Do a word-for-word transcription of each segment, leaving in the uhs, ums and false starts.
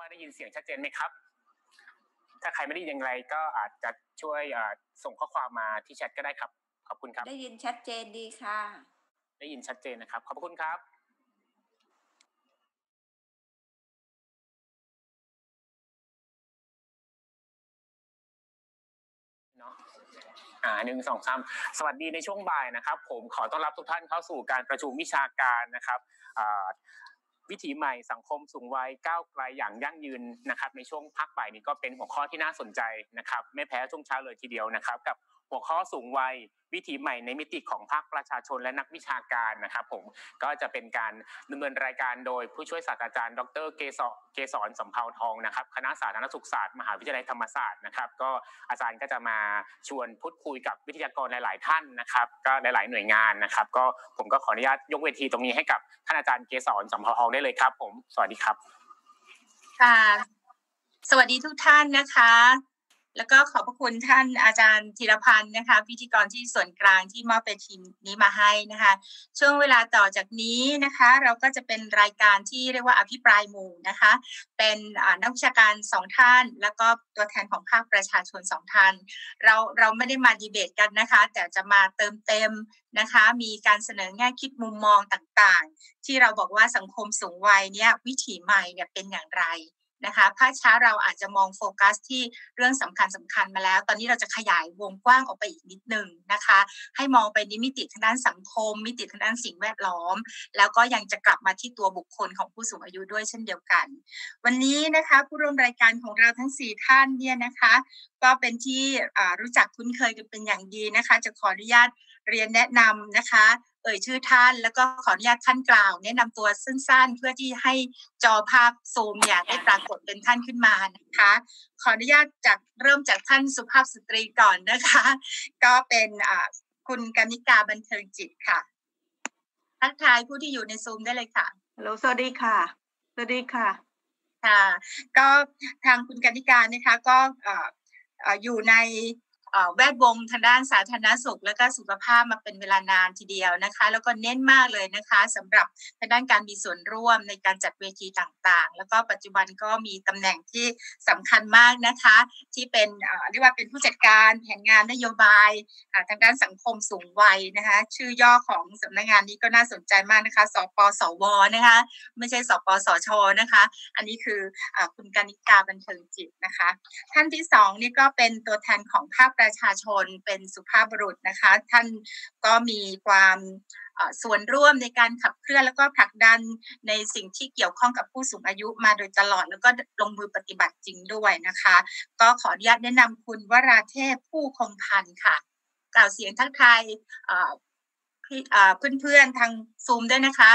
ว่าได้ยินเสียงชัดเจนไหมครับถ้าใครไม่ได้ยินอย่างไรก็อาจจะช่วยส่งข้อความมาที่แชทก็ได้ครับขอบคุณครับได้ยินชัดเจนดีค่ะได้ยินชัดเจนนะครับขอบคุณครับเนาะอ่าหนึ่งสองสามสวัสดีในช่วงบ่ายนะครับผมขอต้อนรับทุกท่านเข้าสู่การประชุมวิชาการนะครับอ่าวิถีใหม่สังคมสูงวัยก้าวไกลอย่างยั่งยืนนะครับในช่วงพักบ่ายนี้ก็เป็นหัวข้อที่น่าสนใจนะครับไม่แพ้ช่วงเช้าเลยทีเดียวนะครับกับหัวข้อสูงวัยวิถีใหม่ในมิติของภาคประชาชนและนักวิชาการนะครับผมก็จะเป็นการดำเนินรายการโดยผู้ช่วยศาสตราจารย์ดรเกษรเกษรสำเภาทองนะครับคณะสาธารณสุขศาสตร์มหาวิทยาลัยธรรมศาสตร์นะครับก็อาจารย์ก็จะมาชวนพูดคุยกับวิทยากรหลายๆท่านนะครับก็หลายๆหน่วยงานนะครับก็ผมก็ขออนุญาตยกเวทีตรงนี้ให้กับท่านอาจารย์เกษรสำเภาทองได้เลยครับผมสวัสดีครับค่ะสวัสดีทุกท่านนะคะแล้วก็ขอบพระคุณท่านอาจารย์ธีรพันธ์นะคะพิธีกรที่ส่วนกลางที่มอบเวทีนี้มาให้นะคะช่วงเวลาต่อจากนี้นะคะเราก็จะเป็นรายการที่เรียกว่าอภิปรายหมู่นะคะเป็นนักวิชาการสองท่านแล้วก็ตัวแทนของภาคประชาชนสองท่านเราเราไม่ได้มาดีเบตกันนะคะแต่จะมาเติมเต็มนะคะมีการเสนอแง่คิดมุมมองต่างๆที่เราบอกว่าสังคมสูงวัยเนี่ยวิถีใหม่เนี่ยเป็นอย่างไรนะคะภาคเช้าเราอาจจะมองโฟกัสที่เรื่องสำคัญสำคัญมาแล้วตอนนี้เราจะขยายวงกว้างออกไปอีกนิดนึงนะคะให้มองไปในมิติทางด้านสังคมมิติทางด้านสิ่งแวดล้อมแล้วก็ยังจะกลับมาที่ตัวบุคคลของผู้สูงอายุด้วยเช่นเดียวกันวันนี้นะคะผู้ร่วมรายการของเราทั้งสี่ท่านเนี่ยนะคะก็เป็นที่รู้จักคุ้นเคยกันเป็นอย่างดีนะคะจะขออนุญาตเรียนแนะนำนะคะเอ่ยชื่อท่านแล้วก็ขออนุญาตท่านกล่าวแนะนำตัวสั้นๆเพื่อที่ให้จอภาพซูมเนี่ยได้ปรากฏเป็นท่านขึ้นมานะคะขออนุญาตจากเริ่มจากท่านสุภาพสตรีก่อนนะคะก็เป็นคุณกนิกาบันเทิงจิตค่ะทักทายผู้ที่อยู่ในซูมได้เลยค่ะฮัลโหลสวัสดีค่ะสวัสดีค่ะค่ะก็ทางคุณกนิกานะคะก็อยู่ในแวดวงทางด้านสาธารณสุขและก็สุขภาพมาเป็นเวลานานทีเดียวนะคะแล้วก็เน้นมากเลยนะคะสำหรับทางด้านการมีส่วนร่วมในการจัดเวทีต่างๆแล้วก็ปัจจุบันก็มีตำแหน่งที่สำคัญมากนะคะที่เป็นเรียกว่าเป็นผู้จัดการแผนงานนโยบายทางด้านสังคมสูงวัยนะคะชื่อย่อของสำนักงานนี้ก็น่าสนใจมากนะคะสปสวนะคะไม่ใช่สปสชนะคะอันนี้คือคุณกนิกาบันเทิงจิตนะคะท่านที่สองนี่ก็เป็นตัวแทนของภาคประชาชนเป็นสุภาพบุรุษนะคะท่านก็มีความส่วนร่วมในการขับเคลื่อนแล้วก็ผลักดันในสิ่งที่เกี่ยวข้องกับผู้สูงอายุมาโดยตลอดแล้วก็ลงมือปฏิบัติจริงด้วยนะคะก็ขออนุญาตแนะนำคุณวราเทพผู้คงพันธ์ค่ะกล่าวเสียงทักทายเพื่อนๆทางซูมด้วยนะคะ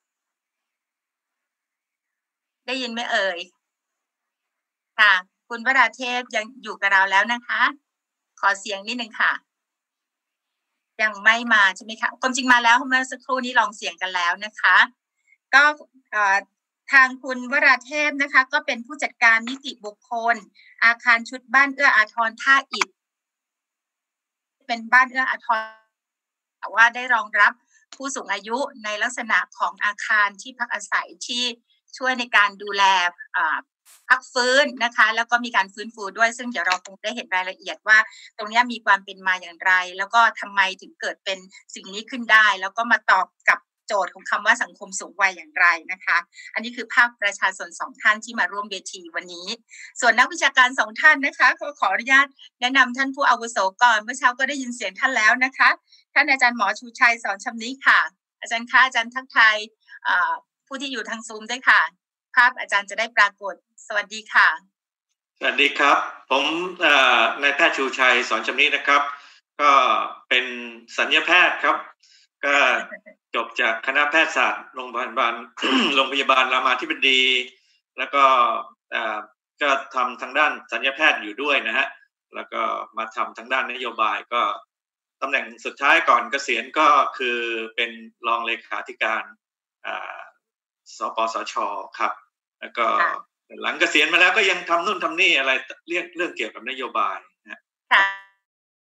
ได้ยินไหมเอ่ยค่ะคุณวราเทพยังอยู่กับเราแล้วนะคะขอเสียงนิดนึงค่ะยังไม่มาใช่ไหมคะความจริงมาแล้วเมื่อสักครู่นี้ลองเสียงกันแล้วนะคะก็ทางคุณวราเทพนะคะก็เป็นผู้จัดการนิติบุคคลอาคารชุดบ้านเอื้ออาทรท่าอิฐเป็นบ้านเอื้ออาทรแต่ว่าได้รองรับผู้สูงอายุในลักษณะของอาคารที่พักอาศัยที่ช่วยในการดูแลพักฟื้นนะคะแล้วก็มีการฟื้นฟูด้วยซึ่งเดี๋ยวเราคงได้เห็นรายละเอียดว่าตรงนี้มีความเป็นมาอย่างไรแล้วก็ทำไมถึงเกิดเป็นสิ่งนี้ขึ้นได้แล้วก็มาตอบกับโจทย์ของคำว่าสังคมสูงวัยอย่างไรนะคะอันนี้คือภาคประชาชนสองท่านที่มาร่วมเวทีวันนี้ส่วนนักวิชาการสองท่านนะคะก็ขออนุญาตแนะนำท่านผู้อาวุโสก่อนเมื่อเช้าก็ได้ยินเสียงท่านแล้วนะคะท่านอาจารย์หมอชูชัยสอนชำนิค่ะอาจารย์คะอาจารย์ทักทายผู้ที่อยู่ทางซูมด้วยค่ะภาพอาจารย์จะได้ปรากฏสวัสดีค่ะสวัสดีครับผมนายแพทย์ชูชัยสอนชำนินะครับก็เป็นศัลยแพทย์ครับก็จบจากคณะแพทยศาสตร์โรงพยาบาล โรงพยาบาลรามาธิบดีแล้วก็ก็ทำทางด้านศัลยแพทย์อยู่ด้วยนะฮะแล้วก็มาทำทางด้านนโยบายก็ตำแหน่งสุดท้ายก่อนเกษียณก็คือเป็นรองเลขาธิการสปสช.ครับแล้วก็หลังเกษียณมาแล้วก็ยังทำนู่นทำนี่อะไรเรื่องเรื่องเกี่ยวกับนโยบายนะ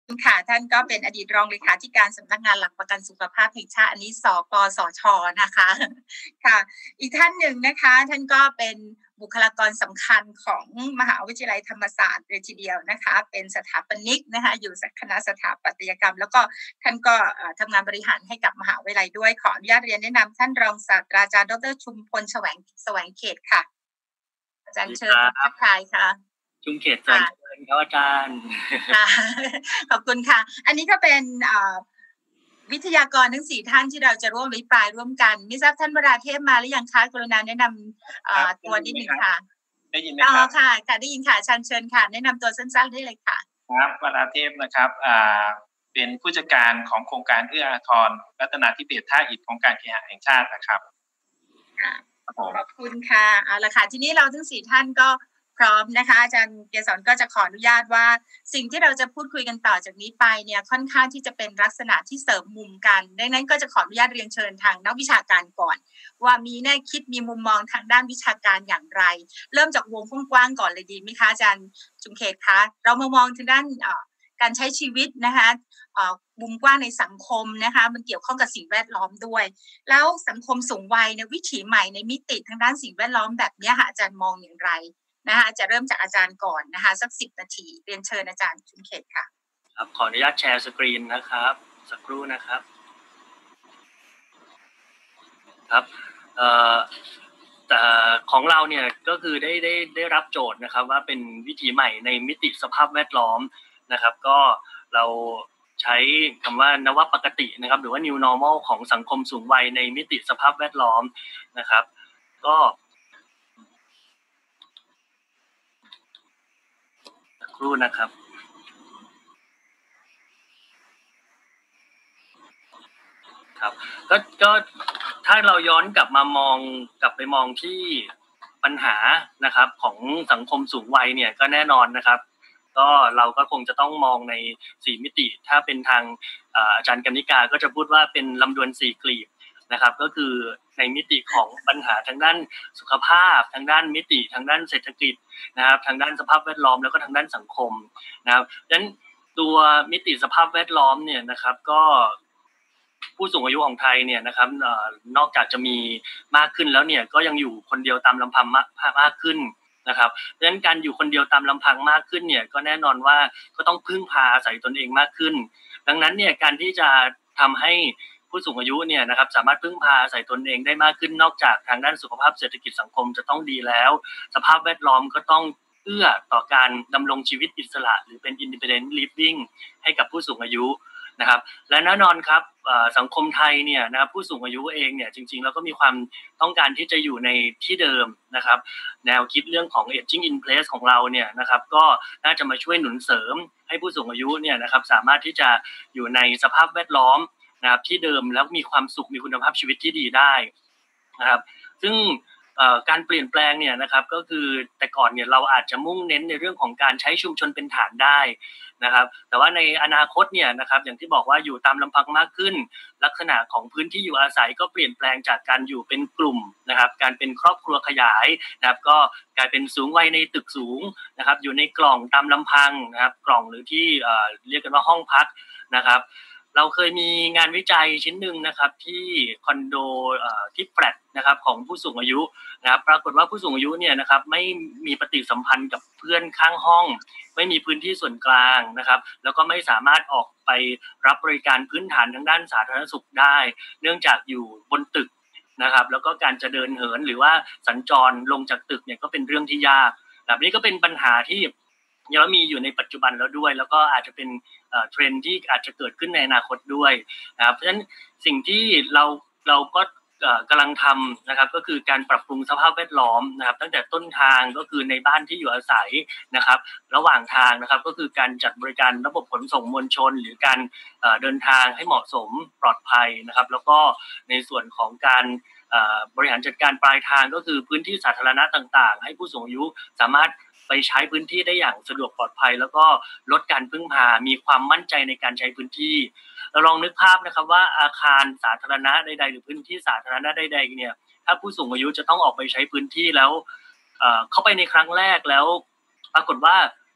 ค่ะท่านก็เป็นอดีตรองเลขาธิการสำนักงานหลักประกันสุขภาพแห่งชาติอันนี้สปสชนะคะค่ะอีกท่านหนึ่งนะคะท่านก็เป็นบุคลากรสำคัญของมหาวิทยาลัยธรรมศาสตร์เลยทีเดียวนะคะเป็นสถาปนิกนะคะอยู่คณะสถาปัตยกรรมแล้วก็ท่านก็ทำงานบริหารให้กับมหาวิทยาลัยด้วยขออนุญาตเรียนแนะนำท่านรองศาสตราจารย์ดรชุมพลแสวงแสวงเขตค่ะอาจารย์เชิญทักทายค่ะชุมเขตเชิญครับอาจารย์ขอบคุณค่ะอันนี้ก็เป็นวิทยากรทั้งสี่ท่านที่เราจะร่วมอภิปรายร่วมกันไม่ทราบท่านวราเทพมาหรือยังคะกรุณาแนะนำตัวนิดนึงค่ะได้ยินไหมครับอ๋อค่ะค่ะได้ยินค่ะเชิญเชิญค่ะแนะนำตัวสั้นๆได้เลยค่ะครับวราเทพนะครับอ่าเป็นผู้จัดการของโครงการเอื้ออาทรรัตนาธิเบศท่าอิฐโครงการเคหะแห่งชาตินะครับขอบคุณค่ะเอาละค่ะทีนี้เราทั้งสี่ท่านก็พร้อมนะคะอาจารย์เกษรก็จะขออนุญาตว่าสิ่งที่เราจะพูดคุยกันต่อจากนี้ไปเนี่ยค่อนข้างที่จะเป็นลักษณะที่เสริมมุมกันดังนั้นก็จะขออนุญาตเรียนเชิญทางนักวิชาการก่อนว่ามีแนวคิดมีมุมมองทางด้านวิชาการอย่างไรเริ่มจากวงกว้างๆก่อนเลยดีไหมคะอาจารย์จุมเขตคะเรามามองทางด้านการใช้ชีวิตนะคะมุมกว้างในสังคมนะคะมันเกี่ยวข้องกับสิ่งแวดล้อมด้วยแล้วสังคมสูงวัยในวิถีใหม่ในมิติทางด้านสิ่งแวดล้อมแบบนี้ค่ะอาจารย์มองอย่างไรนะคะจะเริ่มจากอาจารย์ก่อนนะคะสักสิบนาทีเรียนเชิญอาจารย์ชุมเขตค่ะครับขออนุญาตแชร์สกรีนนะครับสักครู่นะครับครับเอ่อแต่ของเราเนี่ยก็คือได้ได้ได้รับโจทย์นะครับว่าเป็นวิถีใหม่ในมิติสภาพแวดล้อมนะครับก็เราใช้คำว่านวปกตินะครับหรือว่า new normal ของสังคมสูงวัยในมิติสภาพแวดล้อมนะครับก็ครู่นะครับครับก็ก็ถ้าเราย้อนกลับมามองกลับไปมองที่ปัญหานะครับของสังคมสูงวัยเนี่ยก็แน่นอนนะครับก็เราก็คงจะต้องมองในสี่มิติถ้าเป็นทางอาจารย์กนิกาก็จะพูดว่าเป็นลำดวนสี่กลีบนะครับก็คือในมิติของปัญหาทางด้านสุขภาพทางด้านมิติทางด้านเศรษฐกิจนะครับทางด้านสภาพแวดล้อมแล้วก็ทางด้านสังคมนะครับดังนั้นตัวมิติสภาพแวดล้อมเนี่ยนะครับก็ผู้สูงอายุของไทยเนี่ยนะครับนอกจากจะมีมากขึ้นแล้วเนี่ยก็ยังอยู่คนเดียวตามลำพังมากมากขึ้นนะครับดังนั้นการอยู่คนเดียวตามลำพังมากขึ้นเนี่ยก็แน่นอนว่าก็ต้องพึ่งพาอาศัยตนเองมากขึ้นดังนั้นเนี่ยการที่จะทำให้ผู้สูงอายุเนี่ยนะครับสามารถพึ่งพาอาศัยตนเองได้มากขึ้นนอกจากทางด้านสุขภาพเศรษฐกิจสังคมจะต้องดีแล้วสภาพแวดล้อมก็ต้องเอื้อต่อการดำรงชีวิตอิสระหรือเป็น independent living ให้กับผู้สูงอายุนะครับและแน่นอนครับสังคมไทยเนี่ยนะครับผู้สูงอายุเองเนี่ยจริงๆแล้วก็มีความต้องการที่จะอยู่ในที่เดิมนะครับแนวคิดเรื่องของ aging in place ของเราเนี่ยนะครับก็น่าจะมาช่วยหนุนเสริมให้ผู้สูงอายุเนี่ยนะครับสามารถที่จะอยู่ในสภาพแวดล้อมนะครับที่เดิมแล้วมีความสุขมีคุณภาพชีวิตที่ดีได้นะครับซึ่งการเปลี่ยนแปลงเนี่ยนะครับก็คือแต่ก่อนเนี่ยเราอาจจะมุ่งเน้นในเรื่องของการใช้ชุมชนเป็นฐานได้นะครับแต่ว่าในอนาคตเนี่ยนะครับอย่างที่บอกว่าอยู่ตามลำพังมากขึ้นลักษณะของพื้นที่อยู่อาศัยก็เปลี่ยนแปลงจากการอยู่เป็นกลุ่มนะครับการเป็นครอบครัวขยายนะครับก็กลายเป็นสูงวัยในตึกสูงนะครับอยู่ในกล่องตามลำพังนะครับกล่องหรือที่เรียกกันว่าห้องพักนะครับเราเคยมีงานวิจัยชิ้นหนึ่งนะครับที่คอนโดที่แฟลตนะครับของผู้สูงอายุนะครับปรากฏว่าผู้สูงอายุเนี่ยนะครับไม่มีปฏิสัมพันธ์กับเพื่อนข้างห้องไม่มีพื้นที่ส่วนกลางนะครับแล้วก็ไม่สามารถออกไปรับบริการพื้นฐานทางด้านสาธารณสุขได้เนื่องจากอยู่บนตึกนะครับแล้วก็การจะเดินเหินหรือว่าสัญจรลงจากตึกเนี่ยก็เป็นเรื่องที่ยากแบบนี้ก็เป็นปัญหาที่ยังมีอยู่ในปัจจุบันแล้วด้วยแล้วก็อาจจะเป็นเทรนด์ที่อาจจะเกิดขึ้นในอนาคตด้วยนะครับเพราะฉะนั้นสิ่งที่เราเราก็กำลังทำนะครับก็คือการปรับปรุงสภาพแวดล้อมนะครับตั้งแต่ต้นทางก็คือในบ้านที่อยู่อาศัยนะครับระหว่างทางนะครับก็คือการจัดบริการระบบขนส่งมวลชนหรือการเดินทางให้เหมาะสมปลอดภัยนะครับแล้วก็ในส่วนของการบริหารจัดการปลายทางก็คือพื้นที่สาธารณะต่างๆให้ผู้สูงอายุสามารถไปใช้พื้นที่ได้อย่างสะดวกปลอดภัยแล้วก็ลดการพึ่งพามีความมั่นใจในการใช้พื้นที่เราลองนึกภาพนะครับว่าอาคารสาธารณะใดๆหรือพื้นที่สาธารณะใดๆเนี่ยถ้าผู้สูงอายุจะต้องออกไปใช้พื้นที่แล้วเข้าไปในครั้งแรกแล้วปรากฏว่า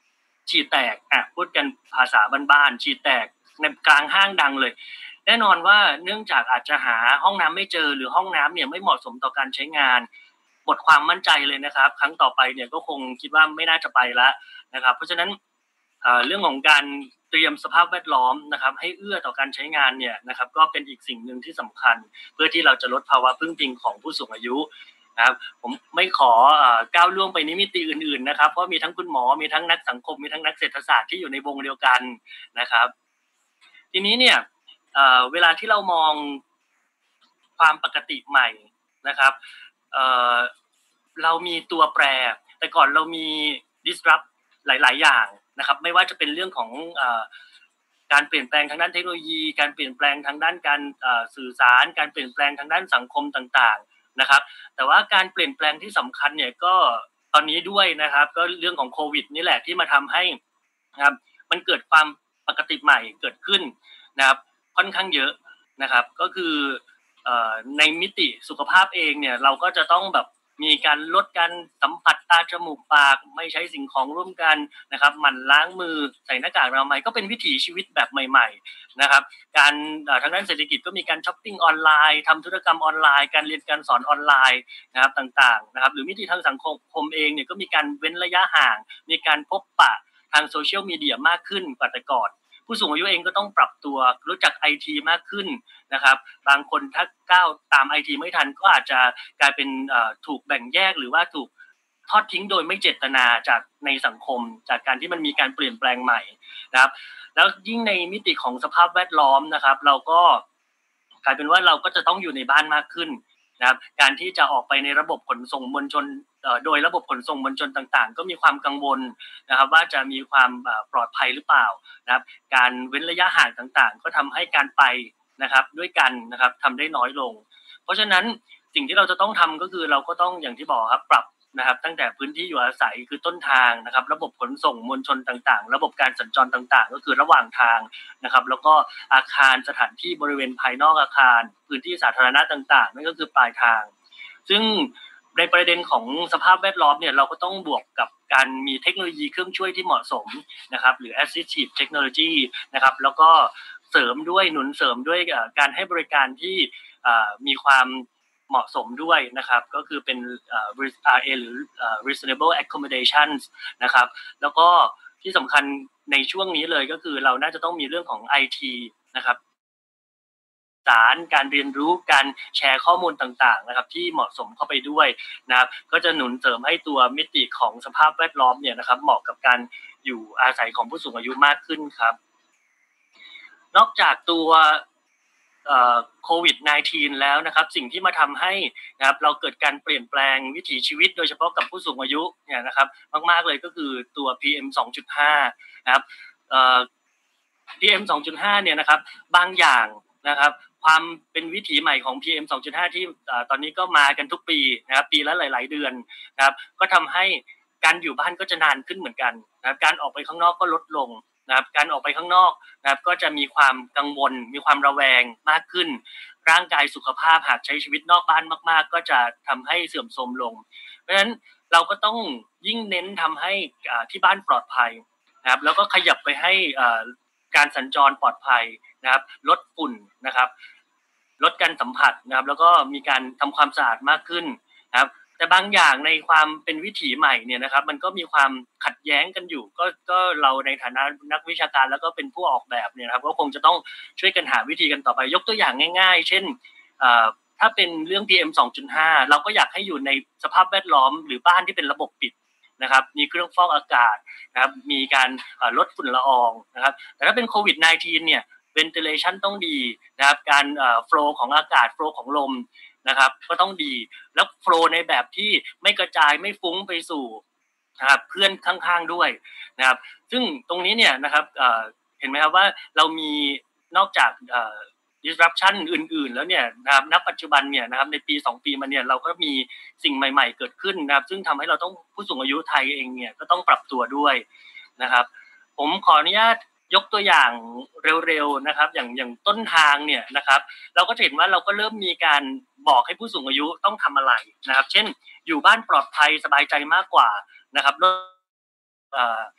ฉี่แตกอ่ะพูดกันภาษาบ้านๆฉี่แตกในกลางห้างดังเลยแน่นอนว่าเนื่องจากอาจจะหาห้องน้ำไม่เจอหรือห้องน้ำเนี่ยไม่เหมาะสมต่อการใช้งานหมดความมั่นใจเลยนะครับครั้งต่อไปเนี่ยก็คงคิดว่าไม่น่าจะไปแล้วนะครับเพราะฉะนั้นเรื่องของการเตรียมสภาพแวดล้อมนะครับให้เอื้อต่อการใช้งานเนี่ยนะครับก็เป็นอีกสิ่งหนึ่งที่สำคัญเพื่อที่เราจะลดภาวะพึ่งพิงของผู้สูงอายุนะครับผมไม่ขอก้าวล่วงไปในมิติอื่นๆนะครับเพราะมีทั้งคุณหมอมีทั้งนักสังคมมีทั้งนักเศรษฐศาสตร์ที่อยู่ในวงเดียวกันนะครับทีนี้เนี่ยเวลาที่เรามองความปกติใหม่นะครับเอ่อเรามีตัวแปรแต่ก่อนเรามี disrupt หลายๆอย่างนะครับไม่ว่าจะเป็นเรื่องของเอ่อการเปลี่ยนแปลงทางด้านเทคโนโลยีการเปลี่ยนแปลงทางด้านการสื่อสารการเปลี่ยนแปลงทางด้านสังคมต่างๆนะครับแต่ว่าการเปลี่ยนแปลงที่สำคัญเนี่ยก็ตอนนี้ด้วยนะครับก็เรื่องของโควิดนี่แหละที่มาทำให้นะครับมันเกิดความปกติใหม่เกิดขึ้นนะครับค่อนข้างเยอะนะครับก็คือในมิติสุขภาพเองเนี่ยเราก็จะต้องแบบมีการลดการสัมผัสตาจมูกปากไม่ใช้สิ่งของร่วมกันนะครับหมั่นล้างมือใส่หน้ากากอนามัยก็เป็นวิถีชีวิตแบบใหม่ๆนะครับการทางด้านเศรษฐกิจก็มีการช้อปปิ้งออนไลน์ทำธุรกรรมออนไลน์การเรียนการสอนออนไลน์นะครับต่างๆนะครับหรือมิติทางสังคมเองเนี่ยก็มีการเว้นระยะห่างมีการพบปะทางโซเชียลมีเดียมากขึ้นกว่าแต่ก่อนผู้สูงอายุเองก็ต้องปรับตัวรู้จัก ไอ ที มากขึ้นนะครับบางคนถ้าก้าวตาม ไอ ที ไม่ทันก็อาจจะกลายเป็นถูกแบ่งแยกหรือว่าถูกทอดทิ้งโดยไม่เจตนาจากในสังคมจากการที่มันมีการเปลี่ยนแปลงใหม่นะครับแล้วยิ่งในมิติของสภาพแวดล้อมนะครับเราก็กลายเป็นว่าเราก็จะต้องอยู่ในบ้านมากขึ้นนะครับการที่จะออกไปในระบบขนส่งมวลชนโดยระบบขนส่งมวลชนต่างๆก็มีความกังวลนะครับว่าจะมีความปลอดภัยหรือเปล่านะครับการเว้นระยะห่างต่างๆก็ทำให้การไปนะครับด้วยกันนะครับทำได้น้อยลงเพราะฉะนั้นสิ่งที่เราจะต้องทำก็คือเราก็ต้องอย่างที่บอกครับปรับนะครับตั้งแต่พื้นที่อยู่อาศัยคือต้นทางนะครับระบบขนส่งมวลชนต่างๆระบบการสัญจรต่างๆก็คือระหว่างทางนะครับแล้วก็อาคารสถานที่บริเวณภายนอกอาคารพื้นที่สาธารณะต่างๆนั่นก็คือปลายทางซึ่งในประเด็นของสภาพแวดล้อมเนี่ยเราก็ต้องบวกกับการมีเทคโนโลยีเครื่องช่วยที่เหมาะสมนะครับหรือ assistive technology นะครับแล้วก็เสริมด้วยหนุนเสริมด้วยการให้บริการที่มีความเหมาะสมด้วยนะครับก็คือเป็น อาร์ เอ หรือ reasonable accommodations นะครับแล้วก็ที่สำคัญในช่วงนี้เลยก็คือเราน่าจะต้องมีเรื่องของ ไอ ที นะครับสารการเรียนรู้การแชร์ข้อมูลต่างๆนะครับที่เหมาะสมเข้าไปด้วยนะครับก็จะหนุนเสริมให้ตัวมิติของสภาพแวดล้อมเนี่ยนะครับเหมาะกับการอยู่อาศัยของผู้สูงอายุมากขึ้นครับนอกจากตัวโควิด สิบเก้า แล้วนะครับสิ่งที่มาทำให้นะครับเราเกิดการเปลี่ยนแปลงวิถีชีวิตโดยเฉพาะกับผู้สูงอายุเนี่ยนะครับมากๆเลยก็คือตัว พี เอ็ม สองจุดห้า นะครับเอ่อ พี เอ็ม สองจุดห้า เนี่ยนะครับบางอย่างนะครับความเป็นวิถีใหม่ของ พี เอ็ม สองจุดห้า ที่ตอนนี้ก็มากันทุกปีนะครับปีละหลายๆเดือนนะครับก็ทำให้การอยู่บ้านก็จะนานขึ้นเหมือนกันนะครับการออกไปข้างนอกก็ลดลงนะครับการออกไปข้างนอกนะครับก็จะมีความกังวลมีความระแวงมากขึ้นร่างกายสุขภาพหากใช้ชีวิตนอกบ้านมากๆก็จะทำให้เสื่อมโทรมลงเพราะฉะนั้นเราก็ต้องยิ่งเน้นทำให้ที่บ้านปลอดภัยนะครับแล้วก็ขยับไปให้การสัญจรปลอดภัยนะครับลดฝุ่นนะครับลดการสัมผัสนะครับแล้วก็มีการทำความสะอาดมากขึ้นนะครับแต่บางอย่างในความเป็นวิถีใหม่เนี่ยนะครับมันก็มีความขัดแย้งกันอยู่ก็ก็เราในฐานะนักวิชาการแล้วก็เป็นผู้ออกแบบเนี่ยครับก็คงจะต้องช่วยกันหาวิธีกันต่อไปยกตัวอย่างง่ายๆเช่นถ้าเป็นเรื่อง พี เอ็ม สองจุดห้า เราก็อยากให้อยู่ในสภาพแวดล้อมหรือบ้านที่เป็นระบบปิดนะครับมีเครื่องฟอกอากาศนะครับมีการลดฝุ่นละอองนะครับแต่ถ้าเป็นโควิด สิบเก้า เนี่ย ventilation ต้องดีนะครับการโฟลว์ของอากาศโฟลว์ของลมนะครับก็ต้องดีแล้วโฟลว์ในแบบที่ไม่กระจายไม่ฟุ้งไปสู่นะครับเพื่อนข้างๆด้วยนะครับซึ่งตรงนี้เนี่ยนะครับเห็นไหมครับว่าเรามีนอกจากdisruption อื่นๆแล้วเนี่ยนะครับณปัจจุบันเนี่ยนะครับในปีสองปีมาเนี่ยเราก็มีสิ่งใหม่ๆเกิดขึ้นนะครับซึ่งทำให้เราต้องผู้สูงอายุไทยเองเนี่ยก็ต้องปรับตัวด้วยนะครับผมขออนุญาตยกตัวอย่างเร็วๆนะครับอย่างอย่างต้นทางเนี่ยนะครับเราก็จะเห็นว่าเราก็เริ่มมีการบอกให้ผู้สูงอายุต้องทำอะไรนะครับเช่นอยู่บ้านปลอดภัยสบายใจมากกว่านะครับ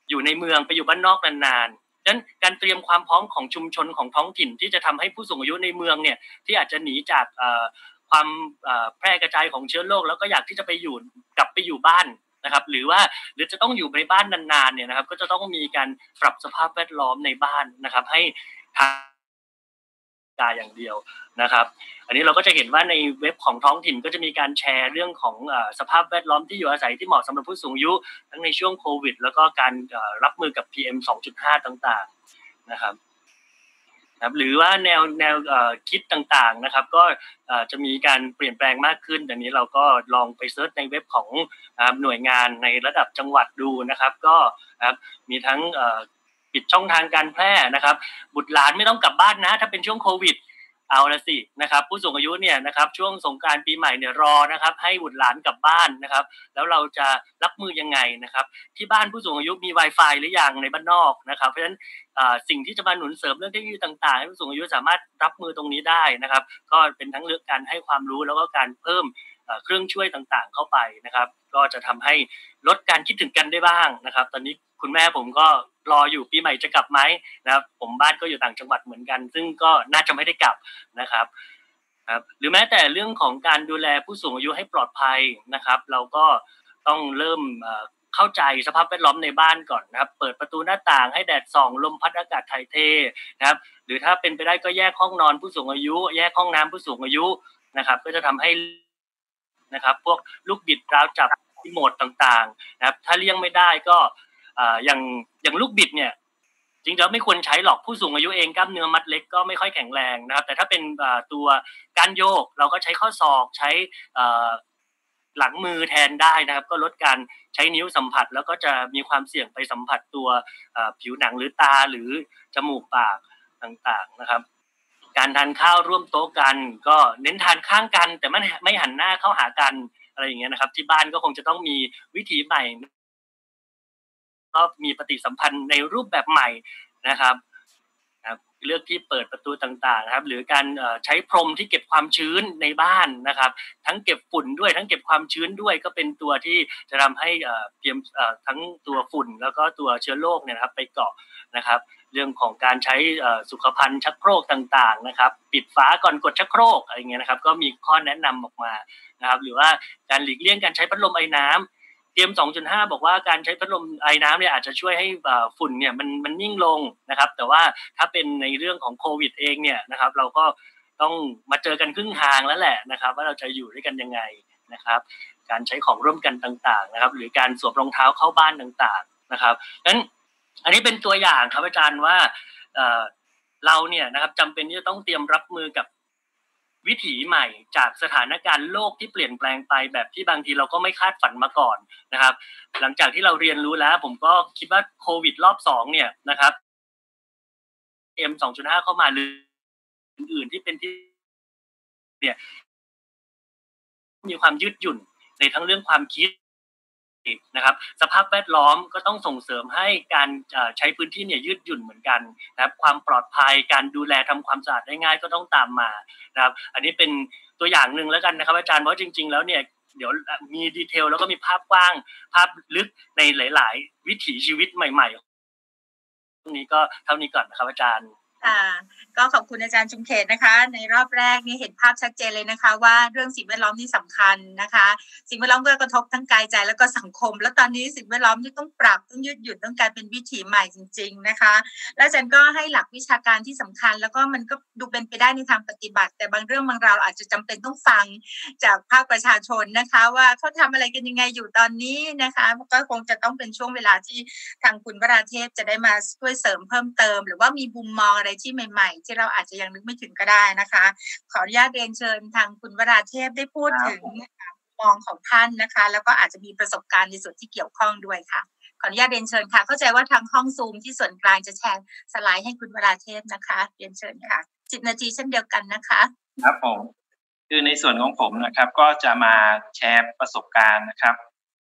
อยู่ในเมืองไปอยู่บ้านนอกนานๆดังนั้นการเตรียมความพร้อมของชุมชนของท้องถิ่นที่จะทำให้ผู้สูงอายุในเมืองเนี่ยที่อาจจะหนีจากความแพร่กระจายของเชื้อโรคแล้วก็อยากที่จะไปอยู่กลับไปอยู่บ้านนะครับหรือว่าหรือจะต้องอยู่ในบ้านนานๆเนี่ยนะครับก็จะต้องมีการปรับสภาพแวดล้อมในบ้านนะครับให้ทางกายอย่างเดียวนะครับอันนี้เราก็จะเห็นว่าในเว็บของท้องถิ่นก็จะมีการแชร์เรื่องของสภาพแวดล้อมที่อยู่อาศัยที่เหมาะสำหรับผู้สูงอายุทั้งในช่วงโควิดแล้วก็การรับมือกับ พี เอ็ม สองจุดห้า ต่างๆนะครับนะครับหรือว่าแนวแนวคิดต่างๆนะครับก็จะมีการเปลี่ยนแปลงมากขึ้นอันนี้เราก็ลองไปเซิร์ชในเว็บของหน่วยงานในระดับจังหวัดดูนะครับก็มีทั้งปิดช่องทางการแพร่นะครับบุตรหลานไม่ต้องกลับบ้านนะถ้าเป็นช่วงโควิดเอาละสินะครับผู้สูงอายุเนี่ยนะครับช่วงสงกรานต์ปีใหม่เนี่ยรอนะครับให้บุตรหลานกลับบ้านนะครับแล้วเราจะรับมือยังไงนะครับที่บ้านผู้สูงอายุมี Wi-Fi หรือยังในบ้านนอกนะครับเพราะฉะนั้นสิ่งที่จะมาหนุนเสริมเรื่องเทคโนโลยีต่างๆให้ผู้สูงอายุสามารถรับมือตรงนี้ได้นะครับก็เป็นทั้งเรื่องการให้ความรู้แล้วก็การเพิ่มเครื่องช่วยต่างๆเข้าไปนะครับก็จะทำให้ลดการคิดถึงกันได้บ้างนะครับตอนนี้คุณแม่ผมก็รออยู่ปีใหม่จะกลับไหมนะครับผมบ้านก็อยู่ต่างจังหวัดเหมือนกันซึ่งก็น่าจะไม่ได้กลับนะครับครับหรือแม้แต่เรื่องของการดูแลผู้สูงอายุให้ปลอดภัยนะครับเราก็ต้องเริ่มเข้าใจสภาพแวดล้อมในบ้านก่อนนะครับเปิดประตูหน้าต่างให้แดดส่องลมพัดอากาศถ่ายเทนะครับหรือถ้าเป็นไปได้ก็แยกห้องนอนผู้สูงอายุแยกห้องน้ำผู้สูงอายุนะครับก็จะทำให้นะครับพวกลูกบิดราวจับรีโมทต่างๆนะครับถ้าเลี่ยงไม่ได้ก็อย่างอย่างลูกบิดเนี่ยจริงๆแล้วไม่ควรใช้หรอกผู้สูงอายุเองกล้ามเนื้อมัดเล็กก็ไม่ค่อยแข็งแรงนะครับแต่ถ้าเป็นตัวก้านโยกเราก็ใช้ข้อศอกใช้หลังมือแทนได้นะครับก็ลดการใช้นิ้วสัมผัสแล้วก็จะมีความเสี่ยงไปสัมผัสตัวผิวหนังหรือตาหรือจมูกปากต่างๆนะครับการทานข้าวร่วมโต๊ะกันก็เน้นทานข้างกันแต่ไม่ไม่หันหน้าเข้าหากันอะไรอย่างเงี้ยนะครับที่บ้านก็คงจะต้องมีวิธีใหม่ก็มีปฏิสัมพันธ์ในรูปแบบใหม่นะครับเลือกที่เปิดประตูต่างๆนะครับหรือการใช้พรมที่เก็บความชื้นในบ้านนะครับทั้งเก็บฝุ่นด้วยทั้งเก็บความชื้นด้วยก็เป็นตัวที่จะทำให้เตรียมทั้งตัวฝุ่นแล้วก็ตัวเชื้อโรคเนี่ยนะครับไปเกาะนะครับเรื่องของการใช้สุขภัณฑ์ชักโครกต่างๆนะครับปิดฝาก่อนกดชักโครกอะไรเงี้ยนะครับก็มีข้อแนะนำออกมานะครับหรือว่าการหลีกเลี่ยงการใช้พัดลมไอน้ำพี เอ็ม สองจุดห้า บอกว่าการใช้พัดลมไอน้ำเนี่ยอาจจะช่วยให้ฝุ่นเนี่ยมันมันนิ่งลงนะครับแต่ว่าถ้าเป็นในเรื่องของโควิดเองเนี่ยนะครับเราก็ต้องมาเจอกันครึ่งทางแล้วแหละนะครับว่าเราจะอยู่ด้วยกันยังไงนะครับการใช้ของร่วมกันต่างๆนะครับหรือการสวมรองเท้าเข้าบ้านต่างๆนะครับงั้นอันนี้เป็นตัวอย่างครับอาจารย์ว่าเราเนี่ยนะครับจำเป็นที่จะต้องเตรียมรับมือกับวิถีใหม่จากสถานการณ์โลกที่เปลี่ยนแปลงไปแบบที่บางทีเราก็ไม่คาดฝันมาก่อนนะครับหลังจากที่เราเรียนรู้แล้วผมก็คิดว่าโควิดรอบสองเนี่ยนะครับ พี เอ็ม สองจุดห้า เข้ามาหรืออื่นๆที่เป็นที่เนี่ยมีความยืดหยุ่นในทั้งเรื่องความคิดนะครับสภาพแวดล้อมก็ต้องส่งเสริมให้การใช้พื้นที่เนี่ยยืดหยุ่นเหมือนกันนะครับความปลอดภัยการดูแลทำความสะอาดได้ง่ายก็ต้องตามมานะครับอันนี้เป็นตัวอย่างหนึ่งแล้วกันนะครับอาจารย์เพราะจริงๆแล้วเนี่ยเดี๋ยวมีดีเทลแล้วก็มีภาพกว้างภาพลึกในหลายๆวิถีชีวิตใหม่ๆตรงนี้ก็เท่านี้ก่อนนะครับอาจารย์ค่ะก็ขอบคุณอาจารย์ชุมเขตนะคะในรอบแรกนี่เห็นภาพชัดเจนเลยนะคะว่าเรื่องสิ่งแวดล้อมนี่สำคัญนะคะสิ่งแวดล้อมก็กระทบทั้งกายใจแล้วก็สังคมแล้วตอนนี้สิ่งแวดล้อมที่ต้องปรับต้องยืดหยุ่นต้องกลายเป็นวิถีใหม่จริงๆนะคะแล้วอาจารย์ก็ให้หลักวิชาการที่สำคัญแล้วก็มันก็ดูเป็นไปได้ในทางปฏิบัติแต่บางเรื่องบางราวอาจจะจำเป็นต้องฟังจากภาคประชาชนนะคะว่าเขาทำอะไรกันยังไงอยู่ตอนนี้นะคะก็คงจะต้องเป็นช่วงเวลาที่ทางคุณวราเทพจะได้มาช่วยเสริมเพิ่มเติมหรือว่ามีมุมมองอะไรที่ใหม่ๆที่เราอาจจะยังนึกไม่ถึงก็ได้นะคะขออนุญาตเรียนเชิญทางคุณวราเทพได้พูดถึงมองของท่านนะคะแล้วก็อาจจะมีประสบการณ์ในส่วนที่เกี่ยวข้องด้วยค่ะขออนุญาตเรียนเชิญค่ะเข้าใจว่าทางห้องซูมที่ส่วนกลางจะแชร์สไลด์ให้คุณวราเทพนะคะเรียนเชิญค่ะสิบนาทีเช่นเดียวกันนะคะครับผมคือในส่วนของผมนะครับก็จะมาแชร์ประสบการณ์นะครับ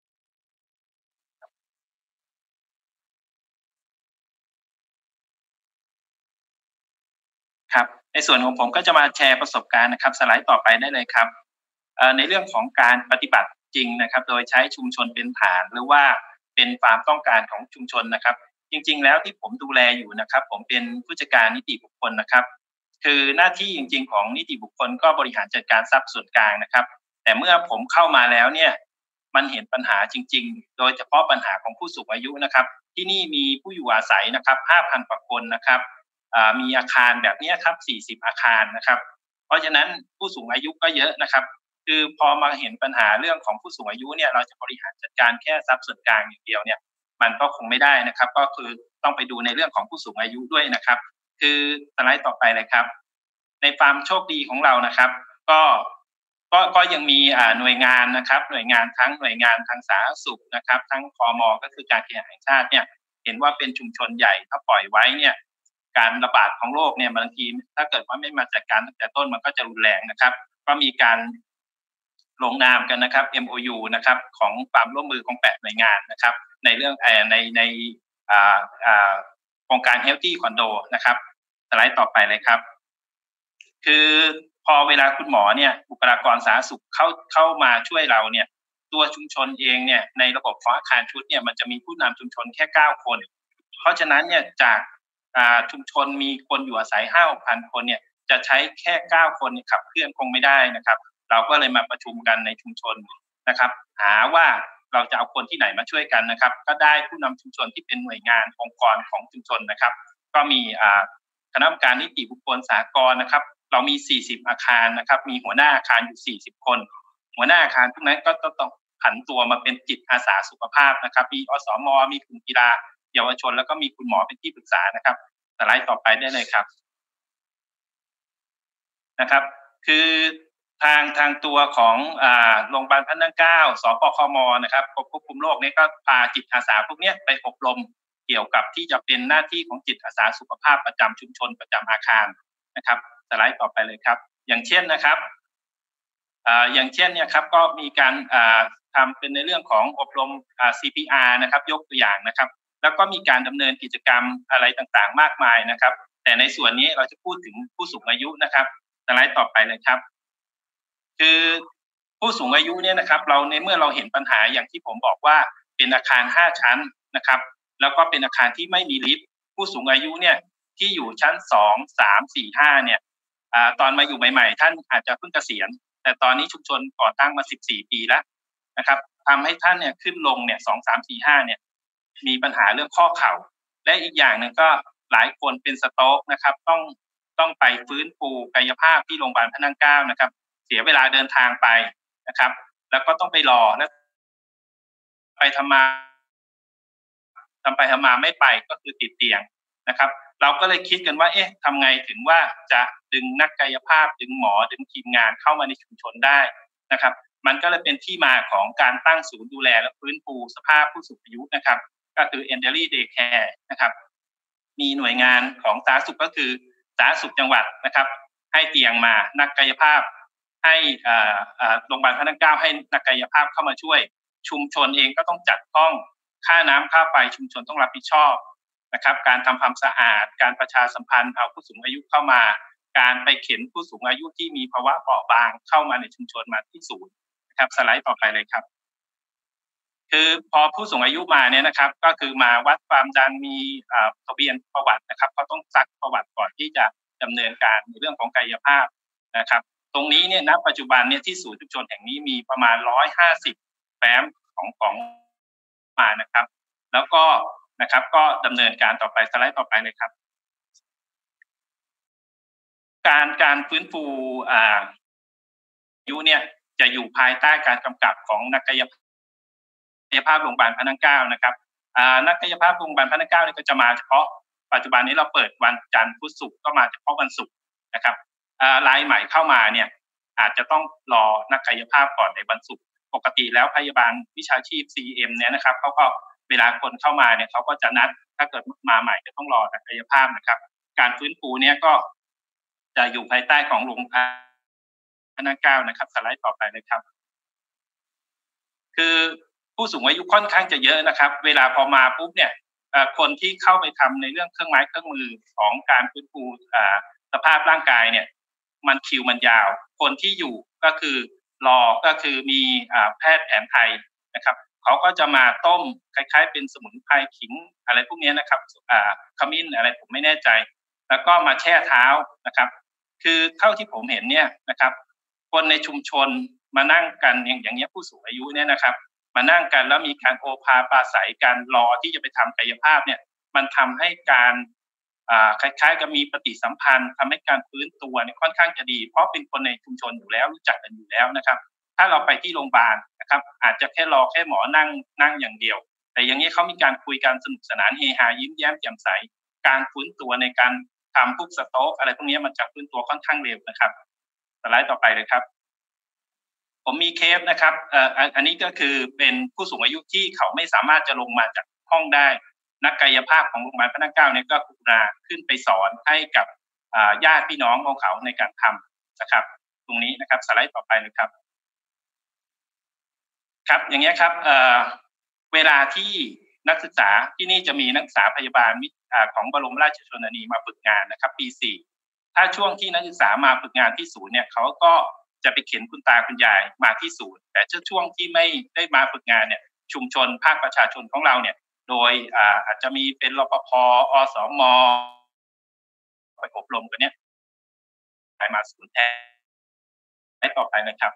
ครับในส่วนของผมก็จะมาแชร์ประสบการณ์นะครับสไลด์ต่อไปได้เลยครับในเรื่องของการปฏิบัติจริงนะครับโดยใช้ชุมชนเป็นฐานหรือว่าเป็นความต้องการของชุมชนนะครับจริงๆแล้วที่ผมดูแลอยู่นะครับผมเป็นผู้จัดการนิติบุคคลนะครับคือหน้าที่จริงๆของนิติบุคคลก็บริหารจัดการทรัพย์ส่วนกลางนะครับแต่เมื่อผมเข้ามาแล้วเนี่ยมันเห็นปัญหาจริงๆโดยเฉพาะปัญหาของผู้สูงอายุนะครับที่นี่มีผู้อยู่อาศัยนะครับ ห้าพัน กว่าคนนะครับมีอาคารแบบนี้ครับสี่สิบอาคารนะครับเพราะฉะนั้นผู้สูงอายุก็เยอะนะครับคือพอมาเห็นปัญหาเรื่องของผู้สูงอายุเนี่ยเราจะบริหารจัดการแค่ทรัพย์ส่วนกลางอย่างเดียวเนี่ยมันก็คงไม่ได้นะครับก็คือต้องไปดูในเรื่องของผู้สูงอายุด้วยนะครับคือสไลด์ต่อไปเลยครับในความโชคดีของเรานะครับก็ก็ก็ยังมีหน่วยงานนะครับหน่วยงานทั้งหน่วยงานทางสาธารณสุขนะครับทั้งคม.ก็คือการเคหะแห่งชาติเนี่ยเห็นว่าเป็นชุมชนใหญ่ถ้าปล่อยไว้เนี่ยการระบาดของโรคเนี่ยบางทีถ้าเกิดว่าไม่มาจัดการตั้งแต่ต้นมันก็จะรุนแรงนะครับก็มีการลงนามกันนะครับ เอ็ม โอ ยู นะครับของความร่วมมือของแปดหน่วยงานนะครับในเรื่องเอ่อในในอ่าอ่าโครงการ Healthy Condo นะครับสไลด์ต่อไปเลยครับคือพอเวลาคุณหมอเนี่ยบุคลากรสาธารณสุขเข้าเข้ามาช่วยเราเนี่ยตัวชุมชนเองเนี่ยในระบบของอาคารชุดเนี่ยมันจะมีผู้นำชุมชนแค่เก้าคนเพราะฉะนั้นเนี่ยจากอ่าชุมชนมีคนอยู่อาศัย ห้าหกพัน คนเนี่ยจะใช้แค่เก้าคนขับเคลื่อนคงไม่ได้นะครับเราก็เลยมาประชุมกันในชุมชนนะครับหาว่าเราจะเอาคนที่ไหนมาช่วยกันนะครับก็ได้ผู้นำชุมชนที่เป็นหน่วยงานองค์กรของชุมชนนะครับก็มีอ่าคณะกรรมการนิติบุคคลสากลนะครับเรามีสี่สิบอาคารนะครับมีหัวหน้าอาคารอยู่สี่สิบคนหัวหน้าอาคารพวกนั้นก็ต้องผันตัวมาเป็นจิตอาสาสุขภาพนะครับมีอสม.มีกลุ่มกีฬาเยาวชนแล้วก็มีคุณหมอเป็นที่ปรึกษานะครับสไลด์ต่อไปได้เลยครับนะครับคือทางทางตัวของอ่าโรงพยาบาลพระนั่งเกล้าสปคม.นะครับกรมควบคุมโรคนี่ก็พาจิตอาสาพวกนี้ไปอบรมเกี่ยวกับที่จะเป็นหน้าที่ของจิตอาสาสุขภาพประจำชุมชนประจำอาคารนะครับสไลด์ต่อไปเลยครับอย่างเช่นนะครับอ่าอย่างเช่นเนี่ยครับก็มีการอ่าทำเป็นในเรื่องของอบรมอ่า ซี พี อาร์ นะครับยกตัวอย่างนะครับแล้วก็มีการดำเนินกิจกรรมอะไรต่างๆมากมายนะครับแต่ในส่วนนี้เราจะพูดถึงผู้สูงอายุนะครับสไลด์ต่อไปเลยครับคือผู้สูงอายุเนี่ยนะครับเราในเมื่อเราเห็นปัญหาอย่างที่ผมบอกว่าเป็นอาคารห้าชั้นนะครับแล้วก็เป็นอาคารที่ไม่มีลิฟต์ผู้สูงอายุเนี่ยที่อยู่ชั้นสอง สาม สี่ ห้าเนี่ยอ่าตอนมาอยู่ใหม่ๆท่านอาจจะเพิ่งเกษียณแต่ตอนนี้ชุมชนก่อตั้งมาสิบสี่ปีแล้วนะครับทำให้ท่านเนี่ยขึ้นลงเนี่ยสอง สาม สี่ ห้าเนี่ยมีปัญหาเรื่องข้อเข่าและอีกอย่างนึงก็หลายคนเป็นสโตรกนะครับต้องต้องไปฟื้นฟูกายภาพที่โรงพยาบาลพระนั่งเกล้านะครับเสียเวลาเดินทางไปนะครับแล้วก็ต้องไปรอแล้วไปทำมาทำไปทำมาไม่ไปก็คือติดเตียงนะครับเราก็เลยคิดกันว่าเอ๊ะทำไงถึงว่าจะดึงนักกายภาพดึงหมอดึงทีมงานเข้ามาในชุมชนได้นะครับมันก็เลยเป็นที่มาของการตั้งศูนย์ดูแลและฟื้นฟูสภาพผู้สูงอายุนะครับก็คือ Elderly Day Care นะครับมีหน่วยงานของสาธารณสุขก็คือสาธารณสุขจังหวัดนะครับให้เตียงมานักกายภาพให้โรงพยาบาลพระนั่งเกล้าให้นักกายภาพเข้ามาช่วยชุมชนเองก็ต้องจัดห้องค่าน้ำค่าไฟชุมชนต้องรับผิดชอบนะครับการทำความสะอาดการประชาสัมพันธ์เอาผู้สูงอายุเข้ามาการไปเข็นผู้สูงอายุที่มีภาวะเปราะบางเข้ามาในชุมชนมาที่ศูนย์นะครับสไลด์ต่อไปเลยครับคือพอผู้สูงอายุมาเนี่ยนะครับก็คือมาวัดความดันมีทะเบียนประวัตินะครับเขาต้องซักประวัติก่อนที่จะดำเนินการในเรื่องของกายภาพนะครับตรงนี้เนี่ยณปัจจุบันเนี่ยที่ศูนย์ชุมชนแห่งนี้มีประมาณหนึ่งร้อยห้าสิบแฟ้มของของมานะครับแล้วก็นะครับก็ดำเนินการต่อไปสไลด์ต่อไปเลยครับการการฟื้นฟูอ่าอายุเนี่ยจะอยู่ภายใต้การกำกับของนักกายภาพโรงพยาบาลพระนั่งเกล้านะครับอ่านักกายภาพโรงพยาบาลพระนั่งเกล้าเนี่ยก็จะมาเฉพาะปัจจุบันนี้เราเปิดวันจันทร์พุธศุกร์ก็มาเฉพาะวันศุกร์นะครับอ่ารายใหม่เข้ามาเนี่ยอาจจะต้องรอนักกายภาพก่อนในวันศุกร์ปกติแล้วพยาบาลวิชาชีพ ซี เอ็ม เนี่ยนะครับเขาก็เวลาคนเข้ามาเนี่ยเขาก็จะนัดถ้าเกิดมาใหม่จะต้องรอนักกายภาพนะครับการฟื้นฟูเนี่ยก็จะอยู่ภายใต้ของโรงพยาบาลพระนั่งเกล้านะครับสไลด์ต่อไปเลยครับคือผู้สูงอายุค่อนข้างจะเยอะนะครับเวลาพอมาปุ๊บเนี่ยคนที่เข้าไปทำในเรื่องเครื่องไม้เครื่องมือของการฟื้นฟูสภาพร่างกายเนี่ยมันคิวมันยาวคนที่อยู่ก็คือรอก็คือมีแพทย์แผนไทยนะครับเขาก็จะมาต้มคล้ายๆเป็นสมุนไพรขิงอะไรพวกนี้นะครับอ่าขมิ้นอะไรผมไม่แน่ใจแล้วก็มาแช่เท้านะครับคือเท่าที่ผมเห็นเนี่ยนะครับคนในชุมชนมานั่งกันอย่างอย่างเงี้ยผู้สูงอายุเนี่ยนะครับมานั่งกันแล้วมีการโอภาปราศัยการรอที่จะไปทำกายภาพเนี่ยมันทำให้การอ่าคล้ายๆกับมีปฏิสัมพันธ์ทำให้การฟื้นตัวเนี่ยค่อนข้างจะดีเพราะเป็นคนในชุมชนอยู่แล้วรู้จักกันอยู่แล้วนะครับถ้าเราไปที่โรงพยาบาลนะครับอาจจะแค่รอแค่หมอนั่งนั่งอย่างเดียวแต่อย่างนี้เขามีการคุยกันสนุกสนานเฮฮายิ้มแย้มแจ่มใสการฟื้นตัวในการทำพวกสโต๊กอะไรพวกนี้มันจะฟื้นตัวค่อนข้างเร็วนะครับสไลด์ต่อไปเลยครับผมมีเคสนะครับเอ่ออันนี้ก็คือเป็นผู้สูงอายุที่เขาไม่สามารถจะลงมาจากห้องได้นักกายภาพของโรงพยาบาลพระนั่งเกล้าเนี่ยก็กรุณาขึ้นไปสอนให้กับญาติพี่น้องของเขาในการทำนะครับตรงนี้นะครับสไลด์ต่อไปเลยครับครับอย่างเงี้ยครับเอ่อเวลาที่นักศึกษาที่นี่จะมีนักศึกษาพยาบาลของบรมราชชนนีมาฝึกงานนะครับปีสี่ถ้าช่วงที่นักศึกษามาฝึกงานที่ศูนย์เนี่ยเขาก็จะไปเข็นคุณตาคุณยายมาที่ศูนย์แต่ช่วงที่ไม่ได้มาฝึกงานเนี่ยชุมชนภาคประชาชนของเราเนี่ยโดยอ่าอาจจะมีเป็นรปภ.อสม.ไปอบรมกันเนี่ยไปมาศูนย์แทนให้ต่อไปนะครับ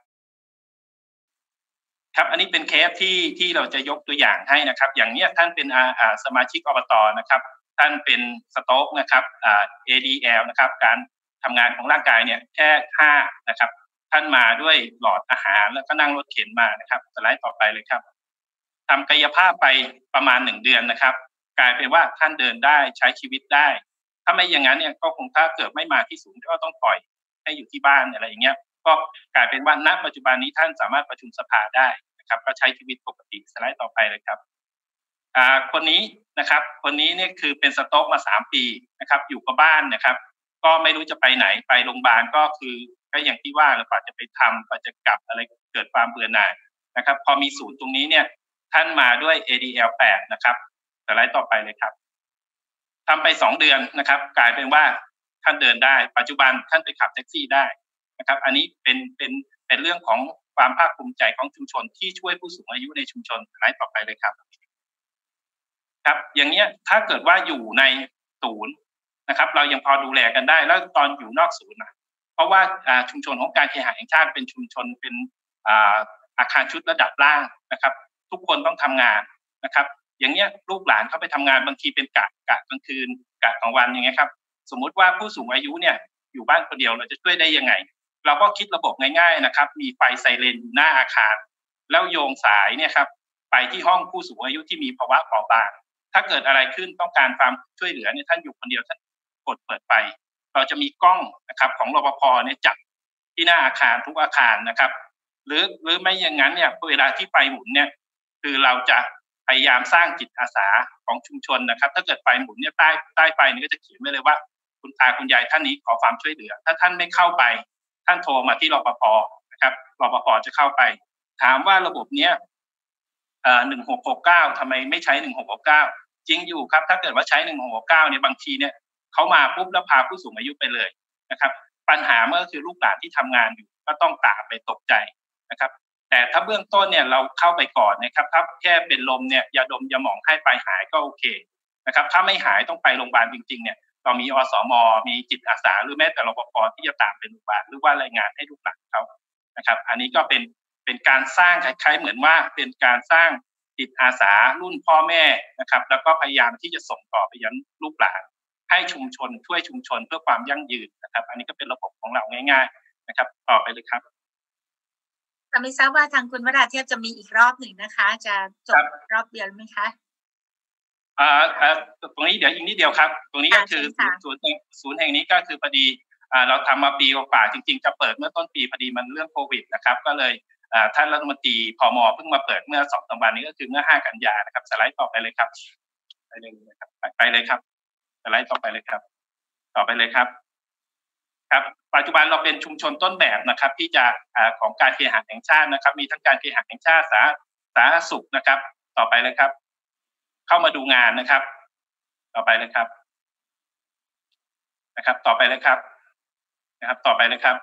ครับอันนี้เป็นเคสที่ที่เราจะยกตัวอย่างให้นะครับอย่างเนี้ยท่านเป็นอ่าอ่าสมาชิกอบต.นะครับท่านเป็นสโต๊กนะครับอ่า เอ ดี แอล นะครับการทำงานของร่างกายเนี่ยแค่ห้านะครับท่านมาด้วยหลอดอาหารแล้วก็นั่งรถเข็นมานะครับสไลด์ต่อไปเลยครับทำกายภาพไปประมาณหนึ่งเดือนนะครับกลายเป็นว่าท่านเดินได้ใช้ชีวิตได้ถ้าไม่อย่างนั้นเนี่ยก็คงถ้าเกิดไม่มาที่ศูนย์ก็ต้องปล่อยให้อยู่ที่บ้านอะไรอย่างเงี้ยก็กลายเป็นว่าณปัจจุบันนี้ท่านสามารถประชุมสภาได้นะครับก็ใช้ชีวิตปกติสไลด์ต่อไปเลยครับอ่าคนนี้นะครับคนนี้เนี่ยคือเป็นสโต๊กมาสามปีนะครับอยู่กับบ้านนะครับก็ไม่รู้จะไปไหนไปโรงพยาบาลก็คือก็อย่างที่ว่าเรากว่าจะไปทำกว่าจะกลับอะไรเกิดความเบื่อหน่ายนะครับพอมีศูนย์ตรงนี้เนี่ยท่านมาด้วย เอ ดี แอล แปดนะครับสไลด์ต่อไปเลยครับทำไปสองเดือนนะครับกลายเป็นว่าท่านเดินได้ปัจจุบันท่านไปขับแท็กซี่ได้นะครับอันนี้เป็นเป็นเป็นเรื่องของความภาคภูมิใจของชุมชนที่ช่วยผู้สูงอายุในชุมชนสไลด์ต่อไปเลยครับครับอย่างเงี้ยถ้าเกิดว่าอยู่ในศูนย์นะครับเรายังพอดูแลกันได้แล้วตอนอยู่นอกศูนย์นะเพราะว่าชุมชนของการเคหะแห่งชาติเป็นชุมชนเป็นอาคารชุดระดับล่างนะครับทุกคนต้องทำงานนะครับอย่างเงี้ยลูกหลานเขาไปทำงานบางทีเป็นกะกะกลางคืนกะกลางวันอย่างเงี้ยครับสมมุติว่าผู้สูงอายุเนี่ยอยู่บ้านคนเดียวเราจะช่วยได้ยังไงเราก็คิดระบบง่ายๆนะครับมีไฟไซเรนอยู่หน้าอาคารแล้วโยงสายเนี่ยครับไปที่ห้องผู้สูงอายุที่มีภาวะเบาบางถ้าเกิดอะไรขึ้นต้องการความช่วยเหลือเนี่ยท่านอยู่คนเดียวท่านกดเปิดไปเราจะมีกล้องนะครับของรปภ.เนี่ยจับที่หน้าอาคารทุกอาคารนะครับหรือหรือไม่อย่างนั้นเนี่ยเวลาที่ไฟหมุนเนี่ยคือเราจะพยายามสร้างจิตอาสาของชุมชนนะครับถ้าเกิดไฟหมุนเนี่ยใต้ใต้ไฟนี่ก็จะเขียนไว้เลยว่าคุณตาคุณยายท่านนี้ขอความช่วยเหลือถ้าท่านไม่เข้าไปท่านโทรมาที่รปภ.นะครับรปภ.จะเข้าไปถามว่าระบบเนี้ยเอ่อหนึ่งหกหกเก้าทำไมไม่ใช้หนึ่งหกหกเก้าจริงอยู่ครับถ้าเกิดว่าใช้หนึ่งหกหกเก้าเนี่ยบางทีเนี่ยเขามาปุ๊บแล้วพาผู้สูงอายุไปเลยนะครับปัญหาเมื่อคือลูกหลานที่ทำงานอยู่ก็ต้องตามไปตกใจนะครับแต่ถ้าเบื้องต้นเนี่ยเราเข้าไปก่อนนะครับถ้าแค่เป็นลมเนี่ยยาดมยาหมองให้ไปหายก็โอเคนะครับถ้าไม่หายต้องไปโรงพยาบาลจริงๆเนี่ยเรามีอสม.มีจิตอาสาหรือแม้แต่รปภ.ที่จะตามไปโรงพยาบาลหรือว่ารายงานให้ลูกหลานเขานะครับอันนี้ก็เป็นเป็นการสร้างคล้ายๆเหมือนว่าเป็นการสร้างจิตอาสารุ่นพ่อแม่นะครับแล้วก็พยายามที่จะส่งต่อไปยังลูกหลานให้ชุมชนช่วยชุมชนเพื่อความยั่งยืนนะครับอันนี้ก็เป็นระบบของเราง่ายๆนะครับต่อไปเลยครับไม่ทราบว่าทางคุณวราเทพจะมีอีกรอบหนึ่งนะคะจะจบรอบเดียวไหมคะอ่าอ่าตรงนี้เดี๋ยวอีกนิดเดียวครับตรงนี้ก็คือศูนย์ศูนย์แห่งนี้ก็คือพอดีอ่าเราทำมาปีกว่าจริงๆจะเปิดเมื่อต้นปีพอดีมันเรื่องโควิดนะครับก็เลยอ่าท่านรัฐมนตรีพม.เพิ่งมาเปิดเมื่อสองสามวันนี้ก็คือเมื่อห้ากันยายนนะครับสไลด์ต่อไปเลยครับไปเลยนะครับไปเลยครับสไลด์ต่อไปเลยครับต่อไปเลยครับครับปัจจุบันเราเป็นชุมชนต้นแบบนะครับที่จะอ่าของการเคหะแห่งชาตินะครับมีทั้งการเคหะแห่งชาติสาธารณสุขนะครับต่อไปเลยครับเข้ามาดูงานนะครับต่อไปเลยครับนะครับต่อไปเลยครับนะครับต่อไปเลยครับ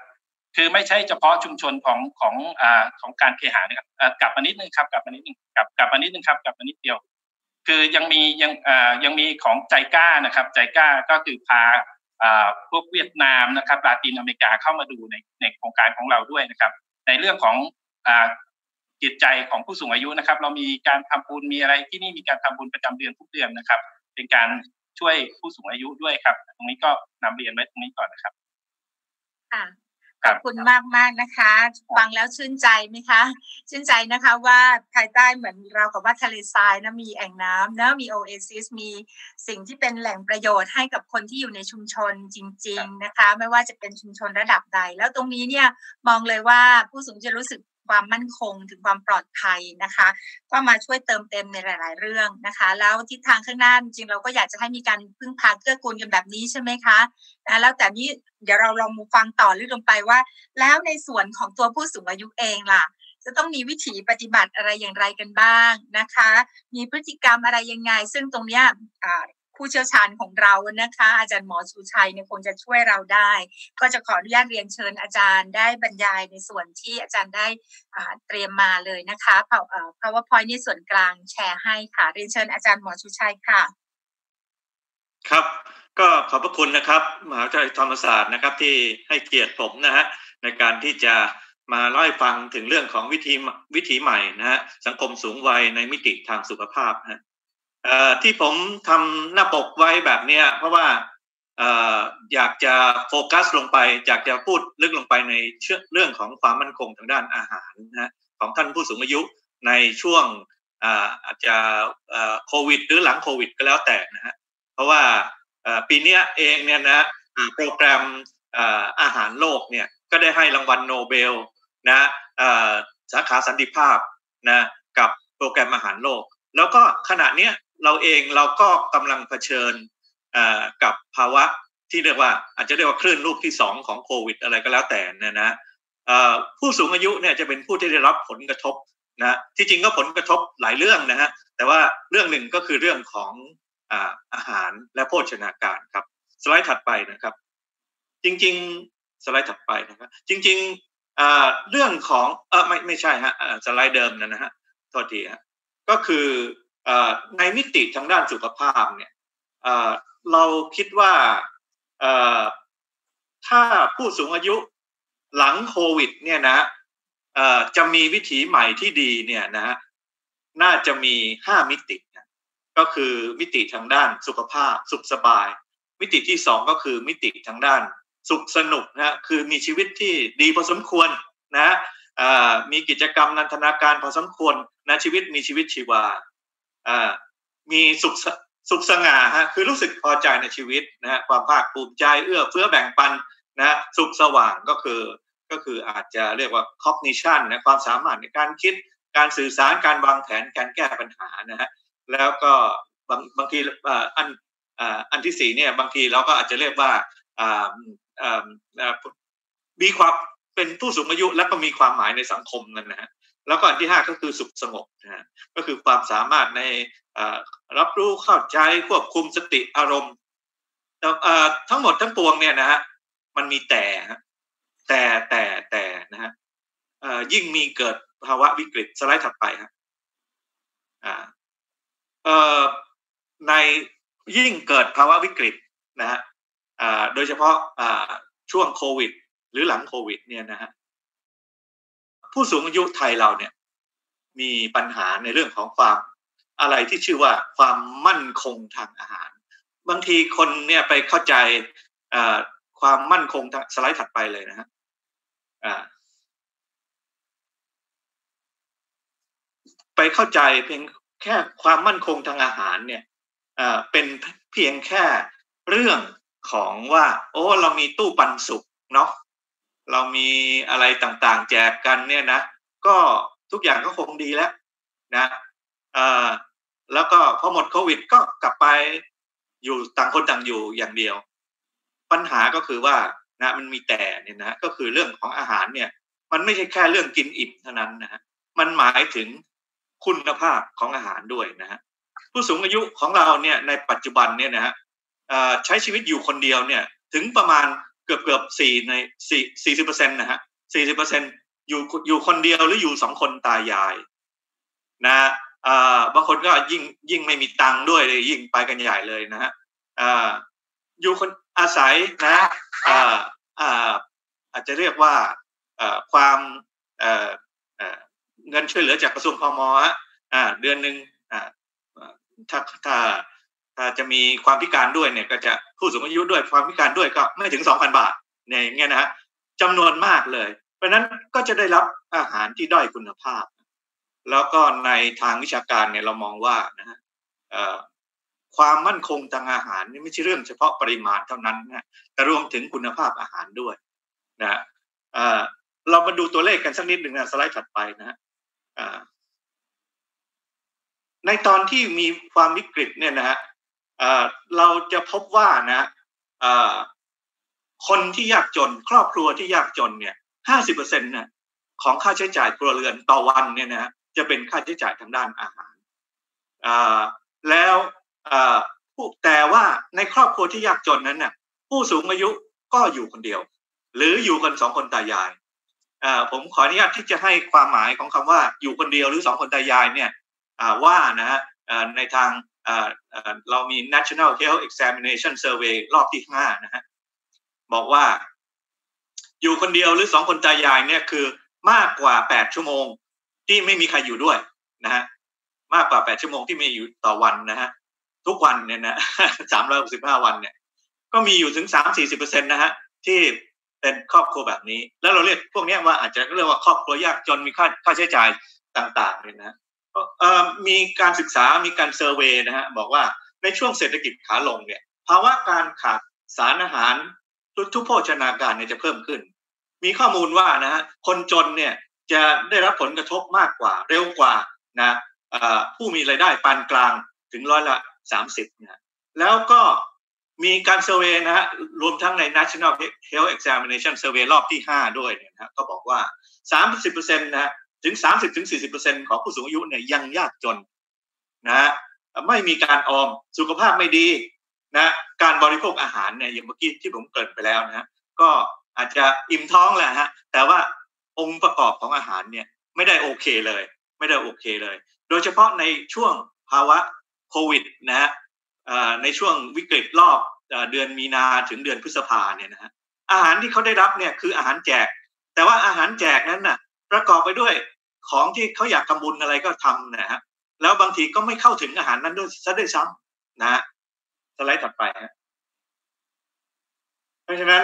คือไม่ใช่เฉพาะชุมชนของของอ่าของการเคหะนะครับกลับมานิดนึงครับกลับมานิดนึงกลับกลับมานิดนึงครับกลับมานิดเดียวคือยังมียังอ่ายังมีของใจกล้านะครับใจกล้าก็คือพาอ่าพวกเวียดนามนะครับลาตินอเมริกาเข้ามาดูในในโครงการของเราด้วยนะครับในเรื่องของอ่าจิตใจของผู้สูงอายุนะครับเรามีการทำบุญมีอะไรที่นี่มีการทำบุญประจำเดือนทุกเดือนนะครับเป็นการช่วยผู้สูงอายุด้วยครับตรงนี้ก็นำเรียนไว้ตรงนี้ก่อนนะครับค่ะขอบคุณมากมากนะคะฟังแล้วชื่นใจไหมคะชื่นใจนะคะว่าภายใต้เหมือนเรากับว่าทะเลทรายนะมีแอ่งน้ำนะมีโอเอซิสมีสิ่งที่เป็นแหล่งประโยชน์ให้กับคนที่อยู่ในชุมชนจริงๆนะคะไม่ว่าจะเป็นชุมชนระดับใดแล้วตรงนี้เนี่ยมองเลยว่าผู้สูงจะรู้สึกความมั่นคงถึงความปลอดภัยนะคะก็มาช่วยเติมเต็มในหลายๆเรื่องนะคะแล้วทิศทางข้างหน้าจริงๆเราก็อยากจะให้มีการพึ่งพาเกื้อกูลกันแบบนี้ใช่ไหมคะนะแล้วแต่นี้เดี๋ยวเราลองมาฟังต่อลึกลงไปว่าแล้วในส่วนของตัวผู้สูงอายุเองล่ะจะต้องมีวิถีปฏิบัติอะไรอย่างไรกันบ้างนะคะมีพฤติกรรมอะไรยังไงซึ่งตรงเนี้ยผู้เชี่ยวชาญของเรานะคะอาจารย์หมอชูชัยเนี่ยคงจะช่วยเราได้ก็จะขออนุญาตเรียนเชิญอาจารย์ได้บรรยายในส่วนที่อาจารย์ได้เตรียมมาเลยนะคะ PowerPoint ในส่วนกลางแชร์ให้ค่ะเรียนเชิญอาจารย์หมอชูชัยค่ะครับก็ขอบพระคุณนะครับมหาวิทยาลัยธรรมศาสตร์นะครับที่ให้เกียรติผมนะฮะในการที่จะมาเล่าให้ฟังถึงเรื่องของวิธีวิถีใหม่นะฮะสังคมสูงวัยในมิติทางสุขภาพนะเอ่อที่ผมทำหน้าปกไว้แบบนี้เพราะว่าเอ่ออยากจะโฟกัสลงไปอยากจะพูดลึกลงไปในเรื่องของความมั่นคงทางด้านอาหารนะฮะของท่านผู้สูงอายุในช่วงอ่าอาจจะเอ่อโควิดหรือหลังโควิดก็แล้วแต่นะฮะเพราะว่าปีนี้เองเนี่ยนะโปรแกรมอาหารโลกเนี่ยก็ได้ให้รางวัลโนเบลนะสาขาสันติภาพนะกับโปรแกรมอาหารโลกแล้วก็ขณะนี้เราเองเราก็กำลังเผชิญกับภาวะที่เรียกว่าอาจจะเรียกว่าคลื่นลูกที่สองของโควิดอะไรก็แล้วแต่นะนะผู้สูงอายุเนี่ยจะเป็นผู้ที่ได้รับผลกระทบนะที่จริงก็ผลกระทบหลายเรื่องนะฮะแต่ว่าเรื่องหนึ่งก็คือเรื่องของอาหารและโภชนาการครับสไลด์ถัดไปนะครับจริงๆสไลด์ถัดไปนะครับจริงๆเรื่องของเออไม่ไม่ใช่ฮะสไลด์เดิมนะฮะโทษทีฮะก็คือในมิติทางด้านสุขภาพเนี่ยเราคิดว่าถ้าผู้สูงอายุหลังโควิดเนี่ยนะจะมีวิถีใหม่ที่ดีเนี่ยนะฮะน่าจะมีห้ามิติก็คือมิติทางด้านสุขภาพสุขสบายมิติที่สองก็คือมิติทางด้านสุขสนุกนะคือมีชีวิตที่ดีพอสมควรนะมีกิจกรรมนันทนาการพอสมควรนะชีวิตมีชีวิตชีวามีสุขสุขสง่าฮะคือรู้สึกพอใจในชีวิตนะความภาคภูมิใจเอื้อเฟื้อแบ่งปันนะสุขสว่างก็คือก็คืออาจจะเรียกว่า cognition นะความสามารถในการคิดการสื่อสารการวางแผนการแก้ปัญหานะฮะแล้วก็บางบางทีอันอันที่สี่เนี่ยบางทีเราก็อาจจะเรียกว่ามีความเป็นผู้สูงอายุแล้วก็มีความหมายในสังคมนั่นนะฮะแล้วก็อันที่ห้าก็คือสุขสงบนะฮะก็คือความสามารถในรับรู้เข้าใจควบคุมสติอารมณ์ทั้งหมดทั้งปวงเนี่ยนะฮะมันมีแต่แต่แต่แต่นะฮะยิ่งมีเกิดภาวะวิกฤตสไลด์ถัดไปครับในยิ่งเกิดภาวะวิกฤตนะฮะโดยเฉพาะช่วงโควิดหรือหลังโควิดเนี่ยนะฮะผู้สูงอายุไทยเราเนี่ยมีปัญหาในเรื่องของความอะไรที่ชื่อว่าความมั่นคงทางอาหารบางทีคนเนี่ยไปเข้าใจความมั่นคงทางสไลด์ถัดไปเลยนะฮะไปเข้าใจเพียงแค่ความมั่นคงทางอาหารเนี่ยเป็นเพียงแค่เรื่องของว่าโอ้เรามีตู้ปันสุกเนาะเรามีอะไรต่างๆแจกกันเนี่ยนะก็ทุกอย่างก็คงดีแล้วนะแล้วก็พอหมดโควิดก็กลับไปอยู่ต่างคนต่างอยู่อย่างเดียวปัญหาก็คือว่านะมันมีแต่เนี่ยนะก็คือเรื่องของอาหารเนี่ยมันไม่ใช่แค่เรื่องกินอิ่มเท่านั้นนะฮะมันหมายถึงคุณภาพของอาหารด้วยนะฮะผู้สูงอายุของเราเนี่ยในปัจจุบันเนี่ยนะฮะใช้ชีวิตอยู่คนเดียวเนี่ยถึงประมาณเกือบเกือบสี่ในสี่สี่สิบเปอร์เซ็นต์นะฮะสี่สิบเปอร์เซ็นต์อยู่อยู่คนเดียวหรืออยู่สองคนตายายนะอ่าบางคนก็ยิ่งยิ่งไม่มีตังค์ด้วยเลยยิ่งไปกันใหญ่เลยนะฮะอ่าอยู่คนอาศัยนะอ่าอ่าอาจจะเรียกว่าอ่าความเอ่อเอ่อเงินช่วยเหลือจากกระทรวงพมฮะอ่าเดือนนึงอ่าถ้าถ้าถ้าจะมีความพิการด้วยเนี่ยก็จะผู้สูงอายุด้วยความพิการด้วยก็ไม่ถึง สองพัน บาทเนี่ยอย่างเงี้ยนะฮะจำนวนมากเลยเพราะนั้นก็จะได้รับอาหารที่ด้อยคุณภาพแล้วก็ในทางวิชาการเนี่ยเรามองว่านะฮะความมั่นคงทางอาหารนี่ไม่ใช่เรื่องเฉพาะปริมาณเท่านั้นนะแต่รวมถึงคุณภาพอาหารด้วยนะเรามาดูตัวเลขกันสักนิดหนึ่งนะสไลด์ถัดไปนะฮะในตอนที่มีความวิกฤตเนี่ยนะฮะเราจะพบว่านะคนที่ยากจนครอบครัวที่ยากจนเนี่ย ห้าสิบเปอร์เซ็นต์ นะของค่าใช้จ่ายครัวเรือนต่อวันเนี่ยนะจะเป็นค่าใช้จ่ายทางด้านอาหารแล้วแต่ว่าในครอบครัวที่ยากจนนั้นน่ะผู้สูงอายุก็อยู่คนเดียวหรืออยู่กันสองคนตายายผมขออนุญาตที่จะให้ความหมายของคำว่าอยู่คนเดียวหรือสองคนตายายเนี่ยว่านะฮะในทางเรามี National Health Examination Survey รอบที่ห้านะฮะบอกว่าอยู่คนเดียวหรือสองคนตายายเนี่ยคือมากกว่าแปดชั่วโมงที่ไม่มีใครอยู่ด้วยนะฮะมากกว่าแปดชั่วโมงที่ไม่อยู่ต่อวันนะฮะทุกวันเนี่ยนะสามร้อยหกสิบห้าวันเนี่ยก็มีอยู่ถึง สามถึงสี่สิบเปอร์เซ็นต์ นะฮะที่เป็นครอบครัวแบบนี้แล้วเราเรียกพวกนี้ว่าอาจจะเรียกว่าครอบครัวยากจนมีค่าค่าใช้จ่ายต่างๆเนี่ยนะเอ่อมีการศึกษามีการเซอร์เวย์นะฮะบอกว่าในช่วงเศรษฐกิจขาลงเนี่ยภาวะการขาดสารอาหารทุกโภชนาการเนี่ยจะเพิ่มขึ้นมีข้อมูลว่านะฮะคนจนเนี่ยจะได้รับผลกระทบมากกว่าเร็วกว่านะผู้มีรายได้ปานกลางถึงร้อยละสามสิบนะแล้วก็มีการเซอร์เวย์นะฮะรวมทั้งใน National Health Examination Survey รอบที่ห้าด้วยเนี่ยนะก็บอกว่า สามสิบเปอร์เซ็นต์ นะถึง สามสิบถึงสี่สิบเปอร์เซ็นต์ ของผู้สูงอายุเนี่ยยังยากจนนะไม่มีการออมสุขภาพไม่ดีนะการบริโภคอาหารเนี่ยอย่างเมื่อกี้ที่ผมเกริ่นไปแล้วนะก็อาจจะอิ่มท้องแหละฮะแต่ว่าองค์ประกอบของอาหารเนี่ยไม่ได้โอเคเลยไม่ได้โอเคเลยโดยเฉพาะในช่วงภาวะโควิดนะฮะในช่วงวิกฤตรอบเดือนมีนาถึงเดือนพฤษภาเนี่ยนะฮะอาหารที่เขาได้รับเนี่ยคืออาหารแจกแต่ว่าอาหารแจกนั้นน่ะประกอบไปด้วยของที่เขาอยากทำบุญอะไรก็ทำนะฮะแล้วบางทีก็ไม่เข้าถึงอาหารนั้นด้วยซะด้วยซ้ำนะฮะสไลด์ถัดไปฮะเพราะฉะนั้น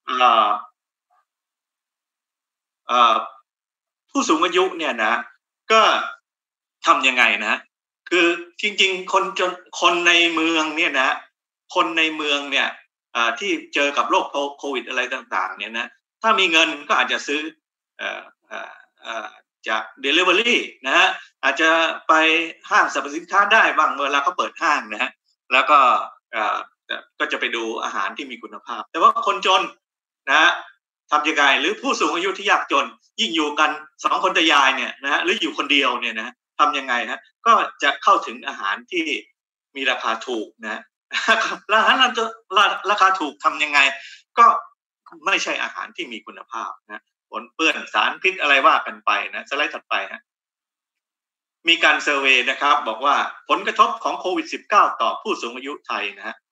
ผู้สูงอายุเนี่ยนะก็ทำยังไงนะคือจริงๆคนจนคนในเมืองเนี่ยนะคนในเมืองเนี่ยที่เจอกับโรคโควิดอะไรต่างๆเนี่ยนะถ้ามีเงินก็อาจจะซื้อจาก delivery นะฮะอาจจะไปห้างสรรพสินค้าได้บ้างเวลาเขาเปิดห้างนะฮะแล้วก็ก็จะไปดูอาหารที่มีคุณภาพแต่ว่าคนจนนะทำยังไงหรือผู้สูงอายุที่ยากจนยิ่งอยู่กันสองคนตายายเนี่ยนะฮะหรืออยู่คนเดียวเนี่ยนะทำยังไงฮะก็จะเข้าถึงอาหารที่มีราคาถูกนะอาหารราคาถูกทำยังไงก็ไม่ใช่อาหารที่มีคุณภาพนะปนเปื้อนสารพิษอะไรว่ากันไปนะสไลด์ถัดไปฮะมีการเซอร์เวย์นะครับบอกว่าผลกระทบของโควิด สิบเก้า ต่อผู้สูงอายุไทยนะฮะ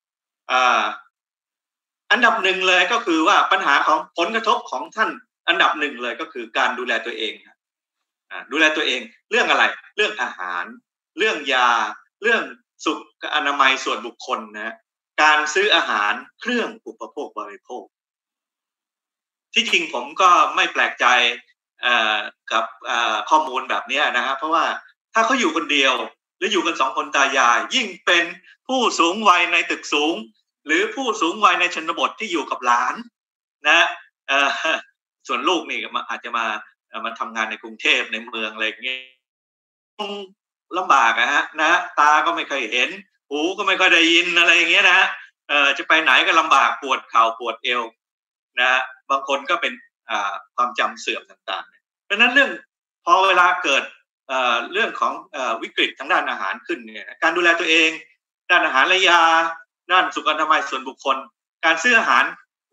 อันดับหนึ่งเลยก็คือว่าปัญหาของผลกระทบของท่านอันดับหนึ่งเลยก็คือการดูแลตัวเองดูแลตัวเองเรื่องอะไรเรื่องอาหารเรื่องยาเรื่องสุขอนามัยส่วนบุคคลนะการซื้ออาหารเครื่องอุปโภคบริโภคที่จริงผมก็ไม่แปลกใจกับข้อมูลแบบนี้นะฮะเพราะว่าถ้าเขาอยู่คนเดียวหรืออยู่กันสองคนตายายยิ่งเป็นผู้สูงวัยในตึกสูงหรือผู้สูงวัยในชนบทที่อยู่กับหลานนะส่วนลูกนี่อาจจะมามาทำงานในกรุงเทพในเมืองอะไรอย่างเงี้ยลำบากอะฮะนะตาก็ไม่เคยเห็นหูก็ไม่ค่อยได้ยินอะไรอย่างเงี้ยนะฮะเอ่อจะไปไหนก็ลำบากปวดเข่าปวดเอวนะบางคนก็เป็นอ่าความจำเสื่อมต่างๆเพราะนั้นเรื่องพอเวลาเกิดเอ่อเรื่องของเอ่อวิกฤตทางด้านอาหารขึ้นเนี่ยการดูแลตัวเองด้านอาหารและยาด้านสุขอนามัยส่วนบุคคลการซื้ออาหาร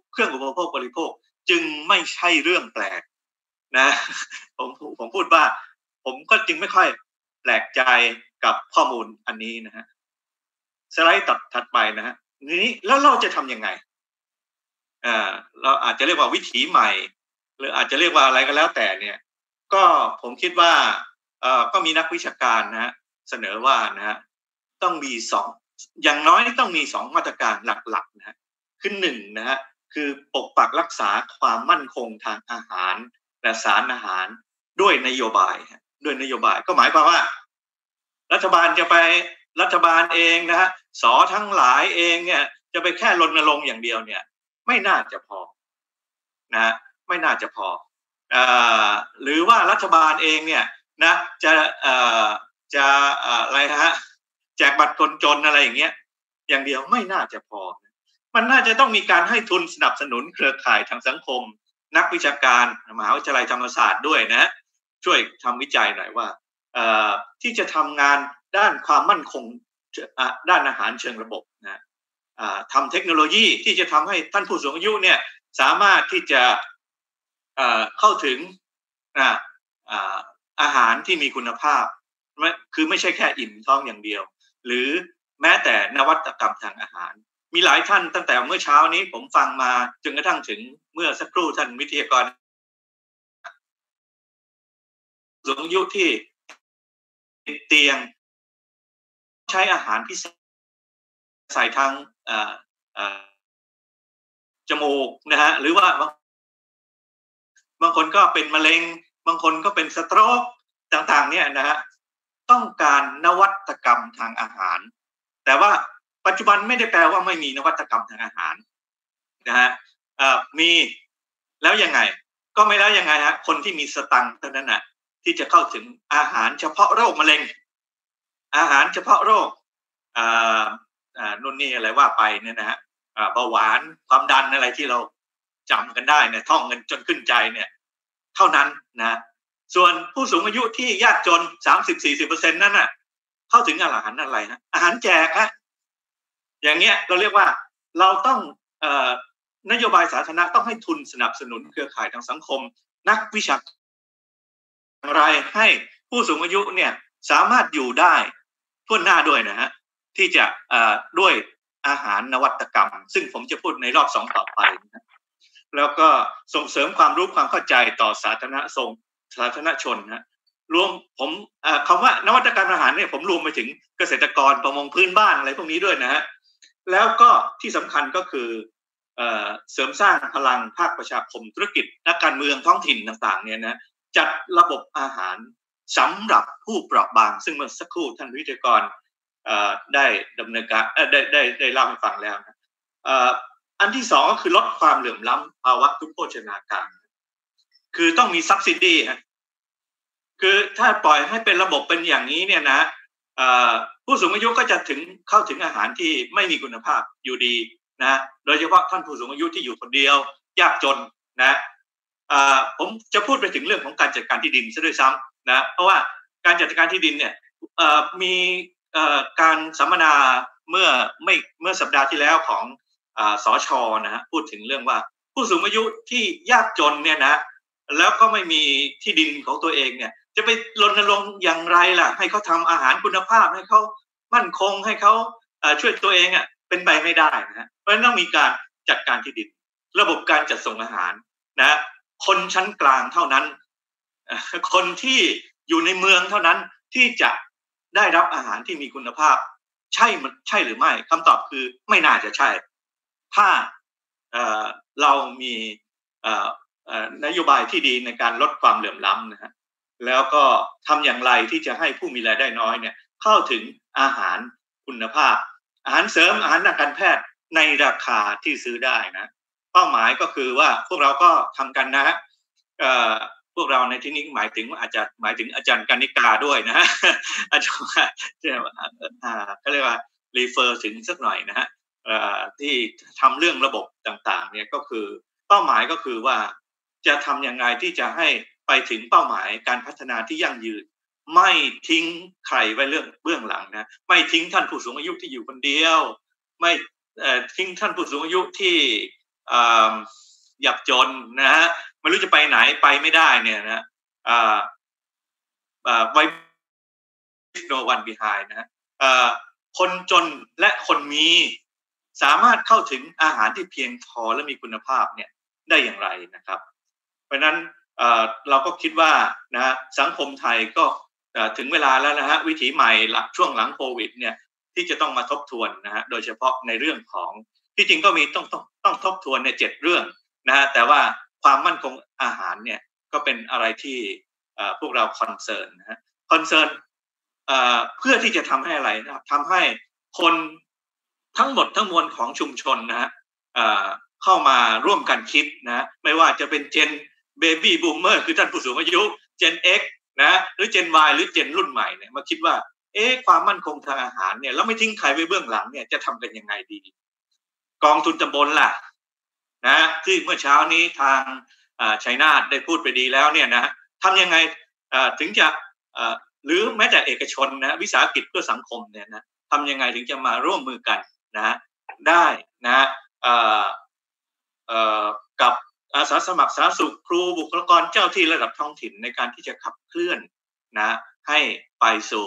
เครื่องอุปโภคบริโภคจึงไม่ใช่เรื่องแปลกนะผมผมพูดว่าผมก็จึงไม่ค่อยแปลกใจกับข้อมูลอันนี้นะฮะสไลด์ตัดถัดไปนะฮะนี้แล้วเราจะทำยังไงอ่าเราอาจจะเรียกว่าวิถีใหม่หรืออาจจะเรียกว่าอะไรก็แล้วแต่เนี่ยก็ผมคิดว่าเอ่อก็มีนักวิชาการนะฮะเสนอว่านะฮะต้องมีสองอย่างน้อยต้องมีสองมาตรการหลักๆนะฮะคือหนึ่งนะฮะคือปกปักรักษาความมั่นคงทางอาหารและสารอาหารด้วยนโยบายด้วยนโยบายก็หมายความว่ารัฐบาลจะไปรัฐบาลเองนะฮะสอทั้งหลายเองเนี่ยจะไปแค่รณรงค์อย่างเดียวเนี่ยไม่น่าจะพอนะไม่น่าจะพอเอ่อหรือว่ารัฐบาลเองเนี่ยนะจะเอ่อจะอะไรฮะแจกบัตรคนจนอะไรอย่างเงี้ยอย่างเดียวไม่น่าจะพอมันน่าจะต้องมีการให้ทุนสนับสนุนเครือข่ายทางสังคมนักวิชาการมหาวิทยาลัยธรรมศาสตร์ด้วยนะช่วยทำวิจัยหน่อยว่าเอ่อที่จะทำงานด้านความมั่นคงด้านอาหารเชิงระบบนะทำเทคโนโลยีที่จะทำให้ท่านผู้สูงอายุเนี่ยสามารถที่จะเข้าถึงอาหารที่มีคุณภาพคือไม่ใช่แค่อิ่มท้องอย่างเดียวหรือแม้แต่นวัตกรรมทางอาหารมีหลายท่านตั้งแต่เมื่อเช้านี้ผมฟังมาจนกระทั่งถึงเมื่อสักครู่ท่านวิทยากรสูงอายุที่ติดเตียงใช้อาหารพิเศษใส่ทางจมูกนะฮะหรือว่าบางคนก็เป็นมะเร็งบางคนก็เป็นสโตรกต่างๆเนี่ยนะฮะต้องการนวัตกรรมทางอาหารแต่ว่าปัจจุบันไม่ได้แปลว่าไม่มีนวัตกรรมทางอาหารนะฮะมีแล้วยังไงก็ไม่แล้วยังไงฮะคนที่มีสตังค์เท่านั้นน่ะที่จะเข้าถึงอาหารเฉพาะโรคมะเร็งอาหารเฉพาะโรคอ่าอ่านู่นนี่อะไรว่าไปเนี่ยนะฮะเบาหวานความดันอะไรที่เราจำกันได้เนี่ยท่องเงินจนขึ้นใจเนี่ยเท่านั้นนะส่วนผู้สูงอายุที่ยากจน สามสิบถึงสี่สิบเปอร์เซ็นต์ นั่นน่ะเข้าถึงอาหารอะไรฮะอาหารแจกฮะอย่างเงี้ยเราเรียกว่าเราต้องเอ่อนโยบายสาธารณะต้องให้ทุนสนับสนุนเครือข่ายทางสังคมนักวิชาการอะไรให้ผู้สูงอายุเนี่ยสามารถอยู่ได้ทั่วหน้าด้วยนะฮะที่จะเอ่อด้วยอาหารนวัตกรรมซึ่งผมจะพูดในรอบสองต่อไปนะแล้วก็ส่งเสริมความรู้ความเข้าใจต่อสาธารณชนสาธารณชนนะรวมผมคำว่านวัตกรรมอาหารเนี่ยผมรวมไปถึงเกษตรกรประมงพื้นบ้านอะไรพวกนี้ด้วยนะฮะแล้วก็ที่สำคัญก็คือเสริมสร้างพลังภาคประชาคมธุรกิจนักการเมืองท้องถิ่นต่างๆเนี่ยนะจัดระบบอาหารสำหรับผู้เปราะบางซึ่งเมื่อสักครู่ท่านวิทยากรได้ดำเนินการได้ได้ได้เล่าให้ฟังแล้วนะอันที่สองก็คือลดความเหลื่อมล้ำภาวะทุพโภชนาการคือต้องมี subsidy ฮะคือถ้าปล่อยให้เป็นระบบเป็นอย่างนี้เนี่ยนะผู้สูงอายุก็จะถึงเข้าถึงอาหารที่ไม่มีคุณภาพอยู่ดีนะโดยเฉพาะท่านผู้สูงอายุที่อยู่คนเดียวยากจนนะผมจะพูดไปถึงเรื่องของการจัดการที่ดินซะด้วยซ้ำนะเพราะว่าการจัดการที่ดินเนี่ยมีการสัมมนาเมื่อไม่เมื่อสัปดาห์ที่แล้วของสช.นะฮะพูดถึงเรื่องว่าผู้สูงอายุที่ยากจนเนี่ยนะแล้วก็ไม่มีที่ดินของตัวเองเนี่ยจะไปรณรงค์อย่างไรล่ะให้เขาทำอาหารคุณภาพให้เขามั่นคงให้เขาช่วยตัวเองอ่ะเป็นไปไม่ได้นะฮะเพราะฉะนั้นต้องมีการจัดการที่ดินระบบการจัดส่งอาหารนะคนชั้นกลางเท่านั้นคนที่อยู่ในเมืองเท่านั้นที่จะได้รับอาหารที่มีคุณภาพใช่มันใช่หรือไม่คำตอบคือไม่น่าจะใช่ถ้าเอ่อเรามีเอ่อนโยบายที่ดีในการลดความเหลื่อมล้ำนะฮะแล้วก็ทำอย่างไรที่จะให้ผู้มีรายได้น้อยเนี่ยเข้าถึงอาหารคุณภาพอาหารเสริมอาหารทางการแพทย์ในราคาที่ซื้อได้นะเป้าหมายก็คือว่าพวกเราก็ทำกันนะฮะพวกเราในที่นี้หมายถึงอาจจะหมายถึงอาจารย์กนิกาด้วยนะฮะอาจารย์เขาเรียกว่ารีเฟอร์ถึงสักหน่อยนะฮะที่ทำเรื่องระบบต่างๆเนี่ยก็คือเป้าหมายก็คือว่าจะทำยังไงที่จะให้ไปถึงเป้าหมายการพัฒนาที่ยั่งยืนไม่ทิ้งใครไว้เรื่องเบื้องหลังนะไม่ทิ้งท่านผู้สูงอายุที่อยู่คนเดียวไม่ทิ้งท่านผู้สูงอายุที่หยับจนนะฮะไม่รู้จะไปไหนไปไม่ได้เนี่ยนะไว้ no one behind นะฮะคนจนและคนมีสามารถเข้าถึงอาหารที่เพียงพอและมีคุณภาพเนี่ยได้อย่างไรนะครับเพราะฉะนั้นเราก็คิดว่านะสังคมไทยก็ถึงเวลาแล้วนะฮะวิถีใหม่ช่วงหลังโควิดเนี่ยที่จะต้องมาทบทวนนะฮะโดยเฉพาะในเรื่องของที่จริงก็มีต้องต้องต้องทบทวนในเจ็ดเรื่องนะฮะแต่ว่าความมั่นคงอาหารเนี่ยก็เป็นอะไรที่พวกเราคอนเซิร์นนะฮะคอนเซิร์นเพื่อที่จะทำให้อะไรนะครับทำให้คนทั้งหมดทั้งมวลของชุมชนนะฮะเข้ามาร่วมกันคิดนะไม่ว่าจะเป็นเจนเบบี้บูมเมอร์คือท่านผู้สูงอายุเจน X นะหรือเจน Y หรือเจนรุ่นใหม่เนี่ยมาคิดว่าเอ๊ะความมั่นคงทางอาหารเนี่ยแล้วไม่ทิ้งใครไว้เบื้องหลังเนี่ยจะทำกันยังไงดีกองทุนตำบลล่ะนะที่เมื่อเช้านี้ทางชัยนาทได้พูดไปดีแล้วเนี่ยนะทำยังไงถึงจะหรือแม้แต่เอกชนนะวิสาหกิจเพื่อสังคมเนี่ยนะทำยังไงถึงจะมาร่วมมือกันนะได้นะกับอาสาสมัครสาธารณสุขครูบุคลากรเจ้าที่ระดับท้องถิ่นในการที่จะขับเคลื่อนนะให้ไปสู่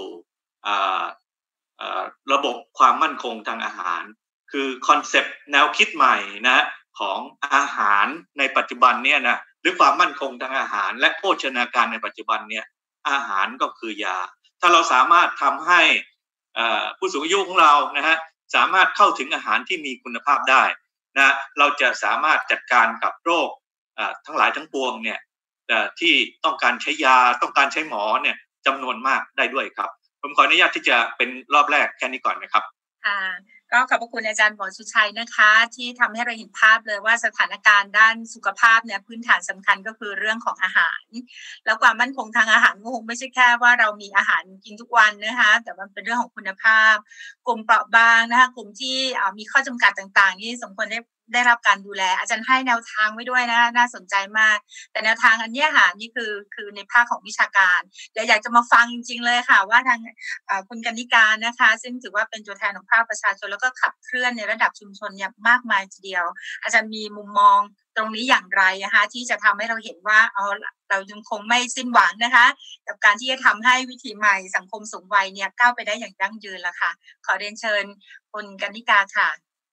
ระบบความมั่นคงทางอาหารคือคอนเซปต์แนวคิดใหม่นะของอาหารในปัจจุบันเนี่ยนะหรือความมั่นคงทางอาหารและโภชนาการในปัจจุบันเนี่ยอาหารก็คือยาถ้าเราสามารถทำให้ผู้สูงอายุของเรานะฮะสามารถเข้าถึงอาหารที่มีคุณภาพได้นะเราจะสามารถจัดการกับโรคทั้งหลายทั้งปวงเนี่ยที่ต้องการใช้ยาต้องการใช้หมอเนี่ยจำนวนมากได้ด้วยครับผมขออนุญาตที่จะเป็นรอบแรกแค่นี้ก่อนนะครับค่ะก็ขอบพระคุณอาจารย์หมอสุชัยนะคะที่ทำให้เราเห็นภาพเลยว่าสถานการณ์ด้านสุขภาพเนี่ยพื้นฐานสำคัญก็คือเรื่องของอาหารแล้วความมั่นคงทางอาหารก็คงไม่ใช่แค่ว่าเรามีอาหารกินทุกวันนะคะแต่มันเป็นเรื่องของคุณภาพกลุ่มเปราะบางนะคะกลุ่มที่มีข้อจำกัดต่างๆที่สมควรได้ได้รับการดูแลอาจารย์ให้แนวทางไว้ด้วยนะน่าสนใจมากแต่แนวทางอันนี้ค่ะนี่คือคือในภาคของวิชาการเดี๋ยวอยากจะมาฟังจริงๆเลยค่ะว่าทางคุณกนิการนะคะซึ่งถือว่าเป็นตัวแทนของภาคประชาชนแล้วก็ขับเคลื่อนในระดับชุมชนเนี่ยมากมายทีเดียวอาจารย์มีมุมมองตรงนี้อย่างไรนะคะที่จะทำให้เราเห็นว่าอ๋อเรายังคงไม่สิ้นหวังนะคะกับการที่จะทำให้วิถีใหม่สังคมสูงวัยเนี่ยก้าวไปได้อย่างยั่งยืนละค่ะขอเรียนเชิญคุณกนิการค่ะ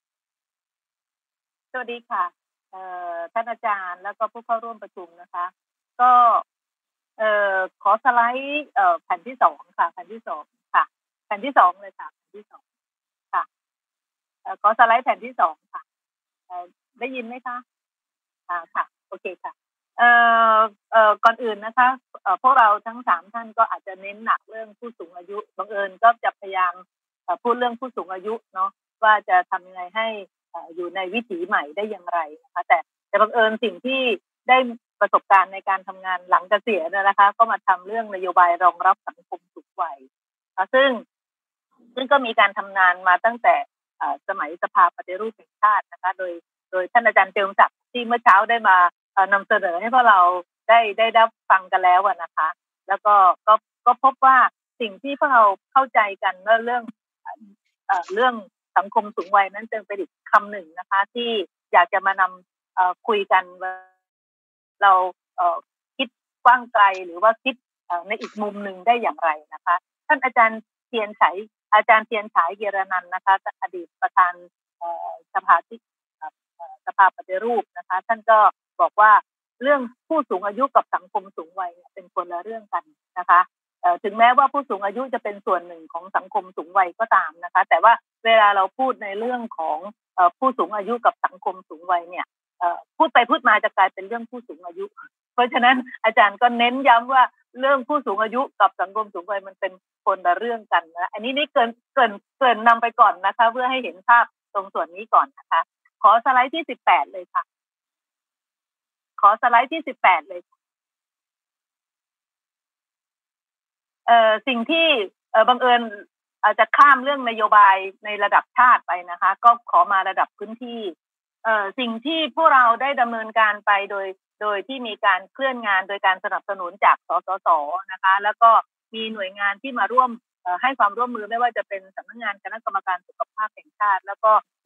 สวัสดีค่ะท่านอาจารย์แล้วก็ผู้เข้าร่วมประชุมนะคะก็ขอสไลด์แผ่นที่สองค่ะแผ่นที่สองค่ะแผ่นที่สองเลยค่ะแผ่นที่สองค่ะขอสไลด์แผ่นที่สองค่ะได้ยินไหมคะอ่าค่ะโอเคค่ะเอ่อเอ่อก่อนอื่นนะคะพวกเราทั้งสามท่านก็อาจจะเน้นหนักเรื่องผู้สูงอายุบังเอิญก็จะพยายามพูดเรื่องผู้สูงอายุเนาะว่าจะทำยังไงให้อยู่ในวิถีใหม่ได้อย่างไรนะคะแต่แต่บังเอิญสิ่งที่ได้ประสบการณ์ในการทำงานหลังเกษียณนะคะก็มาทำเรื่องนโยบายรองรับสังคมสูงวัยซึ่งซึ่งก็มีการทำงานมาตั้งแต่สมัยสภาปฏิรูปแห่งชาตินะคะโดยโดยท่านอาจารย์เติมศักดิ์ที่เมื่อเช้าได้มานำเสนอให้พวกเราได้ได้ได้ฟังกันแล้วนะคะแล้วก็ก็ก็พบว่าสิ่งที่พวกเราเข้าใจกันเรื่องเรื่องเรื่องสังคมสูงวัยนั้นจึงเป็นอีกคำหนึ่งนะคะที่อยากจะมานำคุยกันเราคิดกว้างไกลหรือว่าคิดในอีกมุมหนึ่งได้อย่างไรนะคะท่านอาจารย์เทียนฉายอาจารย์เทียนฉายเกียรนันท์นะคะอดีตประธานสภาที่สภาปฏิรูปนะคะท่านก็บอกว่าเรื่องผู้สูงอายุกับสังคมสูงวัยเป็นคนละเรื่องกันนะคะถึงแม้ว่าผู้สูงอายุจะเป็นส่วนหนึ่งของสังคมสูงวัยก็ตามนะคะแต่ว่าเวลาเราพูดในเรื่องของผู้สูงอายุกับสังคมสูงวัยเนี่ยพูดไปพูดมาจะกลายเป็นเรื่องผู้สูงอายุเพราะฉะนั้นอาจารย์ก็เน้นย้ำว่าเรื่องผู้สูงอายุกับสังคมสูงวัยมันเป็นคนละเรื่องกันนะอันนี้นี่เกินเกินเกินนำไปก่อนนะคะเพื่อให้เห็นภาพตรงส่วนนี้ก่อนนะคะขอสไลด์ที่สิบแปดเลยค่ะขอสไลด์ที่สิบแปดเลยเอ่อสิ่งที่เอ่อบังเอิญอาจจะข้ามเรื่องนโยบายในระดับชาติไปนะคะก็ขอมาระดับพื้นที่เอ่อสิ่งที่พวกเราได้ดำเนินการไปโดยโดยที่มีการเคลื่อนงานโดยการสนับสนุนจากสสสนะคะแล้วก็มีหน่วยงานที่มาร่วมให้ความร่วมมือไม่ว่าจะเป็นสำนักงานคณะกรรมการสุขภาพแห่งชาติแล้วก็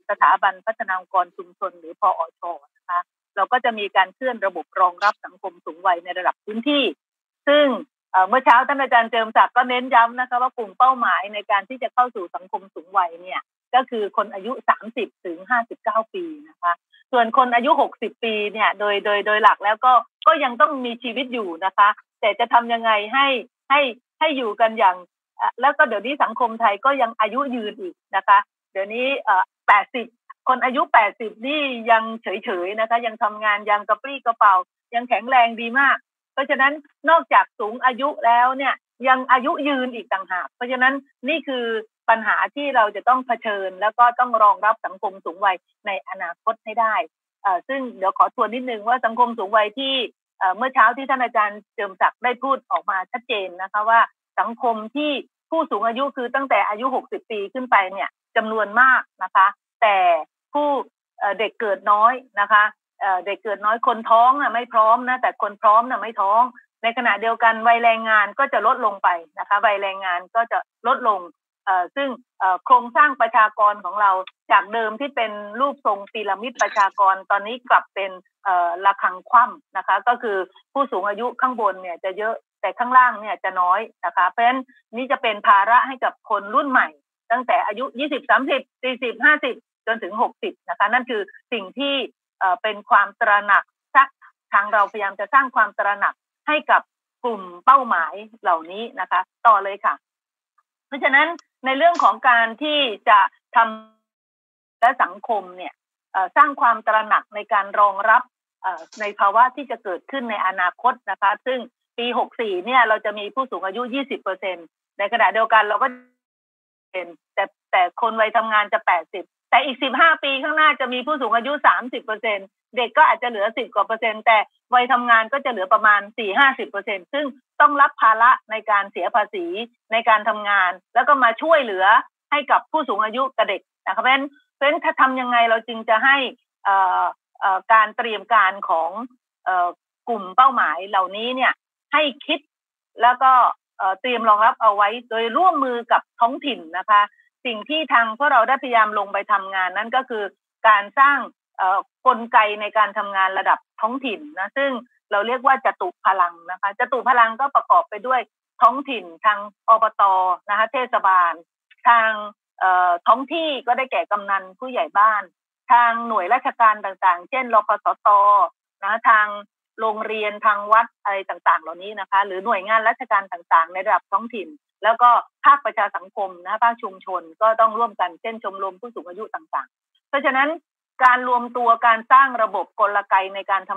สถาบันพัฒนาองค์กรชุมชนหรือพอช.นะคะเราก็จะมีการเคลื่อนระบบรองรับสังคมสูงวัยในระดับพื้นที่ซึ่งเมื่อเช้าท่านอาจารย์เจิมศักดิ์ก็เน้นย้ำนะคะว่ากลุ่มเป้าหมายในการที่จะเข้าสู่สังคมสูงวัยเนี่ยก็คือคนอายุสามสิบถึงห้าสิบเก้าปีนะคะส่วนคนอายุหกสิบปีเนี่ยโดยโดยโดยหลักแล้วก็ก็ยังต้องมีชีวิตอยู่นะคะแต่จะทำยังไงให้ให้ให้อยู่กันอย่างแล้วก็เดี๋ยวนี้สังคมไทยก็ยังอายุยืนอีกนะคะเดี๋ยวนี้เอ่อแปดสิบคนอายุแปดสิบนี่ยังเฉยๆนะคะยังทำงานยังกระปรี้กระเป๋ายังแข็งแรงดีมากเพราะฉะนั้นนอกจากสูงอายุแล้วเนี่ยยังอายุยืนอีกต่างหากเพราะฉะนั้นนี่คือปัญหาที่เราจะต้องเผชิญแล้วก็ต้องรองรับสังคมสูงวัยในอนาคตให้ได้เอ่อซึ่งเดี๋ยวขอทวนนิดนึงว่าสังคมสูงวัยที่เอ่อเมื่อเช้าที่ท่านอาจารย์เจิมศักดิ์ได้พูดออกมาชัดเจนนะคะว่าสังคมที่ผู้สูงอายุคือตั้งแต่อายุหกสิบปีขึ้นไปเนี่ยจำนวนมากนะคะแต่ผู้เด็กเกิดน้อยนะคะเด็กเกิดน้อยคนท้องน่ะไม่พร้อมนะแต่คนพร้อมน่ะไม่ท้องในขณะเดียวกันวัยแรงงานก็จะลดลงไปนะคะวัยแรงงานก็จะลดลงซึ่งโครงสร้างประชากรของเราจากเดิมที่เป็นรูปทรงพีระมิดประชากรตอนนี้กลับเป็นระฆังคว่ำนะคะก็คือผู้สูงอายุข้างบนเนี่ยจะเยอะแต่ข้างล่างเนี่ยจะน้อยนะคะเพราะฉะนั้นนี่จะเป็นภาระให้กับคนรุ่นใหม่ตั้งแต่อายุยี่สิบ สามสิบ สี่สิบ ห้าสิบจนถึงหกสิบนะคะนั่นคือสิ่งที่เอ่อเป็นความตระหนักทางเราพยายามจะสร้างความตระหนักให้กับกลุ่มเป้าหมายเหล่านี้นะคะต่อเลยค่ะเพราะฉะนั้นในเรื่องของการที่จะทำและสังคมเนี่ยเอ่อสร้างความตระหนักในการรองรับเอ่อในภาวะที่จะเกิดขึ้นในอนาคตนะคะซึ่งปีหกสิบสี่เนี่ยเราจะมีผู้สูงอายุ ยี่สิบเปอร์เซ็นต์ ในขณะเดียวกันเราก็เป็นแต่แต่คนวัยทำงานจะแปดสิบแต่อีกสิบห้าปีข้างหน้าจะมีผู้สูงอายุ สามสิบเปอร์เซ็นต์ เด็กก็อาจจะเหลือสิบกว่าเปอร์เซ็นต์แต่วัยทำงานก็จะเหลือประมาณ สี่ถึงห้าสิบเปอร์เซ็นต์ ซึ่งต้องรับภาระในการเสียภาษีในการทำงานแล้วก็มาช่วยเหลือให้กับผู้สูงอายุกับเด็กนะคะเพราะฉะนั้นเพราะฉะนั้นถ้าทำยังไงเราจึงจะให้เอ่อเอ่อการเตรียมการของเอ่อกลุ่มเป้าหมายเหล่านี้เนี่ยให้คิดแล้วก็เตรียมรองรับเอาไว้โดยร่วมมือกับท้องถิ่นนะคะสิ่งที่ทางพวกเราได้พยายามลงไปทำงานนั่นก็คือการสร้างกลไกในการทำงานระดับท้องถิ่นนะซึ่งเราเรียกว่าจตุพลังนะคะจตุพลังก็ประกอบไปด้วยท้องถิ่นทางอบต.นะคะเทศบาลทางท้องที่ก็ได้แก่กำนันผู้ใหญ่บ้านทางหน่วยราชการต่างๆเช่นรพสต.นะทางโรงเรียนทางวัดอะไรต่างๆเหล่านี้นะคะหรือหน่วยงานราชการต่างๆในระดับท้องถิ่นแล้วก็ภาคประชาสังคมนะภาคชุมชนก็ต้องร่วมกันเช่นชมรมผู้สูงอายุต่างๆเพราะฉะนั้นการรวมตัวการสร้างระบบกลไกในการท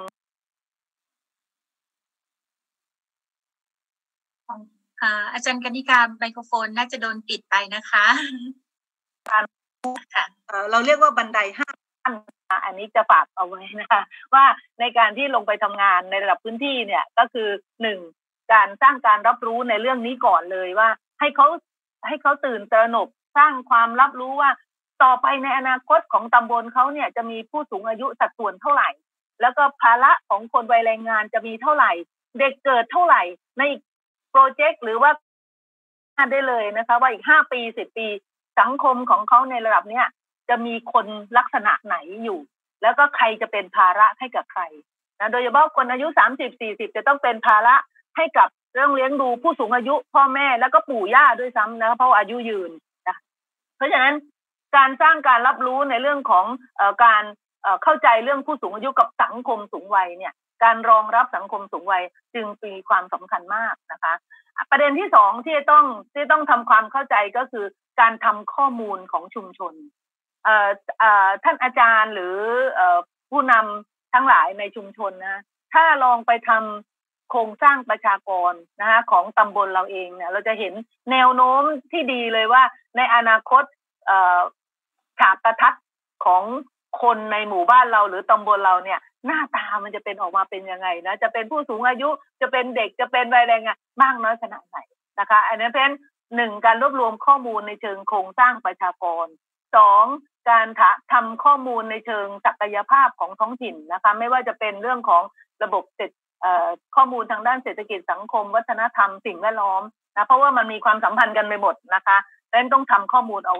ำค่ะอาจารย์กนิกาไมโครโฟนน่าจะโดนปิดไปนะคะการเราเรียกว่าบันไดห้าขั้นอันนี้จะฝากเอาไว้นะคะว่าในการที่ลงไปทำงานในระดับพื้นที่เนี่ยก็คือหนึ่งการสร้างการรับรู้ในเรื่องนี้ก่อนเลยว่าให้เขาให้เขาตื่นตระหนกสร้างความรับรู้ว่าต่อไปในอนาคตของตำบลเขาเนี่ยจะมีผู้สูงอายุสัดส่วนเท่าไหร่แล้วก็ภาระของคนวัยแรงงานจะมีเท่าไหร่เด็กเกิดเท่าไหร่ในโปรเจกต์หรือว่าได้เลยนะคะว่าอีกห้าปีสิบปีสังคมของเขาในระดับเนี้ยจะมีคนลักษณะไหนอยู่แล้วก็ใครจะเป็นภาระให้กับใครนะโดยเฉพาะคนอายุสามสิบ สี่สิบจะต้องเป็นภาระให้กับเรื่องเลี้ยงดูผู้สูงอายุพ่อแม่แล้วก็ปู่ย่าด้วยซ้ำนะเพราะอายุยืนนะเพราะฉะนั้นการสร้างการรับรู้ในเรื่องของเอ่อการเอ่อเข้าใจเรื่องผู้สูงอายุกับสังคมสูงวัยเนี่ยการรองรับสังคมสูงวัยจึงมีความสำคัญมากนะคะประเด็นที่สองที่ต้องที่ต้องทำความเข้าใจก็คือการทำข้อมูลของชุมชนเอ่อเอ่อท่านอาจารย์หรือเอ่อผู้นำทั้งหลายในชุมชนนะถ้าลองไปทำโครงสร้างประชากรนะคะของตำบลเราเองเนี่ยเราจะเห็นแนวโน้มที่ดีเลยว่าในอนาคตเอ่อฉากกระทัดของคนในหมู่บ้านเราหรือตำบลเราเนี่ยหน้าตามันจะเป็นออกมาเป็นยังไงนะจะเป็นผู้สูงอายุจะเป็นเด็กจะเป็นวัยแรงงานมากน้อยขนาดไหนนะคะอันนี้เป็นหนึ่งการรวบรวมข้อมูลในเชิงโครงสร้างประชากรสองการทำข้อมูลในเชิงศักยภาพของท้องถิ่นนะคะไม่ว่าจะเป็นเรื่องของระบบเศรษฐข้อมูลทางด้านเศรษฐกิจสังคมวัฒนธรรมสิ่งแวดล้อมนะเพราะว่ามันมีความสัมพันธ์กันไปหมดนะคะดังนั้นต้องทำข้อมูลเอาไว้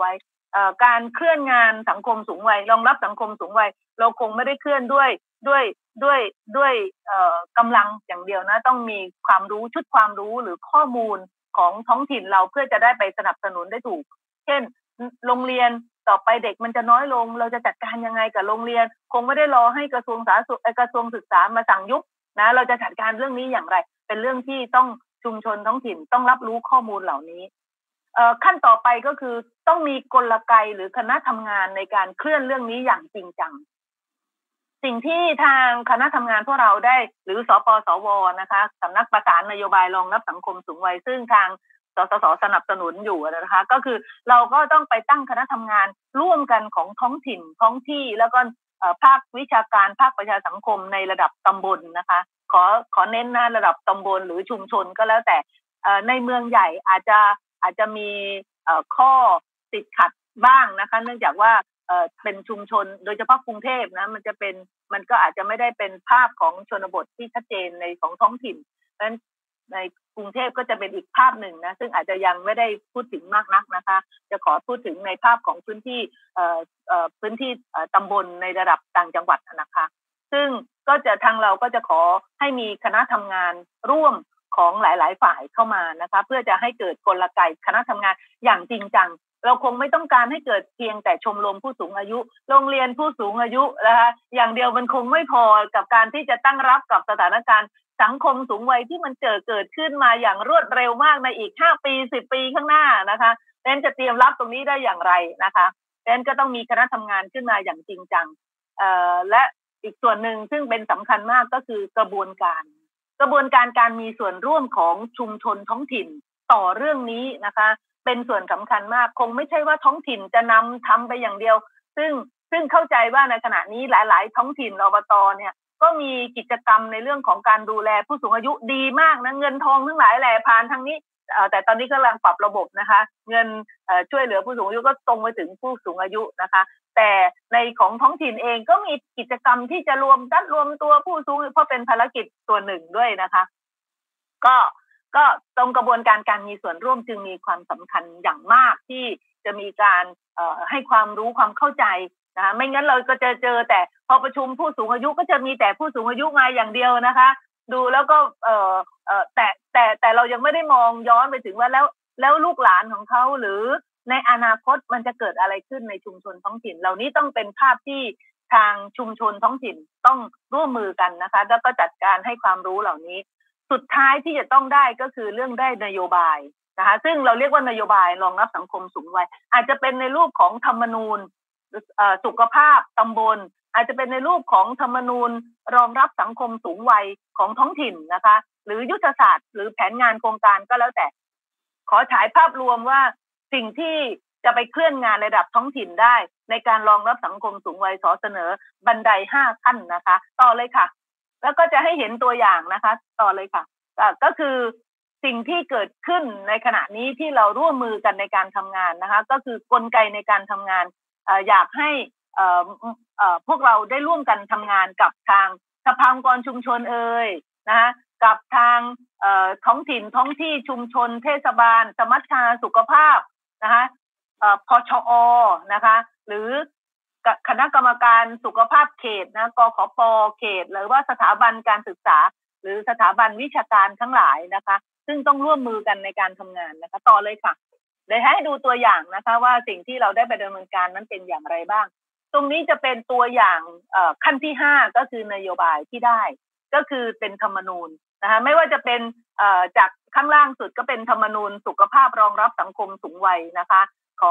การเคลื่อนงานสังคมสูงวัยรองรับสังคมสูงวัยเราคงไม่ได้เคลื่อนด้วยด้วยด้วยด้วยกำลังอย่างเดียวนะต้องมีความรู้ชุดความรู้หรือข้อมูลของท้องถิ่นเราเพื่อจะได้ไปสนับสนุนได้ถูกเช่นโรงเรียนต่อไปเด็กมันจะน้อยลงเราจะจัดการยังไงกับโรงเรียนคงไม่ได้รอให้กระทรวงสาธารณสุขกระทรวงศึกษามาสั่งยุบนะเราจะจัดการเรื่องนี้อย่างไรเป็นเรื่องที่ต้องชุมชนท้องถิ่นต้องรับรู้ข้อมูลเหล่านี้ขั้นต่อไปก็คือต้องมีกลไกหรือคณะทำงานในการเคลื่อนเรื่องนี้อย่างจริงจังสิ่งที่ทางคณะทำงานพวกเราได้หรือสปสวนะคะสำนักประสานนโยบายรองรับสังคมสูงวัยซึ่งทางสสสสนับสนุนอยู่นะคะก็คือเราก็ต้องไปตั้งคณะทำงานร่วมกันของท้องถิ่นท้องที่แล้วก็ภาควิชาการภาคประชาสังคมในระดับตำบลนะคะขอขอเน้นนะระดับตำบลหรือชุมชนก็แล้วแต่ในเมืองใหญ่อาจจะอาจจะมีข้อติดขัดบ้างนะคะเนื่องจากว่าเป็นชุมชนโดยเฉพาะกรุงเทพนะมันจะเป็นมันก็อาจจะไม่ได้เป็นภาพของชนบทที่ชัดเจนในของท้องถิ่นเพราะฉะนั้นในกรุงเทพก็จะเป็นอีกภาพหนึ่งนะซึ่งอาจจะยังไม่ได้พูดถึงมากนักนะคะจะขอพูดถึงในภาพของพื้นที่พื้นที่ตำบลในระดับต่างจังหวัดนะคะซึ่งก็จะทางเราก็จะขอให้มีคณะทำงานร่วมของหลายๆฝ่ายเข้ามานะคะเพื่อจะให้เกิดกลไกคณะทำงานอย่างจริงจังเราคงไม่ต้องการให้เกิดเพียงแต่ชมรมผู้สูงอายุโรงเรียนผู้สูงอายุนะคะอย่างเดียวมันคงไม่พอกับการที่จะตั้งรับกับสถานการณ์สังคมสูงวัยที่มันเจอเกิดขึ้นมาอย่างรวดเร็วมากในอีกห้าปีสิบปีข้างหน้านะคะดังนั้นจะเตรียมรับตรงนี้ได้อย่างไรนะคะดังนั้นก็ต้องมีคณะทำงานขึ้นมาอย่างจริงจังเอ่อและอีกส่วนหนึ่งซึ่งเป็นสำคัญมากก็คือกระบวนการกระบวนการการมีส่วนร่วมของชุมชนท้องถิ่นต่อเรื่องนี้นะคะเป็นส่วนสำคัญมากคงไม่ใช่ว่าท้องถิ่นจะนำทำไปอย่างเดียวซึ่งซึ่งเข้าใจว่าในขณะนี้หลายๆท้องถิ่นอบตเนี่ยก็มีกิจกรรมในเรื่องของการดูแลผู้สูงอายุดีมากนะเงินทองทั้งหลายแหล่ผ่านทางนี้แต่ตอนนี้กำลังปรับระบบนะคะเงินช่วยเหลือผู้สูงอายุก็ตรงไปถึงผู้สูงอายุนะคะแต่ในของท้องถิ่นเองก็มีกิจกรรมที่จะรวมดัดรวมตัวผู้สูงอายุเพราะเป็นภารกิจตัวหนึ่งด้วยนะคะก็ก็ตรงกระบวนการการมีส่วนร่วมจึงมีความสำคัญอย่างมากที่จะมีการให้ความรู้ความเข้าใจนะคะไม่งั้นเราก็จะเจอแต่พอประชุมผู้สูงอายุก็จะมีแต่ผู้สูงอายุมาอย่างเดียวนะคะดูแล้วก็เออเออแต่แต่แต่เรายังไม่ได้มองย้อนไปถึงว่าแล้วแล้วลูกหลานของเขาหรือในอนาคตมันจะเกิดอะไรขึ้นในชุมชนท้องถิ่นเหล่านี้ต้องเป็นภาพที่ทางชุมชนท้องถิ่นต้องร่วมมือกันนะคะแล้วก็จัดการให้ความรู้เหล่านี้สุดท้ายที่จะต้องได้ก็คือเรื่องได้นโยบายนะคะซึ่งเราเรียกว่านโยบายรองรับสังคมสูงวัยอาจจะเป็นในรูปของธรรมนูญสุขภาพตำบลอาจจะเป็นในรูปของธรรมนูญรองรับสังคมสูงวัยของท้องถิ่นนะคะหรือยุทธศาสตร์หรือแผนงานโครงการก็แล้วแต่ขอฉายภาพรวมว่าสิ่งที่จะไปเคลื่อนงานระดับท้องถิ่นได้ในการรองรับสังคมสูงวัยขอเสนอบันไดห้าขั้นนะคะต่อเลยค่ะแล้วก็จะให้เห็นตัวอย่างนะคะต่อเลยค่ะก็คือสิ่งที่เกิดขึ้นในขณะนี้ที่เราร่วมมือกันในการทำงานนะคะก็คือกลไกในการทำงานอยากให้พวกเราได้ร่วมกันทำงานกับทางสภาองค์กรชุมชนเอ่ยนะคะกับทางท้องถิ่นท้องที่ชุมชนเทศบาลสมัชชาสุขภาพนะคะพชอนะคะหรือคณะกรรมการสุขภาพเขตนะกขปเขตหรือว่าสถาบันการศึกษาหรือสถาบันวิชาการทั้งหลายนะคะซึ่งต้องร่วมมือกันในการทำงานนะคะต่อเลยค่ะเดี๋ยวให้ดูตัวอย่างนะคะว่าสิ่งที่เราได้ไปดำเนินการนั้นเป็นอย่างไรบ้างตรงนี้จะเป็นตัวอย่างขั้นที่ห้าก็คือนโยบายที่ได้ก็คือเป็นธรรมนูญนะคะไม่ว่าจะเป็นจากข้างล่างสุดก็เป็นธรรมนูญสุขภาพรองรับสังคมสูงวัยนะคะของ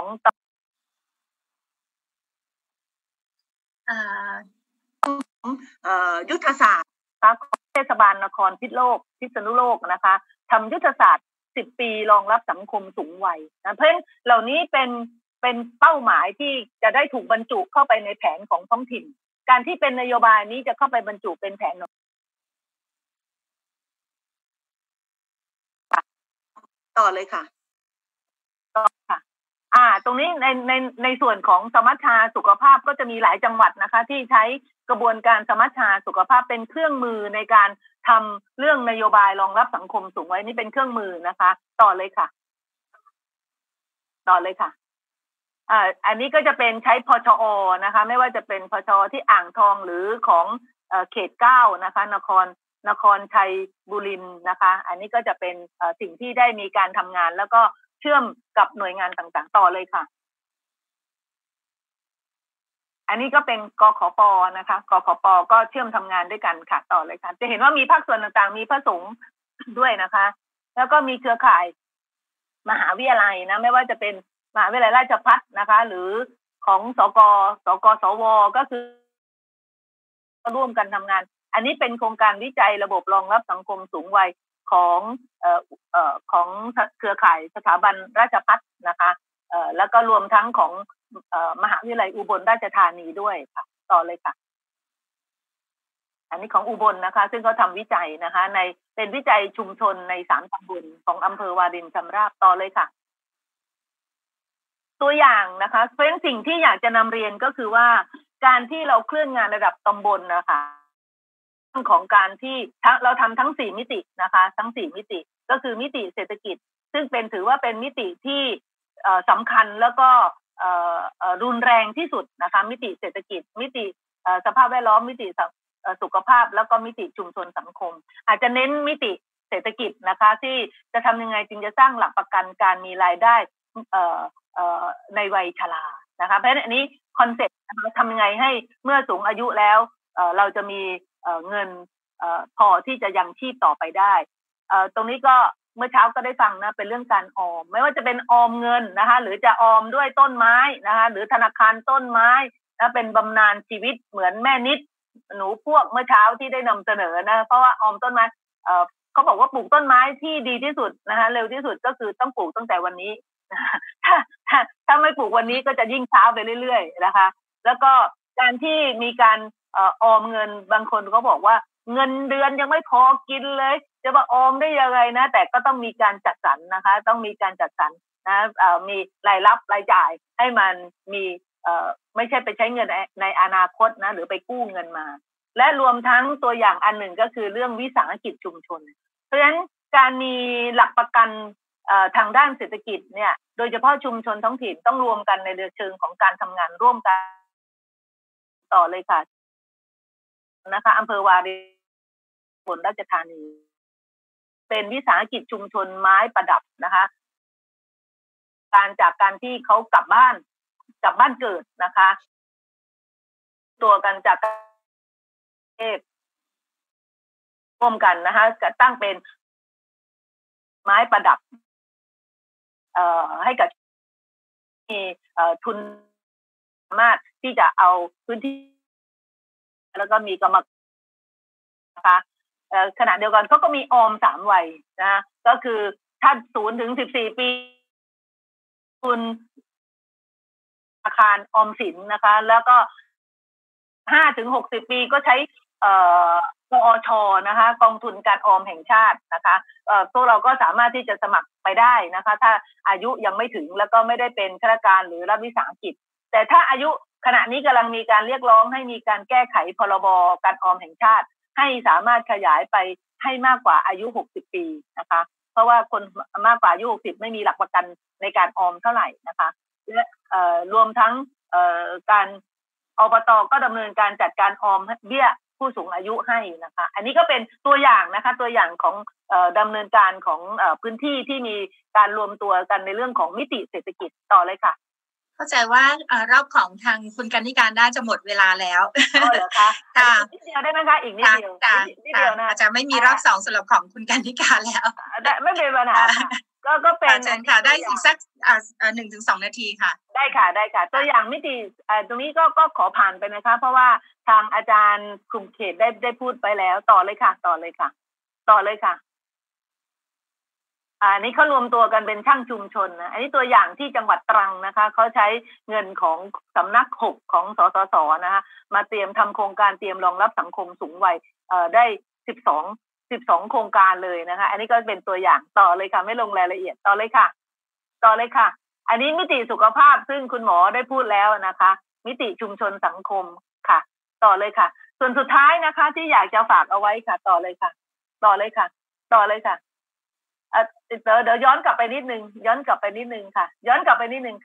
ยุทธศาสตร์ของเทศบาลนครพิษณุโลกพิษณุโลกนะคะทำยุทธศาสตร์สิบปีรองรับสังคมสูงวัยนะเพราะฉะนั้นเหล่านี้เป็นเป็นเป้าหมายที่จะได้ถูกบรรจุเข้าไปในแผนของท้องถิ่นการที่เป็นนโยบายนี้จะเข้าไปบรรจุเป็นแผนต่อเลยค่ะต่อค่ะอ่าตรงนี้ในในในส่วนของสมัชชาสุขภาพก็จะมีหลายจังหวัดนะคะที่ใช้กระบวนการสมัชชาสุขภาพเป็นเครื่องมือในการทำเรื่องนโยบายรองรับสังคมสูงวัยนี่เป็นเครื่องมือนะคะต่อเลยค่ะต่อเลยค่ะอ่าอันนี้ก็จะเป็นใช้พชอนะคะไม่ว่าจะเป็นพชที่อ่างทองหรือของเอ่อเขตเก้านะคะนครนครชัยบุรีนะคะอันนี้ก็จะเป็นเอ่อสิ่งที่ได้มีการทำงานแล้วก็เชื่อมกับหน่วยงานต่างๆต่อเลยค่ะอันนี้ก็เป็นกขปนะคะกขปก็เชื่อมทำงานด้วยกันค่ะต่อเลยค่ะจะเห็นว่ามีภาคส่วนต่างๆมีพระสงฆ์ด้วยนะคะแล้วก็มีเครือข่ายมหาวิทยาลัยนะไม่ว่าจะเป็นมหาวิทยาลัยราชภัฏนะคะหรือของสกสกสวก็คือร่วมกันทำงานอันนี้เป็นโครงการวิจัยระบบรองรับสังคมสูงวัยของเอ่อเอ่อของเครือข่ายสถาบันราชภัฏนะคะเอ่อแล้วก็รวมทั้งของเอ่อมหาวิทยาลัยอุบลราชธานีด้วยค่ะต่อเลยค่ะอันนี้ของอุบลนะคะซึ่งเขาทำวิจัยนะคะในเป็นวิจัยชุมชนในสามตำบลของอำเภอวารินชำราบต่อเลยค่ะตัวอย่างนะคะเพราะฉะนั้นสิ่งที่อยากจะนำเรียนก็คือว่าการที่เราเคลื่อนงานระดับตำบลนะคะของการที่เราทำทั้งสี่มิตินะคะทั้งสี่มิติก็คือมิติเศรษฐกิจซึ่งเป็นถือว่าเป็นมิติที่สำคัญแล้วก็รุนแรงที่สุดนะคะมิติเศรษฐกิจมิติสภาพแวดล้อมมิติสุขภาพแล้วก็มิติชุมชนสังคมอาจจะเน้นมิติเศรษฐกิจนะคะที่จะทำยังไงจึงจะสร้างหลักประกันการมีรายได้ในวัยชรานะคะเพราะฉะนั้นอันนี้คอนเซ็ปต์ทำยังไงให้เมื่อสูงอายุแล้วเราจะมีเงินพอที่จะยังชีพต่อไปได้ตรงนี้ก็เมื่อเช้าก็ได้ฟังนะเป็นเรื่องการออมไม่ว่าจะเป็นออมเงินนะคะหรือจะออมด้วยต้นไม้นะคะหรือธนาคารต้นไม้นะเป็นบำนาญชีวิตเหมือนแม่นิดหนูพวกเมื่อเช้าที่ได้นำเสนอนะเพราะว่าออมต้นไม้เขาบอกว่าปลูกต้นไม้ที่ดีที่สุดนะคะเร็วที่สุดก็คือต้องปลูกตั้งแต่วันนี้ถ้าถ้าถ้าไม่ปลูกวันนี้ก็จะยิ่งช้าไปเรื่อยๆนะคะแล้วก็การที่มีการออมเงินบางคนเขาบอกว่าเงินเดือนยังไม่พอกินเลยจะมาออมได้ยังไงนะแต่ก็ต้องมีการจัดสรรนะคะต้องมีการจัดสรรนะมีรายรับรายจ่ายให้มันมีไม่ใช่ไปใช้เงินในอนาคตนะหรือไปกู้เงินมาและรวมทั้งตัวอย่างอันหนึ่งก็คือเรื่องวิสาหกิจชุมชนเพราะฉะนั้นการมีหลักประกันทางด้านเศรษฐกิจเนี่ยโดยเฉพาะชุมชนท้องถิ่นต้องรวมกันในเชิงของการทำงานร่วมกันต่อเลยค่ะนะคะอำเภอวารินอุบลราชธานีเป็นวิสาหกิจชุมชนไม้ประดับนะคะการจากการที่เขากลับบ้านกลับบ้านเกิดนะคะตัวกันจากเทพร่วมกันนะคะจะตั้งเป็นไม้ประดับเอ่อให้กับมีเอ่อทุนสามารถที่จะเอาพื้นที่แล้วก็มีกรรมนะคะเอ่อขณะเดียวกันเขาก็มีออมสามวัยนะก็คือถ้าศูนย์ถึงสิบสี่ปีคุณอาคารออมสินนะคะแล้วก็ห้าถึงหกสิบปีก็ใช้เอ่อกอชนะคะกองทุนการออมแห่งชาตินะคะเอ่อพวกเราก็สามารถที่จะสมัครไปได้นะคะถ้าอายุยังไม่ถึงแล้วก็ไม่ได้เป็นข้าราชการหรือรัฐวิสาหกิจแต่ถ้าอายุขณะนี้กำลังมีการเรียกร้องให้มีการแก้ไขพรบการออมแห่งชาติให้สามารถขยายไปให้มากกว่าอายุหกสิบปีนะคะเพราะว่าคนมากกว่าอายุหกสิบไม่มีหลักประกันในการออมเท่าไหร่นะคะและเอ่อรวมทั้งเอ่อการอบต.ก็ดำเนินการจัดการออมเบี้ยผู้สูงอายุให้นะคะอันนี้ก็เป็นตัวอย่างนะคะตัวอย่างของเอ่อดำเนินการของเอ่อพื้นที่ที่มีการรวมตัวกันในเรื่องของมิติเศรษฐกิจต่อเลยค่ะเข้าใจว่ารอบของทางคุณกนิการน่าจะหมดเวลาแล้วอ๋อเหรอคะค่ะนิดเดียวได้ไหมคะอีกนิดเดียวนิดเดียวนะอาจจะไม่มีรอบสองสำหรับของคุณกนิการแล้วได้ไม่เป็นปัญหาก็ก็เป็นอาจารย์ค่ะได้อีกสักอ่าหนึ่งถึงสองนาทีค่ะได้ค่ะได้ค่ะตัวอย่างมิติอ่าตรงนี้ก็ก็ขอผ่านไปนะคะเพราะว่าทางอาจารย์กลุ่มเขตได้ได้พูดไปแล้วต่อเลยค่ะต่อเลยค่ะต่อเลยค่ะอันนี้เขารวมตัวกันเป็นช่างชุมชนนะอันนี้ตัวอย่างที่จังหวัดตรังนะคะเขาใช้เงินของสำนักหกของสสสนะคะมาเตรียมทำโครงการเตรียมรองรับสังคมสูงวัยเอ่อได้สิบสอง สิบสองโครงการเลยนะคะอันนี้ก็เป็นตัวอย่างต่อเลยค่ะไม่ลงรายละเอียดต่อเลยค่ะต่อเลยค่ะอันนี้มิติสุขภาพซึ่งคุณหมอได้พูดแล้วนะคะมิติชุมชนสังคมค่ะต่อเลยค่ะส่วนสุดท้ายนะคะที่อยากจะฝากเอาไว้ค่ะต่อเลยค่ะต่อเลยค่ะต่อเลยค่ะเอ่อเดี๋ยวเดี๋ยวย้อนกลับไปนิดนึงย้อนกลับไปนิดนึงค่ะย้อนกลับไปนิดนึงค่ะ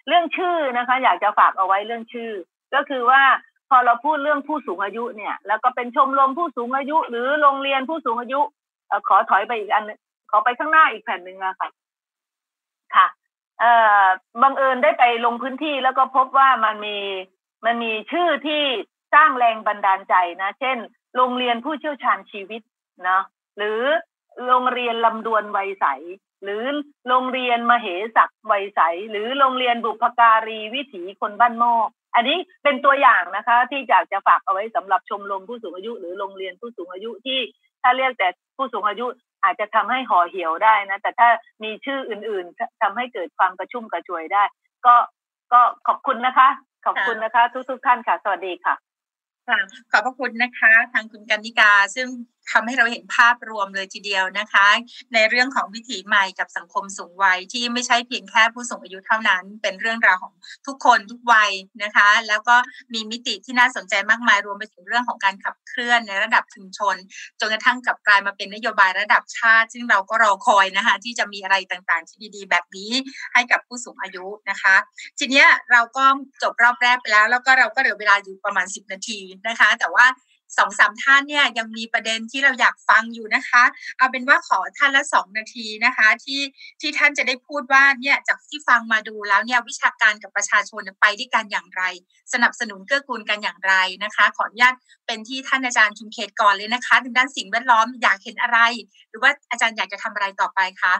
เรื่องชื่อนะคะอยากจะฝากเอาไว้เรื่องชื่อก็คือว่าพอเราพูดเรื่องผู้สูงอายุเนี่ยแล้วก็เป็นชมรมผู้สูงอายุหรือโรงเรียนผู้สูงอายุเอ่อขอถอยไปอีกอันขอไปข้างหน้าอีกแผ่นหนึ่งอะค่ะค่ะเอ่อบังเอิญได้ไปลงพื้นที่แล้วก็พบว่ามันมีมันมีชื่อที่สร้างแรงบันดาลใจนะเช่นโรงเรียนผู้เชี่ยวชาญชีวิตนะหรือโรงเรียนลำดวนวัยใสหรือโรงเรียนมเหศักดิ์วัยใสหรือโรงเรียนบุพการีวิถีคนบ้านหม้ออันนี้เป็นตัวอย่างนะคะที่อยากจะฝากเอาไว้สำหรับชมรมผู้สูงอายุหรือโรงเรียนผู้สูงอายุที่ถ้าเรียกแต่ผู้สูงอายุอาจจะทำให้ห่อเหี่ยวได้นะแต่ถ้ามีชื่ออื่นๆทำให้เกิดความกระชุ่มกระชวยได้ก็ก็ขอบคุณนะคะขอบคุณนะคะทุกๆท่านค่ะสวัสดีค่ะค่ะขอบพระคุณนะคะทางคุณกันนิกาซึ่งทำให้เราเห็นภาพรวมเลยทีเดียวนะคะในเรื่องของวิถีใหม่กับสังคมสูงวัยที่ไม่ใช่เพียงแค่ผู้สูงอายุเท่านั้นเป็นเรื่องราวของทุกคนทุกวัยนะคะแล้วก็มีมิติที่น่าสนใจมากมายรวมไปถึงเรื่องของการขับเคลื่อนในระดับชุมชนจนกระทั่งกลับกลายมาเป็นนโยบายระดับชาติซึ่งเราก็รอคอยนะคะที่จะมีอะไรต่างๆที่ดีๆแบบนี้ให้กับผู้สูงอายุนะคะทีนี้เราก็จบรอบแรกไปแล้วแล้วก็เราก็เหลือเวลาอยู่ประมาณสิบนาทีนะคะแต่ว่าสองสามท่านเนี่ยยังมีประเด็นที่เราอยากฟังอยู่นะคะเอาเป็นว่าขอท่านละสองนาทีนะคะที่ที่ท่านจะได้พูดว่าเนี่ยจากที่ฟังมาดูแล้วเนี่ยวิชาการกับประชาชนไปด้วยกันอย่างไรสนับสนุนเกื้อกูลกันอย่างไรนะคะขออนุญาตเป็นที่ท่านอาจารย์ชุมเขตก่อนเลยนะคะทางด้านสิ่งแวดล้อมอยากเห็นอะไรหรือว่าอาจารย์อยากจะทำอะไรต่อไปคะ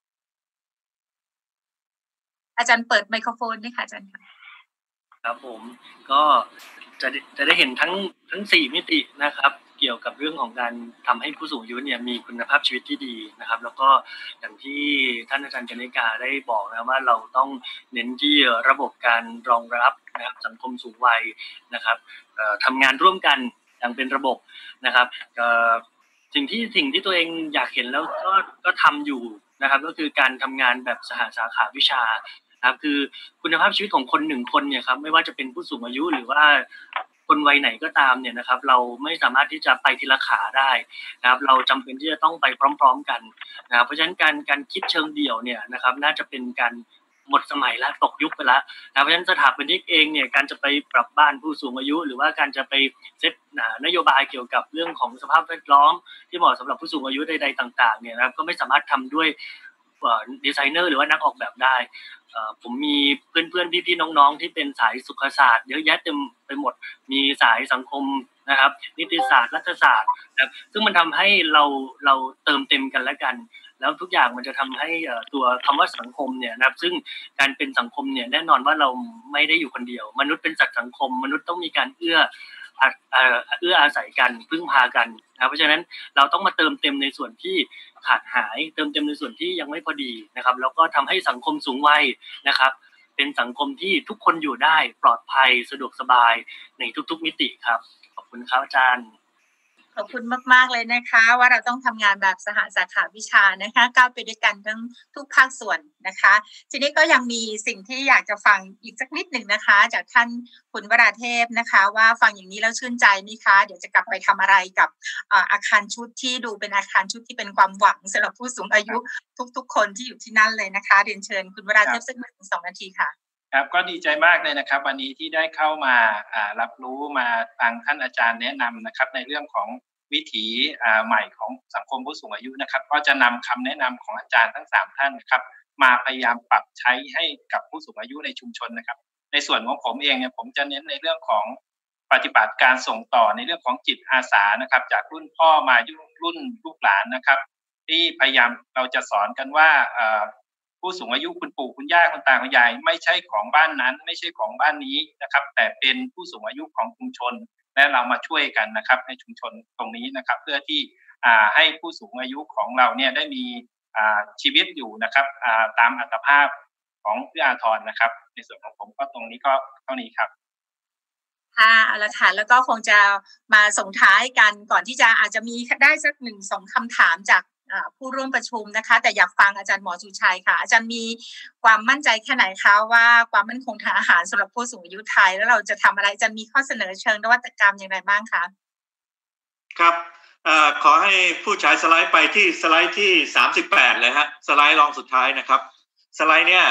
อาจารย์เปิดไมโครโฟนด้วยค่ะอาจารย์ครับผมก็จะจะได้เห็นทั้งทั้งสี่มิตินะครับเกี่ยวกับเรื่องของการทำให้ผู้สูงอายุเนี่ยมีคุณภาพชีวิตที่ดีนะครับแล้วก็อย่างที่ท่านอาจารย์กนิกาได้บอกนะว่าเราต้องเน้นที่ระบบการรองรับนะครับสังคมสูงวัยนะครับทำงานร่วมกันอย่างเป็นระบบนะครับสิ่งที่สิ่งที่ตัวเองอยากเห็นแล้วก็ก็ทำอยู่นะครับก็คือการทำงานแบบสหสาขาวิชาครับคือคุณภาพชีวิตของคนหนึ่งคนเนี่ยครับไม่ว่าจะเป็นผู้สูงอายุหรือว่าคนวัยไหนก็ตามเนี่ยนะครับเราไม่สามารถที่จะไปทีละขาได้นะครับเราจำเป็นที่จะต้องไปพร้อมๆกันนะครับเพราะฉะนั้นการการคิดเชิงเดี่ยวเนี่ยนะครับน่าจะเป็นการหมดสมัยแล้วตกยุคไปแล้วนะเพราะฉะนั้นสถาปนิกเองเนี่ยการจะไปปรับบ้านผู้สูงอายุหรือว่าการจะไปเซตนโยบายเกี่ยวกับเรื่องของสภาพแวดล้อมที่เหมาะสำหรับผู้สูงอายุใดๆต่างๆเนี่ยนะครับก็ไม่สามารถทำด้วยดีไซเนอร์หรือว่านักออกแบบได้ผมมีเพื่อนๆพี่ๆน้องๆที่เป็นสายสุขศาสตร์เยอะแยะเต็มไปหมดมีสายสังคมนะครับนิติศาสตร์รัฐศาสตร์นะครับซึ่งมันทำให้เราเราเติมเต็มกันและกันแล้วทุกอย่างมันจะทำให้ตัวคำว่าสังคมเนี่ยนะครับซึ่งการเป็นสังคมเนี่ยแน่นอนว่าเราไม่ได้อยู่คนเดียวมนุษย์เป็นสัตว์สังคมมนุษย์ต้องมีการเอื้อเอื้ออาศัยกันพึ่งพากันนะเพราะฉะนั้นเราต้องมาเติมเต็มในส่วนที่ขาดหายเติมเต็มในส่วนที่ยังไม่พอดีนะครับแล้วก็ทำให้สังคมสูงวัยนะครับเป็นสังคมที่ทุกคนอยู่ได้ปลอดภัยสะดวกสบายในทุกๆมิติครับขอบคุณครับอาจารย์ขอบคุณมากๆเลยนะคะว่าเราต้องทำงานแบบสหสาขาวิชานะคะก้าวไปด้วยกันทั้งทุกภาคส่วนนะคะทีนี้ก็ยังมีสิ่งที่อยากจะฟังอีกสักนิดหนึ่งนะคะจากท่านคุณวราเทพนะคะว่าฟังอย่างนี้แล้วชื่นใจไหมคะเดี๋ยวจะกลับไปทำอะไรกับอาคารชุดที่ดูเป็นอาคารชุดที่เป็นความหวังสำหรับผู้สูงอายุทุกๆคนที่อยู่ที่นั่นเลยนะคะเรียนเชิญคุณวราเทพสักหนึ่งถึงสองนาทีค่ะครับก็ดีใจมากเลยนะครับวันนี้ที่ได้เข้ามารับรู้มาฟังท่านอาจารย์แนะนำนะครับในเรื่องของวิถีใหม่ของสังคมผู้สูงอายุนะครับก็จะนำคำแนะนำของอาจารย์ทั้งสามท่านนะครับมาพยายามปรับใช้ให้กับผู้สูงอายุในชุมชนนะครับในส่วนของผมเองเนี่ยผมจะเน้นในเรื่องของปฏิบัติการส่งต่อในเรื่องของจิตอาสานะครับจากรุ่นพ่อมารุ่นลูกหลานนะครับที่พยายามเราจะสอนกันว่าผู้สูงอายุคุณปู่คุณย่าคุณตาคุณยายไม่ใช่ของบ้านนั้นไม่ใช่ของบ้านนี้นะครับแต่เป็นผู้สูงอายุของชุมชนและเรามาช่วยกันนะครับในชุมชนตรงนี้นะครับเพื่อที่ให้ผู้สูงอายุของเราเนี่ยได้มีชีวิตอยู่นะครับตามอัตภาพของเอื้ออาทรนะครับในส่วนของผมก็ตรงนี้ก็เท่านี้ครับค่ะเอาละค่ะแล้วก็คงจะมาส่งท้ายกันก่อนที่จะอาจจะมีได้สักหนึ่งสองคำถามจากผู้ร่วมประชุมนะคะแต่อยากฟังอาจารย์หมอชูชัยค่ะอาจารย์มีความมั่นใจแค่ไหนคะว่าความมั่นคงทางอาหารสำหรับผู้สูงอายุไทยแล้วเราจะทำอะไรจะมีข้อเสนอเชิงนวัตกรรมอย่างไรบ้างคะครับขอให้ผู้ฉายสไลด์ไปที่สไลด์ที่สามสิบแปดเลยฮะสไลด์รองสุดท้ายนะครับสไลด์เนี่ย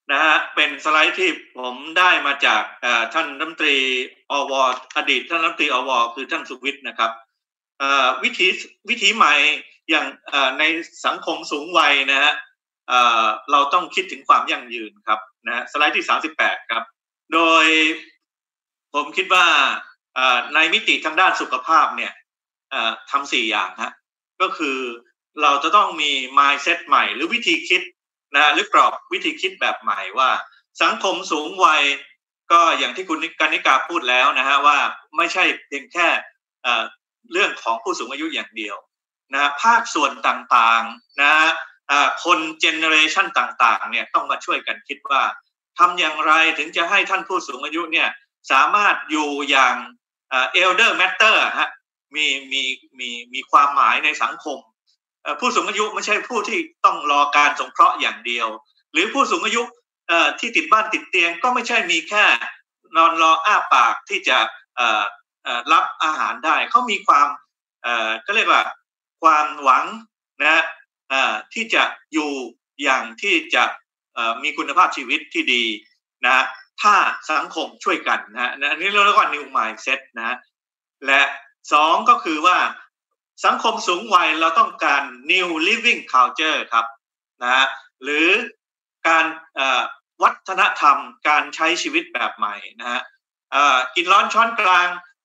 นะฮะเป็นสไลด์ที่ผมได้มาจากท่านรัฐมนตรีอวอดีตท่านรัฐมนตรีอวคือท่านสุวิทย์นะครับวิธีวิธีใหม่อย่างในสังคมสูงวัยนะฮะเราต้องคิดถึงความยั่งยืนครับนะฮะสไลด์ที่สามสิบแปดครับโดยผมคิดว่าในมิติทางด้านสุขภาพเนี่ยทำสี่อย่างฮะก็คือเราจะต้องมี mindset ใหม่หรือวิธีคิดนะหรือกรอบวิธีคิดแบบใหม่ว่าสังคมสูงวัยก็อย่างที่คุณกนิกาพูดแล้วนะฮะว่าไม่ใช่เพียงแค่เรื่องของผู้สูงอายุอย่างเดียวนะภาคส่วนต่างๆนะคนเจเนอเรชันต่างๆเนี่ยต้องมาช่วยกันคิดว่าทำอย่างไรถึงจะให้ท่านผู้สูงอายุเนี่ยสามารถอยู่อย่างเอลเดอร์แมตเตอร์ฮะมีมีมีมีความหมายในสังคมผู้สูงอายุไม่ใช่ผู้ที่ต้องรอการสงเคราะห์อย่างเดียวหรือผู้สูงอายุที่ติดบ้านติดเตียงก็ไม่ใช่มีแค่นอนรออ้าปากที่จะรับอาหารได้เขามีความก็เรียกว่าความหวังนะที่จะอยู่อย่างที่จะมีคุณภาพชีวิตที่ดีนะถ้าสังคมช่วยกันนะอันนี้เราเรียกว่า new mindset นะและสองก็คือว่าสังคมสูงวัยเราต้องการ new living culture ครับนะหรือการวัฒนธรรมการใช้ชีวิตแบบใหม่นะฮะกินร้อนช้อนกลาง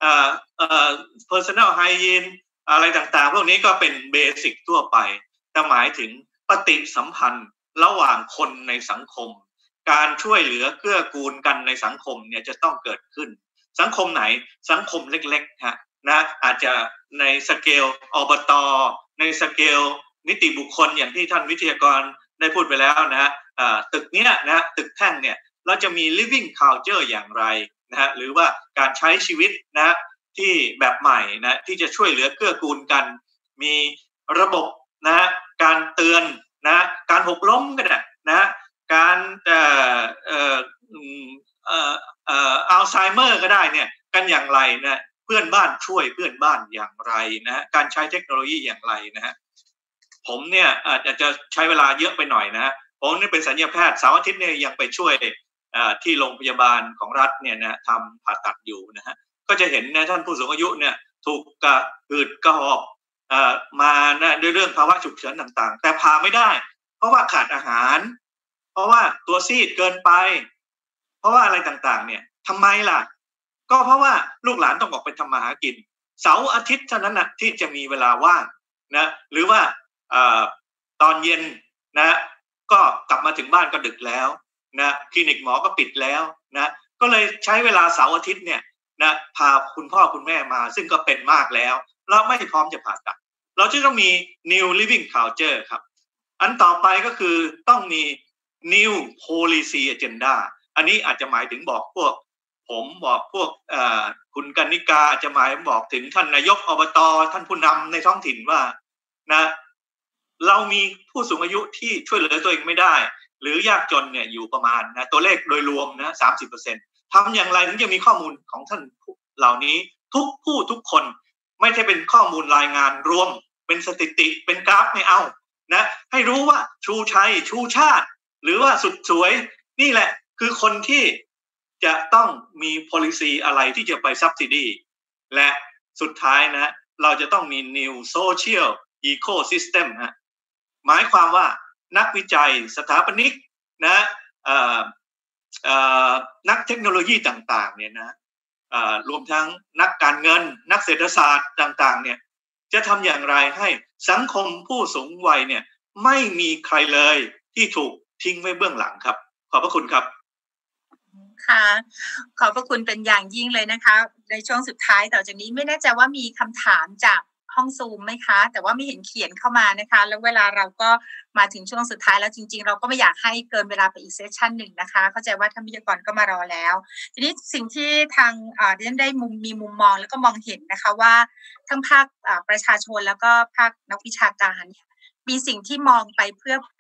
personal hygiene อะไรต่างๆพวกนี้ก็เป็นเบสิกทั่วไปแต่หมายถึงปฏิสัมพันธ์ระหว่างคนในสังคมการช่วยเหลือเกื้อกูลกันในสังคมเนี่ยจะต้องเกิดขึ้นสังคมไหนสังคมเล็กๆฮะนะอาจจะในสเกลอบต.ในสเกลนิติบุคคลอย่างที่ท่านวิทยากรได้พูดไปแล้วนะฮะตึกเนี้ยนะตึกแท่งเนี่ยเราจะมี living culture อย่างไรนะฮะหรือว่าการใช้ชีวิตนะที่แบบใหม่นะที่จะช่วยเหลือเกื้อกูลกันมีระบบนะการเตือนนะการหกล้มก็ได้นะการเอ่อเอ่อเอ่อเอ่ออัลไซเมอร์ก็ได้เนี่ยกันอย่างไรนะเพื่อนบ้านช่วยเพื่อนบ้านอย่างไรนะการใช้เทคโนโลยีอย่างไรนะฮะผมเนี่ยอาจจะใช้เวลาเยอะไปหน่อยนะผมนี่เป็นศัลยแพทย์เสาร์อาทิตย์เนี่ยยังไปช่วยที่โรงพยาบาลของรัฐเนี่ยนะทำผ่าตัดอยู่นะฮะก็จะเห็นนะท่านผู้สูงอายุเนี่ยถูกกระหืดกระหอบมานะด้วยเรื่องภาวะฉุกเฉินต่างๆแต่พาไม่ได้เพราะว่าขาดอาหารเพราะว่าตัวซีดเกินไปเพราะว่าอะไรต่างๆเนี่ยทำไมล่ะก็เพราะว่าลูกหลานต้องออกไปทำมาหากินเสาร์อาทิตย์เท่านั้นนะที่จะมีเวลาว่างนะหรือว่าตอนเย็นนะก็กลับมาถึงบ้านก็ดึกแล้วนะคลินิกหมอก็ปิดแล้วนะก็เลยใช้เวลาเสาร์อาทิตย์เนี่ยนะพาคุณพ่อคุณแม่มาซึ่งก็เป็นมากแล้วเราไม่พร้อมจะผ่าตัดเราจะต้องมี new living culture ครับอันต่อไปก็คือต้องมี new policy agenda อันนี้อาจจะหมายถึงบอกพวกผมบอกพวกคุณกนิกาอาจจะหมายบอกถึงท่านนายกอบต.ท่านผู้นำในท้องถิ่นว่านะเรามีผู้สูงอายุที่ช่วยเหลือตัวเองไม่ได้หรือยากจนเนี่ยอยู่ประมาณนะตัวเลขโดยรวมนะ สามสิบเปอร์เซ็นต์ ทำอย่างไรถึงจะมีข้อมูลของท่านเหล่านี้ทุกผู้ทุกคนไม่ใช่เป็นข้อมูลรายงานรวมเป็นสถิติเป็นกราฟไม่เอานะให้รู้ว่าชูชัยชูชาติหรือว่าสุดสวยนี่แหละคือคนที่จะต้องมี policy อะไรที่จะไป subsidy และสุดท้ายนะเราจะต้องมี new social ecosystem ฮะหมายความว่านักวิจัยสถาปนิกนะเอ่อเอ่อนักเทคโนโลยีต่างๆเนี่ยนะเอ่อรวมทั้งนักการเงินนักเศรษฐศาสตร์ต่างๆเนี่ยจะทำอย่างไรให้สังคมผู้สูงวัยเนี่ยไม่มีใครเลยที่ถูกทิ้งไว้เบื้องหลังครับขอบพระคุณครับค่ะขอบพระคุณเป็นอย่างยิ่งเลยนะคะในช่วงสุดท้ายต่อจากนี้ไม่แน่ใจว่ามีคำถามจากห้องซูมไหมคะแต่ว่าไม่เห็นเขียนเข้ามานะคะแล้วเวลาเราก็มาถึงช่วงสุดท้ายแล้วจริงๆเราก็ไม่อยากให้เกินเวลาไปอีกเซสชันหนึ่งนะคะเข้าใจว่าท่านวิทยากรก็มารอแล้วทีนี้สิ่งที่ทางอ่าดิฉันได้มุมมีมุมมองแล้วก็มองเห็นนะคะว่าทั้งภาคอ่าประชาชนแล้วก็ภาคนักวิชาการเนี่ยมีสิ่งที่มองไปเพื่อ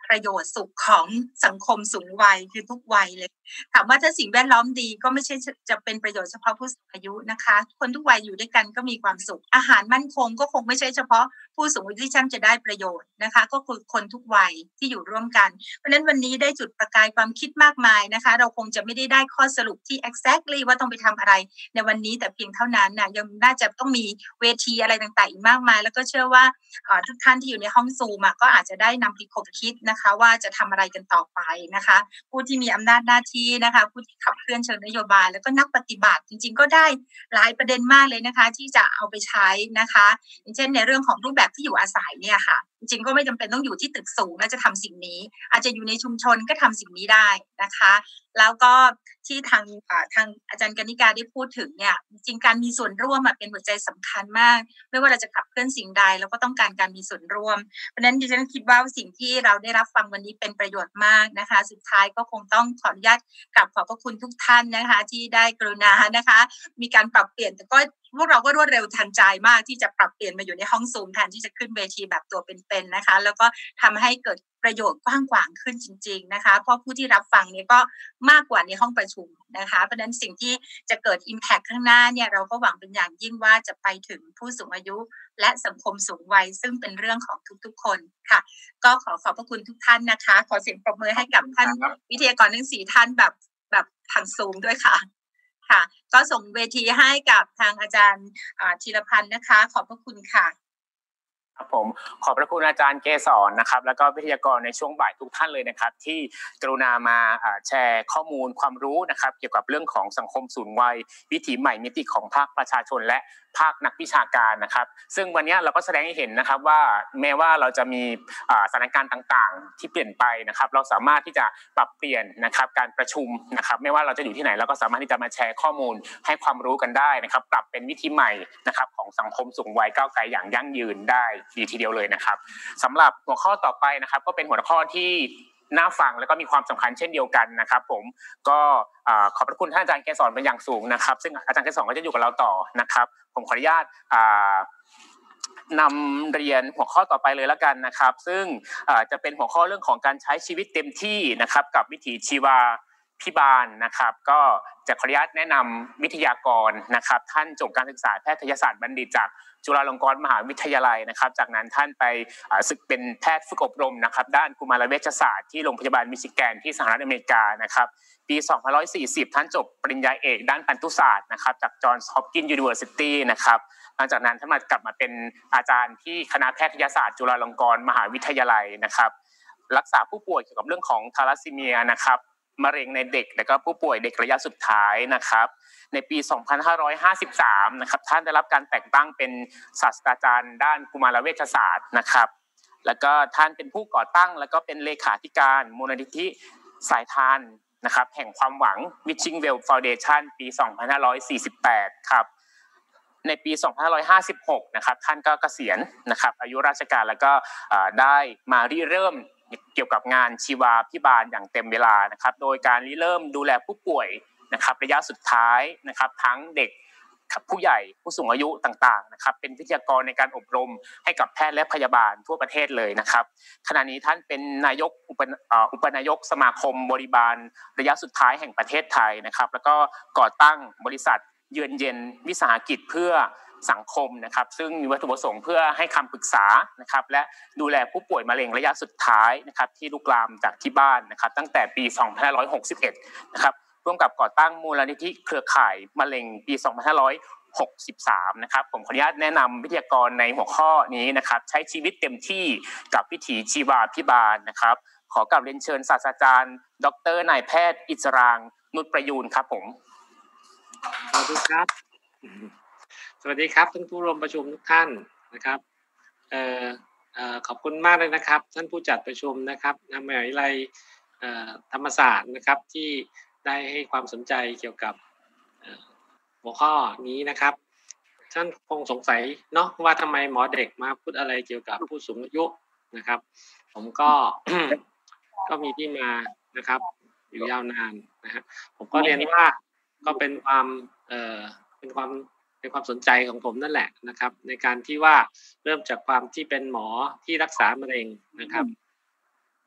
ประโยชน์สุขของสังคมสูงวัยคือทุกวัยเลยถามว่าถ้าสิ่งแวดล้อมดีก็ไม่ใช่จะเป็นประโยชน์เฉพาะผู้สูงอายุนะคะคนทุกวัยอยู่ด้วยกันก็มีความสุขอาหารมั่นคงก็คงไม่ใช่เฉพาะผู้สูงอายุที่จะได้ประโยชน์นะคะก็คือคนทุกวัยที่อยู่ร่วมกันเพราะฉะนั้นวันนี้ได้จุดประกายความคิดมากมายนะคะเราคงจะไม่ได้ได้ข้อสรุปที่ exactly ว่าต้องไปทำอะไรในวันนี้แต่เพียงเท่านั้นนะยังน่าจะต้องมีเวทีอะไรต่างๆอีกมากมายแล้วก็เชื่อว่าทุกท่านที่อยู่ในห้องซูมก็อาจจะได้นำไปคบคิดนะคะว่าจะทำอะไรกันต่อไปนะคะผู้ที่มีอำนาจหน้าที่นะคะผู้ที่ขับเคลื่อนเชิงนโยบายแล้วก็นักปฏิบัติจริงๆก็ได้หลายประเด็นมากเลยนะคะที่จะเอาไปใช้นะคะอย่างเช่นในเรื่องของรูปแบบที่อยู่อาศัยเนี่ยค่ะจริงๆก็ไม่จำเป็นต้องอยู่ที่ตึกสูงแล้วจะทำสิ่งนี้อาจจะอยู่ในชุมชนก็ทำสิ่งนี้ได้นะคะแล้วก็ที่ทางทางอาจารย์กนิกาได้พูดถึงเนี่ยจริงๆการมีส่วนร่วมเป็นหัวใจสำคัญมากไม่ว่าเราจะขับเคลื่อนสิ่งใดเราก็ต้องการการมีส่วนร่วมเพราะฉะนั้นดิฉันคิดว่าสิ่งที่เราได้รับฟังวันนี้เป็นประโยชน์มากนะคะสุดท้ายก็คงต้องขออนุญาตกราบขอบพระคุณทุกท่านนะคะที่ได้กรุณานะคะมีการปรับเปลี่ยนแต่ก็พวกเราก็รวดเร็วทันใจมากที่จะปรับเปลี่ยนมาอยู่ในห้องซูมแทนที่จะขึ้นเวทีแบบตัวเป็นๆนะคะแล้วก็ทำให้เกิดประโยชน์กว้างขวางขึ้นจริงๆนะคะเพราะผู้ที่รับฟังเนี่ยก็มากกว่าในห้องประชุมนะคะเพราะฉะนั้นสิ่งที่จะเกิด impact ข้างหน้าเนี่ยเราก็หวังเป็นอย่างยิ่งว่าจะไปถึงผู้สูงอายุและสังคมสูงวัยซึ่งเป็นเรื่องของทุกๆคนค่ะก็ขอขอบพระคุณทุกท่านนะคะขอเสียงปรบมือให้กับท่านวิทยากรทั้งสี่ท่านแบบแบบทางซูมด้วยค่ะค่ะก็ส่งเวทีให้กับทางอาจารย์ธีรพันธ์นะคะขอบพระคุณค่ะครับผมขอบพระคุณอาจารย์เกษรนะครับแล้วก็วิทยากรในช่วงบ่ายทุกท่านเลยนะครับที่กรุณามาแชร์ข้อมูลความรู้นะครับเกี่ยวกับเรื่องของสังคมสูงวัยวิถีใหม่มิติของภาคประชาชนและภาคนักวิชาการนะครับซึ่งวันนี้เราก็แสดงให้เห็นนะครับว่าแม้ว่าเราจะมีสถานการณ์ต่างๆที่เปลี่ยนไปนะครับเราสามารถที่จะปรับเปลี่ยนนะครับการประชุมนะครับไม่ว่าเราจะอยู่ที่ไหนเราก็สามารถที่จะมาแชร์ข้อมูลให้ความรู้กันได้นะครับปรับเป็นวิธีใหม่นะครับของสังคมสูงวัยก้าวไกลอย่างยั่งยืนได้ดีทีเดียวเลยนะครับสำหรับหัวข้อต่อไปนะครับก็เป็นหัวข้อที่น่าฟังแล้วก็มีความสำคัญเช่นเดียวกันนะครับผมก็ขอบพระคุณท่านอาจารย์เกษรเป็นอย่างสูงนะครับซึ่งอาจารย์เกษรก็จะอยู่กับเราต่อนะครับผมขออนุญาตนำเรียนหัวข้อต่อไปเลยแล้วกันนะครับซึ่งจะเป็นหัวข้อเรื่องของการใช้ชีวิตเต็มที่นะครับกับวิถีชีวาพิบาลนะครับก็จะขออนุญาตแนะนำวิทยากรนะครับท่านจบการศึกษาแพทยศาสตร์บัณฑิตจากจุฬาลงกรณ์มหาวิทยาลัยนะครับจากนั้นท่านไปศึกเป็นแพทย์ฝึกอบรมนะครับด้านกุมารเวชศาสตร์ที่โรงพยาบาลมิชิแกนที่สหรัฐอเมริกานะครับปีสองพันหนึ่งร้อยสี่สิบท่านจบปริญญาเอกด้านพันธุศาสตร์นะครับจากจอห์นส์ฮอปกินส์ยูนิเวอร์ซิตี้นะครับหลังจากนั้นท่านมากลับมาเป็นอาจารย์ที่คณะแพทยศาสตร์จุฬาลงกรณ์มหาวิทยาลัยนะครับรักษาผู้ป่วยเกี่ยวกับเรื่องของทาลัสซีเมียนะครับมะเร็งในเด็กและก็ผู้ป่วยเด็กระยะสุดท้ายนะครับในปีสองพันห้าร้อยห้าสิบสามนะครับท่านได้รับการแต่งตั้งเป็นศาสตราจารย์ด้านกุมารเวชศาสตร์นะครับแล้วก็ท่านเป็นผู้ก่อตั้งแล้วก็เป็นเลขาธิการมูลนิธิสายทานนะครับแห่งความหวัง Wishing Well Foundation ปีสองพันห้าร้อยสี่สิบแปดครับในปีสองพันห้าร้อยห้าสิบหกนะครับท่านก็เกษียณนะครับอายุราชการแล้วก็ได้มาริเริ่มเกี่ยวกับงานชีวาพิบาลอย่างเต็มเวลานะครับโดยการริเริ่มดูแลผู้ป่วยนะครับระยะสุดท้ายนะครับทั้งเด็กผู้ใหญ่ผู้สูงอายุต่างๆนะครับเป็นวิทยากรในการอบรมให้กับแพทย์และพยาบาลทั่วประเทศเลยนะครับขณะนี้ท่านเป็นนายกอุปอุปนายกสมาคมบริบาลระยะสุดท้ายแห่งประเทศไทยนะครับแล้วก็ก่อตั้งบริษัทเยือนเย็นวิสาหกิจเพื่อสังคมนะครับซึ่งมีวัตถุประสงค์เพื่อให้คำปรึกษานะครับและดูแลผู้ป่วยมะเร็งระยะสุดท้ายนะครับที่ลุกลามจากที่บ้านนะครับตั้งแต่ปีสองพันห้าร้อยหกสิบเอ็ดนะครับร่วมกับก่อตั้งมูลนิธิเครือข่ายมะเร็งปีสองพันห้าร้อยหกสิบสามนะครับผมขออนุญาตแนะนำวิทยากรในหัวข้อนี้นะครับใช้ชีวิตเต็มที่กับวิถีชีวาพิบาลนะครับขอกราบเรียนเชิญศาสตราจารย์ดร.นายแพทย์อิสรางค์นุชประยูรครับผมสวัสดีครับสวัสดีครับท่านผู้ร่วมประชุมทุกท่านนะครับเอ่อเอ่อขอบคุณมากเลยนะครับท่านผู้จัดประชุมนะครับมหาวิทยาลัยเอ่อธรรมศาสตร์นะครับที่ได้ให้ความสนใจเกี่ยวกับหัวข้อนี้นะครับท่านคงสงสัยเนาะว่าทำไมหมอเด็กมาพูดอะไรเกี่ยวกับผู้สูงอายุนะครับผมก็ ก็มีที่มานะครับอยู่ยาวนานนะฮะผมก็เรียนว่าก็เป็นความเอ่อเป็นความเป็นความสนใจของผมนั่นแหละนะครับในการที่ว่าเริ่มจากความที่เป็นหมอที่รักษามะเร็งนะครับ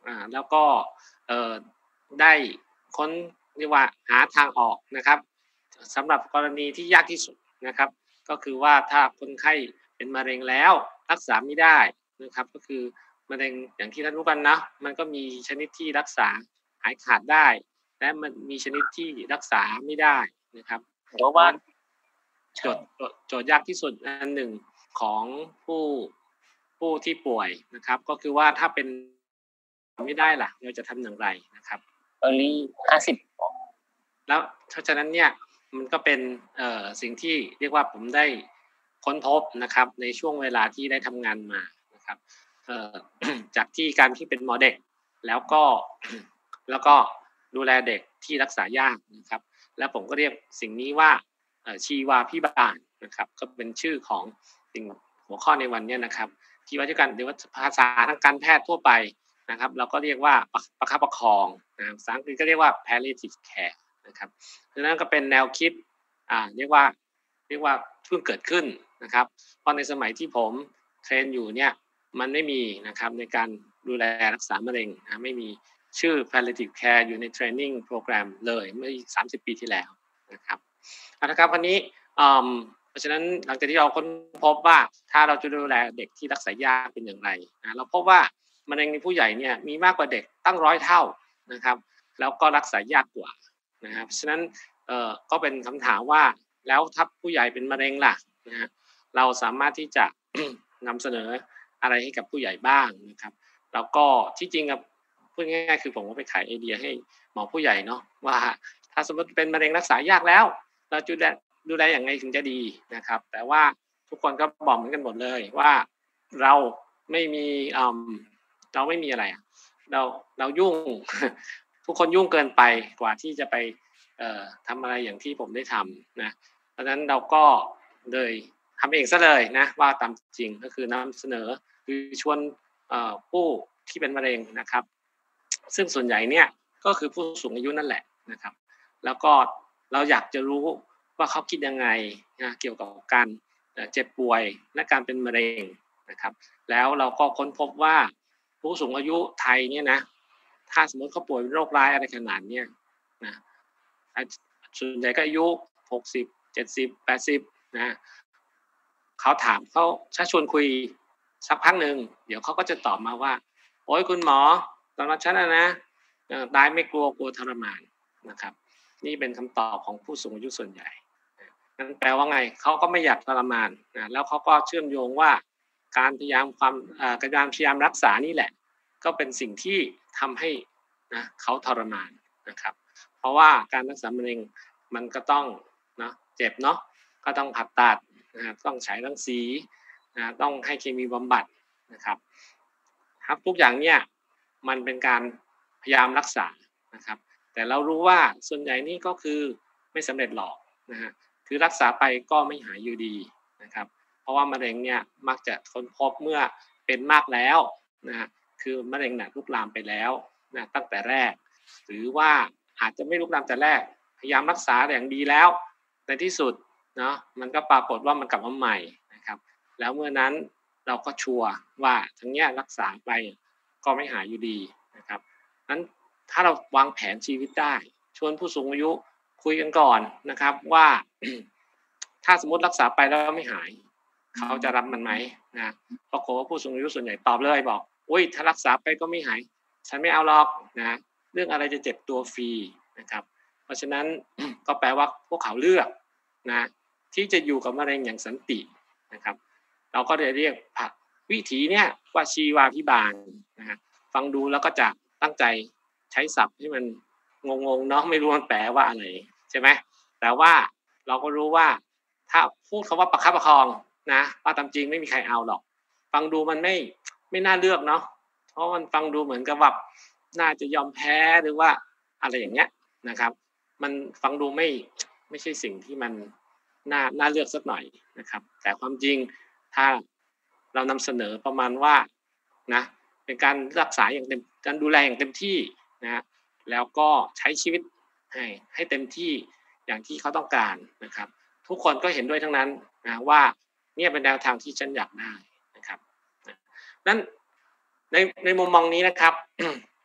อ่าแล้วก็เอ่อได้ค้นเรียกว่าหาทางออกนะครับสำหรับกรณีที่ยากที่สุดนะครับก็คือว่าถ้าคนไข้เป็นมะเร็งแล้วรักษาไม่ได้นะครับก็คือมะเร็งอย่างที่ท่านรู้กันนะมันก็มีชนิดที่รักษาหายขาดได้และมันมีชนิดที่รักษาไม่ได้นะครับเพราะว่าโจทย์โจทย์ยากที่สุดอันหนึ่งของผู้ผู้ที่ป่วยนะครับก็คือว่าถ้าเป็นไม่ได้ล่ะเราจะทำอย่างไรนะครับ early ห้าสิบแล้วเพราะฉะนั้นเนี่ยมันก็เป็นเอ่อสิ่งที่เรียกว่าผมได้ค้นพบนะครับในช่วงเวลาที่ได้ทำงานมานะครับเอ่อ จากที่การที่เป็นหมอเด็กแล้วก็ แล้วก็ดูแลเด็กที่รักษายากนะครับแล้วผมก็เรียกสิ่งนี้ว่าชีวาพิบาลนะครับก็เป็นชื่อของสิ่งหัวข้อในวันนี้นะครับชีวาพิบาลหรือว่าภาษาทางการแพทย์ทั่วไปนะครับเราก็เรียกว่าประคับประคองนะภาษาอังกฤษก็เรียกว่า palliative care นะครับดังนั้นก็เป็นแนวคิดอ่าเรียกว่าเรียกว่าเพิ่งเกิดขึ้นนะครับเพราะในสมัยที่ผมเทรนอยู่เนี่ยมันไม่มีนะครับในการดูแลรักษามะเร็งนะไม่มีชื่อ palliative care อยู่ในเทรนนิ่งโปรแกรมเลยเมื่อสามสิบปีที่แล้วนะครับนะครับวันนี้เพราะฉะนั้นหลังจากที่เราค้นพบว่าถ้าเราจะดูแลเด็กที่รักษายากเป็นอย่างไรนะเราพบว่ามะเร็งในผู้ใหญ่เนี่ยมีมากกว่าเด็กตั้งร้อยเท่านะครับแล้วก็รักษายากกว่านะครับฉะนั้นเอ่อก็เป็นคำถามว่าแล้วถ้าผู้ใหญ่เป็นมะเร็งล่ะนะฮะเราสามารถที่จะ นำเสนออะไรให้กับผู้ใหญ่บ้างนะครับแล้วก็ที่จริงกับพูดง่ายๆคือผมก็ไปขายไอเดียให้หมอผู้ใหญ่เนาะว่าถ้าสมมติเป็นมะเร็งรักษายากแล้วเราจะดูแลอย่างไรถึงจะดีนะครับแต่ว่าทุกคนก็บอกเหมือนกันหมดเลยว่าเราไม่มีอ่าเราไม่มีอะไรเราเรายุ่ง ทุกคนยุ่งเกินไปกว่าที่จะไปเอ่อทำอะไรอย่างที่ผมได้ทำนะเพราะฉะนั้นเราก็เลยทำเองซะเลยนะว่าตามจริงก็คือนำเสนอคือชวนผู้ที่เป็นมะเร็งนะครับซึ่งส่วนใหญ่เนี่ยก็คือผู้สูงอายุนั่นแหละนะครับแล้วก็เราอยากจะรู้ว่าเขาคิดยังไงนะเกี่ยวกับการเจ็บป่วยและการเป็นมะเร็งนะครับแล้วเราก็ค้นพบว่าผู้สูงอายุไทยเนี่ยนะถ้าสมมติเขาป่วยเป็นโรคร้ายอะไรขนาดเนี้ยนะส่วนใหญ่ก็อายุหกสิบ เจ็ดสิบ แปดสิบนะเขาถามเขาถ้าชวนคุยสักพักนึงเดี๋ยวเขาก็จะตอบมาว่าโอ๊ยคุณหมอตอนนั้นฉันนะนะตายไม่กลัวกลัวทรมานนะครับนี่เป็นคำตอบของผู้สูงอายุส่วนใหญ่นั่นแปลว่าไงเขาก็ไม่อยากทรมานนะแล้วเขาก็เชื่อมโยงว่าการพยายามความการพยายามรักษานี่แหละก็เป็นสิ่งที่ทำให้นะเขาทรมานนะครับเพราะว่าการรักษามะเร็งมันก็ต้องนะเจ็บเนาะก็ต้องผ่าตัดนะต้องฉายรังสีนะต้องให้เคมีบำบัดนะครับครับทุกอย่างเนี่ยมันเป็นการพยายามรักษานะครับแต่เรารู้ว่าส่วนใหญ่นี่ก็คือไม่สำเร็จหรอกนะฮะคือรักษาไปก็ไม่หายอยู่ดีนะครับเพราะว่ามะเร็งเนี่ยมักจะค้นพบเมื่อเป็นมากแล้วนะฮะคือมะเร็งหนักลุกลามไปแล้วนะตั้งแต่แรกหรือว่าอาจจะไม่ลุกลามแต่แรกพยายามรักษาอย่างดีแล้วในที่สุดเนาะมันก็ปรากฏว่ามันกลับมาใหม่นะครับแล้วเมื่อนั้นเราก็ชัวร์ว่าทั้งเนี้ยรักษาไปก็ไม่หายอยู่ดีนะครับนั้นถ้าเราวางแผนชีวิตได้ชวนผู้สูงอายุคุยกันก่อนนะครับว่า ถ้าสมมติรักษาไปแล้วไม่หายเขาจะรับมันไหมนะปรากฏว่าผู้สูงอายุส่วนใหญ่ตอบเลยบอกอุ้ยถ้ารักษาไปก็ไม่หายฉันไม่เอาหรอกนะเรื่องอะไรจะเจ็บตัวฟรีนะครับเพราะฉะนั้น ก็แปลว่าพวกเขาเลือกนะที่จะอยู่กับมะเร็งอย่างสันตินะครับเราก็เลยเรียกผักวิถีเนี่ยว่าชีวาพิบาลนะฮะฟังดูแล้วก็จะตั้งใจใช้ศัพท์ให้มันงงๆเนาะไม่รู้มันแปลว่าอะไรใช่ไหมแต่ว่าเราก็รู้ว่าถ้าพูดคำว่าประคับประคองนะว่าตามจริงไม่มีใครเอาหรอกฟังดูมันไม่ไม่น่าเลือกเนาะเพราะมันฟังดูเหมือนกับแบบน่าจะยอมแพ้หรือว่าอะไรอย่างเงี้ยนะครับมันฟังดูไม่ไม่ใช่สิ่งที่มันน่าน่าเลือกสักหน่อยนะครับแต่ความจริงถ้าเรานำเสนอประมาณว่านะเป็นการรักษาอย่างเต็มการดูแลอย่างเต็มที่นะแล้วก็ใช้ชีวิตให้ให้เต็มที่อย่างที่เขาต้องการนะครับทุกคนก็เห็นด้วยทั้งนั้นนะว่าเนี่ยเป็นแนวทางที่ฉันอยากได้นะครับนั้นในในมุมมองนี้นะครับ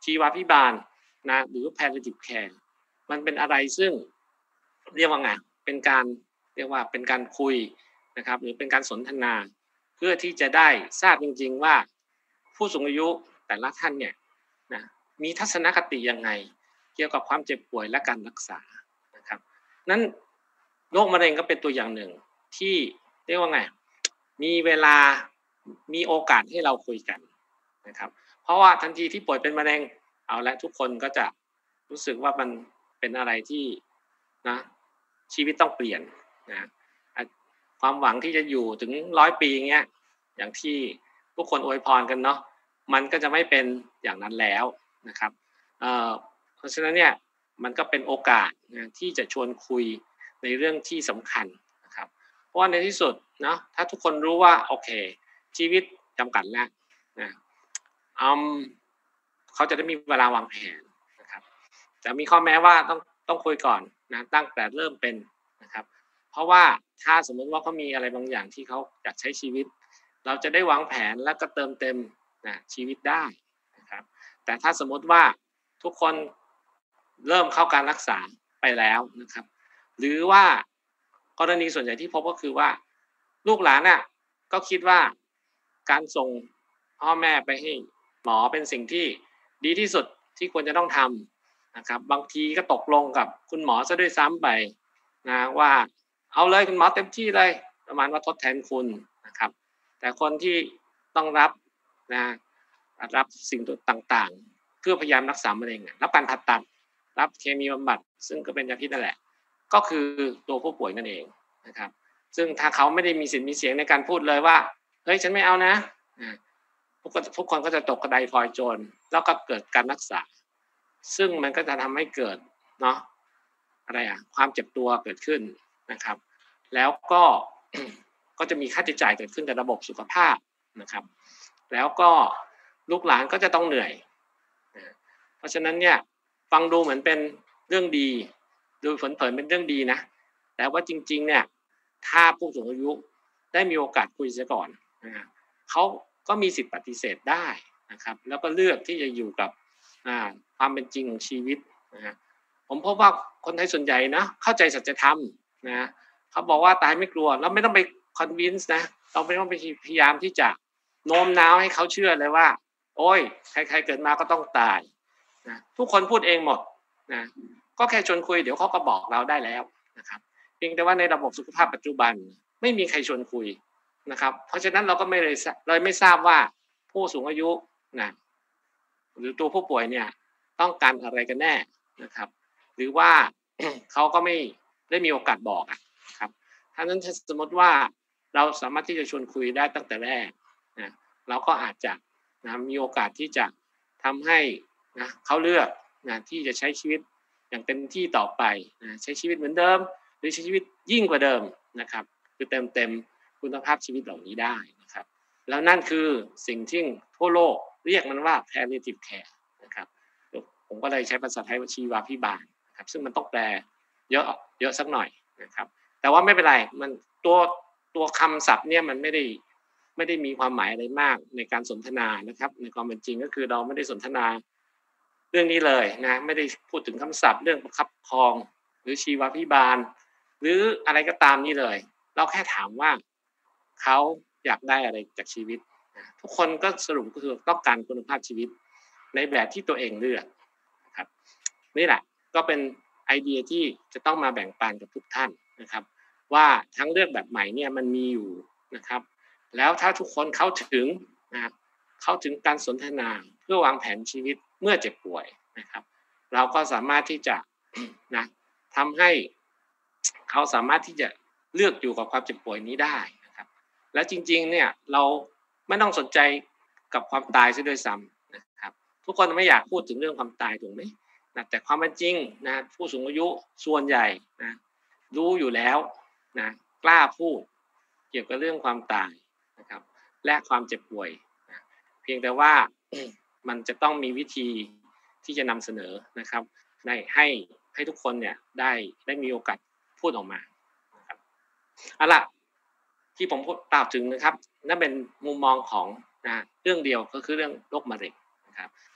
ชีวาภิบาลนะหรือ palliative care มันเป็นอะไรซึ่งเรียกว่าไงเป็นการเรียกว่าเป็นการคุยนะครับหรือเป็นการสนทนาเพื่อที่จะได้ทราบจริงๆว่าผู้สูงอายุแต่ละท่านเนี่ยนะมีทัศนคติยังไงเกี่ยวกับความเจ็บป่วยและการรักษานะครับนั้นโรคมะเร็งก็เป็นตัวอย่างหนึ่งที่เรียกว่าไงมีเวลามีโอกาสให้เราคุยกันนะครับเพราะว่าทันทีที่ป่วยเป็นมะเร็งเอาละทุกคนก็จะรู้สึกว่ามันเป็นอะไรที่นะชีวิตต้องเปลี่ยนนะความหวังที่จะอยู่ถึงร้อยปีเงี้ยอย่างที่ทุกคนอวยพรกันเนาะมันก็จะไม่เป็นอย่างนั้นแล้วนะครับเอ่อเพราะฉะนั้นเนี่ยมันก็เป็นโอกาสนะที่จะชวนคุยในเรื่องที่สำคัญนะครับเพราะว่าในที่สุดเนาะถ้าทุกคนรู้ว่าโอเคชีวิตจำกัดแล้วนะอืมเขาจะได้มีเวลาวางแผนนะครับแต่มีข้อแม้ว่าต้องต้องคุยก่อนนะตั้งแต่เริ่มเป็นนะครับเพราะว่าถ้าสมมติว่าเขามีอะไรบางอย่างที่เขาอยากใช้ชีวิตเราจะได้วางแผนแล้วก็เติมเต็มนะชีวิตได้นะครับแต่ถ้าสมมติว่าทุกคนเริ่มเข้าการรักษาไปแล้วนะครับหรือว่ากรณีส่วนใหญ่ที่พบก็คือว่าลูกหลานน่ะก็คิดว่าการส่งพ่อแม่ไปให้หมอเป็นสิ่งที่ดีที่สุดที่ควรจะต้องทำนะครับบางทีก็ตกลงกับคุณหมอซะด้วยซ้ำไปนะว่าเอาเลยคุณหมอเต็มที่เลยประมาณว่าทดแทนคุณนะครับแต่คนที่ต้องรับนะรับสิ่งต่างๆเพื่อพยายามรักษามะเร็งรับการผ่าตัดรับเคมีบำบัดซึ่งก็เป็นยาพิษนั่นแหละก็คือตัวผู้ป่วยนั่นเองนะครับซึ่งถ้าเขาไม่ได้มีสิทธิ์มีเสียงในการพูดเลยว่าเฮ้ยฉันไม่เอานะทุกคนทุกคนก็จะตกกระไดพลอยโจรแล้วก็เกิดการรักษาซึ่งมันก็จะทำให้เกิดเนาะอะไรอ่ะความเจ็บตัวเกิดขึ้นนะครับแล้วก็ก็จะมีค่าใช้จ่ายเกิดขึ้นกับระบบสุขภาพนะครับแล้วก็ลูกหลานก็จะต้องเหนื่อยเพราะฉะนั้นเนี่ยฟังดูเหมือนเป็นเรื่องดีดูเผินๆเป็นเรื่องดีนะแต่ว่าจริงๆเนี่ยถ้าผู้สูงอายุได้มีโอกาสคุยเสียก่อนนะเขาก็มีสิทธิ์ปฏิเสธได้นะครับแล้วก็เลือกที่จะอยู่กับความเป็นจริงของชีวิตนะผมพบว่าคนไทยส่วนใหญ่นะเข้าใจสัจธรรมนะเขาบอกว่าตายไม่กลัวแล้วไม่ต้องไปคอนวินส์นะเราไม่ต้องไปพยายามที่จะโน้มน้าวให้เขาเชื่อเลยว่าโอ้ยใครๆเกิดมาก็ต้องตายนะทุกคนพูดเองหมดนะก็แค่ชวนคุยเดี๋ยวเขาก็บอกเราได้แล้วนะครับเพียงแต่ว่าในระบบสุขภาพปัจจุบันไม่มีใครชวนคุยนะครับเพราะฉะนั้นเราก็ไม่เลยเลยไม่ทราบว่าผู้สูงอายุนะหรือตัวผู้ป่วยเนี่ยต้องการอะไรกันแน่นะครับหรือว่า เขาก็ไม่ได้มีโอกาสบอกครับถ้านั้นสมมติว่าเราสามารถที่จะชวนคุยได้ตั้งแต่แรกนะเราก็อาจจะนะมีโอกาสที่จะทำให้นะเขาเลือกนะที่จะใช้ชีวิตอย่างเต็มที่ต่อไปนะใช้ชีวิตเหมือนเดิมหรือใช้ชีวิตยิ่งกว่าเดิมนะครับคือเต็มเต็มคุณภาพชีวิตเหล่านี้ได้นะครับแล้วนั่นคือสิ่งที่ทั่วโลกเรียกมันว่า palliative care นะครับผมก็เลยใช้ภาษาไทยว่าชีวาภิบาลนะครับซึ่งมันต้องแปลเยอะเยอะสักหน่อยนะครับแต่ว่าไม่เป็นไรมันตัวตัวคำศัพท์เนี่ยมันไม่ได้ไม่ได้มีความหมายอะไรมากในการสนทนานะครับในความเป็นจริงก็คือเราไม่ได้สนทนาเรื่องนี้เลยนะไม่ได้พูดถึงคำศัพท์เรื่องประคับประคองหรือชีวาภิบาลหรืออะไรก็ตามนี่เลยเราแค่ถามว่าเขาอยากได้อะไรจากชีวิตทุกคนก็สรุปก็คือต้องการคุณภาพชีวิตในแบบที่ตัวเองเลือกนะครับนี่แหละก็เป็นไอเดียที่จะต้องมาแบ่งปันกับทุกท่านนะครับว่าทั้งเลือกแบบใหม่เนี่ยมันมีอยู่นะครับแล้วถ้าทุกคนเข้าถึงนะเข้าถึงการสนทนาเพื่อวางแผนชีวิตเมื่อเจ็บป่วยนะครับเราก็สามารถที่จะนะทำให้เขาสามารถที่จะเลือกอยู่กับความเจ็บป่วยนี้ได้นะครับและจริงๆเนี่ยเราไม่ต้องสนใจกับความตายซะด้วยซ้ำนะครับทุกคนไม่อยากพูดถึงเรื่องความตายถูกไหมนะแต่ความเป็นจริงนะผู้สูงอายุส่วนใหญ่นะรู้อยู่แล้วนะกล้าพูดเกี่ยวกับเรื่องความตายนะครับและความเจ็บป่วยนะเพียงแต่ว่ามันจะต้องมีวิธีที่จะนำเสนอนะครับในให้ให้ทุกคนเนี่ยได้ได้มีโอกาสพูดออกมานะครับเอาล่ะที่ผมพูดกล่าวถึงนะครับนั่นเป็นมุมมองของนะเรื่องเดียวก็คือเรื่องโรคมะเร็งนะครับ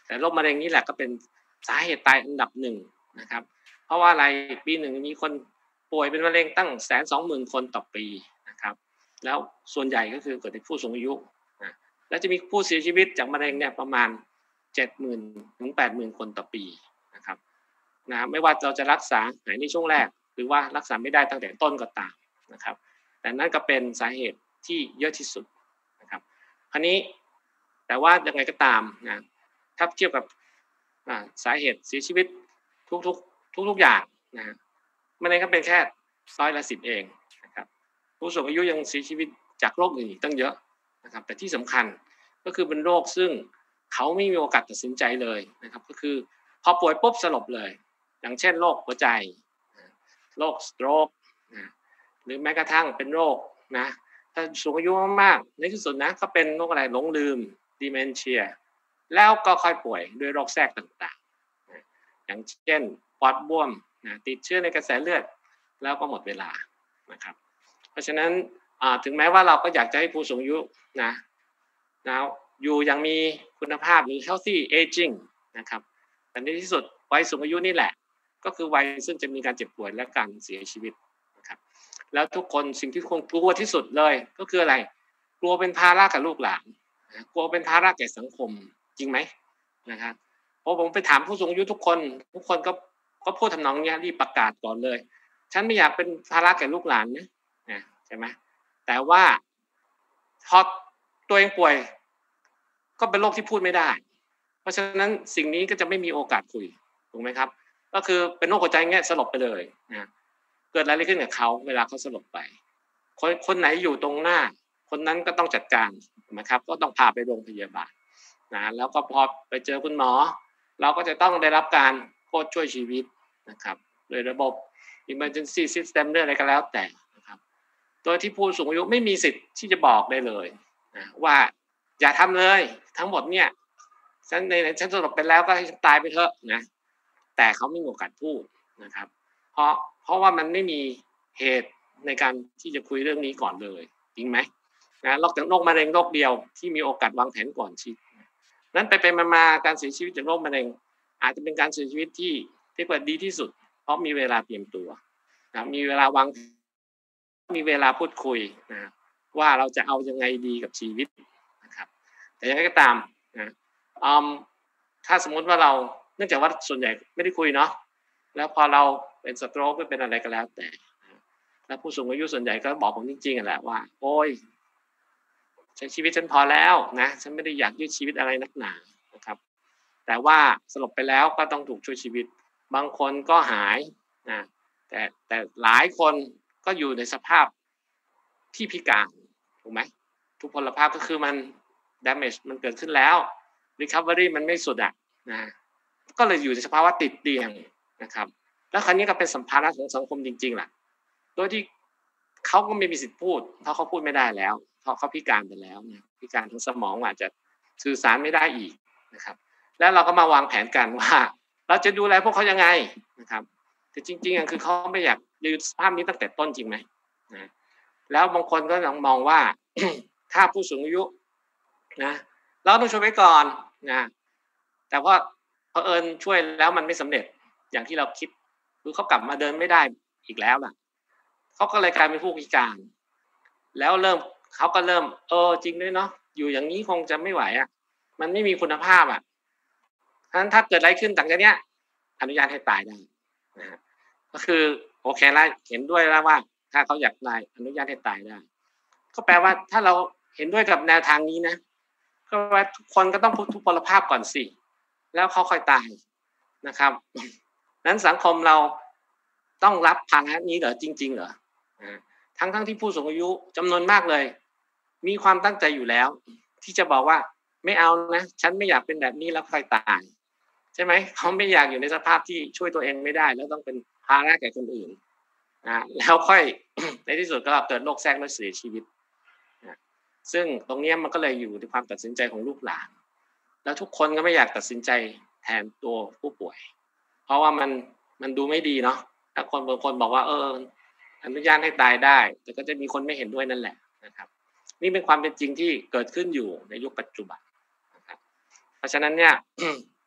แต่โรคมะเร็งนี่แหละก็เป็นสาเหตุตายอันดับหนึ่งนะครับเพราะว่าอะไรปีหนึ่งมีคนป่วยเป็นมะเร็งตั้งแสนสองหมื่นคนต่อปีนะครับแล้วส่วนใหญ่ก็คือเกิดในผู้สูงอายุนะแล้วจะมีผู้เสียชีวิตจากมะเร็งเนี่ยประมาณเจ็ดหมื่นถึงแปดหมื่นคนต่อปีนะครับนะไม่ว่าเราจะรักษาหายในช่วงแรกหรือว่ารักษาไม่ได้ตั้งแต่ต้นก็ตามนะครับแต่นั่นก็เป็นสาเหตุที่เยอะที่สุดนะครับคราวนี้แต่ว่ายังไงก็ตามนะถ้าเทียบกับสาเหตุเสียชีวิตทุกๆทุกๆอย่างนะมันเองก็เป็นแค่ร้อยละสิบเองนะครับผู้สูงอายุยังเสียชีวิตจากโรคอื่นอีกตั้งเยอะนะครับแต่ที่สำคัญก็คือเป็นโรคซึ่งเขาไม่มีโอกาสตัดสินใจเลยนะครับก็คือพอป่วยปุ๊บสลบเลยอย่างเช่นโรคหัวใจโรคสโตรกนะหรือแม้กระทั่งเป็นโรคนะถ้าสูงอายุมากๆในที่สุดนะก็เป็นโรคอะไรหลงลืม dementia แล้วก็ค่อยป่วยด้วยโรคแทรกต่างๆนะอย่างเช่นปอดบวมนะติดเชื้อในกระแสเลือดแล้วก็หมดเวลานะครับเพราะฉะนั้นถึงแม้ว่าเราก็อยากจะให้ผู้สูงอายุนะนะอยู่ยังมีคุณภาพหรือ healthy aging นะครับแต่ในที่สุดวัยสูงอายุนี่แหละก็คือวัยซึ่งจะมีการเจ็บป่วยและการเสียชีวิตนะครับแล้วทุกคนสิ่งที่คงกลัวที่สุดเลยก็คืออะไรกลัวเป็นภาระกับลูกหลานกลัวเป็นภาระแก่สังคมจริงไหมนะครับพอผมไปถามผู้สูงอายุทุกคนทุกคนก็ก็พูดทำนองนี้รีบประกาศก่อนเลยฉันไม่อยากเป็นภาระแก่ลูกหลานนะนะใช่ไหมแต่ว่าพอตัวเองป่วยก็เป็นโรคที่พูดไม่ได้เพราะฉะนั้นสิ่งนี้ก็จะไม่มีโอกาสคุยถูกไหมครับก็คือเป็นโรคหัวใจเงี้ยสลบไปเลยนะเกิดอะไรขึ้นกับเขาเวลาเขาสลบไปคนคนไหนอยู่ตรงหน้าคนนั้นก็ต้องจัดการนะครับก็ต้องพาไปโรงพยาบาลนะแล้วก็พอไปเจอคุณหมอเราก็จะต้องได้รับการโคชช่วยชีวิตนะครับโดยระบบ emergency system หรืออะไรก็แล้วแต่นะครับโดยที่ผู้สูงอายุไม่มีสิทธิ์ที่จะบอกได้เลยนะว่าอย่าทำเลยทั้งหมดเนี่ยฉันในฉันสลบไปแล้วก็ให้ฉันตายไปเถอะนะแต่เขาไม่มีโอกาสพูดนะครับเพราะเพราะว่ามันไม่มีเหตุในการที่จะคุยเรื่องนี้ก่อนเลยจริงไหมนะโรคโรคมะเร็งโรคเดียวที่มีโอกาสวางแผนก่อนชีวิตนั้นไปไปมาๆการเสียชีวิตจากโรคมะเร็งอาจจะเป็นการเสียชีวิตที่ที่ว่าดีที่สุดเพราะมีเวลาเตรียมตัวนะมีเวลาวางมีเวลาพูดคุยนะว่าเราจะเอายังไงดีกับชีวิตนะครับแต่ยังไงก็ตามนะอืมถ้าสมมติว่าเราเนื่องจากว่าส่วนใหญ่ไม่ได้คุยเนาะแล้วพอเราเป็นสโตรกไม่เป็นอะไรก็แล้วแต่แล้วผู้สูงอายุส่วนใหญ่ก็บอกผมจริงๆแหละว่าโอ้ยใช้ชีวิตฉันพอแล้วนะฉันไม่ได้อยากยืดชีวิตอะไรนักหนานะครับแต่ว่าสลบไปแล้วก็ต้องถูกช่วยชีวิตบางคนก็หายนะแต่แต่หลายคนก็อยู่ในสภาพที่พิการถูกไหมทุพพลภาพก็คือมัน damage มันเกิดขึ้นแล้ว recovery มันไม่สุดอ่ะนะก็เลยอยู่ในสภาวะติดเตียงนะครับแล้วคราวนี้ก็เป็นสัมภาระของสังคมจริงๆแหละโดยที่เขาก็ไม่มีสิทธิ์พูดเพราะเขาพูดไม่ได้แล้วเพราะเขาพิการไปแล้วนะพิการทางสมองอาจจะสื่อสารไม่ได้อีกนะครับแล้วเราก็มาวางแผนกันว่าเราจะดูแลพวกเขายังไงนะครับแต่จริงๆคือเขาไม่อยากยืนสภาพนี้ตั้งแต่ต้นจริงไหมนะแล้วบางคนก็มองว่า ถ้าผู้สูงอายุนะเราต้องช่วยไว้ก่อนนะแต่ว่าเผอิญช่วยแล้วมันไม่สำเร็จอย่างที่เราคิดคือเขากลับมาเดินไม่ได้อีกแล้วล่ะเขาก็เลยกลายเป็นผู้พิการแล้วเริ่มเขาก็เริ่มเออจริงด้วยเนาะอยู่อย่างนี้คงจะไม่ไหวอ่ะมันไม่มีคุณภาพอ่ะฉะนั้นถ้าเกิดอะไรขึ้นต่างจากเนี้ยอนุญาตให้ตายได้นะก็คือโอเคแล้วเห็นด้วยแล้วว่าถ้าเขาอยากตายอนุญาตให้ตายได้ก็แปลว่าถ้าเราเห็นด้วยกับแนวทางนี้นะก็ว่าทุกคนก็ต้องทุพพลภาพก่อนสิแล้วเขาค่อยตายนะครับนั้นสังคมเราต้องรับภาระนี้เหรอจริงๆเหรอทั้งทั้งที่ผู้สูงอายุจำนวนมากเลยมีความตั้งใจอยู่แล้วที่จะบอกว่าไม่เอานะฉันไม่อยากเป็นแบบนี้แล้วค่อยตายใช่ไหมเขาไม่อยากอยู่ในสภาพที่ช่วยตัวเองไม่ได้แล้วต้องเป็นภาระแก่คนอื่นนะแล้วค่อย ในที่สุดก็เกิดโรคแทรกและเสียชีวิตนะซึ่งตรงนี้มันก็เลยอยู่ในความตัดสินใจของลูกหลานแล้วทุกคนก็ไม่อยากตัดสินใจแทนตัวผู้ป่วยเพราะว่ามันมันดูไม่ดีเนาะถ้าคนบางคนบอกว่าเอออนุญาตให้ตายได้แต่ก็จะมีคนไม่เห็นด้วยนั่นแหละนะครับนี่เป็นความเป็นจริงที่เกิดขึ้นอยู่ในยุคปัจจุบันนะครับเพราะฉะนั้นเนี่ย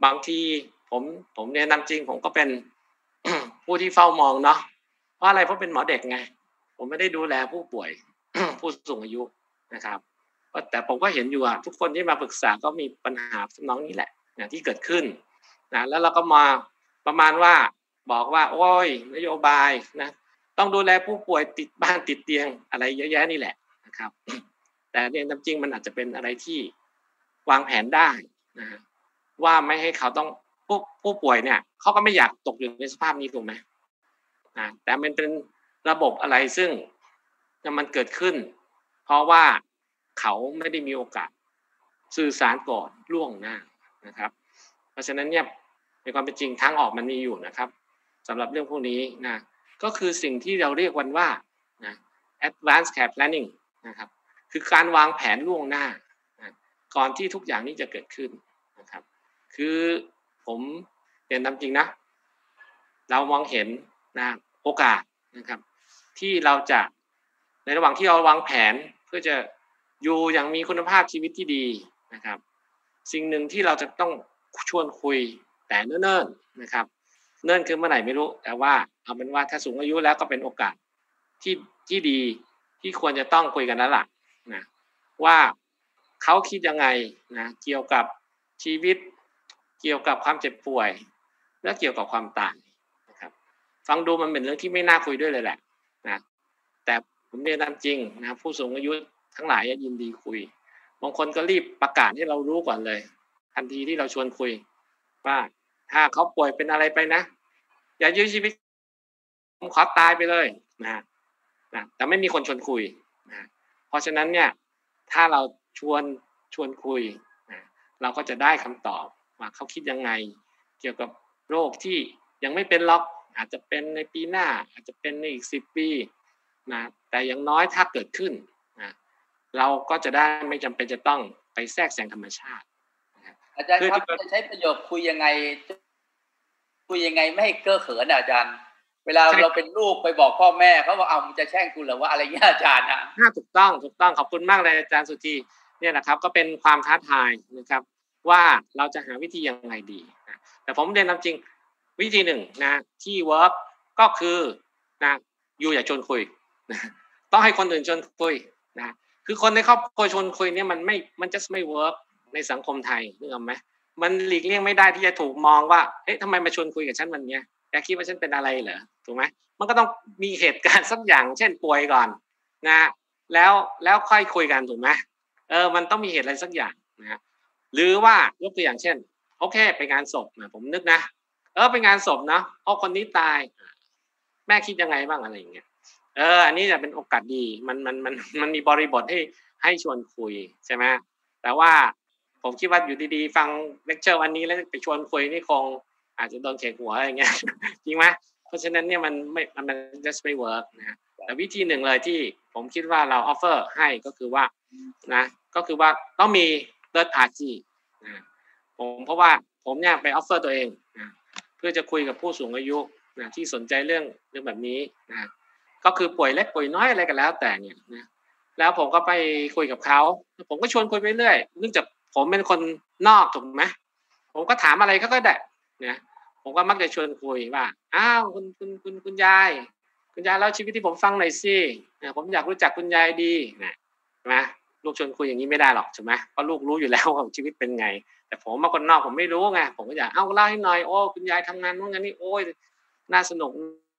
บางทีผมผมเนี่ยนำจริงผมก็เป็น ผู้ที่เฝ้ามองเนาะเพราะอะไรเพราะเป็นหมอเด็กไงผมไม่ได้ดูแลผู้ป่วย ผู้สูงอายุนะครับแต่ผมก็เห็นอยู่อ่ะทุกคนที่มาปรึกษาก็มีปัญหาน้องนี้แหละนะที่เกิดขึ้นนะแล้วเราก็มาประมาณว่าบอกว่าโอ้ยนโยบายนะต้องดูแลผู้ป่วยติดบ้านติดเตียงอะไรเยอะแยะนี่แหละนะครับ แต่เรื่องจริงมันอาจจะเป็นอะไรที่วางแผนได้นะว่าไม่ให้เขาต้องผู้ผู้ป่วยเนี่ยเขาก็ไม่อยากตกอยู่ในสภาพนี้ถูกไหมนะแต่มันเป็นระบบอะไรซึ่งมันเกิดขึ้นเพราะว่าเขาไม่ได้มีโอกาสสื่อสารก่อนล่วงหน้านะครับเพราะฉะนั้นเนี่ยในความเป็นจริงทางออกมันมีอยู่นะครับสำหรับเรื่องพวกนี้นะก็คือสิ่งที่เราเรียกกันว่านะ advanced care planning นะครับคือการวางแผนล่วงหน้านะก่อนที่ทุกอย่างนี้จะเกิดขึ้นนะครับคือผมเรียนตามจริงนะเรามองเห็นนะโอกาสนะครับที่เราจะในระหว่างที่เราวางแผนเพื่อจะอยู่อย่างมีคุณภาพชีวิตที่ดีนะครับสิ่งหนึ่งที่เราจะต้องชวนคุยแต่เนิ่นๆนะครับเนิ่นคือเมื่อไหร่ไม่รู้แต่ว่าเอาเป็นว่าถ้าสูงอายุแล้วก็เป็นโอกาสที่ที่ดีที่ควรจะต้องคุยกันแล้วล่ะนะว่าเขาคิดยังไงนะเกี่ยวกับชีวิตเกี่ยวกับความเจ็บป่วยและเกี่ยวกับความตายนะครับฟังดูมันเป็นเรื่องที่ไม่น่าคุยด้วยเลยแหละนะแต่ผมเรียนตามจริงนะผู้สูงอายุทั้งหลายยินดีคุยบางคนก็รีบประกาศให้เรารู้ก่อนเลยทันทีที่เราชวนคุยว่าถ้าเขาป่วยเป็นอะไรไปนะอย่ายื้อชีวิตผมขอตายไปเลยนะนะแต่ไม่มีคนชวนคุยนะเพราะฉะนั้นเนี่ยถ้าเราชวนชวนคุยนะเราก็จะได้คำตอบว่าเขาคิดยังไงเกี่ยวกับโรคที่ยังไม่เป็นล็อกอาจจะเป็นในปีหน้าอาจจะเป็นในอีกสิบปีนะแต่อย่างน้อยถ้าเกิดขึ้นนะเราก็จะได้ไม่จำเป็นจะต้องไปแทรกแซงธรรมชาติอาจารย์ครับจะใช้ประโยคคุยยังไงคุยยังไงไม่ให้เก้อเขินอาจารย์เวลาเราเป็นลูกไปบอกพ่อแม่เขาบอกเอามึงจะแช่งกูเหรอว่าอะไรเงี้ยอาจารย์นะถูกต้องถูกต้องขอบคุณมากเลยอาจารย์สุธีเนี่ยนะครับก็เป็นความท้าทายนะครับว่าเราจะหาวิธียังไงดีนะแต่ผมเรียนตามจริงวิธีหนึ่งนะที่เวิร์กก็คือนะอยู่อย่าชวนคุยนะต้องให้คนอื่นชวนคุยนะคือคนในครอบครัวชวนคุยเนี่ยมันไม่มันจะไม่เวิร์กในสังคมไทยนึกออกไหมมันหลีกเลี่ยงไม่ได้ที่จะถูกมองว่าเอ๊ะทำไมมาชวนคุยกับฉันวันนี้แกคิดว่าฉันเป็นอะไรเหรอถูกไหมมันก็ต้องมีเหตุการณ์สักอย่างเช่นป่วยก่อนนะแล้วแล้วค่อยคุยกันถูกไหมเออมันต้องมีเหตุอะไรสักอย่างนะหรือว่ายกตัวอย่างเช่นโอเคไปงานศพนะผมนึกนะเออไปงานศพเนาะเพราะคนนี้ตายแม่คิดยังไงบ้างอะไรอย่างเงี้ยเอออันนี้จะเป็นโอกาสดีมันมันมันมันมีบริบทให้ให้ชวนคุยใช่ไหมแต่ว่าผมคิดว่าอยู่ดีๆฟังเลคเชอร์วันนี้แล้วไปชวนคุยนี่คงอาจจะโดนเขกหัวอะไรเงี้ยจริงไหมเพราะฉะนั้นเนี่ยมันไม่มัน just ไม่ work นะแต่วิธีหนึ่งเลยที่ผมคิดว่าเรา offer ให้ก็คือว่านะก็คือว่าต้องมี third party นะผมเพราะว่าผมเนี่ยไป offer ตัวเองนะเพื่อจะคุยกับผู้สูงอายุนะที่สนใจเรื่องเรื่องแบบนี้นะก็คือป่วยเล็กป่วยน้อยอะไรกันแล้วแต่เนี่ยนะแล้วผมก็ไปคุยกับเขาผมก็ชวนคุยไปเรื่อยเนื่องจากผมเป็นคนนอกถูกไหมผมก็ถามอะไรเขาก็ได้นะผมก็มักจะชวนคุยว่าอ้าวคุณคุณคุณคุณยายคุณยายเล่าชีวิตที่ผมฟังหน่อยสินะผมอยากรู้จักคุณยายดีนะใช่ไหมลูกชวนคุยอย่างนี้ไม่ได้หรอกใช่ไหมเพราะลูกรู้อยู่แล้วว่าชีวิตเป็นไงแต่ผมมาคนนอกผมไม่รู้ไงผมก็อยากเอ้าเล่าให้หน่อยโอ้คุณยายทำงานนู้นงานนี้โอ้ยน่าสนุก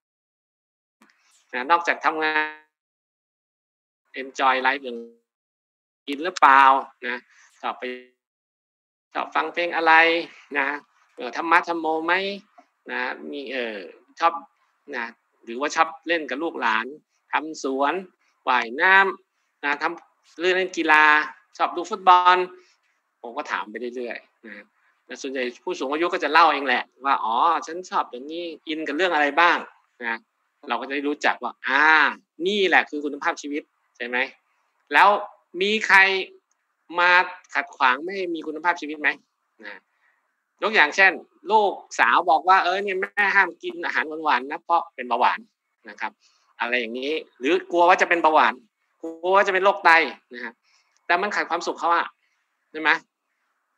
นะนอกจากทำงาน enjoy life อย่างกินหรือเปล่านะชอบไปชอบฟังเพลงอะไรนะเออธรรมะธรรมโมไหมนะมีเออชอบนะหรือว่าชอบเล่นกับลูกหลานทำสวนว่ายน้ำนะทำเล่นกีฬาชอบดูฟุตบอลผมก็ถามไปเรื่อยๆนะแต่ส่วนใหญ่ผู้สูงอายุก็จะเล่าเองแหละว่าอ๋อฉันชอบอย่างนี้อินกับเรื่องอะไรบ้างนะเราก็จะได้รู้จักว่าอ่านี่แหละคือคุณภาพชีวิตใช่ไหมแล้วมีใครมาขัดขวางไม่ให้มีคุณภาพชีวิตไหมนะยกอย่างเช่นลูกสาวบอกว่าเออเนี่ยแม่ห้ามกินอาหารหวานๆนะเพราะเป็นเบาหวานนะครับอะไรอย่างนี้หรือกลัวว่าจะเป็นเบาหวานกลัวว่าจะเป็นโรคไตนะฮะแต่มันขัดความสุขเขาอะใช่ไหม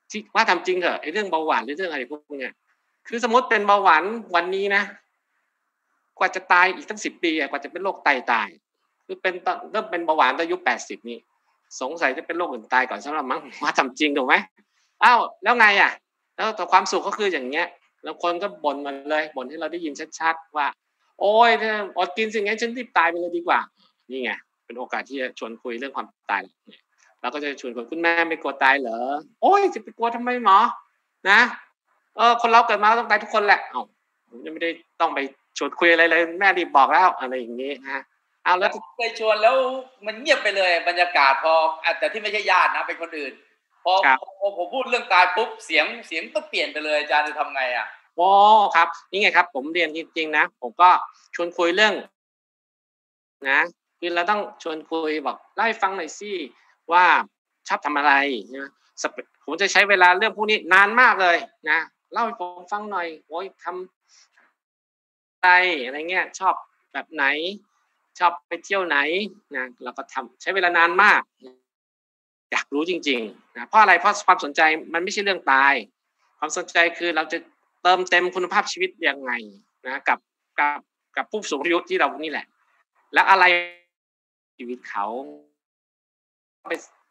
ที่ว่าทำจริงเหรอไอ้เรื่องเบาหวานหรือเรื่องอะไรพวกเนี้ยคือสมมติเป็นเบาหวานวันนี้นะกว่าจะตายอีกตั้งสิบปีกว่าจะเป็นโรคไตตายคือเป็นเริ่มเป็นเบาหวานตอนอายุแปดสิบนี่สงสัยจะเป็นโรคอื่นตายก่อนสำหรับมั้งว่าทำจริงถูกไหมอ้าวแล้วไงอ่ะแล้วแต่ความสุขก็คืออย่างเงี้ยแล้วคนก็บ่นมาเลยบ่นให้เราได้ยินชัดๆว่าโอ้ยอดกินสิ่งนี้ฉันรีบตายไปเลยดีกว่านี่ไงเป็นโอกาสที่จะชวนคุยเรื่องความตายเนี่ยเราก็จะชวนคุยคุณแม่ไม่กลัวตายเหรอโอ้ยจะไปกลัวทำไมหมอนะเออคนเราเกิดมาต้องตายทุกคนแหละเอ้าผมยังไม่ได้ต้องไปชวนคุยอะไรเลยแม่รีบบอกแล้วอะไรอย่างนี้นะเอาแล้วเคยชวนแล้วมันเงียบไปเลยบรรยากาศพอแต่ที่ไม่ใช่ญาตินะเป็นคนอื่นพอพอผมพูดเรื่องตายปุ๊บเสียงเสียงก็เปลี่ยนไปเลยอาจารย์จะทำไงอ่ะโอ้ครับนี่ไงครับผมเรียนจริงๆนะผมก็ชวนคุยเรื่องนะคือเราต้องชวนคุยบอกเล่าให้ฟังหน่อยสิว่าชอบทำอะไรนะผมจะใช้เวลาเรื่องพวกนี้นานมากเลยนะเล่าให้ผมฟังหน่อยโอ้ยทำอะไรอะไรเงี้ยชอบแบบไหนชอบไปเที่ยวไหนนะเราก็ทำใช้เวลานานมากอยากรู้จริงๆนะเพราะอะไรเพราะความสนใจมันไม่ใช่เรื่องตายความสนใจคือเราจะเติมเต็มคุณภาพชีวิตยังไงนะกับกับกับผู้สูงอายุที่เรานี่แหละแล้วอะไรชีวิตเขาไป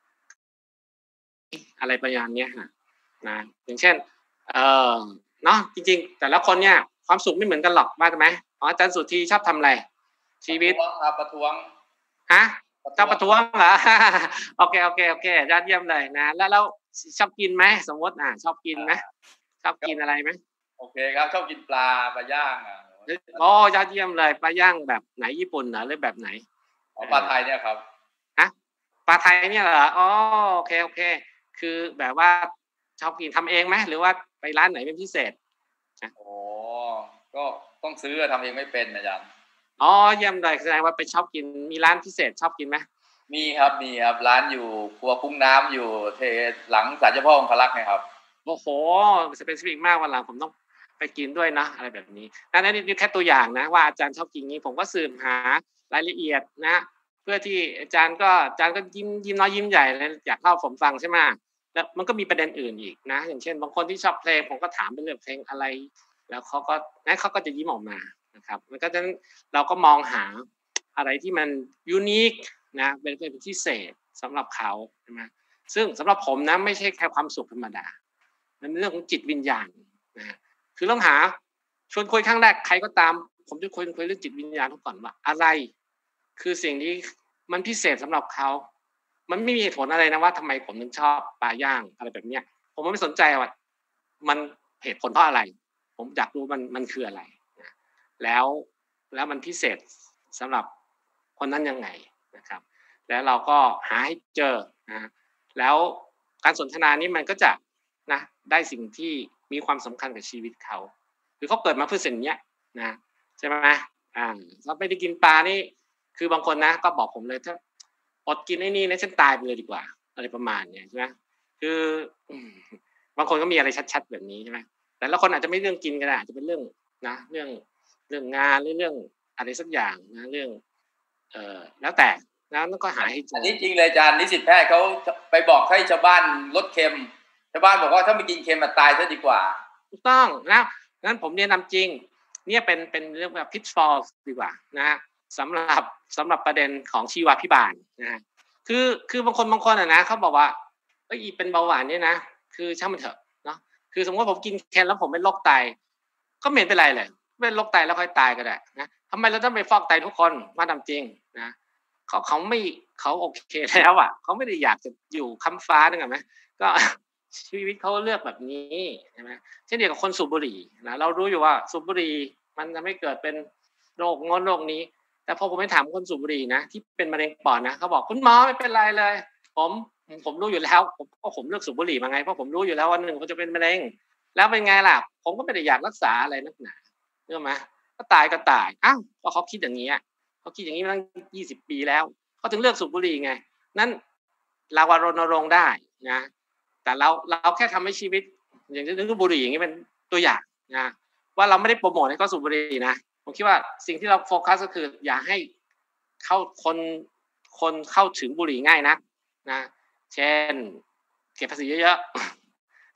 อะไรประมาณนี้ฮะนะอย่างเช่นเออเนาะจริงๆแต่ละคนเนี่ยความสุขไม่เหมือนกันหรอกว่าใช่ไหมอ๋ออาจารย์สุธีชอบทำอะไรชีวิตครับประท้วงฮะชอบประท้วงเหรอโอเคโอเคโอเคยอดเยี่ยมเลยนะแล้วแล้วชอบกินไหมสมมติอ่ะชอบกินไหมชอบกินอะไรไหมโอเคครับชอบกินปลาปลาย่างอ่ะโอ้ยอดเยี่ยมเลยปลาย่างแบบไหนญี่ปุ่นเหรอหรือแบบไหนปลาไทยเนี่ยครับฮะปลาไทยเนี่ยเหรออ๋อโอเคโอเคคือแบบว่าชอบกินทำเองไหมหรือว่าไปร้านไหนเป็นพิเศษโอ้ก็ต้องซื้อทำเองไม่เป็นอาจารย์อ๋อเยี่ยมเลยแสดงว่าไปชอบกินมีร้านพิเศษชอบกินไหมมีครับมีครับร้านอยู่ครัวกุ้งน้ำอยู่เทหลังศาลเจ้าพ่อองครักษ์นะครับโอ้โหสเปซิฟิกมากวันหลังผมต้องไปกินด้วยนะอะไรแบบนี้นั่นนี่แค่ตัวอย่างนะว่าอาจารย์ชอบกินนี้ผมก็สืบหารายละเอียดนะเพื่อที่อาจารย์ก็อาจารย์ก็ยิ้มยิ้มน้อยยิ้มใหญ่เลยอยากเล่าผมฟังใช่ไหมแล้วมันก็มีประเด็นอื่นอีกนะอย่างเช่นบางคนที่ชอบเพลงผมก็ถามเป็นเรื่องเพลงอะไรแล้วเขาก็นะเขาก็จะยิ้มออกมานะครับมันก็จะเราก็มองหาอะไรที่มันยูนิคนะเป็นเป็นพิเศษสำหรับเขาใช่ไหมซึ่งสำหรับผมนะไม่ใช่แค่ความสุขธรรมดามันเป็นเรื่องของจิตวิญญาณนะคือต้องหาชวนคุยครั้งแรกใครก็ตามผมจะคุยคุยเรื่องจิตวิญญาณเขาก่อนว่าอะไรคือสิ่งที่มันพิเศษสำหรับเขามันไม่มีเหตุผลอะไรนะว่าทำไมผมถึงชอบปลาย่างอะไรแบบเนี้ยผมไม่สนใจว่ามันเหตุผลเพราะอะไรผมอยากรู้มันมันคืออะไรนะแล้วแล้วมันพิเศษสำหรับคนนั้นยังไงนะครับแล้วเราก็หาให้เจอนะแล้วการสนทนานี้มันก็จะนะได้สิ่งที่มีความสำคัญกับชีวิตเขาคือเขาเกิดมาเพื่อสิ่งนี้นะใช่ไหมอ่าเราไม่ได้กินปลานี่คือบางคนนะก็บอกผมเลยถ้าอดกินไอ้นี่นะฉันตายไปเลยดีกว่าอะไรประมาณเนี้ยใช่ไหมคือบางคนก็มีอะไรชัดๆแบบนี้ใช่ไหมแต่ละคนอาจจะไม่เรื่องกินก็ได้อาจจะเป็นเรื่องนะเรื่องเรื่องงานหรือเรื่องอะไรสักอย่างนะเรื่องเอ่อแล้วแต่แล้วก็หาให้เจออันนี้จริงเลยอาจารย์นิสิตแพทย์เขาไปบอกให้ชาวบ้านลดเค็มชาวบ้านบอกว่าถ้าไม่กินเค็มมาตายซะดีกว่าถูกต้องนะงั้นผมแนะนำจริงเนี่ยเป็นเป็นเรื่องแบบ pitfall ดีกว่านะสำหรับสำหรับประเด็นของชีวพิบาลนะคือคือบางคนบางคนอ่ะนะเขาบอกว่าเอ้ยเป็นเบาหวานเนี่ยนะคือช่างมันเถอะเนาะคือสมมติว่าผมกินเค็มแล้วผมเป็นโรคไตก็ไม่เป็นไรเลยเป็นโรคไตแล้วค่อยตายก็ได้นะทำไมเราต้องไปฟอกไตทุกคนว่าทำจริงนะเขาเขาไม่เขาโอเคแล้วอ่ะเขาไม่ได้อยากจะอยู่ค้ำฟ้านึกออกไหมก็ชีวิตเขาเลือกแบบนี้ใช่ไหมเช่นเดียวกับคนสูบบุหรี่นะเรารู้อยู่ว่าสูบบุหรี่มันทำให้เกิดเป็นโรคงอนโรคนี้แต่พอผมไปถามคนสูบบุหรี่นะที่เป็นมะเร็งปอดนะเขาบอกคุณหมอไม่เป็นไรเลยผมผมรู้อยู่แล้วผมก็ผมเลือกสูบบุหรี่มาไงเพราะผมรู้อยู่แล้ววันหนึ่งเขาจะเป็นมะเร็งแล้วเป็นไงล่ะผมก็ไม่ได้อยากรักษาอะไรนักหนาเรื่องไหมก็ตายก็ตายอ้าวก็เขาคิดอย่างนี้เขาคิดอย่างนี้มาตั้งยี่สิบปีแล้วเขาถึงเลือกสูบบุหรี่ไงนั่นเรารณรงค์ได้นะแต่เราเราแค่ทำให้ชีวิตอย่างเช่นบุหรี่อย่างนี้เป็นตัวอย่างนะว่าเราไม่ได้โปรโมทให้เขาสูบบุหรี่นะผมคิดว่าสิ่งที่เราโฟกัสก็คืออย่าให้เข้าคนคนเข้าถึงบุหรี่ง่ายนะนะเช่นเก็บภาษีเยอะ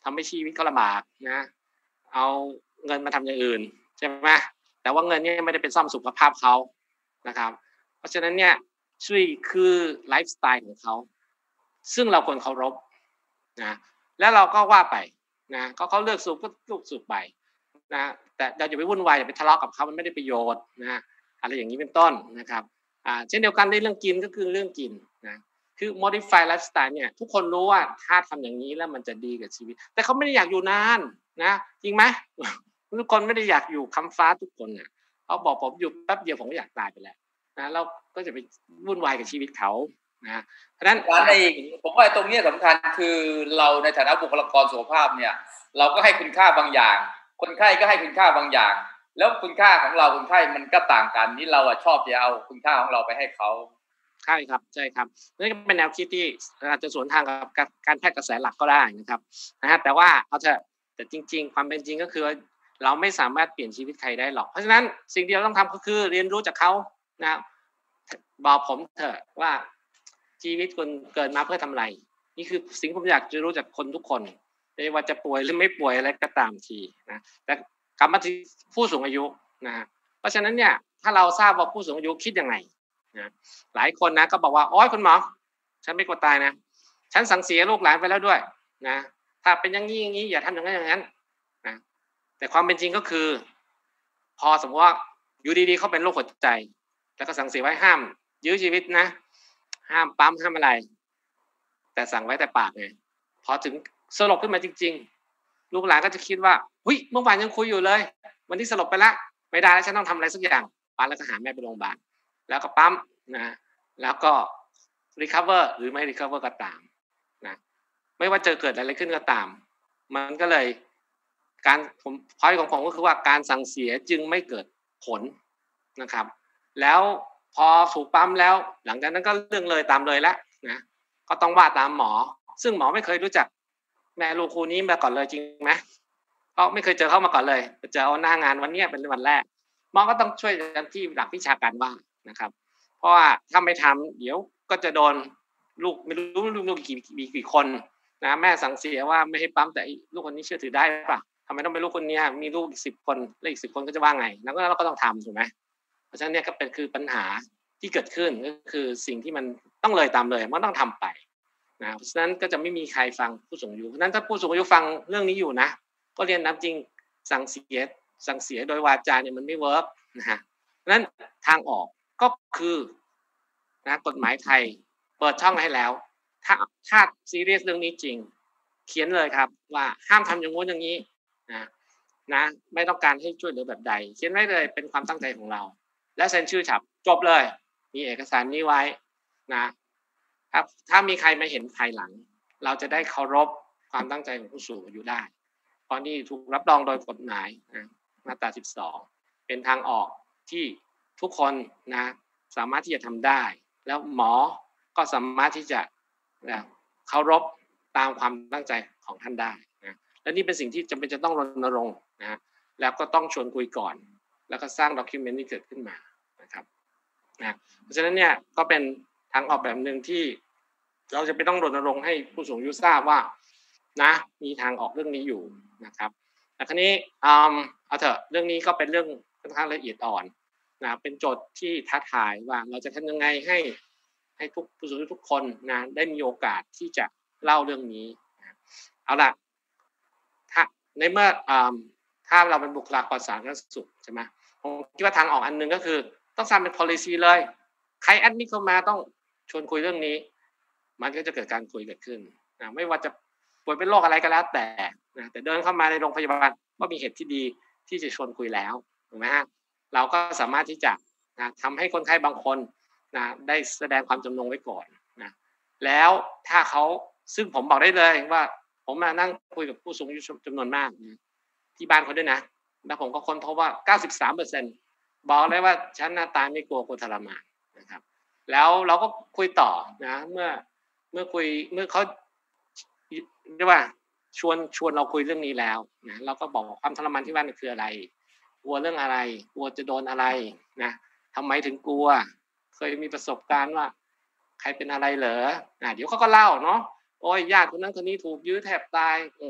ำให้ชีวิตเขาลำบากนะเอาเงินมาทำอย่างอื่นใช่ไหมแต่ว่าเงินนี้ไม่ได้เป็นซ่อมสุขภาพเขานะครับเพราะฉะนั้นเนี่ยช่วยคือไลฟ์สไตล์ของเขาซึ่งเราควรเคารพนะแล้วเราก็ว่าไปนะก็เขาเลือกสูบก็ลูกสูบไปนะแต่เราอย่าไปวุ่นวายอย่าไปทะเลาะกับเขามันไม่ได้ประโยชน์นะอะไรอย่างนี้เป็นต้นนะครับอ่าเช่นเดียวกันในเรื่องกินก็คือเรื่องกินนะคือ modify lifestyle เนี่ยทุกคนรู้ว่าถ้าทำอย่างนี้แล้วมันจะดีกับชีวิตแต่เขาไม่ได้อยากอยู่นานนะจริงไหมทุกคนไม่ได้อยากอยู่คำฟ้าทุกคนเนี่ยเขาบอกผมอยู่แป๊บเดียวผมก็อยากตายไปแล้วนะเราก็จะไปวุ่นวายกับชีวิตเขานะเพราะฉะนั้นในผมว่าตรงนี้สำคัญคือเราในฐานะบุคลากรสุขภาพเนี่ยเราก็ให้คุณค่าบางอย่างคนไข้ก็ให้คุณค่าบางอย่างแล้วคุณค่าของเราคนไข้มันก็ต่างกันนี่เราชอบจะเอาคุณค่าของเราไปให้เขาใช่ครับใช่ครับนี่เป็นแนวคิดที่อาจจะสวนทางกับการแพทย์กระแสหลักก็ได้นะครับนะฮะแต่ว่าเอาเถอะแต่จริงๆความเป็นจริงก็คือเราไม่สามารถเปลี่ยนชีวิตใครได้หรอกเพราะฉะนั้นสิ่งที่เราต้องทำก็คือเรียนรู้จากเขานะบอกผมเถอะว่าชีวิตคนเกิดมาเพื่อทำอะไรนี่คือสิ่งผมอยากจะรู้จากคนทุกคนไม่ว่าจะป่วยหรือไม่ป่วยอะไรก็ตามทีนะแต่กลับมาที่ผู้สูงอายุนะฮะเพราะฉะนั้นเนี่ยถ้าเราทราบว่าผู้สูงอายุคิดยังไงนะหลายคนนะก็บอกว่าโอ๊ยคุณหมอฉันไม่กลัวตายนะฉันสั่งเสียลูกหลานไปแล้วด้วยนะถ้าเป็นอย่างนี้อย่างนี้อย่าทำอย่างนั้นอย่างนั้นนะแต่ความเป็นจริงก็คือพอสมมติว่าอยู่ดีๆเขาเป็นโรคหัวใจแล้วก็สั่งเสียไว้ห้ามยื้อชีวิตนะห้ามปั๊มห้ามอะไรแต่สั่งไว้แต่ปากไงพอถึงสลบขึ้นมาจริงๆลูกหลานก็จะคิดว่าหุ้ยเมื่อวานยังคุยอยู่เลยวันที่สลบไปละไม่ได้แล้วฉันต้องทำอะไรสักอย่างปั๊มแล้วก็หาแม่ไปโรงพยาบาลแล้วก็ปั๊มนะแล้วก็ recover หรือไม่ recover ก็ตามนะไม่ว่าจะเกิดอะไรขึ้นก็ตามมันก็เลยการผมพอยของผมก็คือว่าการสั่งเสียจึงไม่เกิดผลนะครับแล้วพอถูกปั๊มแล้วหลังจากนั้นก็เรื่องเลยตามเลยแล้วนะก็ต้องว่าตามหมอซึ่งหมอไม่เคยรู้จักแม่ลูกคู่นี้มาก่อนเลยจริงไหมก็ไม่เคยเจอเข้ามาก่อนเลยเจอเอาหน้างานวันนี้เป็นวันแรกหมอก็ต้องช่วยกันที่หลักวิชาการว่านะครับเพราะว่าถ้าไม่ทำเดี๋ยวก็จะโดนลูกไม่รู้ลูกลูกกี่มีกี่คนนะแม่สั่งเสียว่าไม่ให้ปั๊มแต่ลูกคนนี้เชื่อถือได้ป่ะทำไมต้องเป็นลูกคนนี้มีลูกอีกสิบคนและอีกสิบคนก็จะว่าไงแล้วก็เราก็ต้องทำถูกไหมเพราะฉะนั้นเนี่ยก็เป็นคือปัญหาที่เกิดขึ้นก็คือสิ่งที่มันต้องเลยตามเลยมันต้องทำไปนะเพราะฉะนั้นก็จะไม่มีใครฟังผู้สูงอายุเพราะฉะนั้นถ้าผู้สูงอายุฟังเรื่องนี้อยู่นะก็เรียนน้ำจริงสั่งเสียสั่งเสียโดยวาจาเนี่ยมันไม่เวิร์กนะฮะนั้นทางออกก็คือนะกฎหมายไทยเปิดช่องให้แล้วถ้าถ้าซีเรียสเรื่องนี้จริงเขียนเลยครับว่าห้ามทำอย่างงู้นอย่างนี้นะนะไม่ต้องการให้ช่วยเหลือแบบใดเขียนไว้เลยเป็นความตั้งใจของเราและเซ็นชื่อฉับจบเลยมีเอกสารนี้ไว้นะครับถ้ามีใครมาเห็นภายหลังเราจะได้เคารพความตั้งใจของผู้สูงอายุได้เพราะนี่ถูกรับรองโดยกฎหมายนะมาตราสิบสองเป็นทางออกที่ทุกคนนะสามารถที่จะทำได้แล้วหมอก็สามารถที่จะนะเคารพตามความตั้งใจของท่านได้นะและนี่เป็นสิ่งที่จำเป็นจะต้องรณรงค์นะแล้วก็ต้องชวนคุยก่อนแล้วก็สร้างด็อกิวเมนต์ที่เกิดขึ้นมานะครับนะเพราะฉะนั้นเนี่ยก็เป็นทางออกแบบหนึ่งที่เราจะไปต้องรณรงค์ให้ผู้สูงอายุทราบว่านะมีทางออกเรื่องนี้อยู่นะครับแต่คราวนี้เอาเถอะเรื่องนี้ก็เป็นเรื่องค่อนข้างละเอียดอ่อนนะเป็นโจทย์ที่ท้าทายว่าเราจะทำยังไงให้ให้ทุกผู้สูงอายุทุกคนนะได้มีโอกาสที่จะเล่าเรื่องนี้นะเอาล่ะถ้าในเมื่อถ้าเราเป็นบุคลากรสาธารณสุขใช่ไหมผมคิดว่าทางออกอันนึงก็คือต้องสร้างเป็น policy เลยใครแอดมิทเข้ามาต้องชวนคุยเรื่องนี้มันก็จะเกิดการคุยเกิดขึ้นนะไม่ว่าจะป่วยเป็นโรคอะไรก็แล้วแต่นะแต่เดินเข้ามาในโรงพยาบาลก็มีเหตุที่ดีที่จะชวนคุยแล้วถูกไหมฮะเราก็สามารถที่จะนะทำให้คนไข้บางคนนะได้แสดงความจำนงไว้ก่อนนะแล้วถ้าเขาซึ่งผมบอกได้เลยว่าผมมานั่งคุยกับผู้สูงอายุจำนวนมากนะที่บ้านเขาด้วยนะแล้วผมก็ค้นพบว่า เก้าสิบสามเปอร์เซ็นต์ บอกเลยว่าฉันหน้าตาไม่กลัวกลัวทรมานนะครับแล้วเราก็คุยต่อนะเมื่อเมื่อคุยเมื่อเขาเรียกว่าชวนชวนเราคุยเรื่องนี้แล้วนะเราก็บอกความทรมานที่ว่านี่คืออะไรกลัวเรื่องอะไรกลัวจะโดนอะไรนะทำไมถึงกลัวเคยมีประสบการณ์ว่าใครเป็นอะไรเหรออ่ะเดี๋ยวเขาก็เล่าเนาะโอ้ยญาติคนนั้นคนนี้ถูกยื้อแทบตายอืม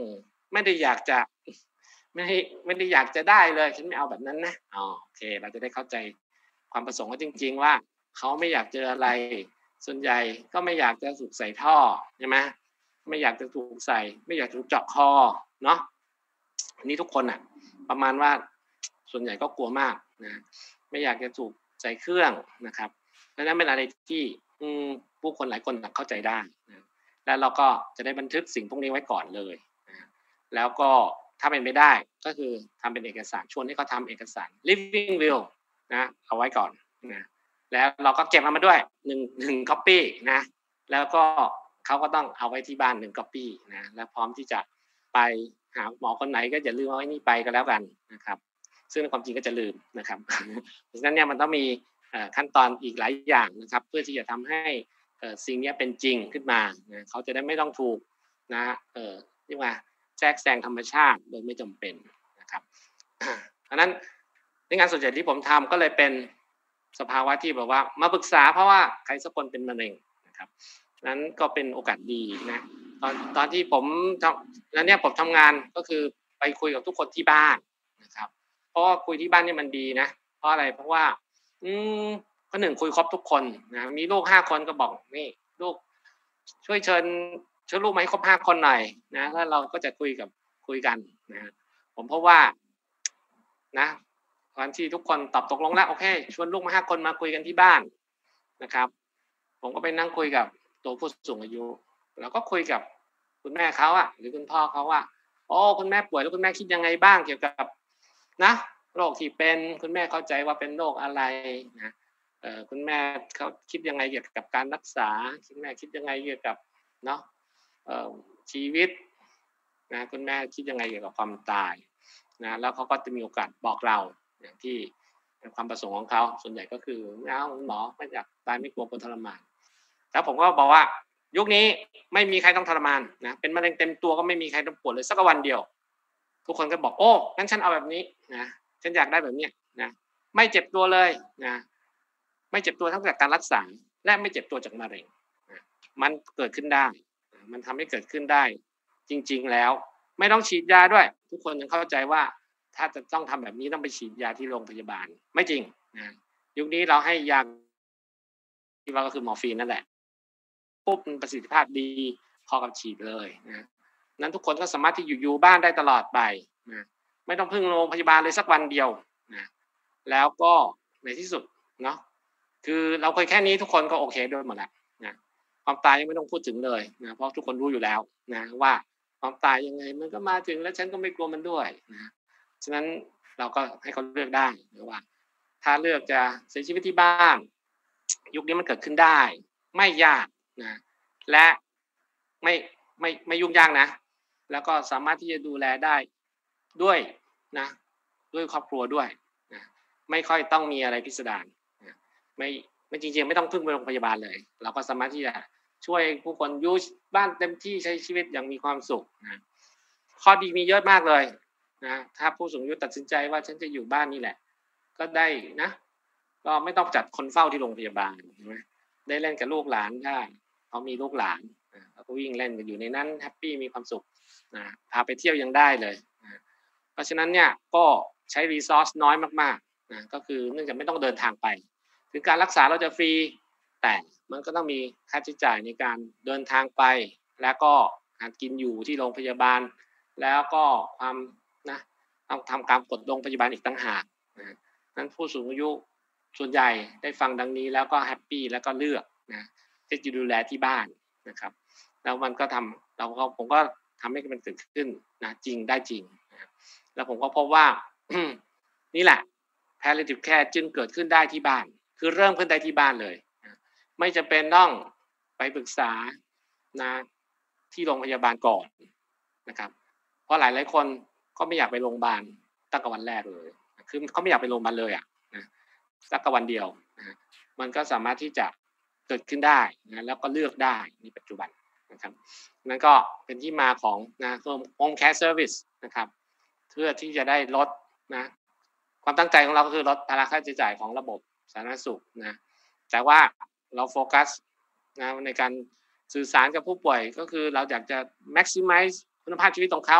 ไม่ได้อยากจะไม่ได้ไม่ได้อยากจะได้เลยฉันไม่เอาแบบนั้นนะอ๋อโอเคเราจะได้เข้าใจความประสงค์ว่าจริงๆว่าเขาไม่อยากเจออะไรส่วนใหญ่ก็ไม่อยากจะถูกใส่ท่อใช่ไหมไม่อยากจะถูกใส่ไม่อยากถูกเจาะคอเนาะอันนี้ทุกคนอ่ะประมาณว่าส่วนใหญ่ก็กลัวมากนะไม่อยากจะถูกใส่เครื่องนะครับดังนั้นเป็นอะไรที่ผู้คนหลายคนเข้าใจได้นะแล้วเราก็จะได้บันทึกสิ่งพวกนี้ไว้ก่อนเลยนะแล้วก็ถ้าเป็นไม่ได้ก็คือทำเป็นเอกสารชวนให้เขาทำเอกสาร living will นะเอาไว้ก่อนนะแล้วเราก็เก็บมันมาด้วยหนึ่งหนึ่ง copy นะแล้วก็เขาก็ต้องเอาไว้ที่บ้านหนึ่ง copy นะแล้วพร้อมที่จะไปหาหมอคนไหนก็อย่าลืมเอาไอ้นี่ไปก็แล้วกันนะครับซึ่งในความจริงก็จะลืมนะครับเพราะฉะนั้นเนี่ยมันต้องมีขั้นตอนอีกหลายอย่างนะครับเพื่อที่จะทำให้สิ่งนี้เป็นจริงขึ้นมานะเขาจะได้ไม่ต้องถูกนะเออเรียกว่าแทรกแซงธรรมชาติโดยไม่จำเป็นนะครับเพราะนั้นในงานส่วนใหญ่ที่ผมทำก็เลยเป็นสภาวะที่แบบว่ามาปรึกษาเพราะว่าใครสักคนเป็นมะเร็งนะครับนั้นก็เป็นโอกาสดีนะตอนตอนที่ผมแล้วเนี่ยผมทำงานก็คือไปคุยกับทุกคนที่บ้านนะครับเพราะว่าคุยที่บ้านนี่มันดีนะเพราะอะไรเพราะว่าอืมก็หนึ่งคุยครบทุกคนนะมีลูกห้าคนก็บอกนี่ลูกช่วยเชิญเชิญลูกมาให้ครบห้าคนหน่อยนะแล้วเราก็จะคุยกับคุยกันนะผมเพราะว่านะตอนที่ทุกคนตอบตกลงแล้วโอเคชวนลูกมาห้าคนมาคุยกันที่บ้านนะครับผมก็ไปนั่งคุยกับตัวผู้สูงอายุแล้วก็คุยกับคุณแม่เขาอะหรือคุณพ่อเขาว่าโอ้คุณแม่ป่วยแล้วคุณแม่คิดยังไงบ้างเกี่ยวกับนะโรคที่เป็นคุณแม่เข้าใจว่าเป็นโรคอะไรนะเอ่อคุณแม่เขาคิดยังไงเกี่ยวกับการรักษาคุณแม่คิดยังไงเกี่ยวกับเนาะเอ่อชีวิตนะคุณแม่คิดยังไงเกี่ยวกับความตายนะแล้วเขาก็จะมีโอกาสบอกเราอย่างที่เป็นความประสงค์ของเขาส่วนใหญ่ก็คือไม่เอาหมอไม่อยากตายไม่กลัวคนทรมานแล้วผมก็บอกว่ายุคนี้ไม่มีใครต้องทรมานนะเป็นมะเร็งเต็มตัวก็ไม่มีใครต้องปวดเลยสักวันเดียวทุกคนก็บอกโอ้งั้นฉันเอาแบบนี้นะฉันอยากได้แบบนี้นะไม่เจ็บตัวเลยนะไม่เจ็บตัวทั้งจากการรักษาและไม่เจ็บตัวจากมะเร็งนะมันเกิดขึ้นได้มันทำให้เกิดขึ้นได้จริงๆแล้วไม่ต้องฉีดยาด้วยทุกคนยังเข้าใจว่าถ้าจะต้องทำแบบนี้ต้องไปฉีดยาที่โรงพยาบาลไม่จริงนะยุคนี้เราให้ยาที่ว่าก็คือมอร์ฟีนนั่นแหละปุ๊บประสิทธิภาพดีพอกับฉีดเลยนะนั้นทุกคนก็สามารถที่อยู่อยู่บ้านได้ตลอดไปนะไม่ต้องพึ่งโรงพยาบาลเลยสักวันเดียวนะแล้วก็ในที่สุดเนาะคือเราเคยแค่นี้ทุกคนก็โอเคด้วยหมดแล้วนะความตายยังไม่ต้องพูดถึงเลยนะเพราะทุกคนรู้อยู่แล้วนะว่าความตายยังไงมันก็มาถึงแล้วฉันก็ไม่กลัวมันด้วยนะฉะนั้นเราก็ให้เขาเลือกได้หรือว่าถ้าเลือกจะเสียชีวิตที่บ้านยุคนี้มันเกิดขึ้นได้ไม่ยากนะและไม่ไม่ไม่ยุ่งยากนะแล้วก็สามารถที่จะดูแลได้ด้วยนะด้วยครอบครัวด้วยนะไม่ค่อยต้องมีอะไรพิสดารนะไม่ไม่จริงๆไม่ต้องพึ่งไปโรงพยาบาลเลยเราก็สามารถที่จะช่วยผู้คนอยู่บ้านเต็มที่ใช้ชีวิตอย่างมีความสุขนะข้อดีมีเยอะมากเลยนะถ้าผู้สูงอายุตัดสินใจว่าฉันจะอยู่บ้านนี่แหละก็ได้นะก็ไม่ต้องจัดคนเฝ้าที่โรงพยาบาลใช่ไหมได้เล่นกับลูกหลานได้เขามีลูกหลานเขาก็วิ่งเล่นกันอยู่ในนั้นแฮปปี้มีความสุขนะพาไปเที่ยวยังได้เลยนะเพราะฉะนั้นเนี่ยก็ใช้รีซอสน้อยมากๆนะก็คือเนื่องจากไม่ต้องเดินทางไปถึงการรักษาเราจะฟรีแต่มันก็ต้องมีค่าใช้จ่ายในการเดินทางไปแล้วก็การกินอยู่ที่โรงพยาบาลแล้วก็ความนะต้องทำการกดโรงพยาบาลอีกต่างหากนะนั้นผู้สูงอายุส่วนใหญ่ได้ฟังดังนี้แล้วก็แฮปปี้แล้วก็เลือกนะที่จะดูแลที่บ้านนะครับแล้วมันก็ทำเราก็ผมก็ทำให้มันเกิดขึ้นนะจริงได้จริงนะแล้วผมก็พบว่า นี่แหละ palliative care จึงเกิดขึ้นได้ที่บ้านคือเริ่มขึ้นได้ที่บ้านเลยนะไม่จำเป็นต้องไปปรึกษานะที่โรงพยาบาลก่อนนะครับเพราะหลายหลายคนก็ไม่อยากไปโรงพยาบาลตั้งแต่วันแรกเลยคือเขาไม่อยากไปโรงพยาบาลเลยอ่ะนะสักวันเดียวนะมันก็สามารถที่จะเกิดขึ้นได้นะแล้วก็เลือกได้ในปัจจุบันนะครับนั่นก็เป็นที่มาของนะ Home Care Service นะครับเพื่อที่จะได้ลดนะความตั้งใจของเราก็คือลดภาระค่าใช้จ่ายของระบบสาธารณสุขนะแต่ว่าเราโฟกัสนะในการสื่อสารกับผู้ป่วยก็คือเราอยากจะ maximize คุณภาพชีวิตของเขา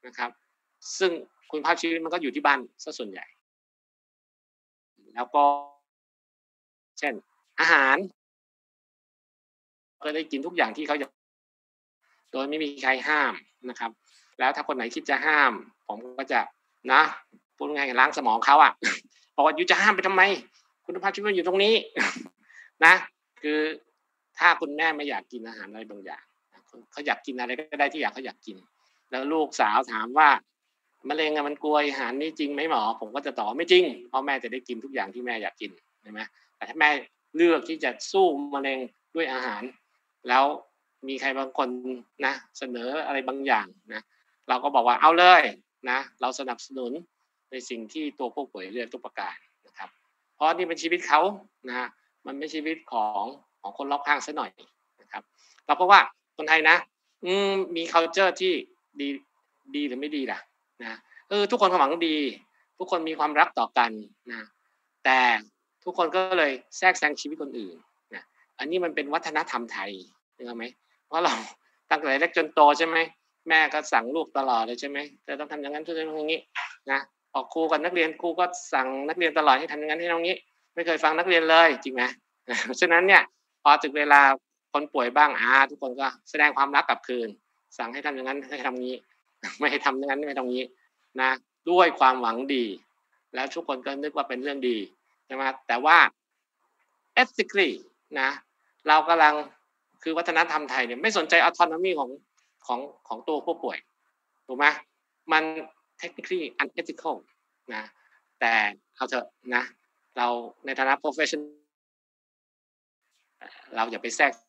นะครับซึ่งคุณภาพชีวิตมันก็อยู่ที่บ้านซะส่วนใหญ่แล้วก็เช่นอาหารก็ได้กินทุกอย่างที่เขาอยากโดยไม่มีใครห้ามนะครับแล้วถ้าคนไหนคิดจะห้ามผมก็จะนะพูดง่ายๆล้างสมองเขาอ่ะบอกว่าอยู่จะห้ามไปทำไมคุณภาพชีวิตอยู่ตรงนี้นะคือถ้าคุณแม่ไม่อยากกินอาหารอะไรบางอย่างเขาอยากกินอะไรก็ได้ที่อยากเขาอยากกินแล้วลูกสาวถามว่ามะเร็งมันกลัวอาหารนี่จริงไหมหมอผมก็จะตอบไม่จริงเพราะแม่จะได้กินทุกอย่างที่แม่อยากกินใช่ไหมแต่ถ้าแม่เลือกที่จะสู้มะเร็งด้วยอาหารแล้วมีใครบางคนนะเสนออะไรบางอย่างนะเราก็บอกว่าเอาเลยนะเราสนับสนุนในสิ่งที่ตัวผู้ป่วยเลือกทุกประการนะครับเพราะนี่เป็นชีวิตเขานะมันไม่ใช่ชีวิตของของคนรอบข้างซะหน่อยนะครับเราเพราะว่าคนไทยนะอืมมี culture ที่ดีดีหรือไม่ดีล่ะนะเออทุกคนหวังดีทุกคนมีความรักต่อกันนะแต่ทุกคนก็เลยแทรกแซงชีวิตคนอื่นนะอันนี้มันเป็นวัฒนธรรมไทยนึกออกไหมเพราะเราตั้งแต่เล็กจนโตใช่ไหมแม่ก็สั่งลูกตลอดเลยใช่ไหมแต่ต้องทำอย่างนั้นทุกอย่างนี้นะออกครูกับนักเรียนครูก็สั่งนักเรียนตลอดให้ทำอย่างนั้นให้ตรงนี้ไม่เคยฟังนักเรียนเลยจริงไหมเพราะฉะนั้นเนี่ยพอถึงเวลาคนป่วยบ้างอ่าทุกคนก็แสดงความรักกลับคืนสั่งให้ทำอย่างนั้นให้ทำนี้ไม่ให้ทำอย่างนั้นไม่ทำนี้นะด้วยความหวังดีแล้วทุกคนก็นึกว่าเป็นเรื่องดีใช่ไหมแต่ว่า ethically นะเรากำลังคือวัฒนธรรมไทยเนี่ยไม่สนใจ autonomy ของของของตัวผู้ป่วยถูกไหมมัน technically unethical นะแต่เอาเถอะนะเราในฐานะ professional เราอย่าไปแทรก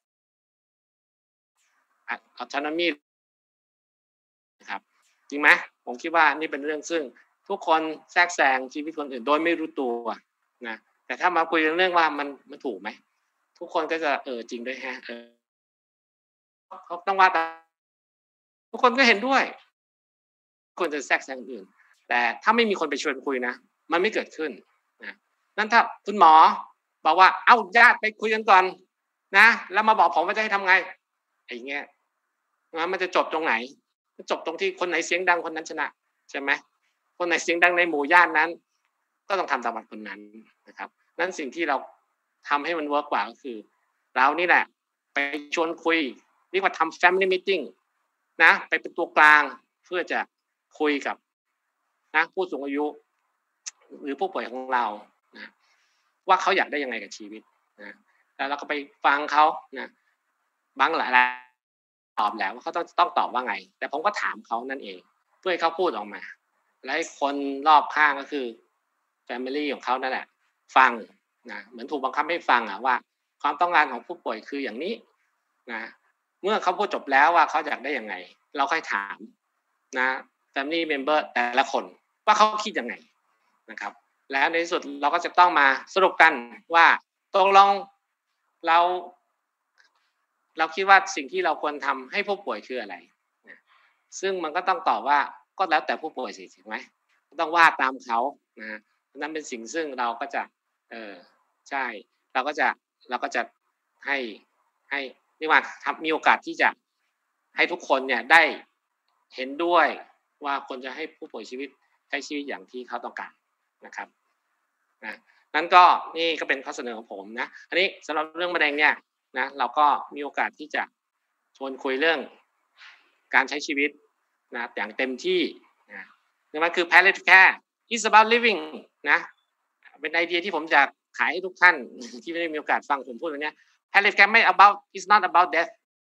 autonomy นะครับจริงไหมผมคิดว่านี่เป็นเรื่องซึ่งทุกคนแทรกแซงชีวิตคนอื่นโดยไม่รู้ตัวนะแต่ถ้ามาคุยเรื่องว่ามันมันถูกไหมทุกคนก็จะเออจริงด้วยฮะเออเขาต้องว่าทุกคนก็เห็นด้วยควรจะแทรกแซงอื่นแต่ถ้าไม่มีคนไปชวนคุยนะมันไม่เกิดขึ้นนะนั่นถ้าคุณหมอบอกว่าเอ้าญาติไปคุยกันก่อนนะแล้วมาบอกผมว่าจะให้ทำไงไอ้เงี้ยนะมันจะจบตรงไหนจบตรงที่คนไหนเสียงดังคนนั้นชนะใช่ไหมคนไหนเสียงดังในหมู่ญาตินั้นก็ต้องทำตามคนนั้นนะครับนั่นสิ่งที่เราทำให้มันเวิร์กกว่าก็คือเรานี่แหละไปชวนคุยเรียกว่าทำ family meeting นะไปเป็นตัวกลางเพื่อจะคุยกับนะผู้สูงอายุหรือผู้ป่วยของเรานะว่าเขาอยากได้ยังไงกับชีวิตนะแล้วเราก็ไปฟังเขานะบางหลายตอบแล้วว่าเขาต้องต้องตอบว่าไงแต่ผมก็ถามเขานั่นเองเพื่อให้เขาพูดออกมาและคนรอบข้างก็คือ family ของเขานั่นแหละฟังนะเหมือนถูกบังคับให้ฟังอ่ะว่าความต้องการของผู้ป่วยคืออย่างนี้นะเมื่อเขาพูดจบแล้วว่าเขาอยากได้ยังไงเราค่อยถามนะ family member แต่ละคนว่าเขาคิดยังไงนะครับแล้วในที่สุดเราก็จะต้องมาสรุปกันว่าตกลงเราเราคิดว่าสิ่งที่เราควรทำให้ผู้ป่วยคืออะไรนะซึ่งมันก็ต้องตอบว่าก็แล้วแต่ผู้ป่วยสิถูกไหมต้องว่าตามเขานะนั่นเป็นสิ่งซึ่งเราก็จะเออใช่เราก็จะเราก็จะให้ให้เรียกว่ามีโอกาสที่จะให้ทุกคนเนี่ยได้เห็นด้วยว่าควรจะให้ผู้ป่วยชีวิตใช้ชีวิตอย่างที่เขาต้องการนะครับนะนั้นก็นี่ก็เป็นข้อเสนอของผมนะอันนี้สำหรับเรื่องมะเร็งเนี่ยนะเราก็มีโอกาสที่จะชวนคุยเรื่องการใช้ชีวิตนะอย่างเต็มที่นะนั่นมันคือ palliative care is about living นะเป็นไอเดียที่ผมจะขายให้ทุกท่านที่ไม่ได้มีโอกาสฟังผมพูดวันนี้ palliative care ไม่ about is not about death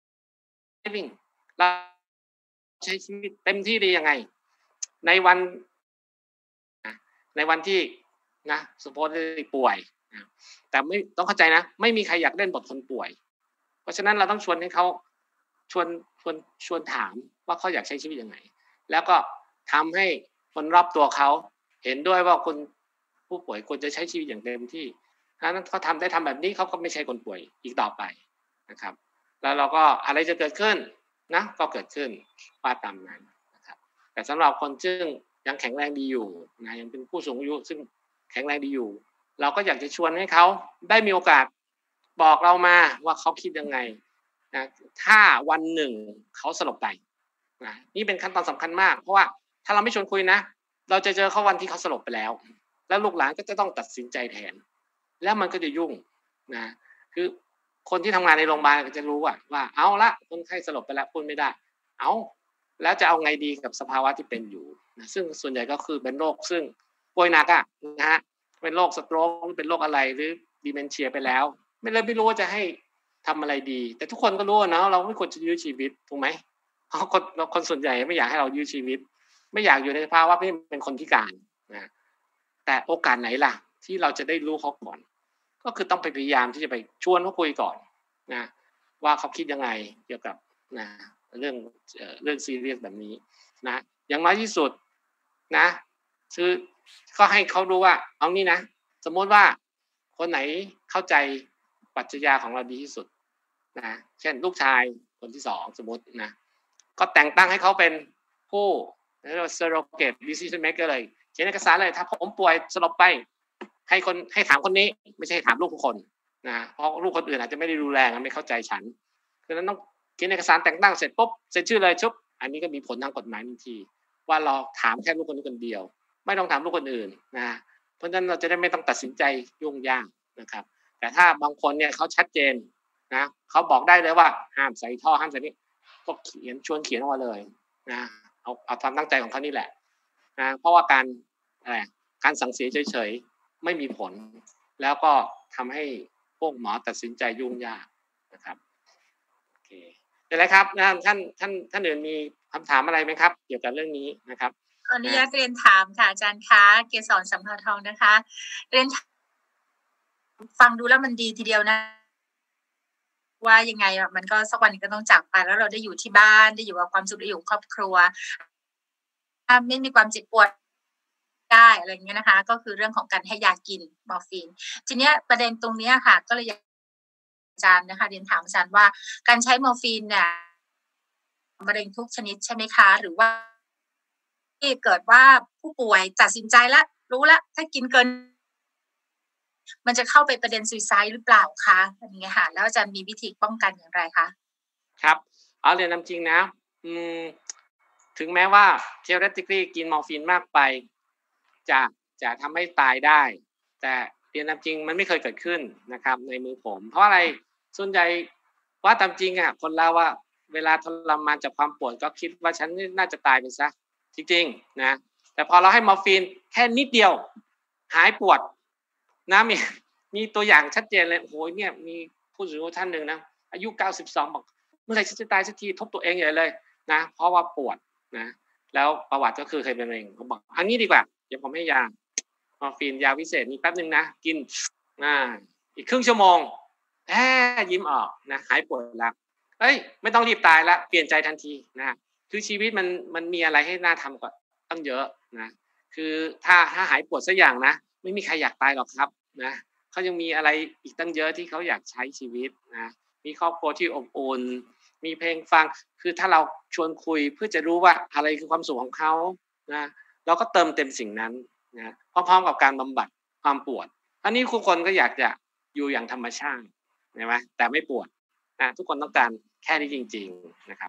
living เราใช้ชีวิตเต็มที่ได้ยังไงในวันในวันที่นะสมมติป่วยนะแต่ไม่ต้องเข้าใจนะไม่มีใครอยากเล่นบทคนป่วยเพราะฉะนั้นเราต้องชวนให้เขาชวนชวนชวนถามว่าเขาอยากใช้ชีวิตยังไงแล้วก็ทำให้คนรอบตัวเขาเห็นด้วยว่าคนผู้ป่วยควรจะใช้ชีวิตอย่างเต็มที่ถ้านั้นเขาทำได้ทำแบบนี้เขาก็ไม่ใช่คนป่วยอีกต่อไปนะครับแล้วเราก็อะไรจะเกิดขึ้นนะก็เกิดขึ้นว่าตามนั้นนะครับแต่สำหรับคนซึ่งยังแข็งแรงดีอยู่นะยังเป็นผู้สูงอายุซึ่งแข็งแรงดีอยู่เราก็อยากจะชวนให้เขาได้มีโอกาสบอกเรามาว่าเขาคิดยังไงนะถ้าวันหนึ่งเขาสลบไปนะนี่เป็นขั้นตอนสำคัญมากเพราะว่าถ้าเราไม่ชวนคุยนะเราจะเจอเขาวันที่เขาสลบไปแล้วแล้วลูกหลานก็จะต้องตัดสินใจแทนแล้วมันก็จะยุ่งนะคือคนที่ทำงานในโรงพยาบาลก็จะรู้ว่าว่าเอาละคนไข้สลบไปแล้วพูดไม่ได้เอาแล้วจะเอาไงดีกับสภาวะที่เป็นอยู่นะซึ่งส่วนใหญ่ก็คือเป็นโรคซึ่งป่วยหนักอ่ะนะฮะเป็นโรคสโตรกหรือเป็นโรคอะไรหรือดิเมนเชียไปแล้วไม่เลยไม่รู้ว่าจะให้ทำอะไรดีแต่ทุกคนก็รู้นะเราไม่ควรจะยื้อชีวิตถูกไหมเพราะคนคนส่วนใหญ่ไม่อยากให้เรายื้อชีวิตไม่อยากอยู่ในภาวะที่เป็นคนพิการนะแต่โอกาสไหนล่ะที่เราจะได้รู้เขาก่อนก็คือต้องไปพยายามที่จะไปชวนเขาคุยก่อนนะว่าเขาคิดยังไงเกี่ยวกับนะเรื่องเอ่อเรื่องซีเรียสแบบนี้นะอย่างน้อยที่สุดนะคือก็ให้เขารู้ว่าเอานี่นะสมมติว่าคนไหนเข้าใจปรัชญาของเราดีที่สุดนะเช่นลูกชายคนที่สองสมมตินะก็แต่งตั้งให้เขาเป็นผู้เรียกว่า surrogate decision maker เลยเขียนเอกสารเลยถ้าผมป่วยสลบไปให้คนให้ถามคนนี้ไม่ใช่ถามลูกทุกคนนะเพราะลูกคนอื่นอาจจะไม่ได้ดูแลไม่เข้าใจฉันดังนั้นต้องเขียนเอกสารแต่งตั้งเสร็จปุ๊บเซ็นชื่อเลยชุบอันนี้ก็มีผลทางกฎหมายทันทีว่าเราถามแค่ลูกคนนี้คนเดียวไม่ต้องถามลูกคนอื่นนะเพราะฉะนั้นเราจะได้ไม่ต้องตัดสินใจยุ่งยากนะครับแต่ถ้าบางคนเนี่ยเขาชัดเจนนะเขาบอกได้เลยว่าห้ามใส่ท่อห้ามใส่นี่ก็เขียนชวนเขียนออกมาเลยนะเอาเอาความตั้งใจของเขานี่แหละนะเพราะว่าการอะไรการสั่งเสียเฉยๆไม่มีผลแล้วก็ทำให้พวกหมอตัดสินใจยุ่งยากนะครับโอเคเป็นไรครับนะท่านท่านท่านอื่นมีคำถามอะไรไหมครับเกี่ยวกับเรื่องนี้นะครับขออนุญาตเรียนถามค่ะอาจารย์คะเกษรสัมภาทองนะคะเรียนฟังดูแล้วมันดีทีเดียวนะว่ายังไงอ่ะมันก็สักวันก็ต้องจากไปแล้วเราได้อยู่ที่บ้านได้อยู่กับความสุขได้อยู่กับครอบครัวถ้าไม่มีความเจ็บปวดได้อะไรเงี้ยนะคะก็คือเรื่องของการให้ยากินมอร์ฟีนทีเนี้ยประเด็นตรงนี้ค่ะก็เลยอาจารย์นะคะเรียนถามอาจารย์ว่าการใช้มอร์ฟีนเนี่ยมะเร็งทุกชนิดใช่ไหมคะหรือว่าที่เกิดว่าผู้ป่วยตัดสินใจแล้วรู้แล้วถ้ากินเกินมันจะเข้าไปประเด็นซูซายด์หรือเปล่าคะอย่างเงี้ยค่ะแล้วอาจารย์มีวิธีป้องกันอย่างไรคะครับเอาเรียนนำจริงนะอืมถึงแม้ว่า theoretically กินมอร์ฟีนมากไปจะจะทำให้ตายได้แต่เรียนนำจริงมันไม่เคยเกิดขึ้นนะครับในมือผมเพราะอะไรส่วนใหญ่ว่าตามจริงอ่ะคนเราว่าเวลาทรมานจากความปวดก็คิดว่าฉันน่าจะตายไปซะจริงๆนะแต่พอเราให้มอร์ฟีนแค่นิดเดียวหายปวดนะมีมีตัวอย่างชัดเจนเลยโอ้โหเนี่ยมีผู้สูงอายุท่านหนึ่งนะอายุเก้าสิบสองบอกเมื่อไหร่ฉันจะตายสักทีทบตัวเองใหญ่เลยนะเพราะว่าปวดนะแล้วประวัติก็คือเคยเป็นมะเร็งเขาบอกอันนี้ดีกว่าเดี๋ยวผมให้ยามอร์ฟีนยาวิเศษนี่แป๊บนึงนะกินอ่าอีกครึ่งชั่วโมงแหมยิ้มออกนะหายปวดแล้วเอ้ยไม่ต้องรีบตายละเปลี่ยนใจทันทีนะคือชีวิตมันมันมีอะไรให้น่าทำกว่าตั้งเยอะนะคือถ้าถ้าหายปวดสักอย่างนะไม่มีใครอยากตายหรอกครับนะเขายังมีอะไรอีกตั้งเยอะที่เขาอยากใช้ชีวิตนะมีครอบครัวที่อบอุ่นมีเพลงฟังคือถ้าเราชวนคุยเพื่อจะรู้ว่าอะไรคือความสุขของเขานะเราก็เติมเต็มสิ่งนั้นนะพร้อมๆกับการบำบัดความปวดอันนี้ทุกคนก็อยากจะอยู่อย่างธรรมชาติใช่ไหมแต่ไม่ปวดนะทุกคนต้องการแค่นี้จริงๆนะครับ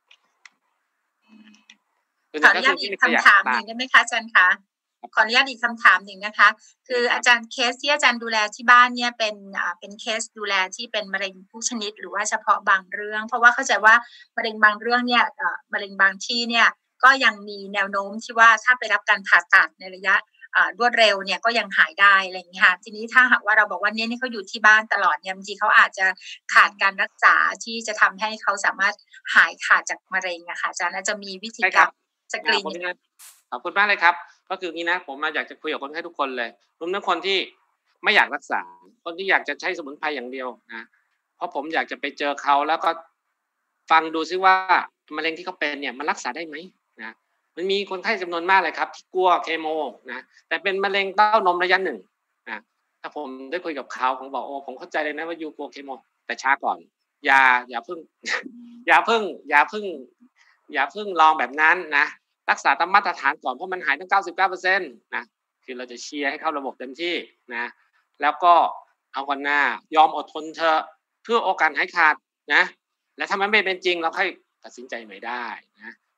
ขออนุญาตอีกคำถามหนึ่งได้ไหมคะอาจารย์คะขออนุญาตอีกคำถามหนึ่งนะคะคืออาจารย์เคสที่อาจารย์ดูแลที่บ้านเนี่ยเป็นอ่าเป็นเคสดูแลที่เป็นมะเร็งทุกชนิดหรือว่าเฉพาะบางเรื่องเพราะว่าเข้าใจว่ามะเร็งบางเรื่องเนี่ยอ่ามะเร็งบางที่เนี่ยก็ยังมีแนวโน้มที่ว่าถ้าไปรับการผ่าตัดในระยะอ่ารวดเร็วเนี่ยก็ยังหายได้อะไรอย่างนี้ค่ะทีนี้ถ้าหากว่าเราบอกว่าเนี่ยนี่เขาอยู่ที่บ้านตลอดเนี่ยบางทีเขาอาจจะขาดการรักษาที่จะทำให้เขาสามารถหายขาดจากมะเร็งนะคะอาจารย์จะมีวิธีการสกรีนขอบคุณมากเลยครับก็คืองี้นะผมมาอยากจะคุยกับคนไข้ทุกคนเลยรวมทั้งคนที่ไม่อยากรักษาคนที่อยากจะใช้สมุนไพรอย่างเดียวนะเพราะผมอยากจะไปเจอเขาแล้วก็ฟังดูซิว่ามะเร็งที่เขาเป็นเนี่ยมันรักษาได้ไหมนะมันมีคนไข้จำนวนมากเลยครับที่กลัวเคมีนะแต่เป็นมะเร็งเต้านมระยะหนึ่งนะถ้าผมได้คุยกับเขาผมบอกโอ้ผมเข้าใจเลยนะว่ายูกลัวเคมีแต่ช้าก่อนอย่าอย่าเพิ่งอย่าเพิ่งอย่าเพิ่งอย่าเพิ่งลองแบบนั้นนะรักษาตามมาตรฐานก่อนเพราะมันหายตั้ง เก้าสิบเก้าเปอร์เซ็นต์ นะคือเราจะเชียร์ให้เข้าระบบเต็มที่นะแล้วก็เอากันหน้ายอมอดทนเธอเพื่อโอกาสหายขาดนะและถ้ามันไม่เป็นจริงเราค่อยตัดสินใจใหม่ได้นะ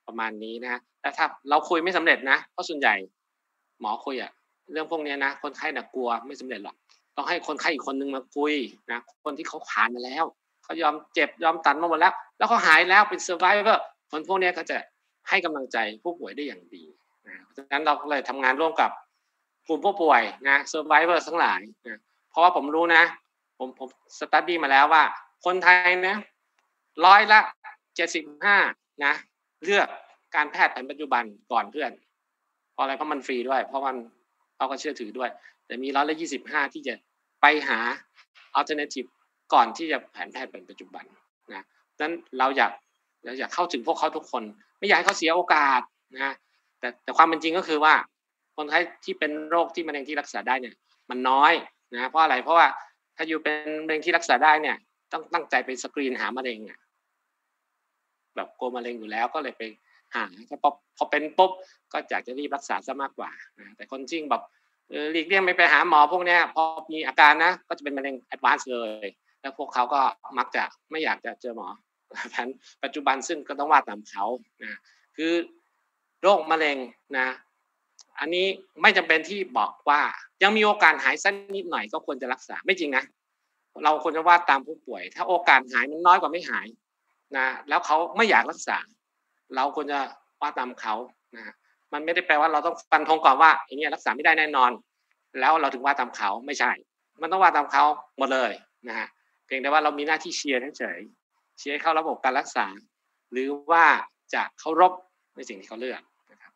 ประมาณนี้นะแต่ถ้าเราคุยไม่สำเร็จนะเพราะส่วนใหญ่หมอคุยอะเรื่องพวกนี้นะคนไข้น่ะกลัวไม่สำเร็จหรอกต้องให้คนไข้อีกคนนึงมาคุยนะคนที่เขาผ่านมาแล้วเขายอมเจ็บยอมตันมาหมดแล้วแล้วเขาหายแล้วเป็น survivor คนพวกนี้ก็จะให้กำลังใจผู้ป่วยได้อย่างดีนะเพราะฉะนั้นเราเลยทำงานร่วมกับกลุ่มผู้ป่วยนะ survivor ทั้งหลายนะเพราะว่าผมรู้นะผมผมสตั๊ดดี้มาแล้วว่าคนไทยนะร้อยละเจ็ดสิบห้านะเลือกการแพทย์แผนปัจจุบันก่อนเพื่อนเพราะอะไรเพราะมันฟรีด้วยเพราะมันเขาก็เชื่อถือด้วยแต่มีร้อยละยี่สิบห้าที่จะไปหา alternative ก่อนที่จะแผนแพทย์แผนปัจจุบันนะนั้นเราอยากเราอยากเข้าถึงพวกเขาทุกคนไม่อยากให้เขาเสียโอกาสนะแต่แต่ความเป็นจริงก็คือว่าคนไข้ที่เป็นโรคที่มะเร็งที่รักษาได้เนี่ยมันน้อยนะเพราะอะไรเพราะว่าถ้าอยู่เป็นมะเร็งที่รักษาได้เนี่ยต้องตั้งใจไปสกรีนหามะเร็งอ่ะแบบกลัวมะเร็งอยู่แล้วก็เลยไปหาถ้าพอพอเป็นปุ๊บก็อยากจะรีบรักษาซะมากกว่านะแต่คนจริงแบบเออหลีกเลี่ยงไม่ไปหาหมอพวกเนี้ยพอมีอาการนะก็จะเป็นมะเร็งแอดวานซ์เลยแล้วพวกเขาก็มักจะไม่อยากจะเจอหมอแผนปัจจุบันซึ่งก็ต้องว่าตามเขานะคือโรคมะเร็งนะอันนี้ไม่จำเป็นที่บอกว่ายังมีโอกาสหายสักนิดหน่อยก็ควรจะรักษาไม่จริงนะเราควรจะว่าตามผู้ป่วยถ้าโอกาสหายมันน้อยกว่าไม่หายนะแล้วเขาไม่อยากรักษาเราควรจะว่าตามเขานะมันไม่ได้แปลว่าเราต้องฟันธงก่อนว่าไอ้นี่รักษาไม่ได้แน่นอนแล้วเราถึงว่าตามเขาไม่ใช่มันต้องว่าตามเขาหมดเลยนะฮะเพียงแต่ว่าเรามีหน้าที่เชียร์เฉยๆเชียร์เข้าระบบการรักษาหรือว่าจะเคารพในสิ่งที่เขาเลือกนะครับ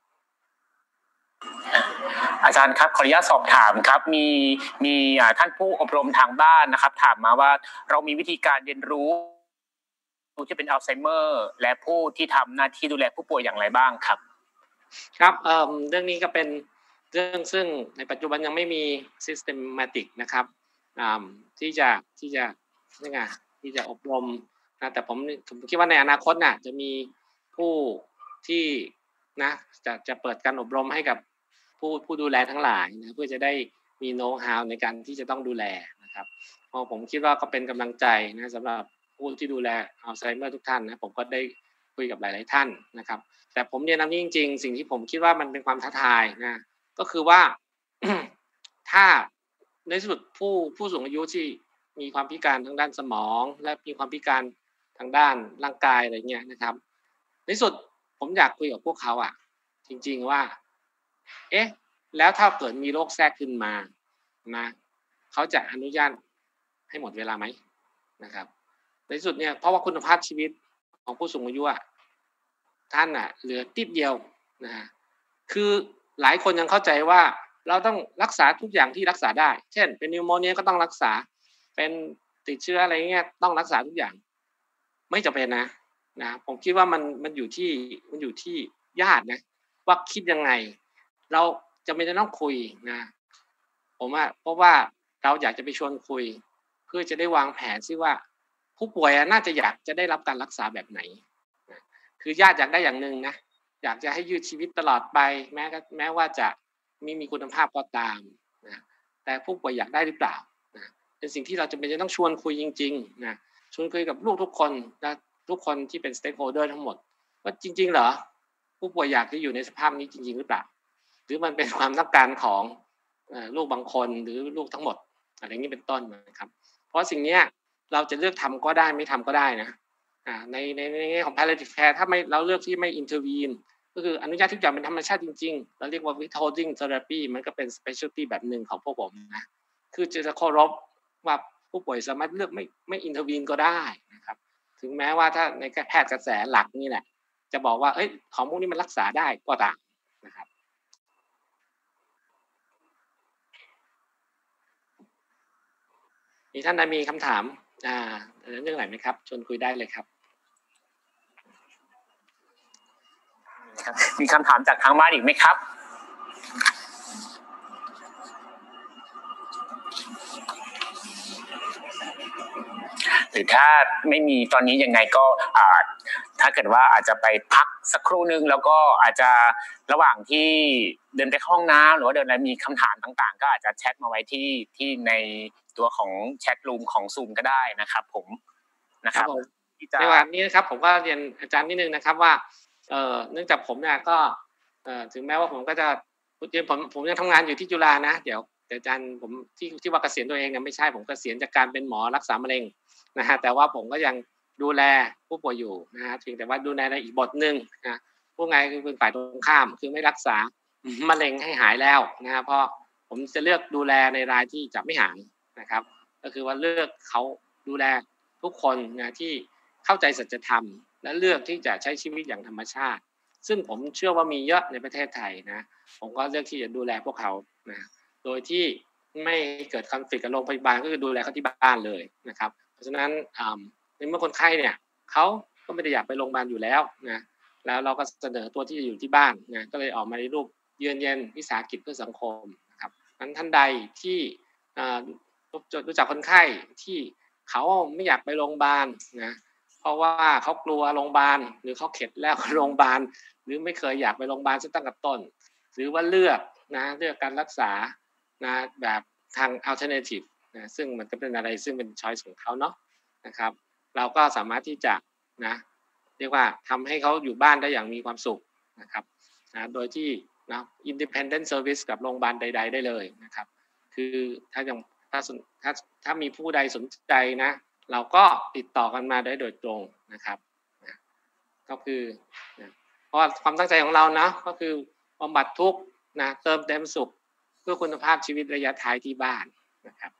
อาจารย์ครับขออนุญาตสอบถามครับมีมีท่านผู้อบรมทางบ้านนะครับถามมาว่าเรามีวิธีการเรียนรู้ที่เป็นอัลไซเมอร์และผู้ที่ทำหน้าที่ดูแลผู้ป่วยอย่างไรบ้างครับครับเอ่อเรื่องนี้ก็เป็นเรื่องซึ่งในปัจจุบันยังไม่มี systematic นะครับที่จะที่จะนี่ไงที่จะอบรมนะแต่ผมผมคิดว่าในอนาคตน่ะจะมีผู้ที่นะจะจะเปิดการอบรมให้กับผู้ผู้ดูแลทั้งหลายนะเพื่อจะได้มีโน้ตฮาวในการที่จะต้องดูแลนะครับเพราะผมคิดว่าก็เป็นกำลังใจนะสำหรับผู้ที่ดูแลอัลไซเมอร์ทุกท่านนะผมก็ได้คุยกับหลายๆท่านนะครับแต่ผมเรียนนำนี้จริงๆสิ่งที่ผมคิดว่ามันเป็นความท้าทายนะก็คือว่า ถ้าในสุดผู้ผู้สูงอายุที่มีความพิการทางด้านสมองและมีความพิการทางด้านร่างกายอะไรเงี้ยนะครับในสุดผมอยากคุยกับพวกเขาอ่ะจริงๆว่าเอ๊ะแล้วถ้าเกิดมีโรคแทรกขึ้นมานะเขาจะอนุญาตให้หมดเวลาไหมนะครับในสุดเนี่ยเพราะว่าคุณภาพชีวิตของผู้สูงอายุอ่ะท่านอ่ะเหลือติดเดียวนะฮะคือหลายคนยังเข้าใจว่าเราต้องรักษาทุกอย่างที่รักษาได้เช่นเป็นนิวโมเนียก็ต้องรักษาเป็นติดเชื้ออะไรเงี้ยต้องรักษาทุกอย่างไม่จำเป็นนะนะผมคิดว่ามันมันอยู่ที่มันอยู่ที่ญาตินะว่าคิดยังไงเราจะไม่ต้องคุยนะผมว่าเพราะว่าเราอยากจะไปชวนคุยเพื่อจะได้วางแผนซิว่าผู้ป่วยน่าจะอยากจะได้รับการรักษาแบบไหนนะคือญาติอยากได้อย่างนึงนะอยากจะให้ยืดชีวิตตลอดไปแม้แม้ว่าจะไม่มีคุณภาพก็ตามนะแต่ผู้ป่วยอยากได้หรือเปล่านะเป็นสิ่งที่เราจะเป็นจะต้องชวนคุยจริงๆนะชวนคุยกับลูกทุกคนและทุกคนที่เป็นสเต็กโฮลเดอร์ทั้งหมดว่าจริงๆเหรอผู้ป่วยอยากจะอยู่ในสภาพนี้จริงๆหรือเปล่าหรือมันเป็นความต้องการของลูกบางคนหรือลูกทั้งหมดอะไรอย่างนี้เป็นต้นนะครับเพราะสิ่งนี้เราจะเลือกทำก็ได้ไม่ทำก็ได้นะในในในแง่ของ palliative care ถ้าไม่เราเลือกที่ไม่ intervene ก็คืออนุญาตทุกอย่างเป็นธรรมชาติจริงๆเราเรียกว่า withholding therapy มันก็เป็น specialty แบบหนึ่งของพวกผมนะคือจะเคารพว่าผู้ป่วยสามารถเลือกไม่ไม่ intervene ก็ได้นะครับถึงแม้ว่าถ้าในแพทย์กระแสหลักนี่แหละจะบอกว่าเอ้ยของพวกนี้มันรักษาได้ก็ตามนะครับมีท่านใดมีคำถามอ่าเรื่องไหนไหมครับชวนคุยได้เลยครับมีคำถามจากทางบ้านอีกไหมครับหรือถ้าไม่มีตอนนี้ยังไงก็ถ้าเกิดว่าอาจจะไปพักสักครู่นึงแล้วก็อาจจะระหว่างที่เดินไปห้องน้ำหรือว่าเดินอะไรมีคำถามต่างๆก็อาจจะแชทมาไว้ที่ที่ในตัวของแชทรูมของ Zoom ก็ได้นะครับผมนะครับในวันนี้นะครับผมก็เรียนอาจารย์นิดนึงนะครับว่าเอ่อเนื่องจากผมเนี่ยก็เอ่อถึงแม้ว่าผมก็จะผมผมยังทำงานอยู่ที่จุฬานะเดี๋ยวเดี๋ยวอาจารย์ผมที่ที่ว่าเกษียณตัวเองเนี่ยไม่ใช่ผมเกษียณจากการเป็นหมอรักษามะเร็งนะฮะแต่ว่าผมก็ยังดูแลผู้ป่วยอยู่นะฮะเพียงแต่ว่าดูแลในอีกบทหนึ่งนะผู้ไงคือเป็นฝ่ายตรงข้ามคือไม่รักษามะเร็งให้หายแล้วนะฮะเพราะผมจะเลือกดูแลในรายที่จะไม่หายนะครับก็คือว่าเลือกเขาดูแลทุกคนนะที่เข้าใจสัจธรรมและเลือกที่จะใช้ชีวิตอย่างธรรมชาติซึ่งผมเชื่อว่ามีเยอะในประเทศไทยนะผมก็เลือกที่จะดูแลพวกเขานะโดยที่ไม่เกิดคอนฟลิกต์กับโรงพยาบาลก็คือดูแลเขาที่บ้านเลยนะครับเพราะฉะนั้นในเมื่อคนไข้เนี่ยเขาก็ไม่ได้อยากไปโรงพยาบาลอยู่แล้วนะแล้วเราก็เสนอตัวที่จะอยู่ที่บ้านนะก็เลยออกมาในรูปเยือนเย็นวิสาหกิจเพื่อสังคมนะครับนั้นท่านใดที่รู้จักคนไข้ที่เขาไม่อยากไปโรงพยาบาลนะเพราะว่าเขากลัวโรงพยาบาลหรือเขาเข็ดแล้วโรงพยาบาลหรือไม่เคยอยากไปโรงพยาบาลตั้งแต่ต้นหรือว่าเลือกนะเลือกการรักษานะแบบทาง alternative นะซึ่งมันก็เป็นอะไรซึ่งเป็น choice ของเขาเนาะนะครับเราก็สามารถที่จะนะเรียกว่าทำให้เขาอยู่บ้านได้อย่างมีความสุขนะครับนะโดยที่นะ independent service กับโรงพยาบาลใดๆได้เลยนะครับคือถ้ายังถ้าถ้าถ้ามีผู้ใดสนใจนะเราก็ติดต่อกันมาได้โดยตรงนะครับนะก็คือนะเพราะความตั้งใจของเรานะก็คือบำบัดทุกข์นะเติมเต็มสุขเพื่อคุณภาพชีวิตระยะท้ายที่บ้านนะครับ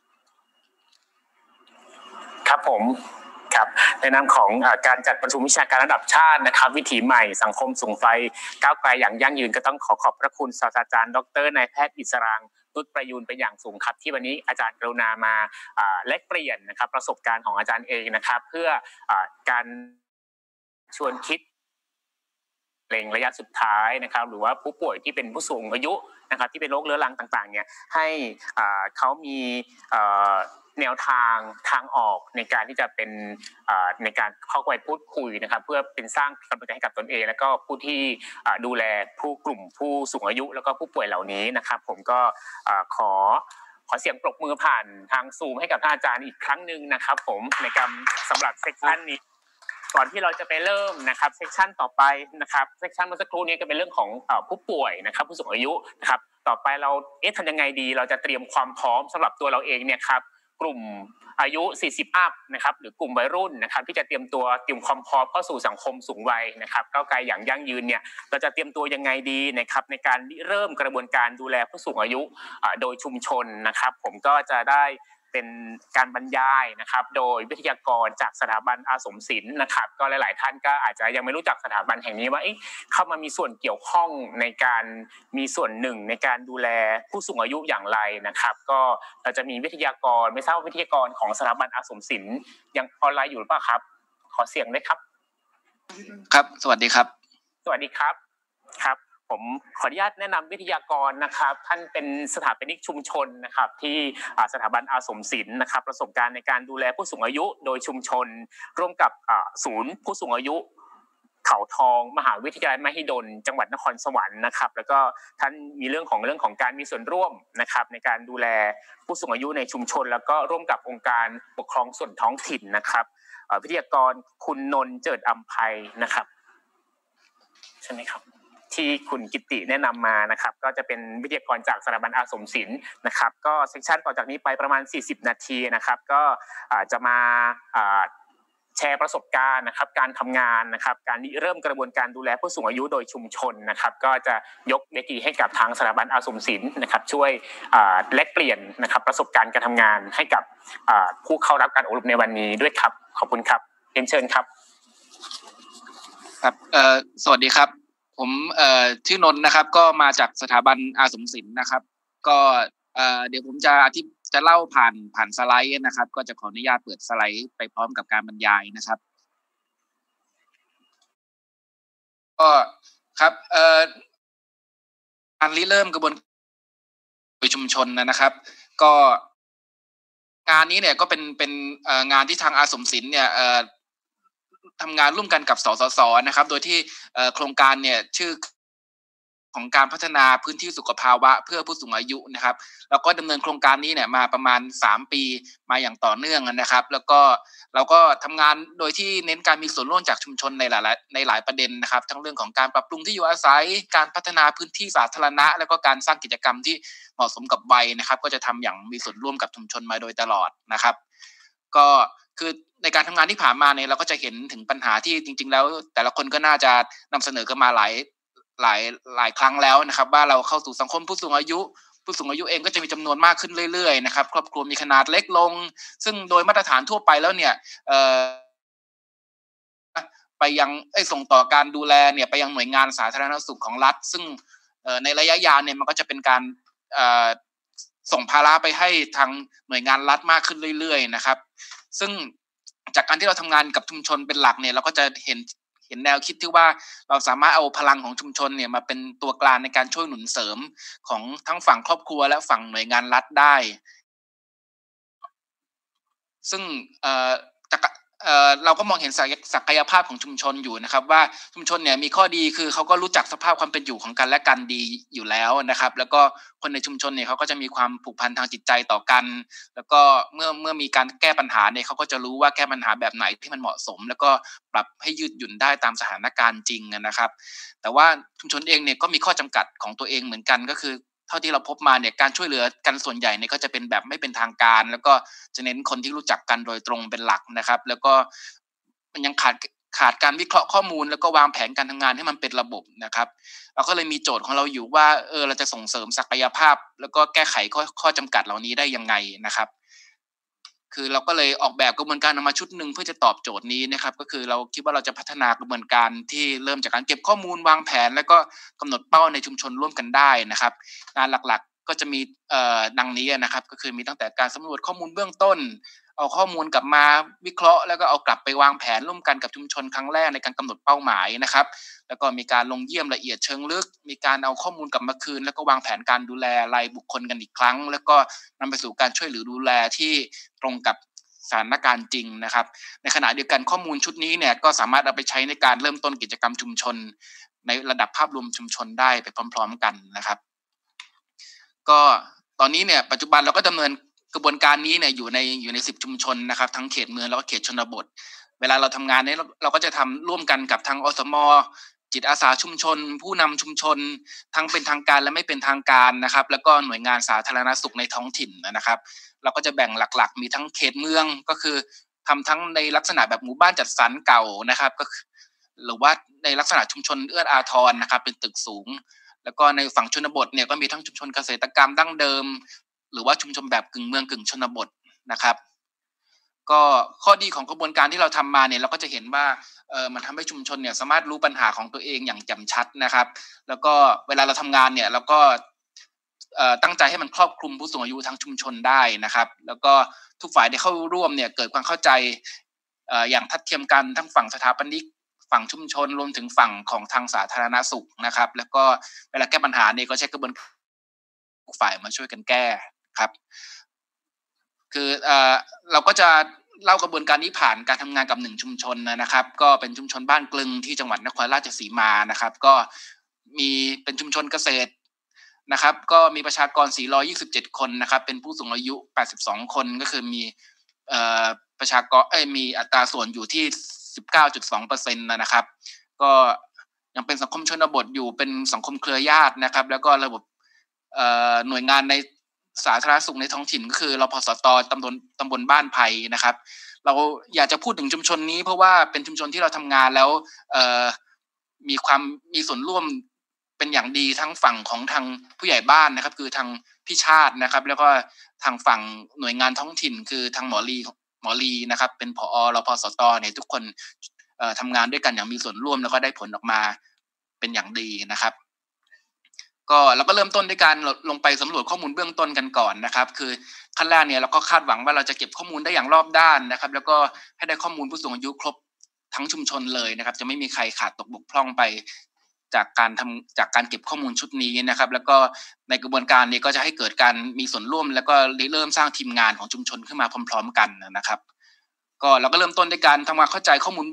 ครับผมครับในนามของการจัดประชุมวิชาการระดับชาตินะครับวิถีใหม่สังคมสูงไฟก้าวไกลอย่างยั่งยืนก็ต้องขอขอบพระคุณศาสตราจารย์ดรนายแพทย์อิสรางค์นุชประยูรเป็นอย่างสูงครับที่วันนี้อาจารย์กรุณามาแลกเปลี่ยนนะครับประสบการณ์ของอาจารย์เองนะครับเพื่อการชวนคิดเร่งระยะสุดท้ายนะครับหรือว่าผู้ป่วยที่เป็นผู้สูงอายุนะครับที่เป็นโรคเรื้อรังต่างๆเนี่ยให้เขามีแนวทางทางออกในการที่จะเป็นในการเข้าไปพูดคุยนะครับเพื่อเป็นสร้างกำลังใจให้กับตนเองแล้วก็ผู้ที่ดูแลผู้กลุ่มผู้สูงอายุแล้วก็ผู้ป่วยเหล่านี้นะครับผมก็ขอขอเสียงปรบมือผ่านทางซูมให้กับท่านอาจารย์อีกครั้งนึงนะครับผมในการสำหรับเซสชันนี้ก่อนที่เราจะไปเริ่มนะครับเซสชันต่อไปนะครับเซสชันเมื่อสักครู่นี้ก็เป็นเรื่องของผู้ป่วยนะครับผู้สูงอายุนะครับต่อไปเราเอ๊ะทำยังไงดีเราจะเตรียมความพร้อมสำหรับตัวเราเองเนี่ยครับกลุ่มอายุสี่สิบอัพนะครับหรือกลุ่มวัยรุ่นนะครับที่จะเตรียมตัวเตรียมความพร้อมเข้าสู่สังคมสูงวัยนะครับก้าวไกลอย่างยั่งยืนเนี่ยเราจะเตรียมตัวยังไงดีนะครับในการเริ่มกระบวนการดูแลผู้สูงอายุโดยชุมชนนะครับผมก็จะได้เป็นการบรรยายนะครับโดยวิทยากรจากสถาบันอาสมศิลป์นะครับก็หลายๆท่านก็อาจจะยังไม่รู้จักสถาบันแห่งนี้ว่าเข้ามามีส่วนเกี่ยวข้องในการมีส่วนหนึ่งในการดูแลผู้สูงอายุอย่างไรนะครับก็เราจะมีวิทยากรไม่ทราบว่าวิทยากรของสถาบันอาสมศิลป์ยังออนไลน์อยู่หรือเปล่าครับขอเสียงด้วยครับครับสวัสดีครับสวัสดีครับครับผมขออนุญาตแนะนำวิทยากรนะครับท่านเป็นสถาปนิกชุมชนนะครับที่สถาบันอาสมศิลป์นะครับประสบการณ์ในการดูแลผู้สูงอายุโดยชุมชนร่วมกับศูนย์ผู้สูงอายุเขาทองมหาวิทยาลัยมหิดลจังหวัดนครสวรรค์นะครับแล้วก็ท่านมีเรื่องของเรื่องของการมีส่วนร่วมนะครับในการดูแลผู้สูงอายุในชุมชนแล้วก็ร่วมกับองค์การปกครองส่วนท้องถิ่นนะครับวิทยากรคุณนนท์เจิดอำไพนะครับใช่ไหมครับที่คุณกิติแนะนำมานะครับก็จะเป็นวิทยากรจากสถาบันอาสมศิลป์นะครับก็เซสชันต่อจากนี้ไปประมาณสี่สิบนาทีนะครับก็จะมาแชร์ประสบการณ์นะครับการทำงานนะครับการเริ่มกระบวนการดูแลผู้สูงอายุโดยชุมชนนะครับก็จะยกเวทีให้กับทางสถาบันอาสมศิลป์นะครับช่วยแลกเปลี่ยนนะครับประสบการณ์การทำงานให้กับผู้เข้ารับการอบรมในวันนี้ด้วยครับขอบคุณครับเรียนเชิญครับครับเอ่อสวัสดีครับผมเอ่อชื่อนนท์นะครับก็มาจากสถาบันอาสมศิลป์นะครับก็เอ่อเดี๋ยวผมจะอธิจะเล่าผ่านผ่านสไลด์นะครับก็จะขออนุญาตเปิดสไลด์ไปพร้อมกับการบรรยายนะครับก็ครับเอ่อการริเริ่มกระบวนการโดยชุมชนนะครับก็งานนี้เนี่ยก็เป็นเป็นเอ่องานที่ทางอาสมศิลป์เนี่ยเอ่อทำงานร่วมกันกับสสสนะครับโดยที่โครงการเนี่ยชื่อของการพัฒนาพื้นที่สุขภาวะเพื่อผู้สูงอายุนะครับแล้วก็ดำเนินโครงการนี้เนี่ยมาประมาณสามปีมาอย่างต่อเนื่องนะครับแล้วก็เราก็ทำงานโดยที่เน้นการมีส่วนร่วมจากชุมชนในหลายในหลายประเด็นนะครับทั้งเรื่องของการปรับปรุงที่อยู่อาศัยการพัฒนาพื้นที่สาธารณะแล้วก็การสร้างกิจกรรมที่เหมาะสมกับวัยนะครับก็จะทำอย่างมีส่วนร่วมกับชุมชนมาโดยตลอดนะครับก็คือในการทำงานที่ผ่านมาเนี่ยเราก็จะเห็นถึงปัญหาที่จริงๆแล้วแต่ละคนก็น่าจะนำเสนอกันมาหลายหลายหลายครั้งแล้วนะครับว่าเราเข้าสู่สังคมผู้สูงอายุผู้สูงอายุเองก็จะมีจำนวนมากขึ้นเรื่อยๆนะครับครอบครัวมีขนาดเล็กลงซึ่งโดยมาตรฐานทั่วไปแล้วเนี่ยเอ่อไปยังไอ้ส่งต่อการดูแลเนี่ยไปยังหน่วยงานสาธารณสุขของรัฐซึ่งเอ่อในระยะยาวเนี่ยมันก็จะเป็นการเอ่อส่งภาระไปให้ทางหน่วยงานรัฐมากขึ้นเรื่อยๆนะครับซึ่งจากการที่เราทำงานกับชุมชนเป็นหลักเนี่ยเราก็จะเห็นเห็นแนวคิดที่ว่าเราสามารถเอาพลังของชุมชนเนี่ยมาเป็นตัวกลางในการช่วยหนุนเสริมของทั้งฝั่งครอบครัวและฝั่งหน่วยงานรัฐได้ซึ่งเอ่อจากเอ่อเราก็มองเห็นศักยภาพของชุมชนอยู่นะครับว่าชุมชนเนี่ยมีข้อดีคือเขาก็รู้จักสภาพความเป็นอยู่ของกันและกันดีอยู่แล้วนะครับแล้วก็คนในชุมชนเนี่ยเขาก็จะมีความผูกพันทางจิตใจต่อกันแล้วก็เมื่อเมื่อมีการแก้ปัญหาเนี่ยเขาก็จะรู้ว่าแก้ปัญหาแบบไหนที่มันเหมาะสมแล้วก็ปรับให้ยืดหยุ่นได้ตามสถานการณ์จริงนะครับแต่ว่าชุมชนเองเนี่ยก็มีข้อจำกัดของตัวเองเหมือนกันก็คือเท่าที่เราพบมาเนี่ยการช่วยเหลือกันส่วนใหญ่เนี่ยก็จะเป็นแบบไม่เป็นทางการแล้วก็จะเน้นคนที่รู้จักกันโดยตรงเป็นหลักนะครับแล้วก็มันยังขาดขาดการวิเคราะห์ข้อมูลแล้วก็วางแผนการทำงานให้มันเป็นระบบนะครับเราก็เลยมีโจทย์ของเราอยู่ว่าเออเราจะส่งเสริมศักยภาพแล้วก็แก้ไขข้อข้อจำกัดเหล่านี้ได้ยังไงนะครับคือเราก็เลยออกแบบกระบวนการออกมาชุดหนึ่งเพื่อจะตอบโจทย์นี้นะครับก็คือเราคิดว่าเราจะพัฒนากระบวนการที่เริ่มจากการเก็บข้อมูลวางแผนแล้วก็กำหนดเป้าในชุมชนร่วมกันได้นะครับงานหลักๆก็จะมีเอ่อดังนี้นะครับก็คือมีตั้งแต่การสำรวจข้อมูลเบื้องต้นเอาข้อมูลกลับมาวิเคราะห์แล้วก็เอากลับไปวางแผนร่วมกันกับชุมชนครั้งแรกในการกำหนดเป้าหมายนะครับแล้วก็มีการลงเยี่ยมละเอียดเชิงลึกมีการเอาข้อมูลกลับมาคืนแล้วก็วางแผนการดูแลรายบุคคลกันอีกครั้งแล้วก็นำไปสู่การช่วยเหลือดูแลที่ตรงกับสถานการณ์จริงนะครับในขณะเดียวกันข้อมูลชุดนี้เนี่ยก็สามารถเอาไปใช้ในการเริ่มต้นกิจกรรมชุมชนในระดับภาพรวมชุมชนได้ไปพร้อมๆกันนะครับก็ตอนนี้เนี่ยปัจจุบันเราก็ดำเนินกระบวนการนี้เนี่ยอยู่ในอยู่ในสิบชุมชนนะครับทั้งเขตเมืองแล้วก็เขตชนบทเวลาเราทำงานเนี่ยเราก็จะทำร่วมกันกับทางอสม.จิตอาสาชุมชนผู้นำชุมชนทั้งเป็นทางการและไม่เป็นทางการนะครับแล้วก็หน่วยงานสาธารณสุขในท้องถิ่นนะครับเราก็จะแบ่งหลักๆมีทั้งเขตเมืองก็คือทำทั้งในลักษณะแบบหมู่บ้านจัดสรรเก่านะครับก็หรือว่าในลักษณะชุมชนเอื้ออาทรนะครับเป็นตึกสูงแล้วก็ในฝั่งชนบทเนี่ยก็มีทั้งชุมชนเกษตรกรรมดั้งเดิมหรือว่าชุมชนแบบกึ่งเมืองกึ่งชนบทนะครับก็ข้อดีของกระบวนการที่เราทำมาเนี่ยเราก็จะเห็นว่าเออมันทำให้ชุมชนเนี่ยสามารถรู้ปัญหาของตัวเองอย่างแจ่มชัดนะครับแล้วก็เวลาเราทำงานเนี่ยเราก็ตั้งใจให้มันครอบคลุมผู้สูงอายุทั้งชุมชนได้นะครับแล้วก็ทุกฝ่ายที่เข้าร่วมเนี่ยเกิดความเข้าใจอย่างทัดเทียมกันทั้งฝั่งสถาปนิกฝั่งชุมชนรวมถึงฝั่งของทางสาธารณสุขนะครับแล้วก็เวลาแก้ปัญหาเนี่ยก็ใช้กระบวนการทุกฝ่ายมาช่วยกันแก้ครับคือเอ่อเราก็จะเล่ากระบวนการนี้ผ่านการทำงานกับหนึ่งชุมชนนะครับก็เป็นชุมชนบ้านกลึงที่จังหวัดนครราชสีมานะครับก็มีเป็นชุมชนเกษตรนะครับก็มีประชากรสี่ร้อยยี่สิบเจ็ดคนนะครับเป็นผู้สูงอายุแปดสิบสองคนก็คือมีเอ่อประชากรเอ้ยมีอัตราส่วนอยู่ที่ สิบเก้าจุดสองเปอร์เซ็นต์ นะครับก็ยังเป็นสังคมชนบทอยู่เป็นสังคมเครือญาตินะครับแล้วก็ระบบเอ่อหน่วยงานในสาธารณสุขในท้องถิ่นก็คือรพสตตำบลตำบลบ้านไผ่นะครับเราอยากจะพูดถึงชุมชนนี้เพราะว่าเป็นชุมชนที่เราทำงานแล้วเอ่อมีความมีส่วนร่วมเป็นอย่างดีทั้งฝั่งของทางผู้ใหญ่บ้านนะครับคือทางพี่ชาตินะครับแล้วก็ทางฝั่งหน่วยงานท้องถิ่นคือทางหมอลีหมอลีนะครับเป็นผอ.รพสตเนี่ยทุกคนเอ่อทำงานด้วยกันอย่างมีส่วนร่วมแล้วก็ได้ผลออกมาเป็นอย่างดีนะครับก็เราก็เริ่มต้นด้วยการลงไปสำรวจข้อมูลเบื้องต้นกันก่อนนะครับคือขั้นแรกเนี่ยเราก็คาดหวังว่าเราจะเก็บข้อมูลได้อย่างรอบด้านนะครับแล้วก็ให้ได้ข้อมูลผู้สูงอายุครบทั้งชุมชนเลยนะครับจะไม่มีใครขาดตกบกพร่องไปจากการทำจากการเก็บข้อมูลชุดนี้นะครับแล้วก็ในกระบวนการนี้ก็จะให้เกิดการมีส่วนร่วมแล้วก็เริ่มสร้างทีมงานของชุมชนขึ้นมาพร้อมๆกันนะครับก็เราก็เริ่มต้นด้วยการทำความเข้าใจข้อมูล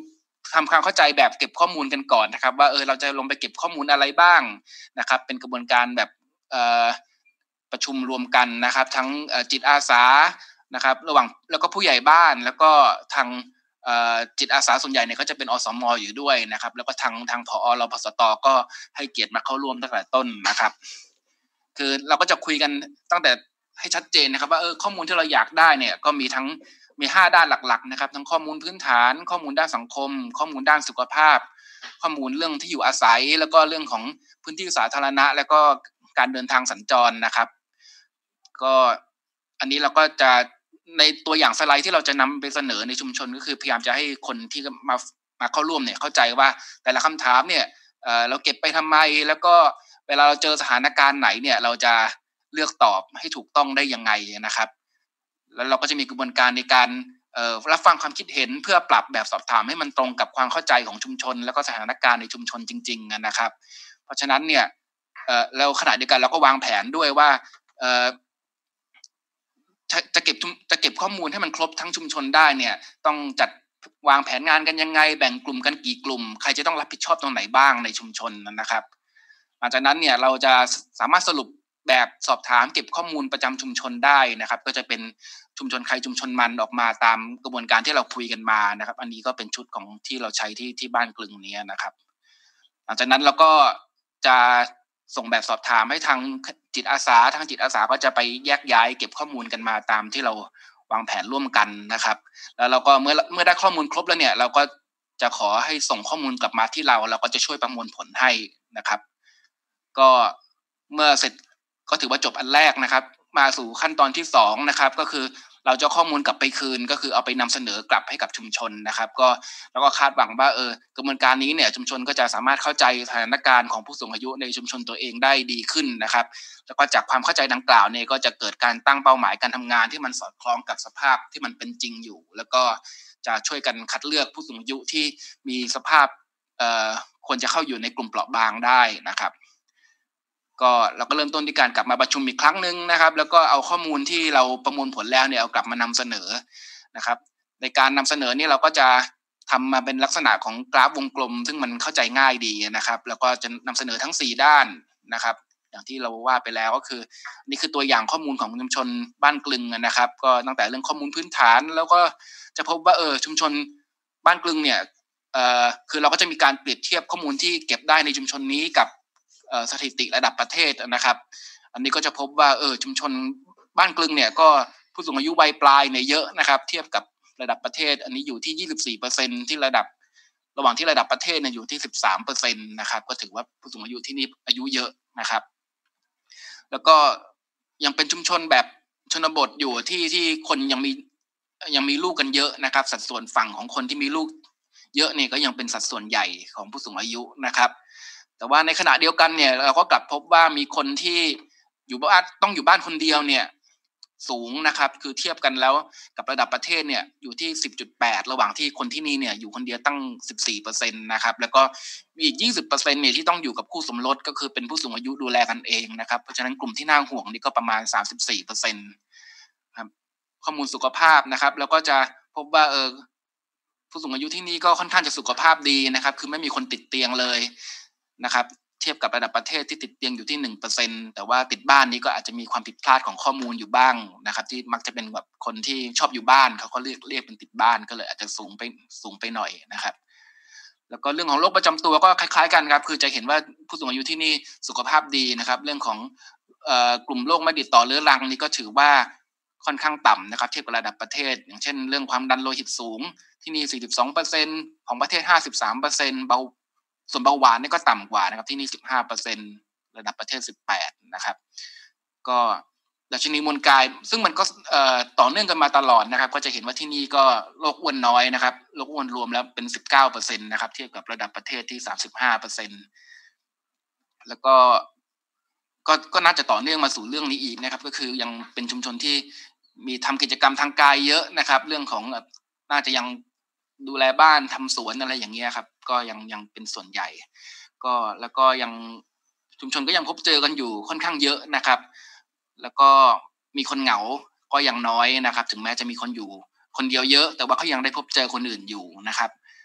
ทำความเข้าใจแบบเก็บข้อมูลกันก่อนนะครับว่าเออเราจะลงไปเก็บข้อมูลอะไรบ้างนะครับเป็นกระบวนการแบบเอ่อประชุมรวมกันนะครับทั้งจิตอาสานะครับระหว่างแล้วก็ผู้ใหญ่บ้านแล้วก็ทางจิตอาสาส่วนใหญ่เนี่ยก็จะเป็นอสม.อยู่ด้วยนะครับแล้วก็ทางทางผอ.รพสต.ก็ให้เกียรติมาเข้าร่วมตั้งแต่ต้นนะครับคือเราก็จะคุยกันตั้งแต่ให้ชัดเจนนะครับว่าเออข้อมูลที่เราอยากได้เนี่ยก็มีทั้งมีห้าด้านหลักๆนะครับทั้งข้อมูลพื้นฐานข้อมูลด้านสังคมข้อมูลด้านสุขภาพข้อมูลเรื่องที่อยู่อาศัยแล้วก็เรื่องของพื้นที่สาธารณะแล้วก็การเดินทางสัญจรนะครับก็อันนี้เราก็จะในตัวอย่างสไลด์ที่เราจะนำไปเสนอในชุมชนก็คือพยายามจะให้คนที่มามาเข้าร่วมเนี่ยเข้าใจว่าแต่ละคำถามเนี่ยเอ่อเราเก็บไปทำไมแล้วก็เวลาเราเจอสถานการณ์ไหนเนี่ยเราจะเลือกตอบให้ถูกต้องได้ยังไงนะครับแล้วเราก็จะมีกระบวนการในการเอ่อรับฟังความคิดเห็นเพื่อปรับแบบสอบถามให้มันตรงกับความเข้าใจของชุมชนแล้วก็สถานการณ์ในชุมชนจริงๆนะครับเพราะฉะนั้นเนี่ยเอ่อแล้วขณะเดียวกันเราก็วางแผนด้วยว่าเอ่อจะเก็บจะเก็บข้อมูลให้มันครบทั้งชุมชนได้เนี่ยต้องจัดวางแผนงานกันยังไงแบ่งกลุ่มกันกี่กลุ่มใครจะต้องรับผิดชอบตรงไหนบ้างในชุมชนนะครับหลังจากนั้นเนี่ยเราจะสามารถสรุปแบบสอบถามเก็บข้อมูลประจำชุมชนได้นะครับก็จะเป็นชุมชนใครชุมชนมันออกมาตามกระบวนการที่เราคุยกันมานะครับอันนี้ก็เป็นชุดของที่เราใช้ที่ที่บ้านกลึงนี้นะครับหลังจากนั้นเราก็จะส่งแบบสอบถามให้ทางจิตอาสาทางจิตอาสาก็จะไปแยกย้ายเก็บข้อมูลกันมาตามที่เราวางแผนร่วมกันนะครับแล้วเราก็เมื่อเมื่อได้ข้อมูลครบแล้วเนี่ยเราก็จะขอให้ส่งข้อมูลกลับมาที่เราเราก็จะช่วยประมวลผลให้นะครับก็เมื่อเสร็จก็ถือว่าจบอันแรกนะครับมาสู่ขั้นตอนที่สองนะครับก็คือเราจะข้อมูลกลับไปคืนก็คือเอาไปนำเสนอกลับให้กับชุมชนนะครับก็แล้วก็คาดหวังว่าเออกระบวนการนี้เนี่ยชุมชนก็จะสามารถเข้าใจสถานการณ์ของผู้สูงอายุในชุมชนตัวเองได้ดีขึ้นนะครับแล้วก็จากความเข้าใจดังกล่าวเนี่ยก็จะเกิดการตั้งเป้าหมายการทำงานที่มันสอดคล้องกับสภาพที่มันเป็นจริงอยู่แล้วก็จะช่วยกันคัดเลือกผู้สูงอายุที่มีสภาพเอ่อควรจะเข้าอยู่ในกลุ่มเปราะบางได้นะครับก็เราก็เริ่มต้นที่การกลับมาประชุมอีกครั้งนึงนะครับแล้วก็เอาข้อมูลที่เราประมวลผลแล้วเนี่ยเอากลับมานำเสนอนะครับในการนำเสนอนี่เราก็จะทำมาเป็นลักษณะของกราฟวงกลมซึ่งมันเข้าใจง่ายดีนะครับแล้วก็จะนำเสนอทั้งสี่ด้านนะครับอย่างที่เราว่าไปแล้วก็คือนี่คือตัวอย่างข้อมูลของชุมชนบ้านกลึงนะครับก็ตั้งแต่เรื่องข้อมูลพื้นฐานแล้วก็จะพบว่าเออชุมชนบ้านกลึงเนี่ยเอ่อคือเราก็จะมีการเปรียบเทียบข้อมูลที่เก็บได้ในชุมชนนี้กับสถิติระดับประเทศนะครับอันนี้ก็จะพบว่าเออชุมชนบ้านกลึงเนี่ยก็ผู้สูงอายุวัยปลายเนี่ยเยอะนะครับเทียบกับระดับประเทศอันนี้อยู่ที่ ยี่สิบสี่เปอร์เซ็นต์ ที่ระดับระหว่างที่ระดับประเทศเนี่ยอยู่ที่ สิบสามเปอร์เซ็นต์ นะครับก็ถือว่าผู้สูงอายุที่นี่อายุเยอะนะครับแล้วก็ยังเป็นชุมชนแบบชนบทอยู่ที่ที่คนยังมียังมีลูกกันเยอะนะครับสัดส่วนฝั่งของคนที่มีลูกเยอะเนี่ยก็ยังเป็นสัดส่วนใหญ่ของผู้สูงอายุนะครับแต่ว่าในขณะเดียวกันเนี่ยเราก็กลับพบว่ามีคนที่อยู่บ้านต้องอยู่บ้านคนเดียวเนี่ยสูงนะครับคือเทียบกันแล้วกับระดับประเทศเนี่ยอยู่ที่ สิบจุดแปด ระหว่างที่คนที่นี่เนี่ยอยู่คนเดียวตั้ง สิบสี่เปอร์เซ็นต์ นะครับแล้วก็มีอีก ยี่สิบเปอร์เซ็นต์ เนี่ยที่ต้องอยู่กับคู่สมรสก็คือเป็นผู้สูงอายุดูแลกันเองนะครับเพราะฉะนั้นกลุ่มที่น่าห่วงนี่ก็ประมาณ สามสิบสี่เปอร์เซ็นต์ ครับข้อมูลสุขภาพนะครับแล้วก็จะพบว่าเออผู้สูงอายุที่นี่ก็ค่อนข้างจะสุขภาพดีนะครับคือไม่มีคนติดเตียงเลยนะครับเทียบกับระดับประเทศที่ติดเตียงอยู่ที่ หนึ่งเปอร์เซ็นต์ แต่ว่าติดบ้านนี้ก็อาจจะมีความผิดพลาดของข้อมูลอยู่บ้างนะครับที่มักจะเป็นแบบคนที่ชอบอยู่บ้านเขาก็เรียกเรียกเป็นติดบ้านก็เลยอาจจะสูงไปสูงไปหน่อยนะครับแล้วก็เรื่องของโรคประจำตัวก็คล้ายๆกันครับคือจะเห็นว่าผู้สูงอายุที่นี่สุขภาพดีนะครับเรื่องของเอ่อกลุ่มโรคไม่ติดต่อเรื้อรังนี่ก็ถือว่าค่อนข้างต่ำนะครับเทียบกับระดับประเทศอย่างเช่นเรื่องความดันโลหิตสูงที่นี่ สี่สิบสองเปอร์เซ็นต์ ของประเทศ ห้าสิบสามเปอร์เซ็นต์ เบาส่วนเบาหวานนี่ก็ต่ำกว่านะครับที่นี่ สิบห้าเปอร์เซ็นต์ ระดับประเทศสิบแปดนะครับก็ดัชนีมวลกายซึ่งมันก็เอ่อต่อเนื่องกันมาตลอดนะครับก็จะเห็นว่าที่นี่ก็โรคอ้วนน้อยนะครับโรคอ้วนรวมแล้วเป็น สิบเก้าเปอร์เซ็นต์ นะครับเทียบกับระดับประเทศที่ สามสิบห้าเปอร์เซ็นต์ แล้วก็ก็ก็น่าจะต่อเนื่องมาสู่เรื่องนี้อีกนะครับก็คือยังเป็นชุมชนที่มีทำกิจกรรมทางกายเยอะนะครับเรื่องของน่าจะยังดูแลบ้านทำสวนอะไรอย่างเงี้ยครับก็ยังยังเป็นส่วนใหญ่ก็แล้วก็ยังชุมชนก็ยังพบเจอกันอยู่ค่อนข้างเยอะนะครับแล้วก็มีคนเหงาก็ยังน้อยนะครับถึงแม้จะมีคนอยู่คนเดียวเยอะแต่ว่าเขายังได้พบเจอคนอื่นอยู่นะครับ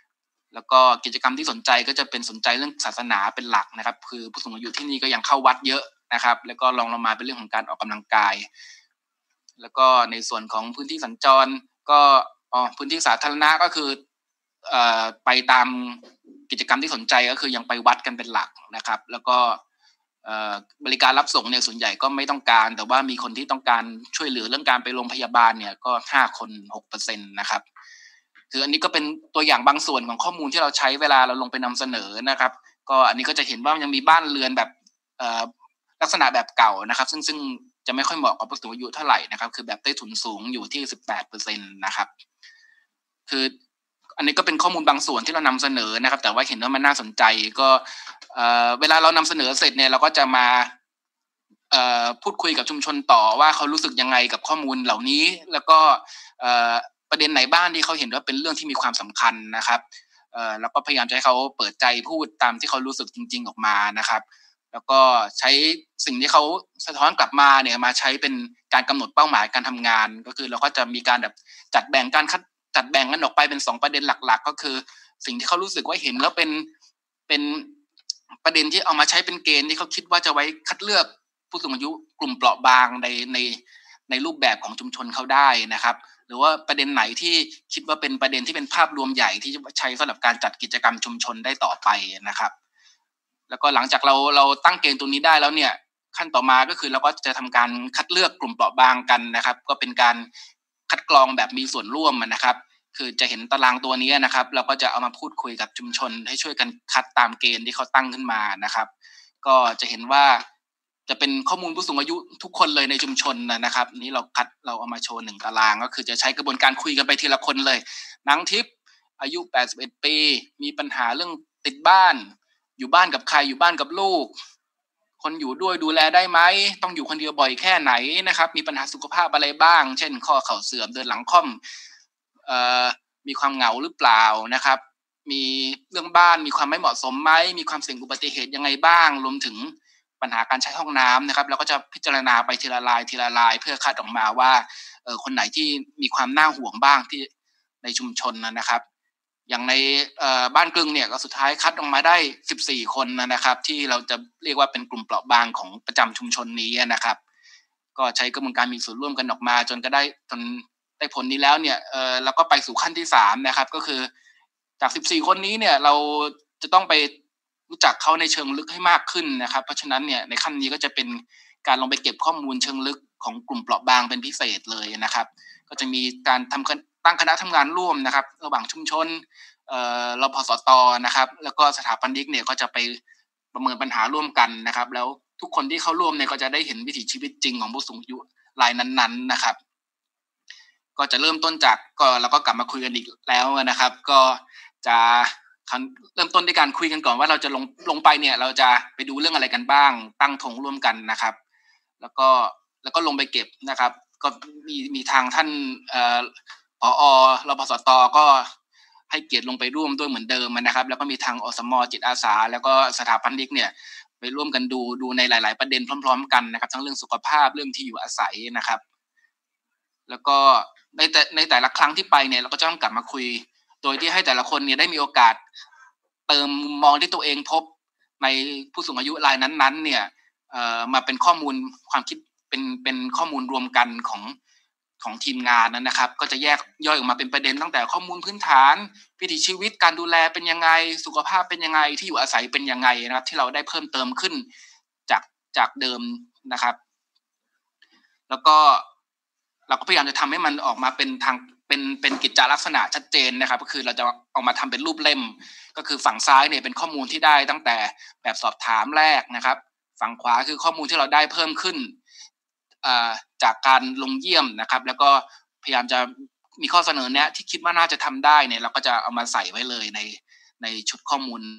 แล้วก็กิจกรรมที่สนใจก็จะเป็นสนใจเรื่องศาสนาเป็นหลักนะครับคือผู้สูงอายุที่นี่ก็ยังเข้าวัดเยอะนะครับแล้วก็รองลงมาเป็นเรื่องของการออกกำลังกายแล้วก็ในส่วนของพื้นที่สัญจรก็อ๋อพื้นที่สาธารณะก็คือเอ่อไปตามกิจกรรมที่สนใจก็คือยังไปวัดกันเป็นหลักนะครับแล้วก็บริการรับส่งเนี่ยส่วนใหญ่ก็ไม่ต้องการแต่ว่ามีคนที่ต้องการช่วยเหลือเรื่องการไปโรงพยาบาลเนี่ยก็ห้าคน หกเปอร์เซ็นต์ นะครับคืออันนี้ก็เป็นตัวอย่างบางส่วนของข้อมูลที่เราใช้เวลาเราลงไปนำเสนอนะครับก็อันนี้ก็จะเห็นว่ายังมีบ้านเรือนแบบลักษณะแบบเก่านะครับซึ่งซึ่งจะไม่ค่อยเหมาะกับผู้สูงอายุเท่าไหร่นะครับคือแบบใต้ถุนสูงอยู่ที่ สิบแปดเปอร์เซ็นต์ นะครับคืออันนี้ก็เป็นข้อมูลบางส่วนที่เรานำเสนอนะครับแต่ว่าเห็นว่ามันน่าสนใจก็เอ่อเวลาเรานำเสนอเสร็จเนี่ยเราก็จะมาเอ่อพูดคุยกับชุมชนต่อว่าเขารู้สึกยังไงกับข้อมูลเหล่านี้แล้วก็เอ่อประเด็นไหนบ้างที่เขาเห็นว่าเป็นเรื่องที่มีความสำคัญนะครับเอ่อแล้วก็พยายามจะให้เขาเปิดใจพูดตามที่เขารู้สึกจริงๆออกมานะครับแล้วก็ใช้สิ่งที่เขาสะท้อนกลับมาเนี่ยมาใช้เป็นการกำหนดเป้าหมายการทำงานก็คือเราก็จะมีการแบบจัดแบ่งการคัดจัดแบ่งกันออกไปเป็นสองประเด็นหลักๆก็คือสิ่งที่เขารู้สึกว่าเห็นแล้วเป็นเป็นประเด็นที่เอามาใช้เป็นเกณฑ์ที่เขาคิดว่าจะไว้คัดเลือกผู้สูงอายุกลุ่มเปราะบางในในในรูปแบบของชุมชนเขาได้นะครับหรือว่าประเด็นไหนที่คิดว่าเป็นประเด็นที่เป็นภาพรวมใหญ่ที่จะใช้สำหรับการจัดกิจกรรมชุมชนได้ต่อไปนะครับแล้วก็หลังจากเราเราตั้งเกณฑ์ตรงนี้ได้แล้วเนี่ยขั้นต่อมาก็คือเราก็จะทำการคัดเลือกกลุ่มเปราะบางกันนะครับก็เป็นการคัดกรองแบบมีส่วนร่วมนะครับคือจะเห็นตารางตัวนี้นะครับเราก็จะเอามาพูดคุยกับชุมชนให้ช่วยกันคัดตามเกณฑ์ที่เขาตั้งขึ้นมานะครับก็จะเห็นว่าจะเป็นข้อมูลผู้สูงอายุทุกคนเลยในชุมชนนะครับนี้เราคัดเราเอามาโชว์หนึ่งตารางก็คือจะใช้กระบวนการคุยกันไปทีละคนเลยนางทิพย์อายุแปดสิบเอ็ดปีมีปัญหาเรื่องติดบ้านอยู่บ้านกับใครอยู่บ้านกับลูกคนอยู่ด้วยดูแลได้ไหมต้องอยู่คนเดียวบ่อยแค่ไหนนะครับมีปัญหาสุขภาพอะไรบ้างเช่นข้อเข่าเสื่อมเดินหลังค่อมเอ่อมีความเหงาหรือเปล่านะครับมีเรื่องบ้านมีความไม่เหมาะสมไหมมีความเสี่ยงอุบัติเหตุยังไงบ้างรวมถึงปัญหาการใช้ห้องน้ำนะครับแล้วก็จะพิจารณาไปทีละรายทีละรายเพื่อคัดออกมาว่าเอ่อคนไหนที่มีความน่าห่วงบ้างที่ในชุมชนนะครับอย่างในบ้านกลึงเนี่ยก็สุดท้ายคัดออกมาได้สิบสี่คนนะครับที่เราจะเรียกว่าเป็นกลุ่มเปราะบางของประจำชุมชนนี้นะครับก็ใช้กระบวนการมีส่วนร่วมกันออกมาจนก็ได้จนได้ผลนี้แล้วเนี่ยเออแล้วก็ไปสู่ขั้นที่สามนะครับก็คือจากสิบสี่คนนี้เนี่ยเราจะต้องไปรู้จักเขาในเชิงลึกให้มากขึ้นนะครับเพราะฉะนั้นเนี่ยในขั้นนี้ก็จะเป็นการลงไปเก็บข้อมูลเชิงลึกของกลุ่มเปราะบางเป็นพิเศษเลยนะครับก็จะมีการทำตั้งคณะทำงานร่วมนะครับระหว่างชุมชนเอ่อรพสตนะครับแล้วก็สถาปนิกเนี่ยก็จะไปประเมินปัญหาร่วมกันนะครับแล้วทุกคนที่เข้าร่วมเนี่ยก็จะได้เห็นวิถีชีวิตจริงของผู้สูงอายุรายนั้นๆนะครับก็จะเริ่มต้นจากก็เราก็กลับมาคุยกันอีกแล้วนะครับก็จะเริ่มต้นด้วยการคุยกันก่อนว่าเราจะลงลงไปเนี่ยเราจะไปดูเรื่องอะไรกันบ้างตั้งธงร่วมกันนะครับแล้วก็แล้วก็ลงไปเก็บนะครับก็มีมีทางท่านเอ่อผอ.รพสตก็ให้เกียรติลงไปร่วมด้วยเหมือนเดิมนะครับแล้วก็มีทางอสม.จิตอาสาแล้วก็สถาปนิกเนี่ยไปร่วมกันดูดูในหลายๆประเด็นพร้อมๆกันนะครับทั้งเรื่องสุขภาพเรื่องที่อยู่อาศัยนะครับแล้วก็ในแต่ในแต่ละครั้งที่ไปเนี่ยเราก็จะต้องกลับมาคุยโดยที่ให้แต่ละคนเนี่ยได้มีโอกาสเติมมุมมองที่ตัวเองพบในผู้สูงอายุรายนั้นๆเนี่ยเอ่อมาเป็นข้อมูลความคิดเป็นเป็นข้อมูลรวมกันของของทีมงานนั้นนะครับก็จะแยกย่อยออกมาเป็นประเด็นตั้งแต่ข้อมูลพื้นฐานวิถีชีวิตการดูแลเป็นยังไงสุขภาพเป็นยังไงที่อยู่อาศัยเป็นยังไงนะครับที่เราได้เพิ่มเติมขึ้นจากจากเดิมนะครับแล้วก็เราก็พยายามจะทำให้มันออกมาเป็นทางเป็นเป็นกิจลักษณะชัดเจนนะครับก็คือเราจะเอามาทำเป็นรูปเล่มก็คือฝั่งซ้ายเนี่ยเป็นข้อมูลที่ได้ตั้งแต่แบบสอบถามแรกนะครับฝั่งขวาคือข้อมูลที่เราได้เพิ่มขึ้นจากการลงเยี่ยมนะครับแล้วก็พยายามจะมีข้อเสนอแนะที่คิดว่าน่าจะทำได้เนี่ยเราก็จะเอามาใส่ไว้เลยในในชุดข้อมูล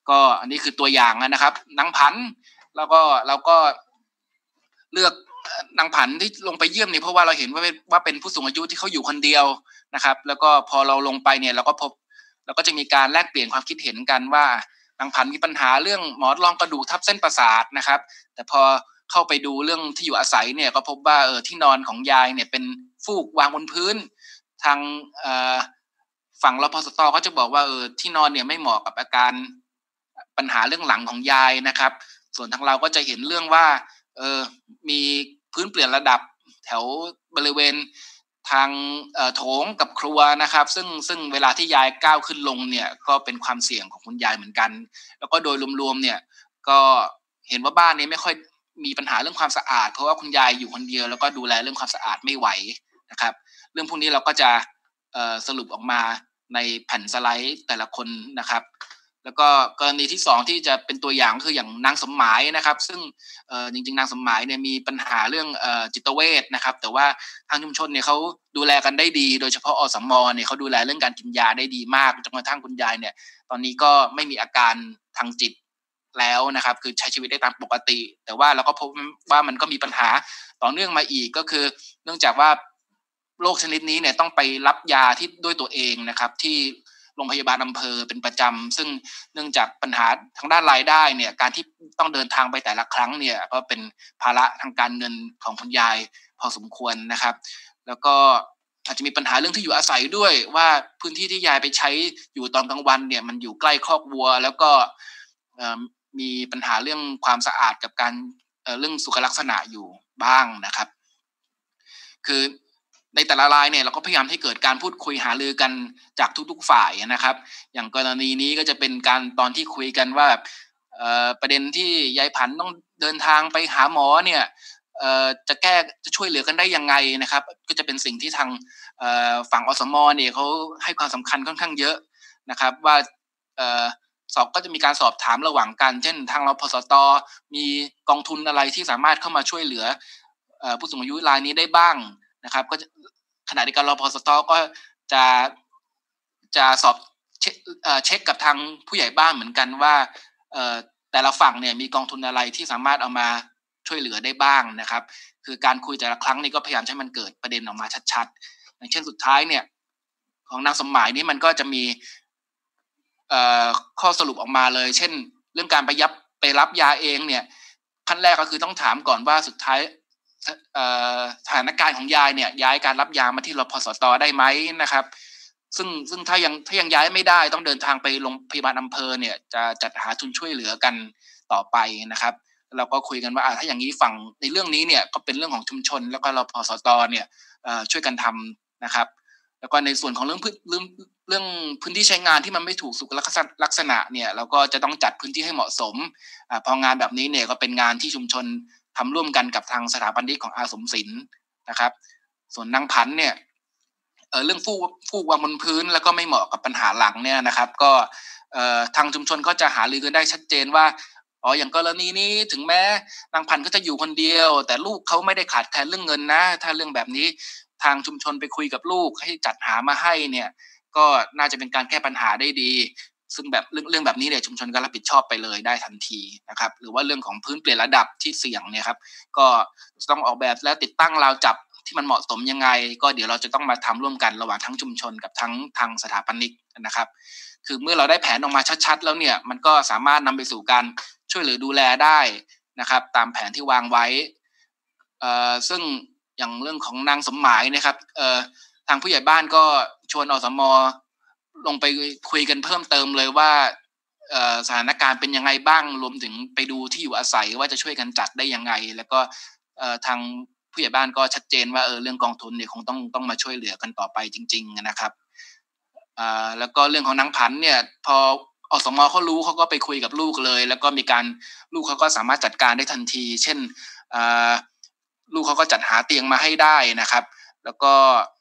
ก็อันนี้คือตัวอย่างนะครับนางผันแล้วก็เราก็เลือกนางผันที่ลงไปเยี่ยมเนี่ยเพราะว่าเราเห็นว่าว่าเป็นผู้สูงอายุที่เขาอยู่คนเดียวนะครับแล้วก็พอเราลงไปเนี่ยเราก็พบเราก็จะมีการแลกเปลี่ยนความคิดเห็นกันว่านางผันมีปัญหาเรื่องหมอนรองกระดูกทับเส้นประสาทนะครับแต่พอเข้าไปดูเรื่องที่อยู่อาศัยเนี่ยก็พบว่าเออที่นอนของยายเนี่ยเป็นฟูกวางบนพื้นทางเอ่อฝั่งรพสตก็จะบอกว่าเออที่นอนเนี่ยไม่เหมาะกับอาการปัญหาเรื่องหลังของยายนะครับส่วนทางเราก็จะเห็นเรื่องว่าเออมีพื้นเปลี่ยนระดับแถวบริเวณทางเอ่อโถงกับครัวนะครับซึ่งซึ่งเวลาที่ยายก้าวขึ้นลงเนี่ยก็เป็นความเสี่ยงของคุณยายเหมือนกันแล้วก็โดยรวมๆเนี่ยก็เห็นว่าบ้านนี้ไม่ค่อยมีปัญหาเรื่องความสะอาดเพราะว่าคุณยายอยู่คนเดียวแล้วก็ดูแลเรื่องความสะอาดไม่ไหวนะครับเรื่องพวกนี้เราก็จะเอ่อสรุปออกมาในแผ่นสไลด์แต่ละคนนะครับแล้วก็กรณีที่สองที่จะเป็นตัวอย่างคืออย่างนางสมหมายนะครับซึ่งเอ่อจริงๆนางสมหมายเนี่ยมีปัญหาเรื่องเอ่อจิตเวชนะครับแต่ว่าทางชุมชนเนี่ยเขาดูแลกันได้ดีโดยเฉพาะอสมเนี่ยเขาดูแลเรื่องการกินยาได้ดีมากจนกระทั่งคุณยายเนี่ยตอนนี้ก็ไม่มีอาการทางจิตแล้วนะครับคือใช้ชีวิตได้ตามปกติแต่ว่าเราก็พบว่ามันก็มีปัญหาต่อเนื่องมาอีกก็คือเนื่องจากว่าโรคชนิดนี้เนี่ยต้องไปรับยาที่ด้วยตัวเองนะครับที่โรงพยาบาลอำเภอเป็นประจำซึ่งเนื่องจากปัญหาทางด้านรายได้เนี่ยการที่ต้องเดินทางไปแต่ละครั้งเนี่ยก็เป็นภาระทางการเงินของคุณยายพอสมควรนะครับแล้วก็อาจจะมีปัญหาเรื่องที่อยู่อาศัยด้วยว่าพื้นที่ที่ยายไปใช้อยู่ตอนกลางวันเนี่ยมันอยู่ใกล้คอกวัวแล้วก็มีปัญหาเรื่องความสะอาดกับการเอ่อเรื่องสุขลักษณะอยู่บ้างนะครับคือในแต่ละรายเนี่ยเราก็พยายามให้เกิดการพูดคุยหารือกันจากทุกๆฝ่ายนะครับอย่างกรณีนี้ก็จะเป็นการตอนที่คุยกันว่าเอ่อประเด็นที่ยายผันต้องเดินทางไปหาหมอเนี่ยเอ่อจะแก้จะช่วยเหลือกันได้ยังไงนะครับก็จะเป็นสิ่งที่ทางเอ่อฝั่งอสมเนี่ยเขาให้ความสำคัญค่อนข้างเยอะนะครับว่าเอ่อสอบก็จะมีการสอบถามระหว่างกันเช่นทางรพสตมีกองทุนอะไรที่สามารถเข้ามาช่วยเหลือเอ่อผู้สูงอายุรายนี้ได้บ้างนะครับก็ขณะเดียวกันรพสตก็จะจะสอบเช็คเอ่อเช็คกับทางผู้ใหญ่บ้านเหมือนกันว่าเอ่อแต่ละฝั่งเนี่ยมีกองทุนอะไรที่สามารถเอามาช่วยเหลือได้บ้างนะครับคือการคุยแต่ละครั้งนี่ก็พยายามให้มันเกิดประเด็นออกมาชัดๆอย่างเช่นสุดท้ายเนี่ยของนางสมหมายนี่มันก็จะมีเอ่อข้อสรุปออกมาเลยเช่นเรื่องการไปยับไปรับยาเองเนี่ยขั้นแรกก็คือต้องถามก่อนว่าสุดท้ายสถานการณ์ของยายเนี่ยย้ายการรับยามาที่รพสตได้ไหมนะครับซึ่งซึ่งถ้ายังถ้ายังย้ายไม่ได้ต้องเดินทางไปโรงพยาบาลอำเภอเนี่ยจะจัดหาทุนช่วยเหลือกันต่อไปนะครับเราก็คุยกันว่าถ้าอย่างนี้ฝั่งในเรื่องนี้เนี่ยก็เป็นเรื่องของชุมชนแล้วก็รพสตเนี่ยช่วยกันทำนะครับแล้วก็ในส่วนของเรื่องเรื่องเรื่องพื้นที่ใช้งานที่มันไม่ถูกสุขลักษณะเนี่ยเราก็จะต้องจัดพื้นที่ให้เหมาะสมพองานแบบนี้เนี่ยก็เป็นงานที่ชุมชนทำร่วมกันกับทางสถาบันนิติของอาสมศิลป์นะครับส่วนนางพันเนี่ยเอ่อเรื่องฟูกฟูกวางบนพื้นแล้วก็ไม่เหมาะกับปัญหาหลังเนี่ยนะครับก็เอ่อทางชุมชนก็จะหารือกันได้ชัดเจนว่าอ๋ออย่างกรณีนี้ถึงแม้นางพันก็จะอยู่คนเดียวแต่ลูกเขาไม่ได้ขาดแคลนเรื่องเงินนะถ้าเรื่องแบบนี้ทางชุมชนไปคุยกับลูกให้จัดหามาให้เนี่ยก็น่าจะเป็นการแก้ปัญหาได้ดีซึ่งแบบเรื่องเรื่องแบบนี้เนี่ยชุมชนก็รับผิดชอบไปเลยได้ทันทีนะครับหรือว่าเรื่องของพื้นเปลี่ยนระดับที่เสี่ยงเนี่ยครับก็ต้องออกแบบและติดตั้งราวจับที่มันเหมาะสมยังไงก็เดี๋ยวเราจะต้องมาทำร่วมกันระหว่างทั้งชุมชนกับทั้งทางสถาปนิกนะครับคือเมื่อเราได้แผนออกมาชัดๆแล้วเนี่ยมันก็สามารถนำไปสู่การช่วยเหลือดูแลได้นะครับตามแผนที่วางไว้เอ่อซึ่งอย่างเรื่องของนางสมหมายนะครับเอ่อทางผู้ใหญ่บ้านก็ชวนอสม.ลงไปคุยกันเพิ่มเติมเลยว่าสถานการณ์เป็นยังไงบ้างรวมถึงไปดูที่อยู่อาศัยว่าจะช่วยกันจัดได้ยังไงแล้วก็ทางผู้ใหญ่บ้านก็ชัดเจนว่าเออเรื่องกองทุนเนี่ยคงต้องต้องมาช่วยเหลือกันต่อไปจริงๆนะครับแล้วก็เรื่องของนางผันเนี่ยพออสม.เขารู้เขาก็ไปคุยกับลูกเลยแล้วก็มีการลูกเขาก็สามารถจัดการได้ทันทีเช่นลูกเขาก็จัดหาเตียงมาให้ได้นะครับแล้วก็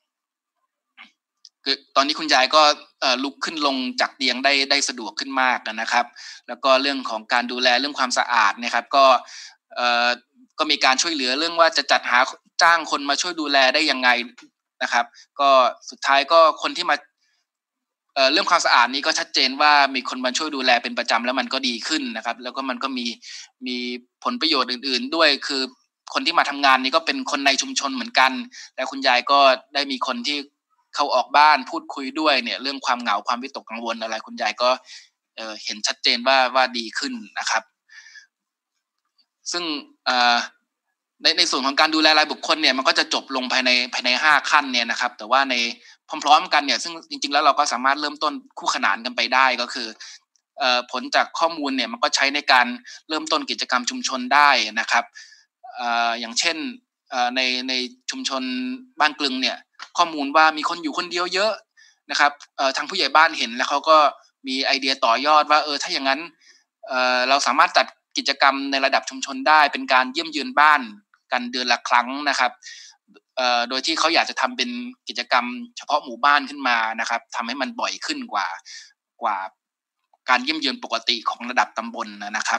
คือตอนนี้คุณยายก็ลุกขึ้นลงจากเตียงได้ได้สะดวกขึ้นมากนะครับแล้วก็เรื่องของการดูแลเรื่องความสะอาดนะครับก็เอ่อก็มีการช่วยเหลือเรื่องว่าจะจัดหาจ้างคนมาช่วยดูแลได้ยังไงนะครับก็สุดท้ายก็คนที่มาเอ่อเรื่องความสะอาดนี้ก็ชัดเจนว่ามีคนมาช่วยดูแลเป็นประจำแล้วมันก็ดีขึ้นนะครับแล้วก็มันก็มีมีผลประโยชน์อื่นๆด้วยคือคนที่มาทำงานนี้ก็เป็นคนในชุมชนเหมือนกันและคุณยายก็ได้มีคนที่เข้าออกบ้านพูดคุยด้วยเนี่ยเรื่องความเหงาความวิตกกังวลอะไรคุณยายก็เอ่อเห็นชัดเจนว่าว่าดีขึ้นนะครับซึ่งเอ่อในในส่วนของการดูแลรายบุคคลเนี่ยมันก็จะจบลงภายในภายในห้าขั้นเนี่ยนะครับแต่ว่าในพร้อมๆกันเนี่ยซึ่งจริงๆแล้วเราก็สามารถเริ่มต้นคู่ขนานกันไปได้ก็คือเอ่อผลจากข้อมูลเนี่ยมันก็ใช้ในการเริ่มต้นกิจกรรมชุมชนได้นะครับเอ่ออย่างเช่นเอ่อในในชุมชนบ้านกลึงเนี่ยข้อมูลว่ามีคนอยู่คนเดียวเยอะนะครับเอ่อทางผู้ใหญ่บ้านเห็นแล้วเขาก็มีไอเดียต่อยอดว่าเออถ้าอย่างนั้นเอ่อเราสามารถจัดกิจกรรมในระดับชุมชนได้เป็นการเยี่ยมเยือนบ้านกันเดือนละครั้งนะครับเอ่อโดยที่เขาอยากจะทำเป็นกิจกรรมเฉพาะหมู่บ้านขึ้นมานะครับทำให้มันบ่อยขึ้นกว่ากว่าการเยี่ยมเยือนปกติของระดับตำบลนะครับ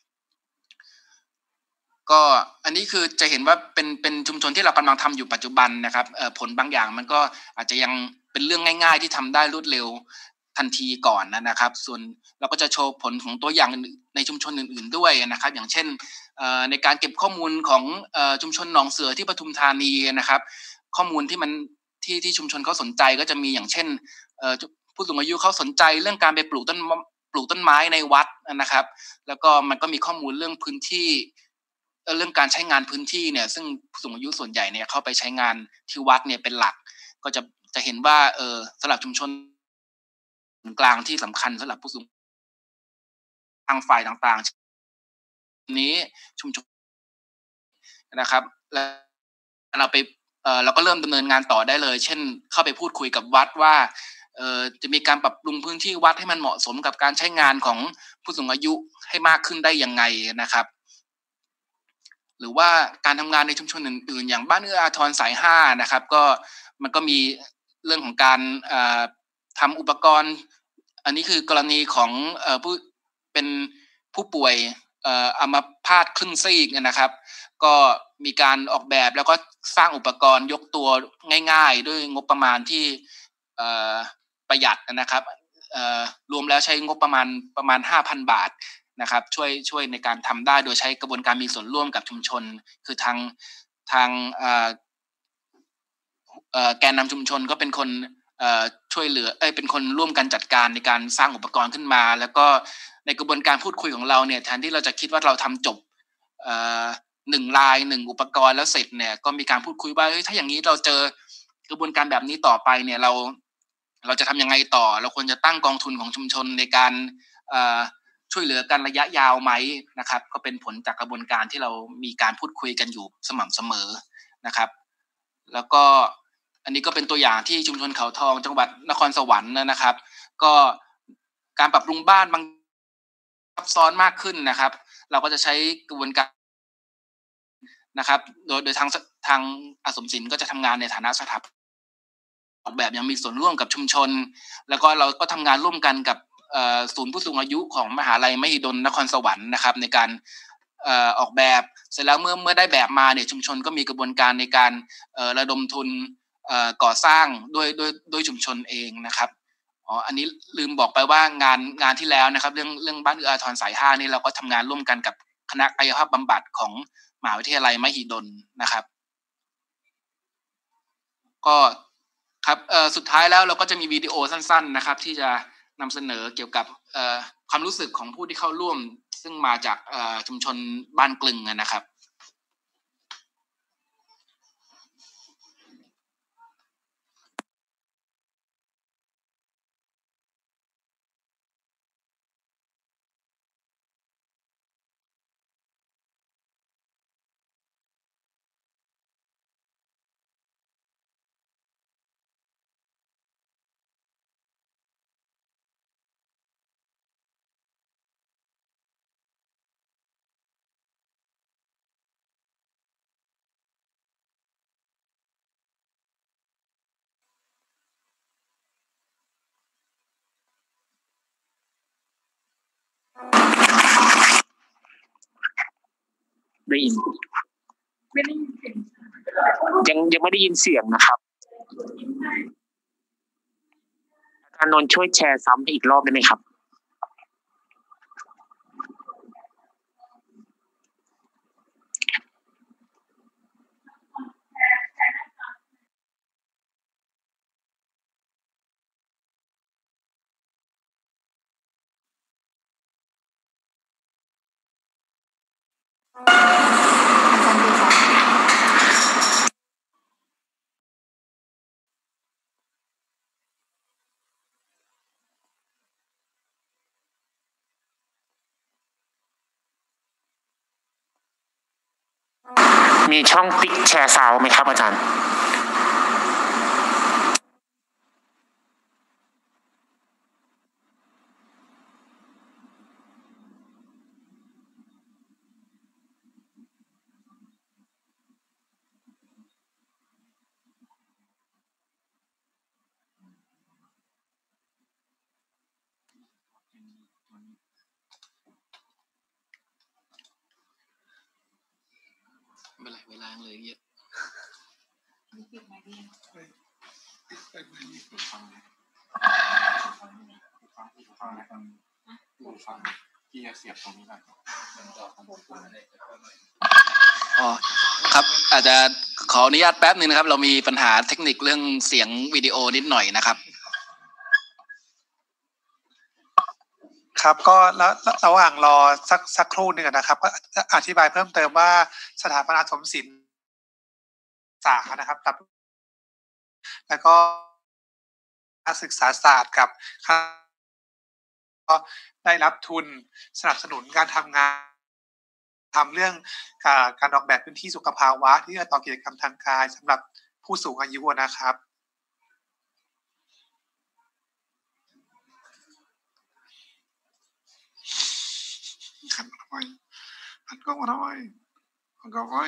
ก็อันนี้คือจะเห็นว่าเป็นเป็นชุมชนที่เรากำลังทำอยู่ปัจจุบันนะครับเอ่อผลบางอย่างมันก็อาจจะยังเป็นเรื่องง่ายๆที่ทำได้รวดเร็วทันทีก่อนนะครับส่วนเราก็จะโชว์ผลของตัวอย่างในชุมชนอื่นๆด้วยนะครับอย่างเช่นในการเก็บข้อมูลของชุมชนหนองเสือที่ปทุมธานีนะครับข้อมูลที่มันที่ที่ชุมชนเขาสนใจก็จะมีอย่างเช่นผู้สูงอายุเขาสนใจเรื่องการไปปลูกต้นปลูกต้นไม้ในวัดนะครับแล้วก็มันก็มีข้อมูลเรื่องพื้นที่เรื่องการใช้งานพื้นที่เนี่ยซึ่งผู้สูงอายุส่วนใหญ่เนี่ยเข้าไปใช้งานที่วัดเนี่ยเป็นหลักก็จะจะเห็นว่าเออสำหรับชุมชนกลางที่สำคัญสำหรับผู้สูงทางฝ่ายต่างๆนี้ชุมชนนะครับแล้วเราไปเออเราก็เริ่มดำเนินงานต่อได้เลยเช่นเข้าไปพูดคุยกับวัดว่าเออจะมีการปรับปรุงพื้นที่วัดให้มันเหมาะสมกับการใช้งานของผู้สูงอายุให้มากขึ้นได้ยังไงนะครับหรือว่าการทำงานในชุมชนอื่นๆอย่างบ้านเอื้ออาทรสายห้านะครับก็มันก็มีเรื่องของการทำอุปกรณ์อันนี้คือกรณีของผู้เป็นผู้ป่วยอัมพาตครึ่งซีกนะครับก็มีการออกแบบแล้วก็สร้างอุปกรณ์ยกตัวง่ายๆด้วยงบประมาณที่ประหยัดนะครับรวมแล้วใช้งบประมาณประมาณ ห้าพัน บาทนะครับช่วยช่วยในการทำได้โดยใช้กระบวนการมีส่วนร่วมกับชุมชนคือทางทางแกนนำชุมชนก็เป็นคนช่วยเหลือเอ้ยเป็นคนร่วมกันจัดการในการสร้างอุปกรณ์ขึ้นมาแล้วก็ในกระบวนการพูดคุยของเราเนี่ยแทนที่เราจะคิดว่าเราทำจบหนึ่งลายหนึ่งอุปกรณ์แล้วเสร็จเนี่ยก็มีการพูดคุยว่าเฮ้ยถ้าอย่างนี้เราเจอกระบวนการแบบนี้ต่อไปเนี่ยเราเราจะทำยังไงต่อเราควรจะตั้งกองทุนของชุมชนในการช่วยเหลือกันระยะยาวไหมนะครับก็เป็นผลจากกระบวนการที่เรามีการพูดคุยกันอยู่สม่ำเสมอนะครับแล้วก็อันนี้ก็เป็นตัวอย่างที่ชุมชนเขาทองจังหวัดนครสวรรค์นะครับก็การปรับปรุงบ้านบางซับซ้อนมากขึ้นนะครับเราก็จะใช้กระบวนการนะครับโดยโดยทางทางอาสมศิลป์ก็จะทำงานในฐานะสถาปนิกออกแบบยังมีส่วนร่วมกับชุมชนแล้วก็เราก็ทำงานร่วมกันกับศูนย์ผู้สูงอายุของมหาลัยมหิดลนครสวรรค์นะครับในการออกแบบเสร็จแล้วเมื่อเมื่อได้แบบมาเนี่ยชุมชนก็มีกระบวนการในการระดมทุนก่อสร้างด้วยด้วยด้วยชุมชนเองนะครับอ๋ออันนี้ลืมบอกไปว่างานงานที่แล้วนะครับเรื่องเรื่องบ้านเอื้ออาทรสายห้านี่เราก็ทำงานร่วมกันกับคณะกายภาพบำบัดของมหาวิทยาลัยมหิดลนะครับก็ครับเอ่อสุดท้ายแล้วเราก็จะมีวิดีโอสั้นๆนะครับที่จะนำเสนอเกี่ยวกับเอ่อความรู้สึกของผู้ที่เข้าร่วมซึ่งมาจากเอ่อชุมชนบ้านกลึงนะครับได้ยินยังยังไม่ได้ยินเสียงนะครับจารย์นนท์ช่วยแชร์ซ้ำอีกรอบได้ไหมครับมีช่องติ๊กแชร์ซาวไหมครับอาจารย์ไม่เป็นไรเวลาเลยเยอะอ๋อครับอาจจะขออนุญาตแป๊บนึงนะครับเรามีปัญหาเทคนิคเรื่องเสียงวิดีโอนิดหน่อยนะครับครับก็แล้วระหว่างรอสักสักครู่หนึ่งนะครับก็อธิบายเพิ่มเติมว่าสถาบันอาสมศิลป์ศาสตร์นะครับแล้วก็นักศึกษาศาสตร์กับก็ได้รับทุนสนับสนุนการทำงานทำเรื่องการออกแบบพื้นที่สุขภาวะที่จะต่อกิจกรรมทางกายสำหรับผู้สูงอายุนะครับขันมาทำไมขันก็มาทำไมขันก็ไว้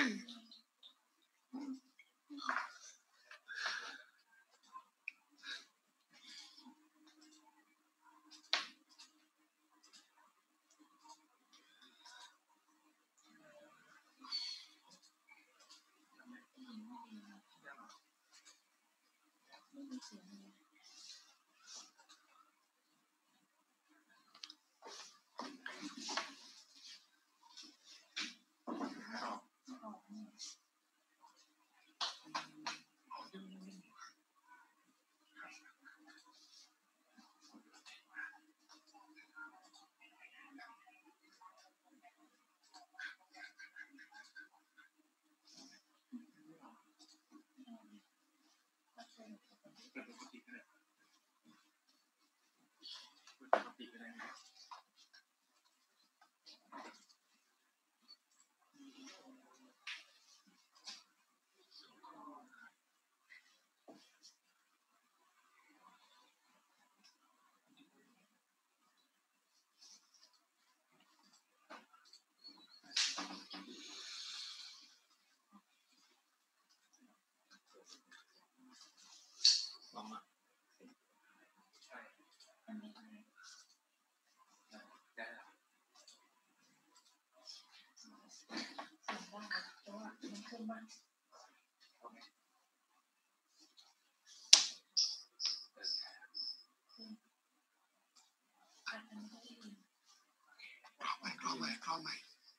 เข้าใหม่เข้าใหม่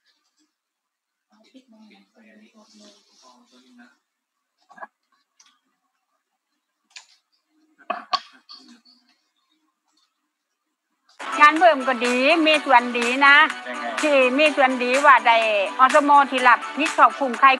งานเบิ่มก็ดีมีส่วนดีนะที่มีส่วนดีว่าได้อสมที่รับผิดชอบคุ้มภัย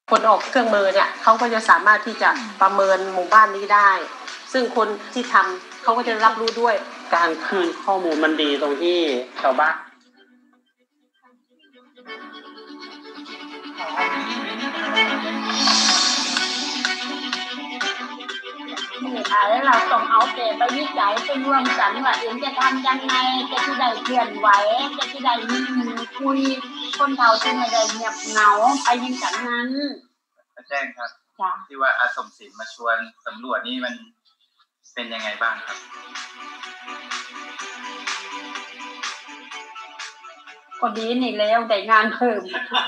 คนออกเครื่องมือเนี่ยเขาก็จะสามารถที่จะประเมินหมู่บ้านนี้ได้ซึ่งคนที่ทำเขาก็จะรับรู้ด้วยการคืนข้อมูลมันดีตรงที่ชาวบ้านแล้วเราต้องเอาแต่ไปวิจัยไปรวมกันว่าเองจะทำยังไงจะที่ได้เคลื่อนไหวจะที่ได้มีคุยคนเฒ่าที่ไม่ได้เงียบเหงาไปยังกันนั้นแจ้งครับที่ว่าอาสมศิลป์มาชวนสำรวจนี่มันเป็นยังไงบ้างครับก็ดีนี่แล้วได้งานเพิ่ม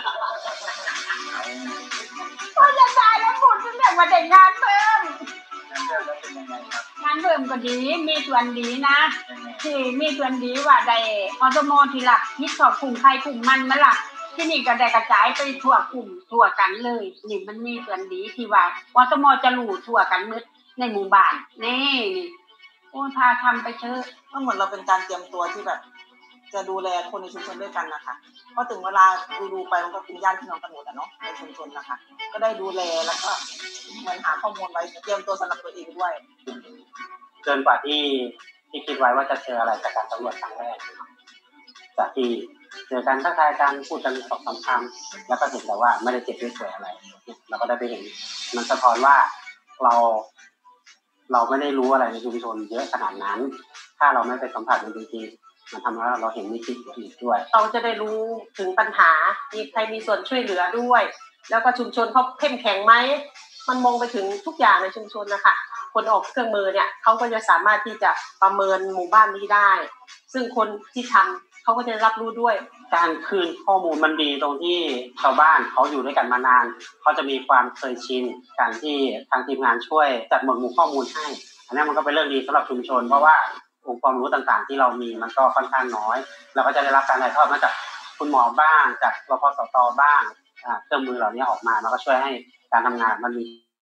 ก็จะตายแล้วพูดถึงแบบว่าได้งานเพิ่มงานเพิ่มก็ดีมีส่วนดีนะที่มีส่วนดีว่าได้อสมที่รับผิดชอบกลุ่มใครกลุ่มมันมาล่ะที่นี่ก็ได้กระจายไปทั่วกลุ่มทั่วกันเลยนี่มันมีส่วนดีที่ว่าอสมจะรู้ทั่วกันหมดในหมู่บ้านนี่โอ้ถ้าทำไปเถอะก็เหมือนเราเป็นการเตรียมตัวที่แบบจะดูแลคนในชุมชนด้วยกันนะคะเพราะถึงเวลาดูๆไปมันก็เป็นญาติพี่น้องกันหมดอ่ะเนาะในชุมชนนะคะก็ได้ดูแลแล้วก็เหมือนหาข้อมูลไว้เตรียมตัวสำหรับตัวเองด้วยเกินกว่าที่ที่คิดไว้ว่าจะเจออะไรจากการสำรวจครั้งแรกจากที่เจอการทักทายการพูดกันสองสามคำแล้วก็เห็นแต่ว่าไม่ได้เจ็บไม่ป่วยอะไรเราก็ได้ไปเห็นมันสะท้อนว่าเราเราไม่ได้รู้อะไรในชุมชนเยอะขนาดนั้นถ้าเราไม่ไปสัมผัสมันจริงๆมันทำให้เราเห็นมีคิดอีกด้วยเราจะได้รู้ถึงปัญหามีใครมีส่วนช่วยเหลือด้วยแล้วก็ชุมชนเขาเข้มแข็งไหมมันมองไปถึงทุกอย่างในชุมชนนะคะคนออกเครื่องมือเนี่ยเขาก็จะสามารถที่จะประเมินหมู่บ้านนี้ได้ซึ่งคนที่ทำเขาก็จะรับรู้ด้วยการคืนข้อมูลมันดีตรงที่ชาวบ้านเขาอยู่ด้วยกันมานานเขาจะมีความเคยชินการที่ทางทีมงานช่วยจัดหมวดหมู่ข้อมูลให้อันนี้มันก็เป็นเรื่องดีสำหรับชุมชนเพราะว่าองค์ความรู้ต่างๆที่เรามีมันก็ค่อนข้างน้อยเราก็จะได้รับการถ่ายทอดมาจากคุณหมอบ้างจากรพสตบ้างเครื่องมือเหล่านี้ออกมามันก็ช่วยให้การทำงานมันมี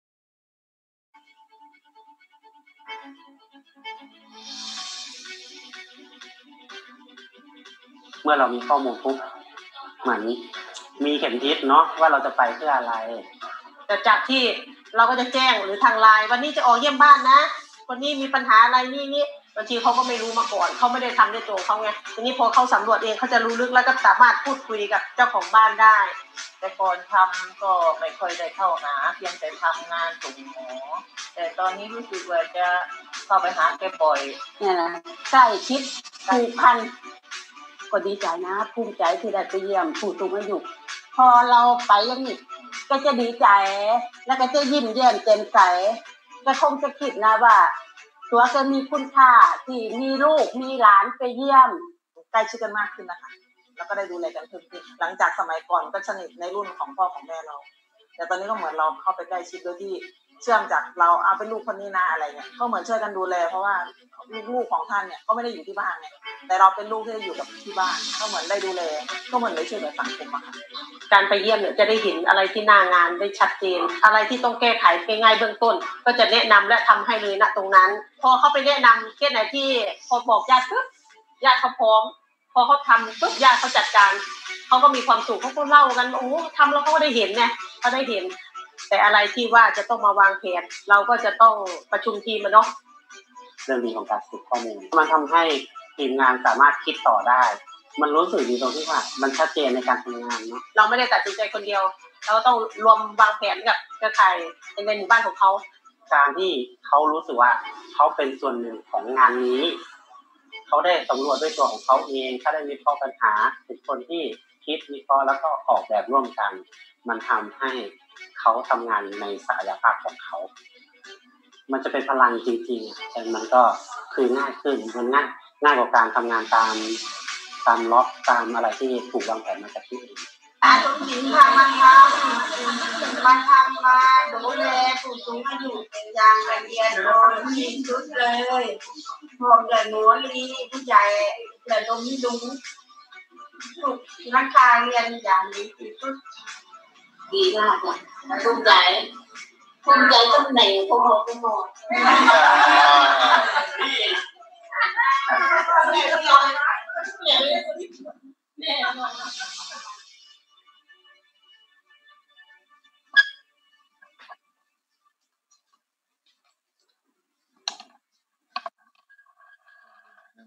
เมื่อเรามีข้อมูลปุ๊บเหมือนมีเข็มทิศเนาะว่าเราจะไปเพื่ออะไรแต่จากที่เราก็จะแจ้งหรือทางไลน์วันนี้จะออกเยี่ยมบ้านนะคนนี้มีปัญหาอะไรนี่นี่บางทีเขาก็ไม่รู้มาก่อนเขาไม่ได้ทำด้วยตัวเขาไงทีนี้พอเขาสำรวจเองเขาจะรู้ลึกแล้วก็สามารถพูดคุยกับเจ้าของบ้านได้แต่ก่อนทำก็ไม่ค่อยได้เข้าหาเพียงแต่ทำงานส่งหมอแต่ตอนนี้รู้สึกว่าจะเข้าไปหาแกบ่อยเนี่ยนะใกล้ชิดผูกพันก็ดีใจนะภูมิใจที่ได้ไปเยี่ยมผู้สูงอายุพอเราไปยังนี่ก็จะดีใจแล้วก็จะยิ้มแย้มแจ่มใสก็คงจะคิดนะว่าตัวจะมีคุณค่าที่มีลูกมีหลานไปเยี่ยมใกล้ชิดกันมากขึ้นนะคะแล้วก็ได้ดูแลกันเพิ่มขึ้นหลังจากสมัยก่อนก็สนิทในรุ่นของพ่อของแม่เราแต่ตอนนี้ก็เหมือนเราเข้าไปใกล้ชิดโดยที่เชื่อมจากเราเอาเป็นลูกคนนี้นะอะไรเงี้ยก็เหมือนช่วยกันดูแลเพราะว่าลูกๆของท่านเนี่ยก็ไม่ได้อยู่ที่บ้านไงแต่เราเป็นลูกที่อยู่กับที่บ้านก็เหมือนได้ดูแลก็เหมือนได้ช่วยเหลือสังคมอะค่ะการไปเยี่ยมเนี่ยจะได้เห็นอะไรที่หน้างานได้ชัดเจนอะไรที่ต้องแก้ไขง่ายๆเบื้องต้นก็จะแนะนำและทำให้เลยณตรงนั้นพอเขาไปแนะนำเคสไหนที่พอบอกญาติปุ๊บญาติเขาพร้อมพอเขาทำปุ๊บญาติเขาจัดการเขาก็มีความสุขเขาก็เล่ากันโอ้ทำแล้วเขาก็ได้เห็นไงเขาได้เห็นแต่อะไรที่ว่าจะต้องมาวางแผนเราก็จะต้องประชุมทีมมันเนาะเรื่องดีของการสืบข้อมูลมันทำให้ทีมงานสามารถคิดต่อได้มันรู้สึกดีตรงที่ว่ามันชัดเจนในการทำงานเนาะเราไม่ได้ตัดสินใจคนเดียวเราต้องรวมวางแผนกับเครือข่ายในหมู่บ้านของเขาการที่เขารู้สึกว่าเขาเป็นส่วนหนึ่งของงานนี้เขาได้สำรวจด้วยตัวของเขาเองเขาได้วิเคราะห์ปัญหาเป็นคนที่คิดวิเคราะห์แล้วก็ออกแบบร่วมกันมันทำให้เขาทำงานในศักยภาพของเขามันจะเป็นพลังจริงๆแต่มันก็คือง่ายขึ้นมันง่ายง่ายกว่าการทำงานตามตามล็อกตามอะไรที่ถูกวางแผนมาจากที่อื่นอาสมศิลป์พามาทำมาทำมาดูแลผู้สูงอายุเป็นอย่างละเอียดอ่อนที่สุดเลยพวกเด็กหนูลีผู้ใหญ่และตรงนี้ลุงถูกนักการเรียนอย่างนี้ที่สุดดีมากเลยภูมิใจภูมิใจตำแหน่งพวกเราทั้งหมด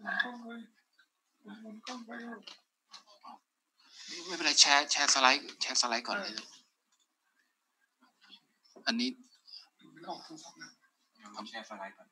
ไม่เป็นไรแชร์แชร์สไลด์แชร์สไลด์ก่อนเลยอันนี้ผมแชร์สไลด์ก่อน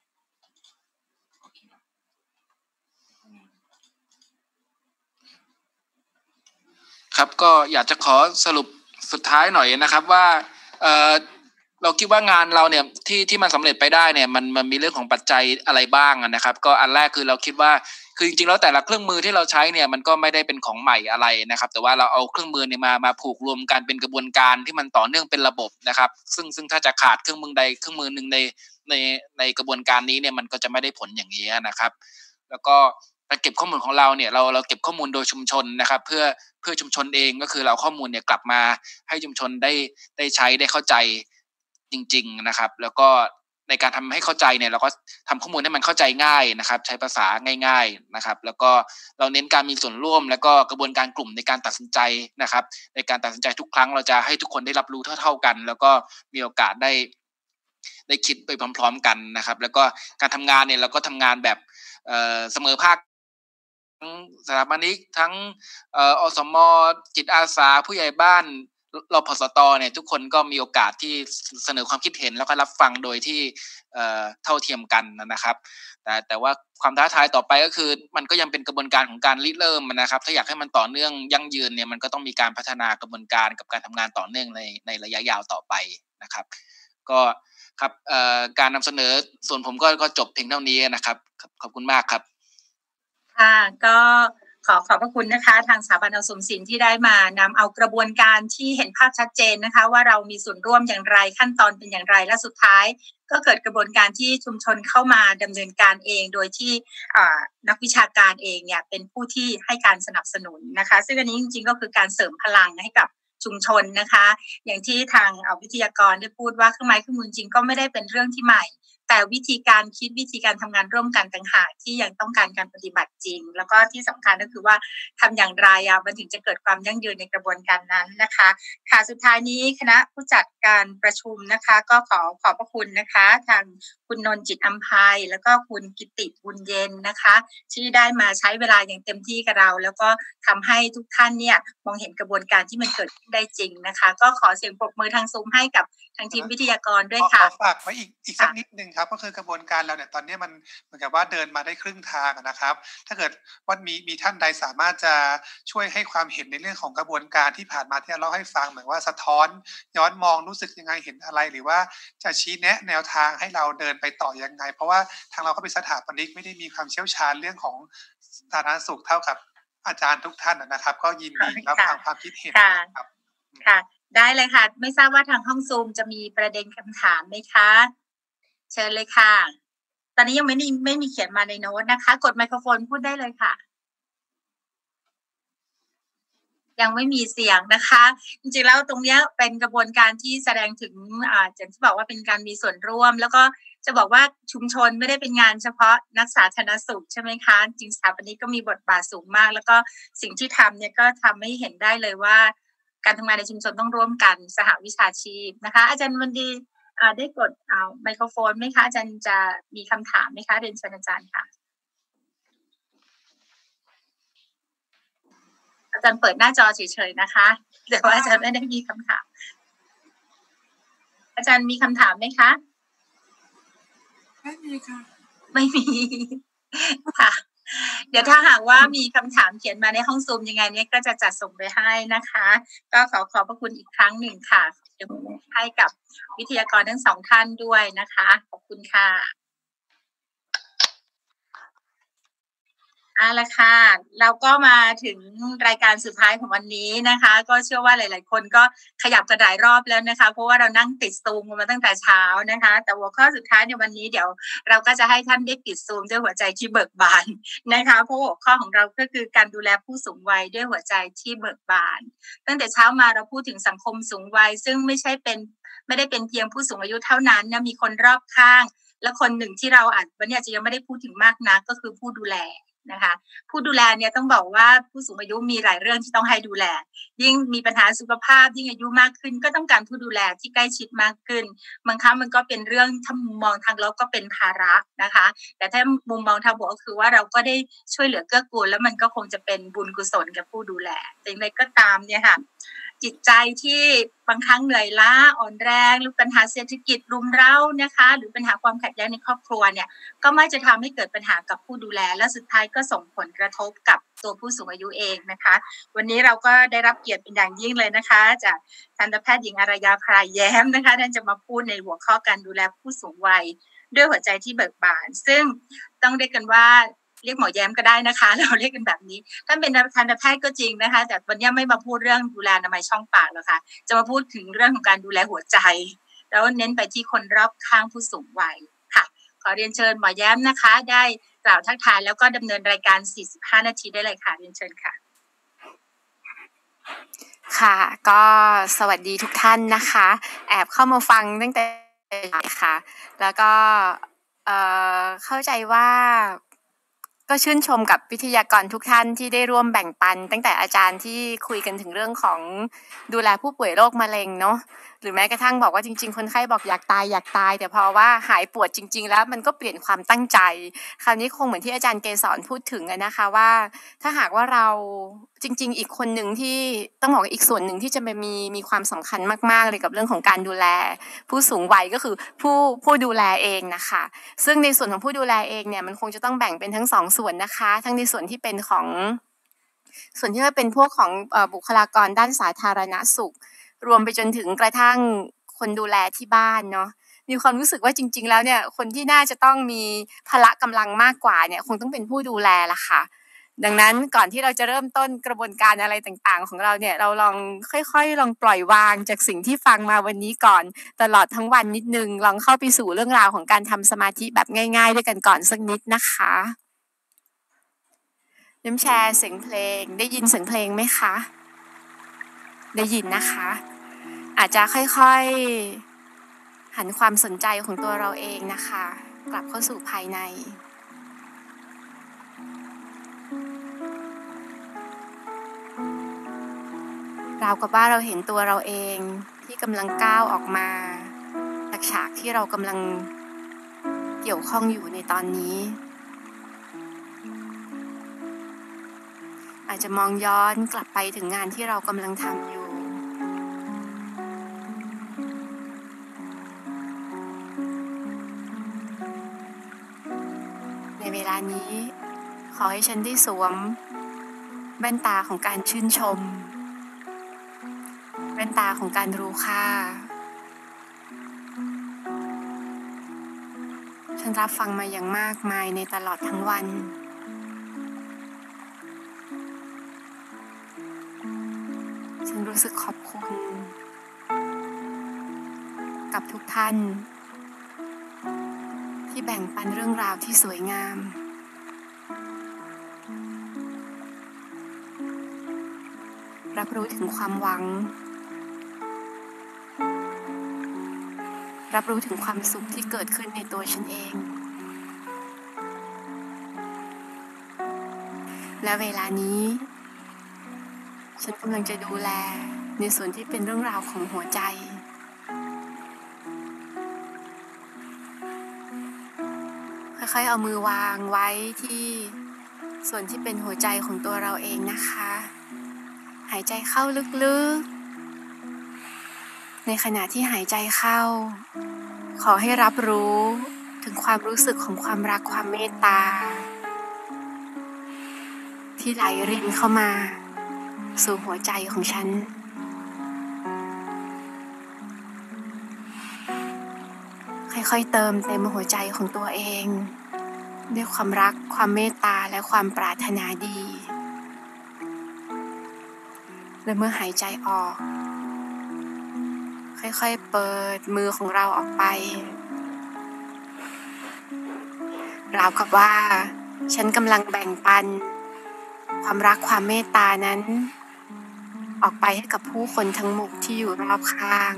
ครับก็อยากจะขอสรุปสุดท้ายหน่อยนะครับว่าเอ่อเราคิดว่างานเราเนี่ยที่ที่มันสำเร็จไปได้เนี่ยมันมันมีเรื่องของปัจจัยอะไรบ้างนะครับก็อันแรกคือเราคิดว่าคือจริงๆแล้วแต่ละเครื่องมือที่เราใช้เนี่ยมันก็ไม่ได้เป็นของใหม่อะไรนะครับแต่ว่าเราเอาเครื่องมือเนี่ยมามาผูกรวมกันเป็นกระบวนการที่มันต่อเนื่องเป็นระบบนะครับซึ่งซึ่งถ้าจะขาดเครื่องมือใดเครื่องมือหนึ่งในในในกระบวนการนี้เนี่ยมันก็จะไม่ได้ผลอย่างนี้นะครับแล้วก็การเก็บข้อมูลของเราเนี่ยเราเราเก็บข้อมูลโดยชุมชนนะครับเพื่อเพื่อชุมชนเองก็คือเราข้อมูลเนี่ยกลับมาให้ชุมชนได้ได้ใช้ได้เข้าใจจริงๆนะครับแล้วก็ในการทำให้เข้าใจเนี่ยเราก็ทำข้อมูลให้มันเข้าใจง่ายนะครับใช้ภาษาง่ายๆนะครับแล้วก็เราเน้นการมีส่วนร่วมแล้วก็กระบวนการกลุ่มในการตัดสินใจนะครับในการตัดสินใจทุกครั้งเราจะให้ทุกคนได้รับรู้เท่าๆกันแล้วก็มีโอกาสได้ได้คิดไปพร้อมๆกันนะครับแล้วก็การทำงานเนี่ยเราก็ทำงานแบบเอ่อเสมอภาคทั้งสถาปนิกทั้งเอ่ออสม.จิตอาสาผู้ใหญ่บ้านรพสตเนี่ยทุกคนก็มีโอกาสที่เสนอความคิดเห็นแล้วก็รับฟังโดยที่เอ่อเท่าเทียมกันนะครับแต่แต่ว่าความท้าทายต่อไปก็คือมันก็ยังเป็นกระบวนการของการริเริ่มนะครับถ้าอยากให้มันต่อเนื่องยั่งยืนเนี่ยมันก็ต้องมีการพัฒนากระบวนการกับการทำงานต่อเนื่องในในระยะยาวต่อไปนะครับก็ครับเอ่อการนำเสนอส่วนผมก็ก็จบเพียงเท่านี้นะครับขอบคุณมากครับค่ะก็ขอขอบพระคุณนะคะทางสถาบันอาสมศิลป์ที่ได้มานำเอากระบวนการที่เห็นภาพชัดเจนนะคะว่าเรามีส่วนร่วมอย่างไรขั้นตอนเป็นอย่างไรและสุดท้ายก็เกิดกระบวนการที่ชุมชนเข้ามาดำเนินการเองโดยที่นักวิชาการเองเนี่ยเป็นผู้ที่ให้การสนับสนุนนะคะซึ่งอันนี้จริงๆก็คือการเสริมพลังให้กับชุมชนนะคะอย่างที่ทางวิทยากรได้พูดว่าเครื่องไม้เครื่องมือจริงก็ไม่ได้เป็นเรื่องที่ใหม่แต่วิธีการคิดวิธีการทำงานร่วมกันต่างหากที่ยังต้องการการปฏิบัติจริงแล้วก็ที่สำคัญก็คือว่าทำอย่างไรอ่ะมันถึงจะเกิดความยั่งยืนในกระบวนการนั้นนะคะค่ะสุดท้ายนี้คณะผู้จัดการประชุมนะคะก็ขอขอบพระคุณนะคะทางคุณนนท์จิตอำไพแล้วก็คุณกิติบุญเย็นนะคะที่ได้มาใช้เวลาอย่างเต็มที่กับเราแล้วก็ทำให้ทุกท่านเนี่ยมองเห็นกระบวนการที่มันเกิดขึ้นได้จริงนะคะก็ขอเสียงปรบมือทางซูมให้กับทางทีมวิทยากรด้วยค่ะขอฝากไว้อีกอีกสักนิดนึงครับก็คือกระบวนการเราเนี่ยตอนนี้มันเหมือนกับว่าเดินมาได้ครึ่งทางนะครับถ้าเกิดว่ามีมีท่านใดสามารถจะช่วยให้ความเห็นในเรื่องของกระบวนการที่ผ่านมาที่เราให้ฟังเหมือนว่าสะท้อนย้อนมองรู้สึกยังไงเห็นอะไรหรือว่าจะชี้แนะแนวทางให้เราเดินไปต่อยังไงเพราะว่าทางเราก็เป็นสถาปนิกไม่ได้มีความเชี่ยวชาญเรื่องของสาธารณสุขเท่ากับอาจารย์ทุกท่านนะครับก็ยินดีรับฟังความคิดเห็นครับค่ะได้เลยค่ะไม่ทราบว่าทางห้องซูมจะมีประเด็นคำถามไหมคะเชิญเลยค่ะตอนนี้ยังไม่มีไม่มีเขียนมาในโน้ตนะคะกดไมโครโฟนพูดได้เลยค่ะยังไม่มีเสียงนะคะจริงๆแล้วตรงนี้เป็นกระบวนการที่แสดงถึงอ่าอย่างที่บอกว่าเป็นการมีส่วนร่วมแล้วก็จะบอกว่าชุมชนไม่ได้เป็นงานเฉพาะนักสาธารณสุขใช่ไหมคะจริงสถาปนิกก็มีบทบาทสูงมากแล้วก็สิ่งที่ทำเนี่ยก็ทำให้เห็นได้เลยว่าการทำงานในชุมชนต้องร่วมกันสหวิชาชีพนะคะอาจารย์วันดีได้กดเอาไมโครโฟนไหมคะอาจารย์จะมีคำถามไหมคะเรียนเชิญอาจารย์ค่ะอาจารย์เปิดหน้าจอเฉยๆนะคะแต่ว่าอาจารย์ไม่ได้มีคำถามอาจารย์มีคำถามไหมคะไม่มีค่ะไม่มีค่ะเดี๋ยวถ้าหากว่ามีคำถามเขียนมาในห้องซูมยังไงเนี่ยก็จะจัดส่งไปให้นะคะก็ขอขอบพระคุณอีกครั้งหนึ่งค่ะให้กับวิทยากรทั้งสองท่านด้วยนะคะขอบคุณค่ะเอาละค่ะเราก็มาถึงรายการสุดท้ายของวันนี้นะคะก็เชื่อว่าหลายๆคนก็ขยับกระดายรอบแล้วนะคะเพราะว่าเรานั่งติดซูมมาตั้งแต่เช้านะคะแต่หัวข้อสุดท้ายในวันนี้เดี๋ยวเราก็จะให้ท่านได้ปิดซูมด้วยหัวใจที่เบิกบานนะคะเพราะหัวข้อของเราก็คือการดูแลผู้สูงวัยด้วยหัวใจที่เบิกบานตั้งแต่เช้ามาเราพูดถึงสังคมสูงวัยซึ่งไม่ใช่เป็นไม่ได้เป็นเพียงผู้สูงอายุเท่านั้นนะมีคนรอบข้างและคนหนึ่งที่เราอาจวันนี้อาจจะยังไม่ได้พูดถึงมากนักก็คือผู้ดูแลนะคะผู้ดูแลเนี่ยต้องบอกว่าผู้สูงอายุมีหลายเรื่องที่ต้องให้ดูแลยิ่งมีปัญหาสุขภาพยิ่งอายุมากขึ้นก็ต้องการผู้ดูแลที่ใกล้ชิดมากขึ้นบางครั้งมันก็เป็นเรื่องถ้ามุมมองทางลบก็เป็นภาระนะคะแต่ถ้ามุมมองทางบวกก็คือว่าเราก็ได้ช่วยเหลือเกื้อกูลแล้วมันก็คงจะเป็นบุญกุศลกับผู้ดูแลแต่อย่างไรก็ตามเนี่ยค่ะจิตใจที่บางครั้งเหนื่อยล้าอ่อนแรงหรือปัญหาเศรษฐกิจรุมเร้านะคะหรือปัญหาความขัดแย้งในครอบครัวเนี่ยก็ไม่จะทำให้เกิดปัญหากับผู้ดูแลและสุดท้ายก็ส่งผลกระทบกับตัวผู้สูงอายุเองนะคะวันนี้เราก็ได้รับเกียรติเป็นอย่างยิ่งเลยนะคะจากทันตแพทย์หญิงอารยาพรายแย้มนะคะท่านจะมาพูดในหัวข้อการดูแลผู้สูงวัยด้วยหัวใจที่เบิกบานซึ่งต้องเรียกกันว่าเรียกหมอแย้มก็ได้นะคะเราเรียกกันแบบนี้ท่านเป็นทันตแพทย์ก็จริงนะคะแต่วันนี้ไม่มาพูดเรื่องดูแลอนามัยช่องปากหรอกค่ะจะมาพูดถึงเรื่องของการดูแลหัวใจแล้วเน้นไปที่คนรอบข้างผู้สูงวัยค่ะขอเรียนเชิญหมอแย้มนะคะได้กล่าวทักทายแล้วก็ดำเนินรายการสี่สิบห้านาทีได้เลยค่ะเรียนเชิญค่ะค่ะก็สวัสดีทุกท่านนะคะแอบเข้ามาฟังตั้งแต่ค่ะแล้วก็เอ่อเข้าใจว่าก็ชื่นชมกับวิทยากรทุกท่านที่ได้ร่วมแบ่งปันตั้งแต่อาจารย์ที่คุยกันถึงเรื่องของดูแลผู้ป่วยโรคมะเร็งเนาะหรือแม้กระทั่งบอกว่าจริงๆคนไข้บอกอยากตายอยากตายแต่พอว่าหายปวดจริงๆแล้วมันก็เปลี่ยนความตั้งใจคราวนี้คงเหมือนที่อาจารย์เกษรพูดถึงนะคะว่าถ้าหากว่าเราจริงๆอีกคนหนึ่งที่ต้องบอกอีกส่วนหนึ่งที่จะมีมีความสำคัญมากๆเลยกับเรื่องของการดูแลผู้สูงวัยก็คือผู้ผู้ดูแลเองนะคะซึ่งในส่วนของผู้ดูแลเองเนี่ยมันคงจะต้องแบ่งเป็นทั้งสองส่วนนะคะทั้งในส่วนที่เป็นของส่วนที่ว่าเป็นพวกของเอ่อบุคลากรด้านสาธารณสุขรวมไปจนถึงกระทั่งคนดูแลที่บ้านเนาะมีความรู้สึกว่าจริงๆแล้วเนี่ยคนที่น่าจะต้องมีพละกำลังมากกว่าเนี่ยคงต้องเป็นผู้ดูแลล่ะค่ะดังนั้นก่อนที่เราจะเริ่มต้นกระบวนการอะไรต่างๆของเราเนี่ยเราลองค่อยๆลองปล่อยวางจากสิ่งที่ฟังมาวันนี้ก่อนตลอดทั้งวันนิดนึงลองเข้าไปสู่เรื่องราวของการทำสมาธิแบบง่ายๆด้วยกันก่อนสักนิดนะคะน้ำแชร์เสียงเพลงได้ยินเสียงเพลงไหมคะได้ยินนะคะอาจจะค่อยๆหันความสนใจของตัวเราเองนะคะกลับเข้าสู่ภายในราวกับว่าเราเห็นตัวเราเองที่กำลังก้าวออกมาจากฉากที่เรากำลังเกี่ยวข้องอยู่ในตอนนี้อาจจะมองย้อนกลับไปถึงงานที่เรากำลังทำอยู่ในเวลานี้ขอให้ฉันได้สวมแว่นตาของการชื่นชมแว่นตาของการรู้ค่าฉันรับฟังมาอย่างมากมายในตลอดทั้งวันฉันรู้สึกขอบคุณกับทุกท่านที่แบ่งปันเรื่องราวที่สวยงามรับรู้ถึงความหวังรับรู้ถึงความสุขที่เกิดขึ้นในตัวฉันเองและเวลานี้ฉันกำลังจะดูแลในส่วนที่เป็นเรื่องราวของหัวใจค่อยๆเอามือวางไว้ที่ส่วนที่เป็นหัวใจของตัวเราเองนะคะหายใจเข้าลึกๆในขณะที่หายใจเข้าขอให้รับรู้ถึงความรู้สึกของความรักความเมตตาที่ไหลรินเข้ามาสู่หัวใจของฉันค่อยๆเติมเต็มหัวใจของตัวเองด้วยความรักความเมตตาและความปรารถนาดีและเมื่อหายใจออกค่อยๆเปิดมือของเราออกไปราวกับว่าฉันกำลังแบ่งปันความรักความเมตตานั้นออกไปให้กับผู้คนทั้งหมดที่อยู่รอบข้าง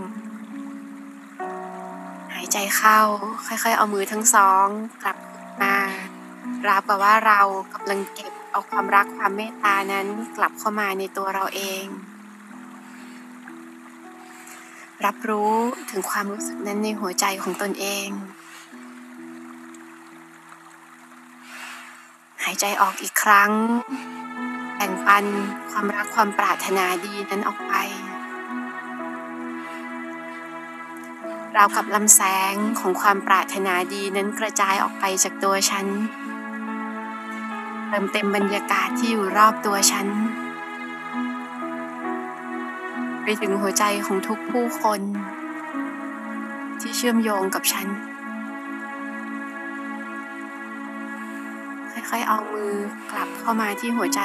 หายใจเข้าค่อยๆเอามือทั้งสองกลับมาราวกับว่าเรากำลังเก็บเอาความรักความเมตตานั้นกลับเข้ามาในตัวเราเองรับรู้ถึงความรู้สึกนั้นในหัวใจของตนเองหายใจออกอีกครั้งแบ่งปันความรักความปรารถนาดีนั้นออกไปราวกับลำแสงของความปรารถนาดีนั้นกระจายออกไปจากตัวฉันเติมเต็มบรรยากาศที่อยู่รอบตัวฉันไปถึงหัวใจของทุกผู้คนที่เชื่อมโยงกับฉันค่อยๆเอามือกลับเข้ามาที่หัวใจ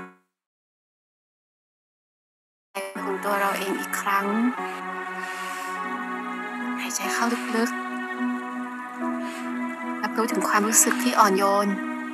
ของตัวเราเองอีกครั้งหายใจเข้าลึกๆรับรู้ถึงความรู้สึกที่อ่อนโยน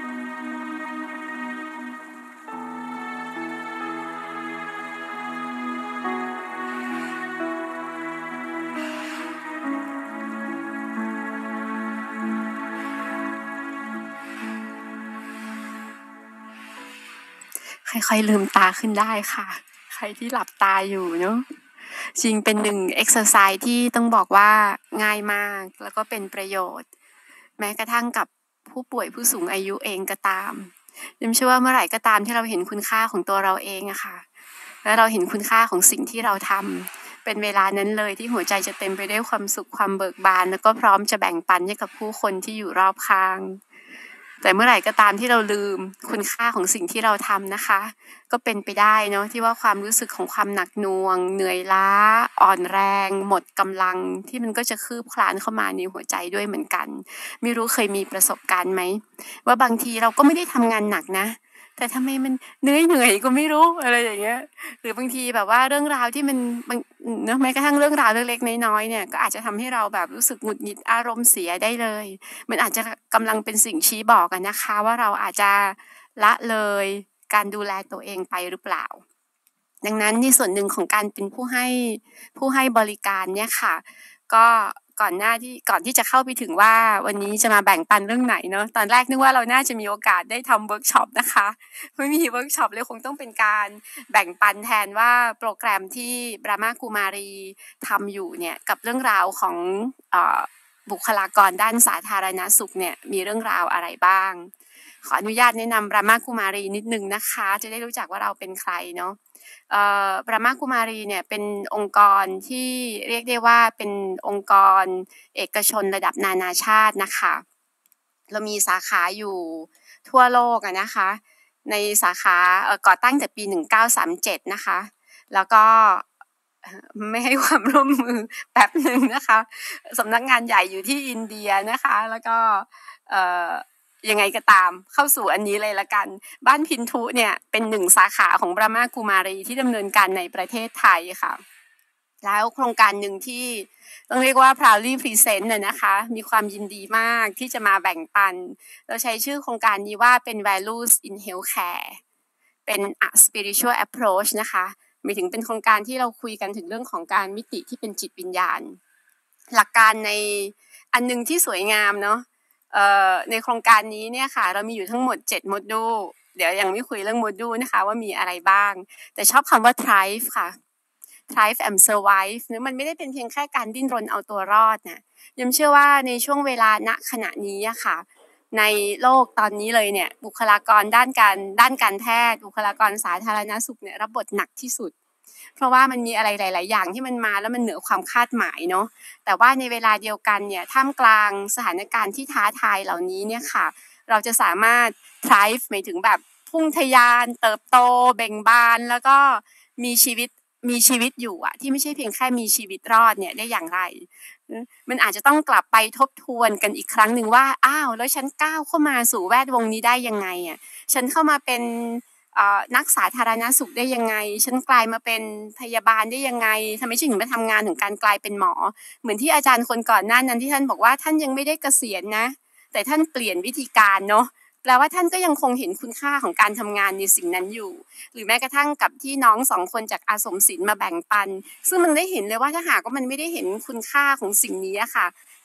ค่อยๆลืมตาขึ้นได้ค่ะใครที่หลับตาอยู่เนาะจริงเป็นหนึ่งเอ็กซ์ไซส์ที่ต้องบอกว่าง่ายมากแล้วก็เป็นประโยชน์แม้กระทั่งกับผู้ป่วยผู้สูงอายุเองก็ตามยิมเชื่อว่าเมื่อไหร่ก็ตามที่เราเห็นคุณค่าของตัวเราเองอะค่ะและเราเห็นคุณค่าของสิ่งที่เราทำเป็นเวลานั้นเลยที่หัวใจจะเต็มไปด้วยความสุขความเบิกบานแล้วก็พร้อมจะแบ่งปันให้กับผู้คนที่อยู่รอบข้างแต่เมื่อไหร่ก็ตามที่เราลืมคุณค่าของสิ่งที่เราทำนะคะก็เป็นไปได้เนาะที่ว่าความรู้สึกของความหนักหน่วงเหนื่อยล้าอ่อนแรงหมดกำลังที่มันก็จะคืบคลานเข้ามาในหัวใจด้วยเหมือนกันไม่รู้เคยมีประสบการณ์ไหมว่าบางทีเราก็ไม่ได้ทำงานหนักนะแต่ทำไมมันเหนื่อยเหนื่อยก็ไม่รู้อะไรอย่างเงี้ยหรือบางทีแบบว่าเรื่องราวที่มันเนอะแม้กระทั่งเรื่องราวเล็กๆน้อยๆเนี่ยก็อาจจะทำให้เราแบบรู้สึกหงุดหงิดอารมณ์เสียได้เลยมันอาจจะกำลังเป็นสิ่งชี้บอกกันนะคะว่าเราอาจจะละเลยการดูแลตัวเองไปหรือเปล่าดังนั้นในส่วนหนึ่งของการเป็นผู้ให้ผู้ให้บริการเนี่ยค่ะก็ก่อนหน้าที่ก่อนที่จะเข้าไปถึงว่าวันนี้จะมาแบ่งปันเรื่องไหนเนาะตอนแรกนึกว่าเราน่าจะมีโอกาสได้ทำเวิร์กช็อปนะคะไม่มีเวิร์กช็อปเลยคงต้องเป็นการแบ่งปันแทนว่าโปรแกรมที่บรามากุมารีทำอยู่เนี่ยกับเรื่องราวของเอ่อบุคลากรด้านสาธารณสุขเนี่ยมีเรื่องราวอะไรบ้างขออนุญาตแนะนำบรามากุมารีนิดนึงนะคะจะได้รู้จักว่าเราเป็นใครเนาะเอ่อบรามากุมารีเนี่ยเป็นองค์กรที่เรียกได้ว่าเป็นองค์กรเอกชนระดับนานาชาตินะคะเรามีสาขาอยู่ทั่วโลกอะนะคะในสาขาเอ่อก่อตั้งแต่ปีหนึ่งเก้าสามเจ็ดนะคะแล้วก็ไม่ให้ความร่วมมือแป๊บนึงนะคะสำนักงานใหญ่อยู่ที่อินเดียนะคะแล้วก็เอ่อยังไงก็ตามเข้าสู่อันนี้เลยละกันบ้านพินทุเนี่ยเป็นหนึ่งสาขาของบรามากุมารีที่ดำเนินการในประเทศไทยค่ะแล้วโครงการหนึ่งที่ต้องเรียกว่า proudly present น่ะนะคะมีความยินดีมากที่จะมาแบ่งปันเราใช้ชื่อโครงการนี้ว่าเป็น values in healthcare เป็น a spiritual approach นะคะหมายถึงเป็นโครงการที่เราคุยกันถึงเรื่องของการมิติที่เป็นจิตวิญญาณหลักการในอันนึงที่สวยงามเนาะเอ่อในโครงการนี้เนี่ยค่ะเรามีอยู่ทั้งหมดเจ็ดโมดูลเดี๋ยวยังไม่คุยเรื่องโมดูลนะคะว่ามีอะไรบ้างแต่ชอบคำว่า thrive ค่ะ thrive and survive เนี่ยมันไม่ได้เป็นเพียงแค่การดิ้นรนเอาตัวรอดนะยังเชื่อว่าในช่วงเวลาณขณะนี้อะค่ะในโลกตอนนี้เลยเนี่ยบุคลากรด้านการด้านการแพทย์บุคลากรสาธารณสุขเนี่ยรับบทหนักที่สุดเพราะว่ามันมีอะไรหลายๆอย่างที่มันมาแล้วมันเหนือความคาดหมายเนาะแต่ว่าในเวลาเดียวกันเนี่ยท่ามกลางสถานการณ์ที่ท้าทายเหล่านี้เนี่ยค่ะเราจะสามารถ thrive หมายถึงแบบพุ่งทะยานเติบโตเบ่งบานแล้วก็มีชีวิตมีชีวิตอยู่อะที่ไม่ใช่เพียงแค่มีชีวิตรอดเนี่ยได้อย่างไรมันอาจจะต้องกลับไปทบทวนกันอีกครั้งหนึ่งว่าอ้าวแล้วฉันก้าวเข้ามาสู่แวดวงนี้ได้ยังไงอะฉันเข้ามาเป็นนักสาธารณสุขได้ยังไงฉันกลายมาเป็นพยาบาลได้ยังไงทำไมฉันถึงมาทำงานถึงการกลายเป็นหมอเหมือนที่อาจารย์คนก่อนหน้านั้นที่ท่านบอกว่าท่านยังไม่ได้เกษียณนะแต่ท่านเปลี่ยนวิธีการเนาะแปลว่าท่านก็ยังคงเห็นคุณค่าของการทำงานในสิ่งนั้นอยู่หรือแม้กระทั่งกับที่น้องสองคนจากอาสมศิลป์มาแบ่งปันซึ่งมันได้เห็นเลยว่าถ้าหากว่ามันไม่ได้เห็นคุณค่าของสิ่งนี้ค่ะ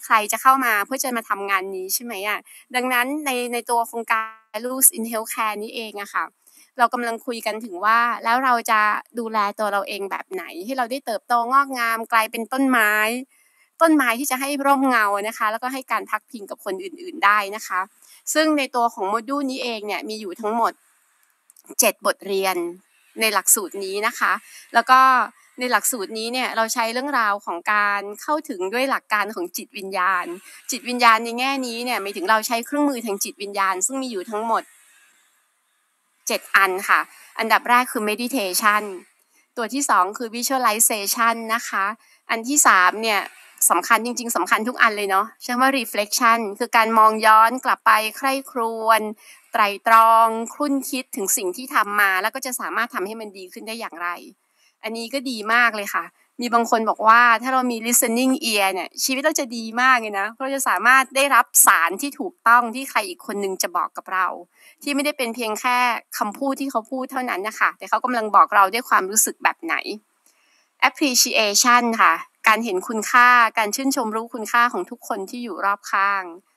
ใครจะเข้ามาเพื่อจะมาทำงานนี้ใช่ไหมอ่ะดังนั้นในในตัวโครงการ Values in Healthcare นี้เองอะค่ะเรากำลังคุยกันถึงว่าแล้วเราจะดูแลตัวเราเองแบบไหนให้เราได้เติบโตงอกงามกลายเป็นต้นไม้ต้นไม้ที่จะให้ร่มเงานะคะแล้วก็ให้การพักพิงกับคนอื่นๆได้นะคะซึ่งในตัวของโมดูลนี้เองเนี่ยมีอยู่ทั้งหมดเจ็ดบทเรียนในหลักสูตรนี้นะคะแล้วก็ในหลักสูตรนี้เนี่ยเราใช้เรื่องราวของการเข้าถึงด้วยหลักการของจิตวิญญาณจิตวิญญาณในแง่นี้เนี่ยหมายถึงเราใช้เครื่องมือทางจิตวิญญาณซึ่งมีอยู่ทั้งหมดเจ็ดอันค่ะอันดับแรกคือ meditation ตัวที่สองคือ visualization นะคะอันที่สามเนี่ยสำคัญจริงๆสำคัญทุกอันเลยเนาะใช้คำว่า reflection คือการมองย้อนกลับไปใคร่ครวญไตร่ตรองครุ่นคิดถึงสิ่งที่ทำมาแล้วก็จะสามารถทำให้มันดีขึ้นได้อย่างไรอันนี้ก็ดีมากเลยค่ะมีบางคนบอกว่าถ้าเรามี listening ear เนี่ยชีวิตเราจะดีมากเลยนะเราจะสามารถได้รับสารที่ถูกต้องที่ใครอีกคนนึงจะบอกกับเราที่ไม่ได้เป็นเพียงแค่คำพูดที่เขาพูดเท่านั้นนะคะแต่เขากำลังบอกเราด้วยความรู้สึกแบบไหน appreciation ค่ะการเห็นคุณค่าการชื่นชมรู้คุณค่าของทุกคนที่อยู่รอบข้าง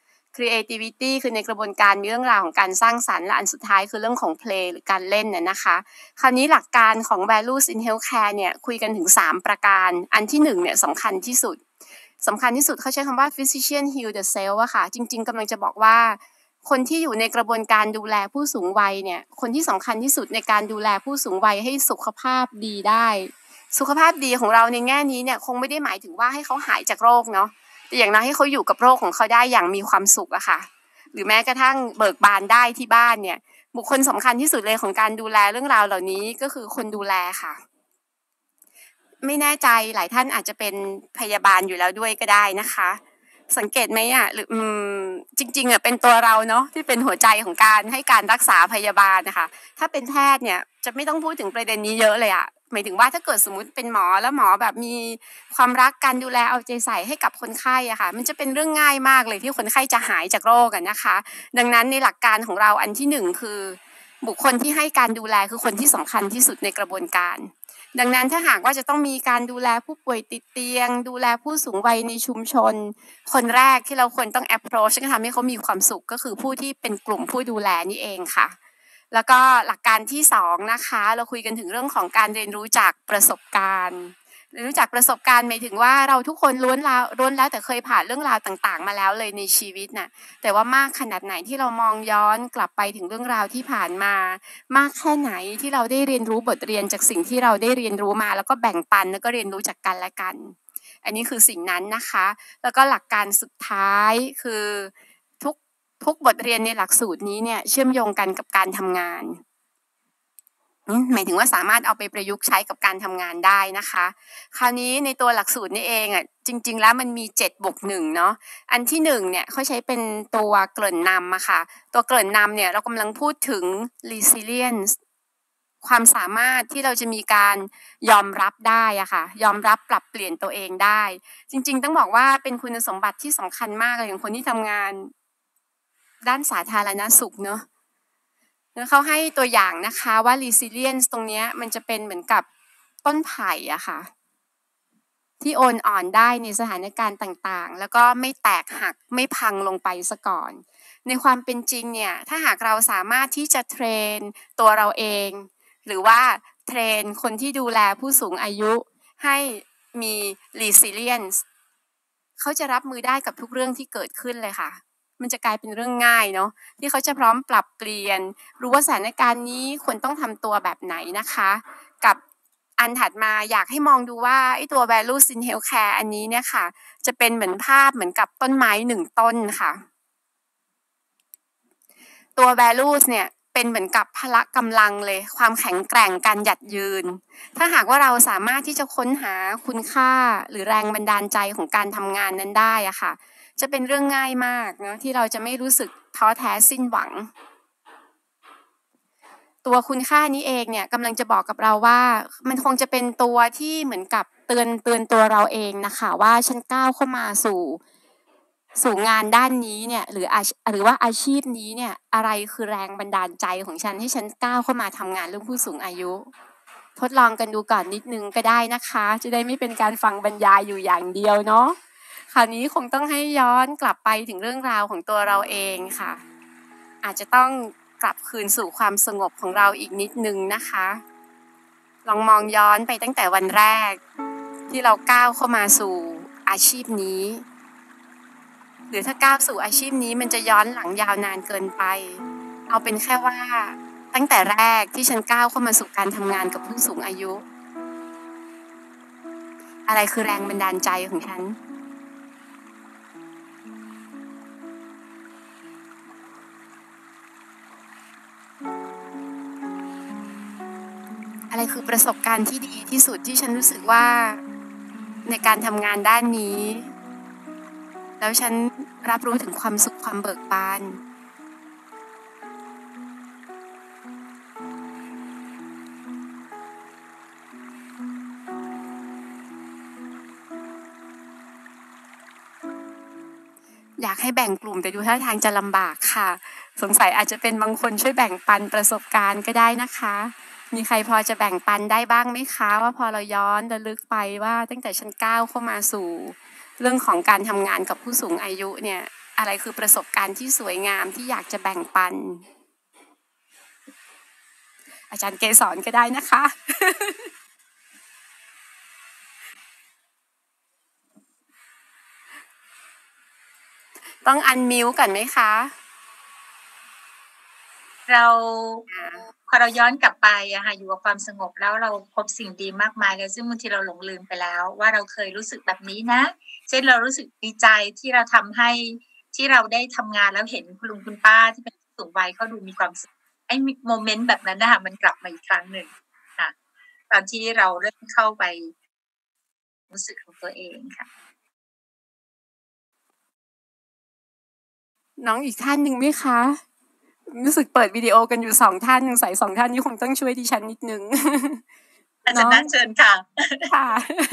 creativity คือในกระบวนการมีเรื่องราวของการสร้างสรรค์และอันสุดท้ายคือเรื่องของ play หรือการเล่นน่ะนะคะคราวนี้หลักการของ values in healthcare เนี่ยคุยกันถึงสามประการอันที่หนึ่งเนี่ยสำคัญที่สุดสำคัญที่สุดเขาใช้คำว่า physician heal the self อะค่ะจริงๆกำลังจะบอกว่าคนที่อยู่ในกระบวนการดูแลผู้สูงวัยเนี่ยคนที่สำคัญที่สุดในการดูแลผู้สูงวัยให้สุขภาพดีได้สุขภาพดีของเราในแง่นี้เนี่ยคงไม่ได้หมายถึงว่าให้เขาหายจากโรคเนาะแต่อย่างน้อยให้เขาอยู่กับโรคของเขาได้อย่างมีความสุขอะค่ะหรือแม้กระทั่งเบิกบานได้ที่บ้านเนี่ยบุคคลสำคัญที่สุดเลยของการดูแลเรื่องราวเหล่านี้ก็คือคนดูแลค่ะไม่แน่ใจหลายท่านอาจจะเป็นพยาบาลอยู่แล้วด้วยก็ได้นะคะสังเกตไหมอ่ะหรืออืมจริงๆอ่ะเป็นตัวเราเนาะที่เป็นหัวใจของการให้การรักษาพยาบาลนะคะถ้าเป็นแพทย์เนี่ยจะไม่ต้องพูดถึงประเด็นนี้เยอะเลยอ่ะหมายถึงว่าถ้าเกิดสมมุติเป็นหมอแล้วหมอแบบมีความรักการดูแลเอาใจใส่ให้กับคนไข้อะค่ะมันจะเป็นเรื่องง่ายมากเลยที่คนไข้จะหายจากโรคกันนะคะดังนั้นในหลักการของเราอันที่หนึ่งคือบุคคลที่ให้การดูแลคือคนที่สำคัญที่สุดในกระบวนการดังนั้นถ้าหากว่าจะต้องมีการดูแลผู้ป่วยติดเตียงดูแลผู้สูงวัยในชุมชนคนแรกที่เราควรต้อง approach ที่ทำให้เขามีความสุขก็คือผู้ที่เป็นกลุ่มผู้ดูแลนี่เองค่ะแล้วก็หลักการที่สองนะคะเราคุยกันถึงเรื่องของการเรียนรู้จากประสบการณ์เรียนรู้จากประสบการณ์หมายถึงว่าเราทุกคนล้วนแล้วล้วนแล้วแต่เคยผ่านเรื่องราวต่างๆมาแล้วเลยในชีวิตน่ะแต่ว่ามากขนาดไหนที่เรามองย้อนกลับไปถึงเรื่องราวที่ผ่านมามากแค่ไหนที่เราได้เรียนรู้บทเรียนจากสิ่งที่เราได้เรียนรู้มาแล้วก็แบ่งปันแล้วก็เรียนรู้จากกันและกันอันนี้คือสิ่งนั้นนะคะแล้วก็หลักการสุดท้ายคือทุกทุกบทเรียนในหลักสูตรนี้เนี่ยเชื่อมโยงกันกับการทำงานหมายถึงว่าสามารถเอาไปประยุกต์ใช้กับการทำงานได้นะคะคราวนี้ในตัวหลักสูตรนี่เองอ่ะจริงๆแล้วมันมีเจ็ดบวกหนึ่งเนาะอันที่หนึ่งเนี่ยเขาใช้เป็นตัวเกริ่นนำอะค่ะตัวเกริ่นนำเนี่ยเรากำลังพูดถึง resilience ความสามารถที่เราจะมีการยอมรับได้อะค่ะยอมรับปรับเปลี่ยนตัวเองได้จริงๆต้องบอกว่าเป็นคุณสมบัติที่สำคัญมากเลยของคนที่ทำงานด้านสาธารณสุขเนาะแล้วเขาให้ตัวอย่างนะคะว่า resilience ตรงนี้มันจะเป็นเหมือนกับต้นไผ่อะค่ะที่โอนอ่อนได้ในสถานการณ์ต่างๆแล้วก็ไม่แตกหักไม่พังลงไปซะก่อนในความเป็นจริงเนี่ยถ้าหากเราสามารถที่จะเทรนตัวเราเองหรือว่าเทรนคนที่ดูแลผู้สูงอายุให้มี resilience เขาจะรับมือได้กับทุกเรื่องที่เกิดขึ้นเลยค่ะมันจะกลายเป็นเรื่องง่ายเนาะที่เขาจะพร้อมปรับเปลี่ยนรู้ว่าสถานการณ์นี้ควรต้องทำตัวแบบไหนนะคะกับอันถัดมาอยากให้มองดูว่าไอ้ตัว values in healthcare อันนี้เนี่ยค่ะจะเป็นเหมือนภาพเหมือนกับต้นไม้หนึ่งต้นค่ะตัว values เนี่ยเป็นเหมือนกับพละกำลังเลยความแข็งแกร่งการหยัดยืนถ้าหากว่าเราสามารถที่จะค้นหาคุณค่าหรือแรงบันดาลใจของการทำงานนั้นได้อะค่ะจะเป็นเรื่องง่ายมากเนาะที่เราจะไม่รู้สึกท้อแท้สิ้นหวังตัวคุณค่านี้เองเนี่ยกำลังจะบอกกับเราว่ามันคงจะเป็นตัวที่เหมือนกับเตือนเตือนตัวเราเองนะคะว่าฉันก้าวเข้ามาสู่สู่งานด้านนี้เนี่ยหรือหรือว่าอาชีพนี้เนี่ยอะไรคือแรงบันดาลใจของฉันให้ฉันก้าวเข้ามาทำงานเรื่องผู้สูงอายุทดลองกันดูก่อนนิดนึงก็ได้นะคะจะได้ไม่เป็นการฟังบรรยายอยู่อย่างเดียวเนาะคราวนี้คงต้องให้ย้อนกลับไปถึงเรื่องราวของตัวเราเองค่ะอาจจะต้องกลับคืนสู่ความสงบของเราอีกนิดนึงนะคะลองมองย้อนไปตั้งแต่วันแรกที่เราก้าวเข้ามาสู่อาชีพนี้หรือถ้าก้าวสู่อาชีพนี้มันจะย้อนหลังยาวนานเกินไปเอาเป็นแค่ว่าตั้งแต่แรกที่ฉันก้าวเข้ามาสู่การทำงานกับผู้สูงอายุอะไรคือแรงบันดาลใจของฉันอะไรคือประสบการณ์ที่ดีที่สุดที่ฉันรู้สึกว่าในการทำงานด้านนี้แล้วฉันรับรู้ถึงความสุขความเบิกบานอยากให้แบ่งกลุ่มแต่ดูท่าทางจะลำบากค่ะสงสัยอาจจะเป็นบางคนช่วยแบ่งปันประสบการณ์ก็ได้นะคะมีใครพอจะแบ่งปันได้บ้างไหมคะว่าพอเราย้อนระลึกไปว่าตั้งแต่ฉันก้าวเข้ามาสู่เรื่องของการทำงานกับผู้สูงอายุเนี่ยอะไรคือประสบการณ์ที่สวยงามที่อยากจะแบ่งปันอาจารย์เกษรก็ได้นะคะ ต้องอันมิวก่อนไหมคะเราพอเราย้อนกลับไปอะค่ะอยู่กับความสงบแล้วเราพบสิ่งดีมากมายเลยซึ่งบางทีเราหลงลืมไปแล้วว่าเราเคยรู้สึกแบบนี้นะเช่นเรารู้สึกดีใจที่เราทำให้ที่เราได้ทำงานแล้วเห็นคุณลุงคุณป้าที่เป็นผู้สูงวัยเขาดูมีความสุขไอ้โมเมนต์แบบนั้นนะคะมันกลับมาอีกครั้งหนึ่งค่ะตอนที่เราเริ่มเข้าไปรู้สึกของตัวเองค่ะน้องอีกท่านหนึ่งไหมคะรู้สึกเปิดวิดีโอกันอยู่สองท่านสงสัยสองท่านนี้คงต้องช่วยดิฉันนิดนึงอาจารย์นั่งเชิญค่ะค่ะ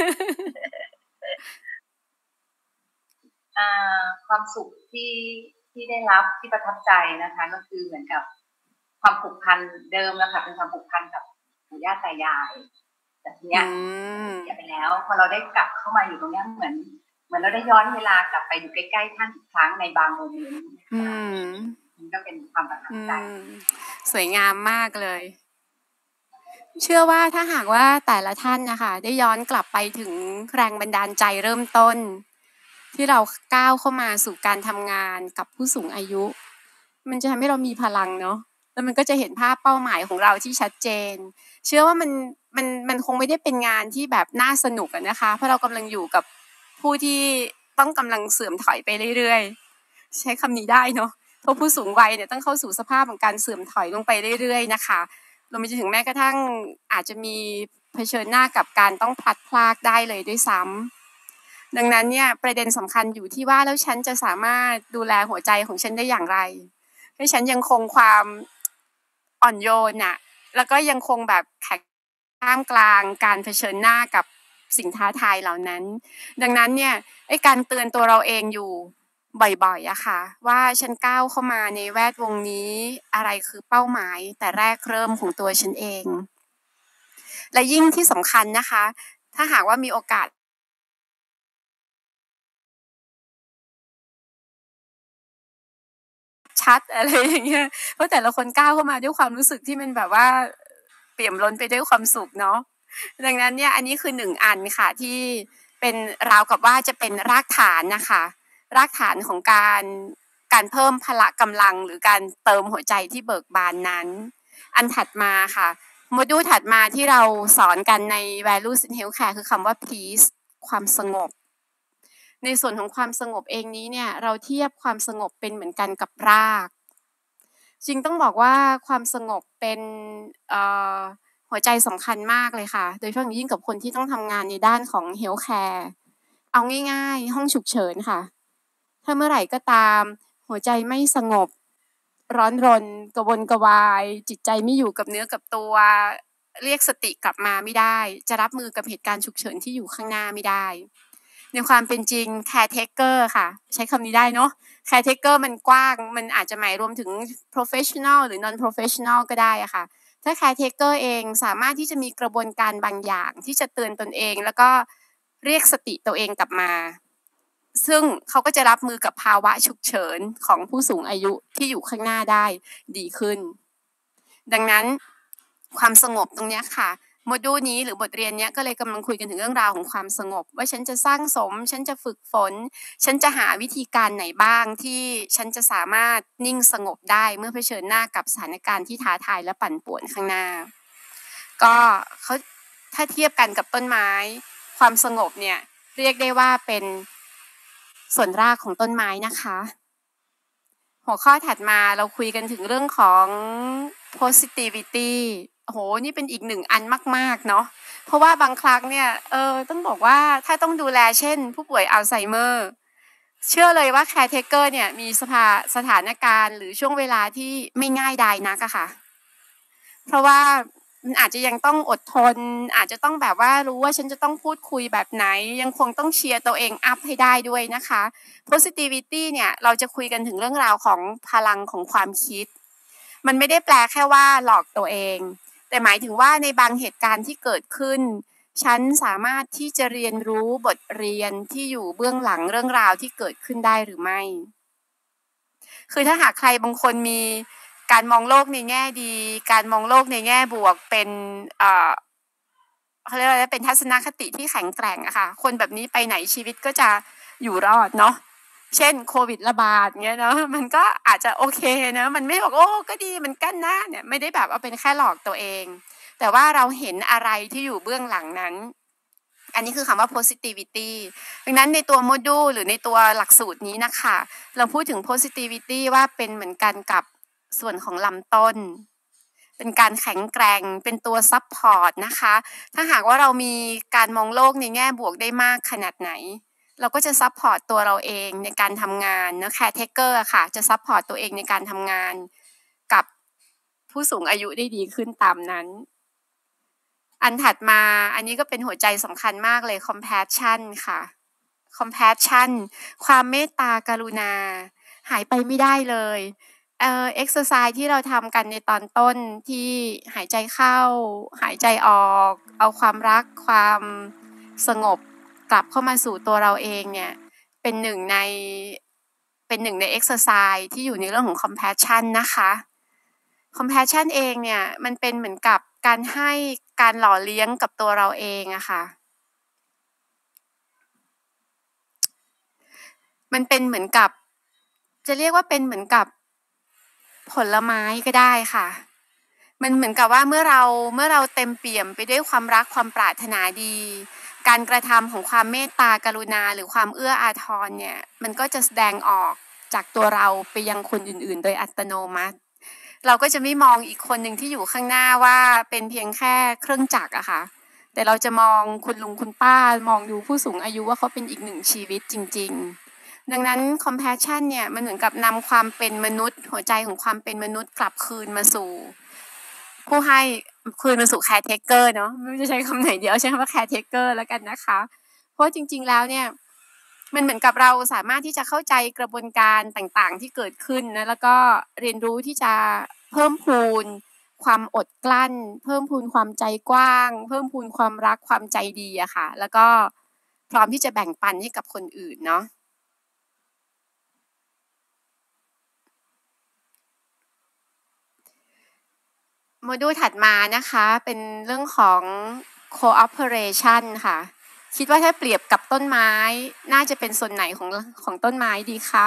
ความสุขที่ที่ได้รับที่ประทับใจนะคะก็คือเหมือนกับความผูกพันเดิมนะคะเป็นความผูกพันกับปู่ย่าตายายแต่ทีเนี้ยเสียไปแล้วพอเราได้กลับเข้ามาอยู่ตรงนี้เหมือนเหมือนเราได้ย้อนเวลากลับไปอยู่ใกล้ๆท่านอีกครั้งในบางโมเมนต์นี่ก็เป็นความประทับใจสวยงามมากเลยเชื่อว่าถ้าหากว่าแต่ละท่านนะคะได้ย้อนกลับไปถึงแรงบันดาลใจเริ่มต้นที่เราก้าวเข้ามาสู่การทำงานกับผู้สูงอายุมันจะทำให้เรามีพลังเนาะแล้วมันก็จะเห็นภาพเป้าหมายของเราที่ชัดเจนเชื่อว่ามันมันมันคงไม่ได้เป็นงานที่แบบน่าสนุกนะคะเพราะเรากำลังอยู่กับผู้ที่ต้องกำลังเสื่อมถอยไปเรื่อยๆใช้คำนี้ได้เนาะเพราะผู้สูงวัยเนี่ยต้องเข้าสู่สภาพของการเสื่อมถอยลงไปเรื่อยๆนะคะรวมไปถึงแม้กระทั่งอาจจะมีเผชิญหน้ากับการต้องพลัดพรากได้เลยด้วยซ้ำดังนั้นเนี่ยประเด็นสำคัญอยู่ที่ว่าแล้วฉันจะสามารถดูแลหัวใจของฉันได้อย่างไรให้ฉันยังคงความอ่อนโยนน่ะแล้วก็ยังคงแบบแข็งท่ามกลางการเผชิญหน้ากับสิ่งท้าทายเหล่านั้นดังนั้นเนี่ยไอ้การเตือนตัวเราเองอยู่บ่อยๆอะค่ะว่าฉันก้าวเข้ามาในแวดวงนี้อะไรคือเป้าหมายแต่แรกเริ่มของตัวฉันเองและยิ่งที่สำคัญนะคะถ้าหากว่ามีโอกาสชัดอะไรอย่างเงี้ยเพราะแต่ละคนก้าวเข้ามาด้วยความรู้สึกที่มันแบบว่าเปี่ยมล้นไปด้วยความสุขเนาะดังนั้นเนี่ยอันนี้คือหนึ่งอันค่ะที่เป็นราวกับว่าจะเป็นรากฐานนะคะรากฐานของการการเพิ่มพละกำลังหรือการเติมหัวใจที่เบิกบานนั้นอันถัดมาค่ะโมดูลถัดมาที่เราสอนกันใน Values in Healthcare คือคำว่า peace ความสงบในส่วนของความสงบเองนี้เนี่ยเราเทียบความสงบเป็นเหมือนกันกับรากจริงต้องบอกว่าความสงบเป็นหัวใจสำคัญมากเลยค่ะโดยเฉพาะยิ่งกับคนที่ต้องทำงานในด้านของ Healthcare เอาง่ายๆห้องฉุกเฉินค่ะถ้าเมื่อไหร่ก็ตามหัวใจไม่สงบร้อนรนกระวนกระวายจิตใจไม่อยู่กับเนื้อกับตัวเรียกสติกลับมาไม่ได้จะรับมือกับเหตุการณ์ฉุกเฉินที่อยู่ข้างหน้าไม่ได้ในความเป็นจริง caretaker ค่ะใช้คำนี้ได้เนาะ caretaker มันกว้างมันอาจจะหมายรวมถึง professional หรือ non professional ก็ได้อะค่ะถ้า caretaker เองสามารถที่จะมีกระบวนการบางอย่างที่จะเตือนตนเองแล้วก็เรียกสติตัวเองกลับมาซึ่งเขาก็จะรับมือกับภาวะฉุกเฉินของผู้สูงอายุที่อยู่ข้างหน้าได้ดีขึ้นดังนั้นความสงบตรงนี้ค่ะโมดูลนี้หรือบทเรียนเนี้ยก็เลยกำลังคุยกันถึงเรื่องราวของความสงบว่าฉันจะสร้างสมฉันจะฝึกฝนฉันจะหาวิธีการไหนบ้างที่ฉันจะสามารถนิ่งสงบได้เมื่อเผชิญหน้ากับสถานการณ์ที่ท้าทายและปั่นป่วนข้างหน้าก็เขาถ้าเทียบกันกับต้นไม้ความสงบเนี่ยเรียกได้ว่าเป็นส่วนรากของต้นไม้นะคะหัวข้อถัดมาเราคุยกันถึงเรื่องของ positivity โอ้โหนี่เป็นอีกหนึ่งอันมากๆเนาะเพราะว่าบางครั้งเนี่ยเออต้องบอกว่าถ้าต้องดูแลเช่นผู้ป่วยอัลไซเมอร์เชื่อเลยว่าแคร์เทคเกอร์เนี่ยมีสภาสถานการณ์หรือช่วงเวลาที่ไม่ง่ายดายนักอะค่ะเพราะว่ามันอาจจะยังต้องอดทนอาจจะต้องแบบว่ารู้ว่าฉันจะต้องพูดคุยแบบไหนยังคงต้องเชียร์ตัวเองอัพให้ได้ด้วยนะคะ positivity เนี่ยเราจะคุยกันถึงเรื่องราวของพลังของความคิดมันไม่ได้แปลแค่ว่าหลอกตัวเองแต่หมายถึงว่าในบางเหตุการณ์ที่เกิดขึ้นฉันสามารถที่จะเรียนรู้บทเรียนที่อยู่เบื้องหลังเรื่องราวที่เกิดขึ้นได้หรือไม่คือถ้าหากใครบางคนมีการมองโลกในแง่ดีการมองโลกในแง่บวกเป็นเอ่อเขาเรียกว่าเป็นทัศนคติที่แข็งแกร่งอะค่ะคนแบบนี้ไปไหนชีวิตก็จะอยู่รอดเนาะเช่นโควิดระบาดเงี้ยเนาะมันก็อาจจะโอเคนะมันไม่บอกโอ้ก็ดีมันกั้นหน้าเนี่ยไม่ได้แบบเอาเป็นแค่หลอกตัวเองแต่ว่าเราเห็นอะไรที่อยู่เบื้องหลังนั้นอันนี้คือคำว่า positivity ดังนั้นในตัวโมดูลหรือในตัวหลักสูตรนี้นะคะเราพูดถึง positivity ว่าเป็นเหมือนกันกับส่วนของลำต้นเป็นการแข็งแกร่งเป็นตัวซัพพอร์ตนะคะถ้าหากว่าเรามีการมองโลกในแง่บวกได้มากขนาดไหนเราก็จะซัพพอร์ตตัวเราเองในการทำงานนะแคร์เทคเกอร์ค่ะจะซัพพอร์ตตัวเองในการทำงานกับผู้สูงอายุได้ดีขึ้นตามนั้นอันถัดมาอันนี้ก็เป็นหัวใจสำคัญมากเลย compassion ค่ะ compassion ความเมตตากรุณาหายไปไม่ได้เลยเอ่อ exercise ที่เราทำกันในตอนต้นที่หายใจเข้าหายใจออกเอาความรักความสงบกลับเข้ามาสู่ตัวเราเองเนี่ยเป็นหนึ่งในเป็นหนึ่งใน exercise ที่อยู่ในเรื่องของ compassion นะคะ compassion เองเนี่ยมันเป็นเหมือนกับการให้การหล่อเลี้ยงกับตัวเราเองอะค่ะมันเป็นเหมือนกับจะเรียกว่าเป็นเหมือนกับผลไม้ก็ได้ค่ะมันเหมือนกับว่าเมื่อเราเมื่อเราเต็มเปี่ยมไปด้วยความรักความปรารถนาดีการกระทำของความเมตตากรุณาหรือความเอื้ออาทรเนี่ยมันก็จะแสดงออกจากตัวเราไปยังคนอื่นๆโดยอัตโนมัติเราก็จะไม่มองอีกคนหนึ่งที่อยู่ข้างหน้าว่าเป็นเพียงแค่เครื่องจักรอะค่ะแต่เราจะมองคุณลุงคุณป้ามองดูผู้สูงอายุว่าเขาเป็นอีกหนึ่งชีวิตจริงๆดังนั้น compassion เนี่ยมันเหมือนกับนำความเป็นมนุษย์หัวใจของความเป็นมนุษย์กลับคืนมาสู่ผู้ให้คืนมาสู่ caretaker เนาะไม่รู้จะใช้คำไหนเดียวใช้คำว่า caretaker แล้วกันนะคะเพราะจริงๆแล้วเนี่ยมันเหมือนกับเราสามารถที่จะเข้าใจกระบวนการต่างๆที่เกิดขึ้นนะแล้วก็เรียนรู้ที่จะเพิ่มพูนความอดกลั้นเพิ่มพูนความใจกว้างเพิ่มพูนความรักความใจดีอะค่ะแล้วก็พร้อมที่จะแบ่งปันให้กับคนอื่นเนาะโมดูลถัดมานะคะเป็นเรื่องของ cooperation ค่ะคิดว่าถ้าเปรียบกับต้นไม้น่าจะเป็นส่วนไหนของของต้นไม้ดีคะ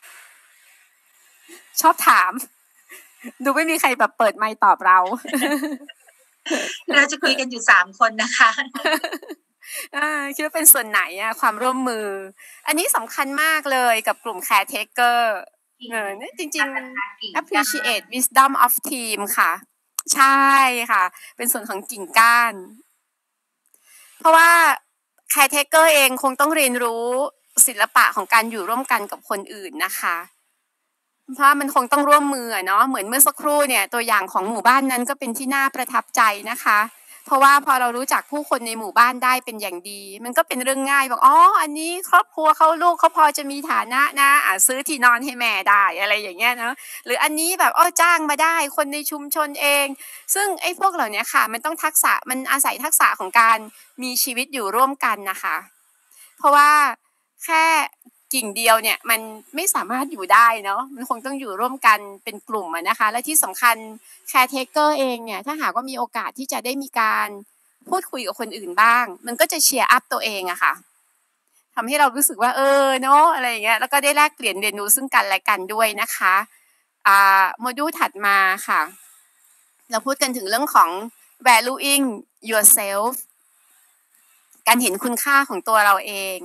ชอบถามดูไม่มีใครแบบเปิดไมค์ตอบเราเราจะคุยกันอยู่สามคนนะคะอ่าคิดว่าเป็นส่วนไหนอะความร่วมมืออันนี้สำคัญมากเลยกับกลุ่ม caretaker เออเนี่ยจริงๆ appreciate wisdom of team ค่ะใช่ค่ะเป็นส่วนของกิ่งก้านเพราะว่า caretaker เองคงต้องเรียนรู้ศิลปะของการอยู่ร่วมกันกับคนอื่นนะคะเพราะมันคงต้องร่วมมือเนาะเหมือนเมื่อสักครู่เนี่ยตัวอย่างของหมู่บ้านนั้นก็เป็นที่น่าประทับใจนะคะเพราะว่าพอเรารู้จักผู้คนในหมู่บ้านได้เป็นอย่างดีมันก็เป็นเรื่องง่ายบอกอ๋ออันนี้ครอบครัวเขาลูกเขาพอจะมีฐานะนะอ่ะซื้อที่นอนให้แม่ได้อะไรอย่างเงี้ยเนาะหรืออันนี้แบบอ้อจ้างมาได้คนในชุมชนเองซึ่งไอ้พวกเหล่านี้ค่ะมันต้องทักษะมันอาศัยทักษะของการมีชีวิตอยู่ร่วมกันนะคะเพราะว่าแค่กิ่งเดียวเนี่ยมันไม่สามารถอยู่ได้เนาะมันคงต้องอยู่ร่วมกันเป็นกลุ่มนะคะและที่สำคัญแคร์เทเกอร์เองเนี่ยถ้าหากว่ามีโอกาสที่จะได้มีการพูดคุยกับคนอื่นบ้างมันก็จะเชียร์อัพตัวเองอะค่ะทำให้เรารู้สึกว่าเออเนาะอะไรอย่างเงี้ยแล้วก็ได้แลกเปลี่ยนเรียนรู้ซึ่งกันและกันด้วยนะคะอ่าโมดูลถัดมาค่ะเราพูดกันถึงเรื่องของ valuing yourself การเห็นคุณค่าของตัวเราเอง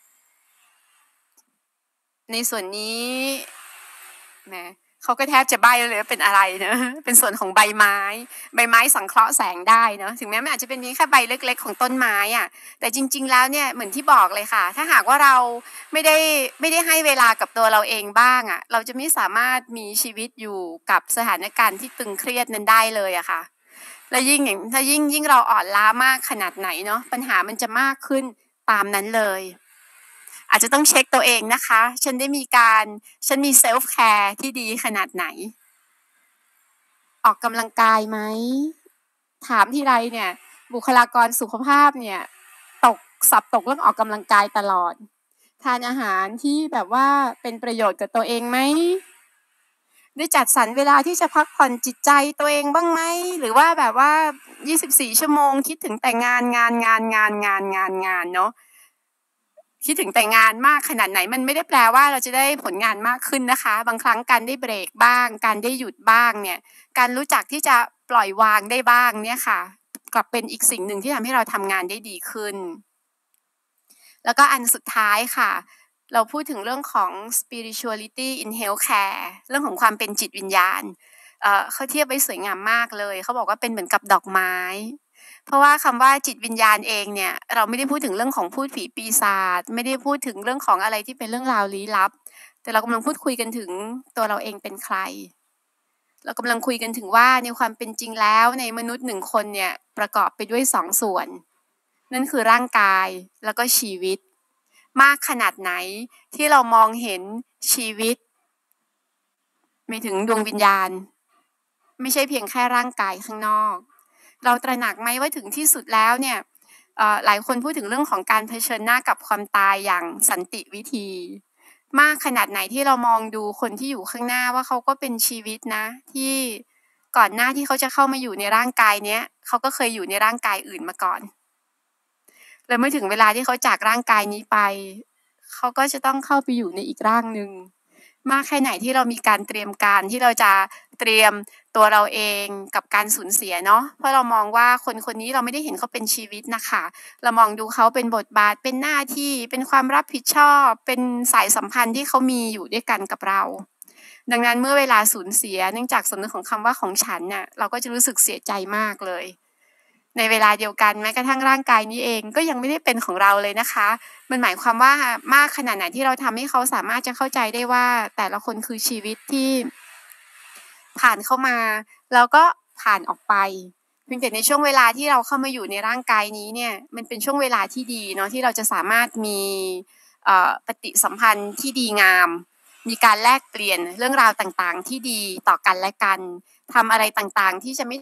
ในส่วนนี้แหมเขาก็แทบจะใบ้เลยว่าเป็นอะไรนะเป็นส่วนของใบไม้ใบไม้สังเคราะห์แสงได้เนาะถึงแม้มันอาจจะเป็นแค่ใบเล็กๆของต้นไม้อ่ะแต่จริงๆแล้วเนี่ยเหมือนที่บอกเลยค่ะถ้าหากว่าเราไม่ได้ไม่ได้ให้เวลากับตัวเราเองบ้างอ่ะเราจะไม่สามารถมีชีวิตอยู่กับสถานการณ์ที่ตึงเครียดนั้นได้เลยอะค่ะและยิ่งอย่างถ้ายิ่งยิ่งเราอ่อนล้ามากขนาดไหนเนาะปัญหามันจะมากขึ้นตามนั้นเลยอาจจะต้องเช็คตัวเองนะคะฉันได้มีการฉันมีเซลฟ์แคร์ที่ดีขนาดไหนออกกำลังกายไหมถามทีไรเนี่ยบุคลากรสุขภาพเนี่ยตกสับตกเรื่องออกกำลังกายตลอดทานอาหารที่แบบว่าเป็นประโยชน์กับตัวเองไหมได้จัดสรรเวลาที่จะพักผ่อนจิตใจตัวเองบ้างไหมหรือว่าแบบว่ายี่สิบสี่ชั่วโมงคิดถึงแต่งานงานงานงานงานงานงานเนาะคิดถึงแต่งานมากขนาดไหนมันไม่ได้แปลว่าเราจะได้ผลงานมากขึ้นนะคะบางครั้งการได้เบรกบ้างการได้หยุดบ้างเนี่ยการรู้จักที่จะปล่อยวางได้บ้างเนี่ยค่ะกลับเป็นอีกสิ่งหนึ่งที่ทำให้เราทำงานได้ดีขึ้นแล้วก็อันสุดท้ายค่ะเราพูดถึงเรื่องของ spirituality in healthcare เรื่องของความเป็นจิตวิญญาณเอ่อเขาเทียบไว้สวยงามมากเลยเขาบอกว่าเป็นเหมือนกับดอกไม้เพราะว่าคำว่าจิตวิญญาณเองเนี่ยเราไม่ได้พูดถึงเรื่องของพูดผีปีศาจไม่ได้พูดถึงเรื่องของอะไรที่เป็นเรื่องราวลี้ลับแต่เรากำลังพูดคุยกันถึงตัวเราเองเป็นใครเรากำลังคุยกันถึงว่าในความเป็นจริงแล้วในมนุษย์หนึ่งคนเนี่ยประกอบไปด้วยสองส่วนนั่นคือร่างกายแล้วก็ชีวิตมากขนาดไหนที่เรามองเห็นชีวิตไม่ถึงดวงวิญญาณไม่ใช่เพียงแค่ร่างกายข้างนอกเราตระหนักไหมว่าถึงที่สุดแล้วเนี่ยหลายคนพูดถึงเรื่องของการเผชิญหน้ากับความตายอย่างสันติวิธีมากขนาดไหนที่เรามองดูคนที่อยู่ข้างหน้าว่าเขาก็เป็นชีวิตนะที่ก่อนหน้าที่เขาจะเข้ามาอยู่ในร่างกายเนี้ยเขาก็เคยอยู่ในร่างกายอื่นมาก่อนแล้วเมื่อถึงเวลาที่เขาจากร่างกายนี้ไปเขาก็จะต้องเข้าไปอยู่ในอีกร่างนึงมากแค่ไหนที่เรามีการเตรียมการที่เราจะเตรียมตัวเราเองกับการสูญเสียเนาะเพราะเรามองว่าคนคนนี้เราไม่ได้เห็นเขาเป็นชีวิตนะคะเรามองดูเขาเป็นบทบาทเป็นหน้าที่เป็นความรับผิดชอบเป็นสายสัมพันธ์ที่เขามีอยู่ด้วยกันกับเราดังนั้นเมื่อเวลาสูญเสียเนื่องจากสำนึกของคำว่าของฉันน่ะเราก็จะรู้สึกเสียใจมากเลยในเวลาเดียวกันแม้กระทั่งร่างกายนี้เองก็ยังไม่ได้เป็นของเราเลยนะคะมันหมายความว่ามากขนาดไหนที่เราทำให้เขาสามารถจะเข้าใจได้ว่าแต่ละคนคือชีวิตที่ผ่านเข้ามาแล้วก็ผ่านออกไปเพียงแต่ในช่วงเวลาที่เราเข้ามาอยู่ในร่างกายนี้เนี่ยมันเป็นช่วงเวลาที่ดีเนาะที่เราจะสามารถมีเอ่อปฏิสัมพันธ์ที่ดีงามมีการแลกเปลี่ยนเรื่องราวต่างๆที่ดีต่อกันและกันทำอะไรต่างๆที่จะไม่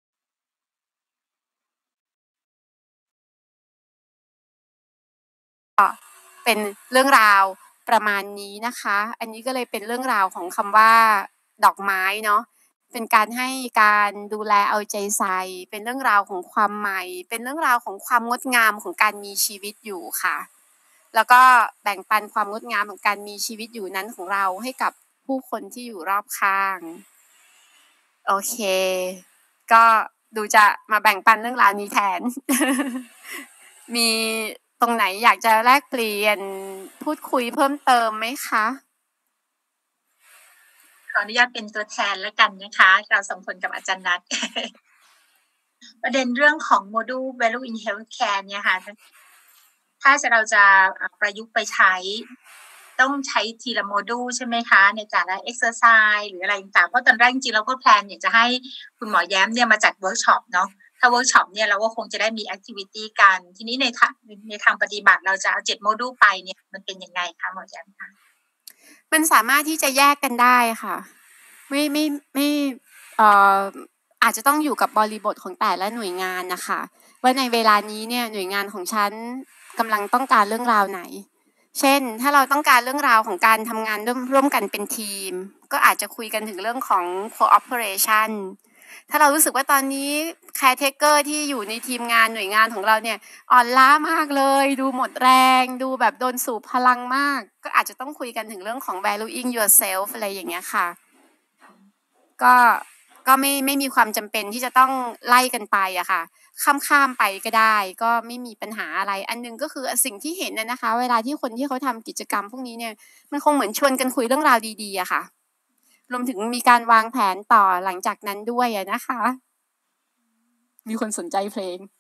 เป็นเรื่องราวประมาณนี้นะคะอันนี้ก็เลยเป็นเรื่องราวของคำว่าดอกไม้เนาะเป็นการให้การดูแลเอาใจใส่เป็นเรื่องราวของความใหม่เป็นเรื่องราวของความงดงามของการมีชีวิตอยู่ค่ะแล้วก็แบ่งปันความงดงามของการมีชีวิตอยู่นั้นของเราให้กับผู้คนที่อยู่รอบข้างโอเคก็ดูจะมาแบ่งปันเรื่องราวนี้แทน มีตรงไหนอยากจะแลกเปลี่ยนพูดคุยเพิ่มเติมไหมคะขออนุญาตเป็นตัวแทนแล้วกันนะคะเราสองคนกับอาจารย์นัท ประเด็นเรื่องของโมดูล Value in Healthcare เนี่ยค่ะถ้าจะเราจะประยุกต์ไปใช้ต้องใช้ทีละโมดูลใช่ไหมคะในแต่ละ exercise หรืออะไรต่างๆเพราะตอนแรกจริงๆเราก็แพลนอยากจะให้คุณหมอแย้มเนี่ยมาจัดเวิร์กช็อปเนาะถ้าเวิร์กช็อปเนี่ยเราก็คงจะได้มีแอคทิวิตี้กันทีนี้ในทางในทางปฏิบัติเราจะเอาเจ็ดโมดูลไปเนี่ยมันเป็นยังไงคะหมอแย้มคะมันสามารถที่จะแยกกันได้ค่ะไม่ไม่ไม่เอ่ออาจจะต้องอยู่กับบริบทของแต่ละหน่วยงานนะคะว่าในเวลานี้เนี่ยหน่วยงานของฉันกำลังต้องการเรื่องราวไหนเช่นถ้าเราต้องการเรื่องราวของการทำงานร่วมร่วมกันเป็นทีมก็อาจจะคุยกันถึงเรื่องของ cooperation ถ้าเรารู้สึกว่าตอนนี้ caretaker ที่อยู่ในทีมงานหน่วยงานของเราเนี่ยอ่อนล้ามากเลยดูหมดแรงดูแบบโดนสูบพลังมากก็อาจจะต้องคุยกันถึงเรื่องของ valuing yourself อะไรอย่างเงี้ยค่ะก็ก็ไม่ไม่มีความจำเป็นที่จะต้องไล่กันไปอะค่ะข้ามข้ามไปก็ได้ก็ไม่มีปัญหาอะไรอันนึงก็คือสิ่งที่เห็นน่ะนะคะเวลาที่คนที่เขาทำกิจกรรมพวกนี้เนี่ยมันคงเหมือนชวนกันคุยเรื่องราวดีๆอะค่ะรวมถึงมีการวางแผนต่อหลังจากนั้นด้วยอะนะคะมีคนสนใจเพลง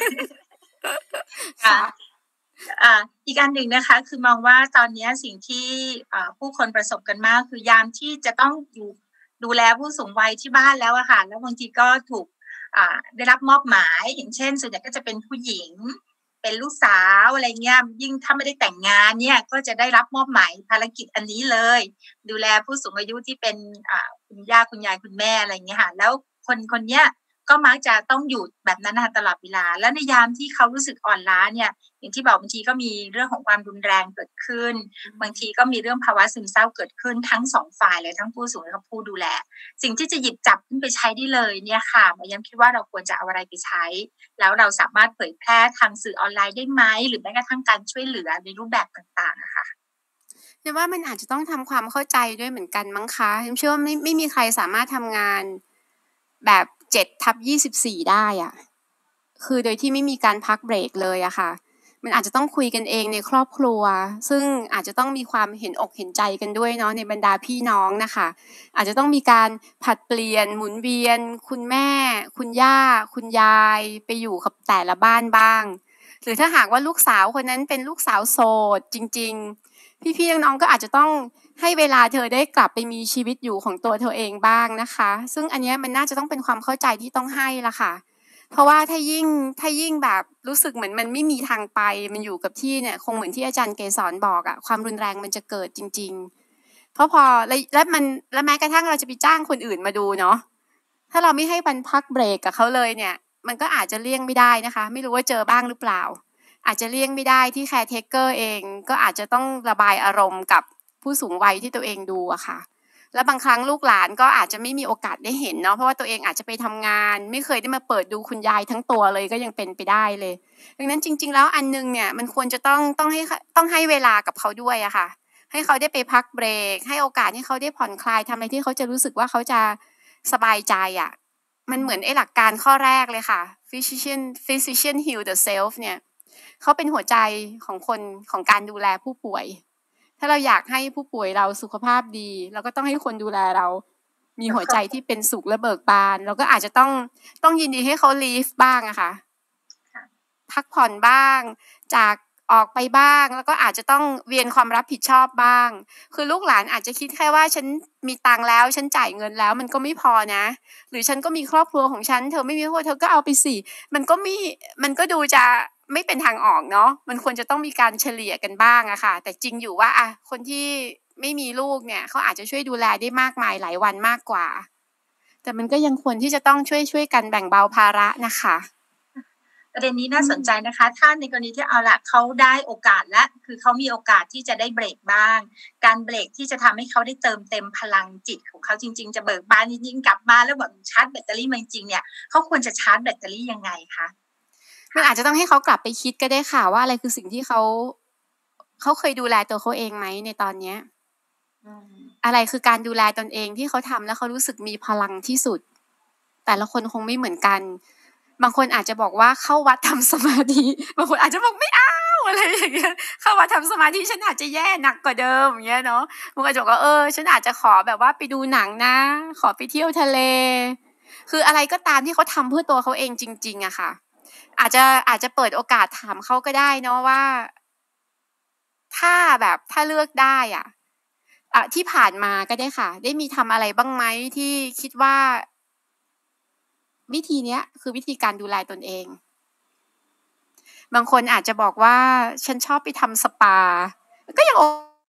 ค่ะอ่าอีกอันหนึ่งนะคะคือมองว่าตอนนี้สิ่งที่ผู้คนประสบกันมากคือยามที่จะต้องอยู่ดูแลผู้สูงวัยที่บ้านแล้วอะค่ะแล้วบางทีก็ถูกอ่าได้รับมอบหมายอย่างเช่นส่วนใหญ่ก็จะเป็นผู้หญิงเป็นลูกสาวอะไรเงี้ยยิ่งถ้าไม่ได้แต่งงานเนี่ยก็จะได้รับมอบหมายภารกิจอันนี้เลยดูแลผู้สูงอายุที่เป็นอ่าคุณย่าคุณยายคุณแม่อะไรเงี้ยค่ะแล้วคนคนเนี้ยก็มักจะต้องอยู่แบบนั้นนะคะตลอดเวลาแล้วในยามที่เขารู้สึกอ่อนล้าเนี่ยอย่างที่บอกบางทีก็มีเรื่องของความรุนแรงเกิดขึ้นบางทีก็มีเรื่องภาวะซึมเศร้าเกิดขึ้นทั้งสองฝ่ายเลยทั้งผู้สูงและผู้ดูแลสิ่งที่จะหยิบจับขึ้นไปใช้ได้เลยเนี่ยค่ะมาย้ำคิดว่าเราควรจะเอาอะไรไปใช้แล้วเราสามารถเผยแพร่ทางสื่อออนไลน์ได้ไหมหรือแม้กระทั่งการช่วยเหลือในรูปแบบต่างๆนะคะแต่ว่ามันอาจจะต้องทำความเข้าใจด้วยเหมือนกันมั้งคะฉันเชื่อว่าไม่ไม่มีใครสามารถทำงานแบบเจ็ดทับยี่สิบสี่ได้อ่ะคือโดยที่ไม่มีการพักเบรกเลยอะค่ะมันอาจจะต้องคุยกันเองในครอบครัวซึ่งอาจจะต้องมีความเห็นอกเห็นใจกันด้วยเนาะในบรรดาพี่น้องนะคะอาจจะต้องมีการผลัดเปลี่ยนหมุนเวียนคุณแม่คุณย่าคุณยายไปอยู่กับแต่ละบ้านบ้างหรือถ้าหากว่าลูกสาวคนนั้นเป็นลูกสาวโสดจริงๆพี่ๆน้องๆก็อาจจะต้องให้เวลาเธอได้กลับไปมีชีวิตอยู่ของตัวเธอเองบ้างนะคะซึ่งอันนี้มันน่าจะต้องเป็นความเข้าใจที่ต้องให้ละค่ะเพราะว่าถ้ายิ่งถ้ายิ่งแบบรู้สึกเหมือนมันไม่มีทางไปมันอยู่กับที่เนี่ยคงเหมือนที่อาจารย์เกษรบอกอะความรุนแรงมันจะเกิดจริงๆเพราะพอแล้วแล้วมันแล้วแม้กระทั่งเราจะไปจ้างคนอื่นมาดูเนาะถ้าเราไม่ให้บรรพักเบรกกับเขาเลยเนี่ยมันก็อาจจะเลี่ยงไม่ได้นะคะไม่รู้ว่าเจอบ้างหรือเปล่าอาจจะเลี่ยงไม่ได้ที่แคร์เทคเกอร์เองก็อาจจะต้องระบายอารมณ์กับผู้สูงวัยที่ตัวเองดูอะค่ะแล้วบางครั้งลูกหลานก็อาจจะไม่มีโอกาสได้เห็นเนาะเพราะว่าตัวเองอาจจะไปทำงานไม่เคยได้มาเปิดดูคุณยายทั้งตัวเลยก็ยังเป็นไปได้เลยดังนั้นจริงๆแล้วอันนึงเนี่ยมันควรจะต้องต้องให้ต้องให้เวลากับเขาด้วยอะค่ะให้เขาได้ไปพักเบรกให้โอกาสให้เขาได้ผ่อนคลายทำอะไรที่เขาจะรู้สึกว่าเขาจะสบายใจอะมันเหมือนไอ้หลักการข้อแรกเลยค่ะ physician physician heal the self เนี่ยเขาเป็นหัวใจของคนของการดูแลผู้ป่วยถ้าเราอยากให้ผู้ป่วยเราสุขภาพดีเราก็ต้องให้คนดูแลเรามีหัวใจที่เป็นสุขและเบิกบานเราก็อาจจะต้องต้องยินดีให้เขา leave บ้างอะค่ะพักผ่อนบ้างจากออกไปบ้างแล้วก็อาจจะต้องเวียนความรับผิดชอบบ้างคือลูกหลานอาจจะคิดแค่ว่าฉันมีตังค์แล้วฉันจ่ายเงินแล้วมันก็ไม่พอนะหรือฉันก็มีครอบครัวของฉันเธอไม่มีครอบครัวเธอก็เอาไปสิมันก็ไม่มันก็ดูจะไม่เป็นทางออกเนาะมันควรจะต้องมีการเฉลี่ยกันบ้างอะค่ะแต่จริงอยู่ว่าอะคนที่ไม่มีลูกเนี่ยเขาอาจจะช่วยดูแลได้มากมายหลายวันมากกว่าแต่มันก็ยังควรที่จะต้องช่วยช่วยกันแบ่งเบาภาระนะคะประเด็นนี้น่าสนใจนะคะถ้าในกรณีที่เอาละเขาได้โอกาสและคือเขามีโอกาสที่จะได้เบรกบ้างการเบรกที่จะทำให้เขาได้เติมเต็มพลังจิตของเขาจริงๆจะเบิกบานจริงๆกลับมาแล้วแบบชาร์จแบตเตอรี่มาจริงๆเนี่ยเขาควรจะชาร์จแบตเตอรี่ยังไงคะมันอาจจะต้องให้เขากลับไปคิดก็ได้ค่ะว่าอะไรคือสิ่งที่เขาเขาเคยดูแลตัวเขาเองไหมในตอนเนี้ยอะไรคือการดูแลตนเองที่เขาทำแล้วเขารู้สึกมีพลังที่สุดแต่ละคนคงไม่เหมือนกันบางคนอาจจะบอกว่าเข้าวัดทำสมาธิบางคนอาจจะบอกไม่เอาอะไรอย่างเงี้ยเข้าวัดทำสมาธิฉันอาจจะแย่หนักกว่าเดิมอย่างเงี้ยเนาะบางคนอาจจะบอกว่าเออฉันอาจจะขอแบบว่าไปดูหนังนะขอไปเที่ยวทะเลคืออะไรก็ตามที่เขาทำเพื่อตัวเขาเองจริงๆอะค่ะอาจจะอาจจะเปิดโอกาสถามเขาก็ได้เนาะว่าถ้าแบบถ้าเลือกได้อ่ะอ่ะที่ผ่านมาก็ได้ค่ะได้มีทำอะไรบ้างไหมที่คิดว่าวิธีเนี้ยคือวิธีการดูแลตนเองบางคนอาจจะบอกว่าฉันชอบไปทำสปาก็ยัง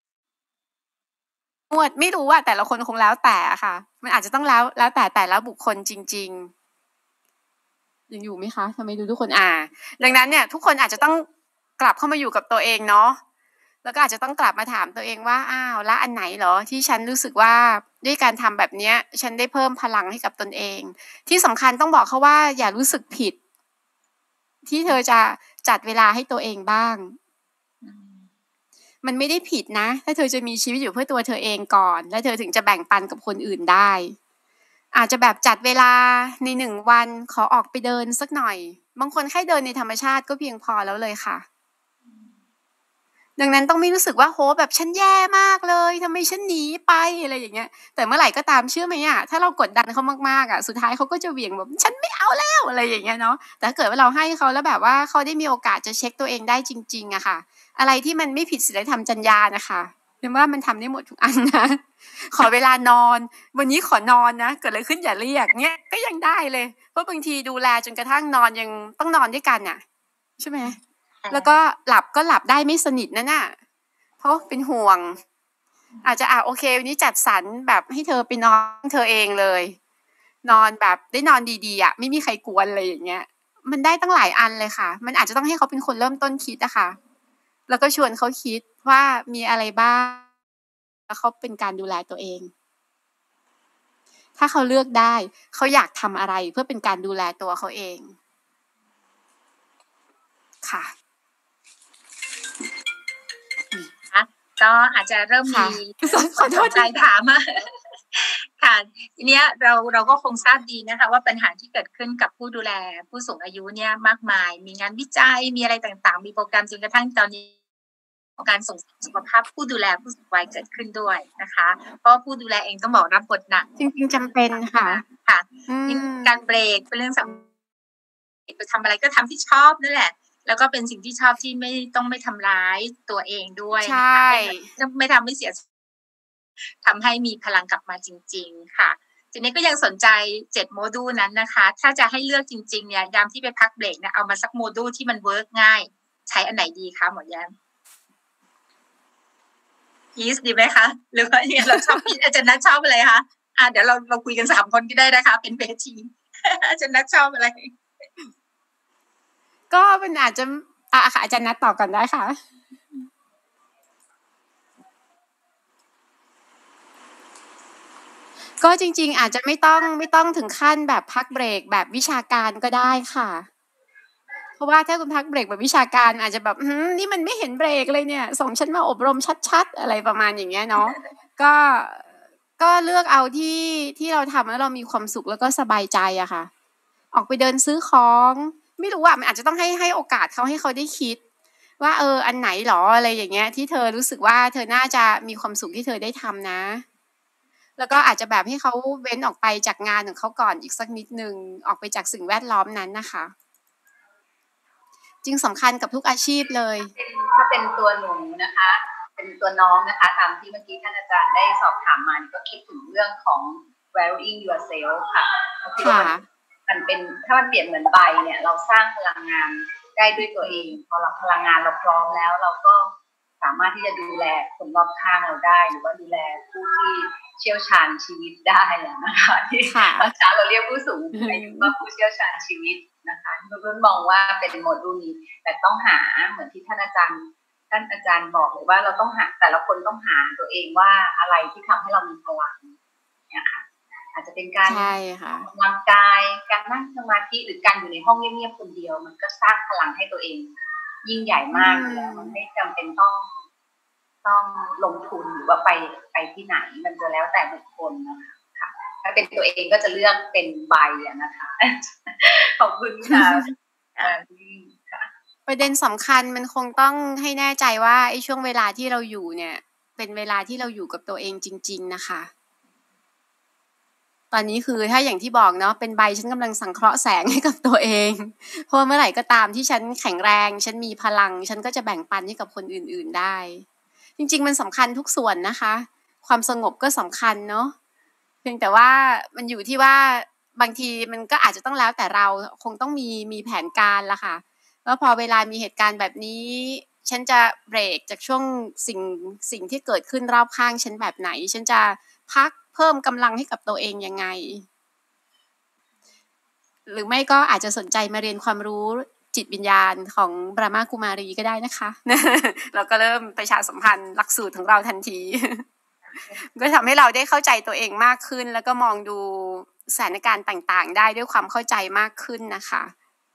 นวดไม่รู้ว่าแต่ละคนคงแล้วแต่ค่ะมันอาจจะต้องแล้วแล้วแต่แต่ละบุคคลจริงๆยังอยู่ไหมคะทำไมดูทุกคนอ่าดังนั้นเนี่ยทุกคนอาจจะต้องกลับเข้ามาอยู่กับตัวเองเนาะแล้วก็อาจจะต้องกลับมาถามตัวเองว่าอ้าวแล้วอันไหนเหรอที่ฉันรู้สึกว่าด้วยการทำแบบเนี้ยฉันได้เพิ่มพลังให้กับตนเองที่สำคัญต้องบอกเขาว่าอย่ารู้สึกผิดที่เธอจะจัดเวลาให้ตัวเองบ้างมันไม่ได้ผิดนะถ้าเธอจะมีชีวิตอยู่เพื่อตัวเธอเองก่อนแล้วเธอถึงจะแบ่งปันกับคนอื่นได้อาจจะแบบจัดเวลาในหนึ่งวันขอออกไปเดินสักหน่อยบางคนแค่เดินในธรรมชาติก็เพียงพอแล้วเลยค่ะดังนั้นต้องไม่รู้สึกว่าโหแบบฉันแย่มากเลยทำไมฉันหนีไปอะไรอย่างเงี้ยแต่เมื่อไหร่ก็ตามเชื่อไหมอ่ะถ้าเรากดดันเขามากๆอ่ะสุดท้ายเขาก็จะเหวี่ยงแบบฉันไม่เอาแล้วอะไรอย่างเงี้ยเนาะแต่ถ้าเกิดว่าเราให้เขาแล้วแบบว่าเขาได้มีโอกาสจะเช็คตัวเองได้จริงๆอะค่ะอะไรที่มันไม่ผิดศีลธรรมจรรยานะคะเรียกว่ามันทำได้หมดทุกอันนะขอเวลานอนวันนี้ขอนอนนะเกิดอะไรขึ้นอย่าเรียกเงี้ยก็ยังได้เลยเพราะบางทีดูแลจนกระทั่งนอนยังต้องนอนด้วยกันน่ะใช่ไหมแล้วก็หลับก็หลับได้ไม่สนิทนั่นน่ะเพราะเป็นห่วงอาจจะอ่ะโอเควันนี้จัดสรรแบบให้เธอไปนอนเธอเองเลยนอนแบบได้นอนดีๆอ่ะไม่มีใครกวนอะไรอย่างเงี้ยมันได้ตั้งหลายอันเลยค่ะมันอาจจะต้องให้เขาเป็นคนเริ่มต้นคิดอะค่ะแล้วก็ชวนเขาคิดว่ามีอะไรบ้างแล้วเขาเป็นการดูแลตัวเองถ้าเขาเลือกได้เขาอยากทำอะไรเพื่อเป็นการดูแลตัวเขาเองค่ะก็อาจจะเริ่มมีขอโทษใจถามมาค่ะทีเนี้ยเราเราก็คงทราบดีนะคะว่าปัญหาที่เกิดขึ้นกับผู้ดูแลผู้สูงอายุเนี่ยมากมายมีงานวิจัยมีอะไรต่างๆมีโปรแกรมจนกระทั่งตอนนี้การส่งเสริมสุขภาพผู้ดูแลผู้สูงวัยเกิดขึ้นด้วยนะคะเพราะผู้ดูแลเองต้องบอกรับบทหนักจริงๆจำเป็นค่ะค่ะการเบรกเป็นเรื่องสำคัญไปทำอะไรก็ทำที่ชอบนั่นแหละแล้วก็เป็นสิ่งที่ชอบที่ไม่ต้องไม่ทำร้ายตัวเองด้วยใช่ไม่ทำให้เสียทำให้มีพลังกลับมาจริงๆค่ะทีนี้ก็ยังสนใจเจ็ดโมดูลนั้นนะคะถ้าจะให้เลือกจริงๆเนี่ยยามที่ไปพักเบรกเนี่ยเอามาสักโมดูลที่มันเวิร์กง่ายใช้อันไหนดีคะหมอแย้มพีซดีไหมคะหรือว่าเนี่ยเราชอบพีซอาจารย์นัทชอบอะไรคะอ่ะเดี๋ยวเราเราคุยกันสามคนก็ได้นะคะเป็นเวทีอาจารย์นัทชอบอะไรก็มันอาจจะอ่ะค่ะอาจารย์นัทตอบก่อนได้ค่ะก็จริงๆอาจจะไม่ต้องไม่ต้องถึงขั้นแบบพักเบรกแบบวิชาการก็ได้ค่ะเพราะว่าถ้าคุณพักเบรกแบบวิชาการอาจจะแบบนี่มันไม่เห็นเบรกเลยเนี่ยส่งฉันมาอบรมชัดๆอะไรประมาณอย่างเงี้ยเนาะก็ก็เลือกเอาที่ที่เราทำแล้วเรามีความสุขแล้วก็สบายใจอะค่ะออกไปเดินซื้อของไม่รู้ว่ามันอาจจะต้องให้ให้โอกาสเขาให้เขาได้คิดว่าเอออันไหนหรออะไรอย่างเงี้ยที่เธอรู้สึกว่าเธอน่าจะมีความสุขที่เธอได้ทำนะแล้วก็อาจจะแบบให้เขาเว้นออกไปจากงานของเขาก่อนอีกสักนิดนึงออกไปจากสิ่งแวดล้อมนั้นนะคะจริงสำคัญกับทุกอาชีพเลยถ้าเป็นตัวหนูนะคะเป็นตัวน้องนะคะตามที่เมื่อกี้ท่านอาจารย์ได้สอบถามมาก็คิดถึงเรื่องของ valuing yourself ค่ะค่ะมันเป็นถ้ามันเปรียบเหมือนใบเนี่ยเราสร้างพลังงานได้ด้วยตัวเองพอเราพลังงานเราพร้อมแล้วเราก็สามารถที่จะดูแลคนรอบข้างเราได้หรือว่าดูแลผู้ที่เชี่ยวชาญชีวิตได้นะคะที่ภาษาเราเรียกผู้สูงอายุว่าผู้เชี่ยวชาญชีวิตนะคะรุ่นมองว่าเป็นโมดูลนี้แต่ต้องหาเหมือนที่ท่านอาจารย์ท่านอาจารย์บอกเลยว่าเราต้องหาแต่ละคนต้องหาตัวเองว่าอะไรที่ทำให้เรามีพลังเนี่ยค่ะอาจจะเป็นการออกกำลังกายการนั่งสมาธิหรือการอยู่ในห้องเงียบๆคนเดียวมันก็สร้างพลังให้ตัวเองยิ่งใหญ่มากแล้วมันไม่จำเป็นต้องต้องลงทุนหรือว่าไปไปที่ไหนมันจะแล้วแต่บุคคลนะคะค่ะถ้าเป็นตัวเองก็จะเลือกเป็นใบอะนะคะขอบคุณค่ะประเด็นสำคัญมันคงต้องให้แน่ใจว่าไอ้ช่วงเวลาที่เราอยู่เนี่ยเป็นเวลาที่เราอยู่กับตัวเองจริงๆนะคะตอนนี้คือถ้าอย่างที่บอกเนาะเป็นใบฉันกำลังสังเคราะห์แสงให้กับตัวเองเพราะเมื่อไหร่ก็ตามที่ฉันแข็งแรงฉันมีพลังฉันก็จะแบ่งปันให้กับคนอื่นๆได้จริงๆมันสำคัญทุกส่วนนะคะความสงบก็สำคัญเนาะเพียงแต่ว่ามันอยู่ที่ว่าบางทีมันก็อาจจะต้องแล้วแต่เราคงต้องมีมีแผนการละค่ะแล้วพอเวลามีเหตุการณ์แบบนี้ฉันจะเบรกจากช่วงสิ่งสิ่งที่เกิดขึ้นรอบข้างฉันแบบไหนฉันจะพักเพิ่มกำลังให้กับตัวเองยังไงหรือไม่ก็อาจจะสนใจมาเรียนความรู้จิตวิญญาณของบรามากุมารีก็ได้นะคะ เราก็เริ่มประชาสัมพันธ์หลักสูตรของเราทันที ก็ทำให้เราได้เข้าใจตัวเองมากขึ้นแล้วก็มองดูสถานการณ์ต่างๆได้ด้วยความเข้าใจมากขึ้นนะคะ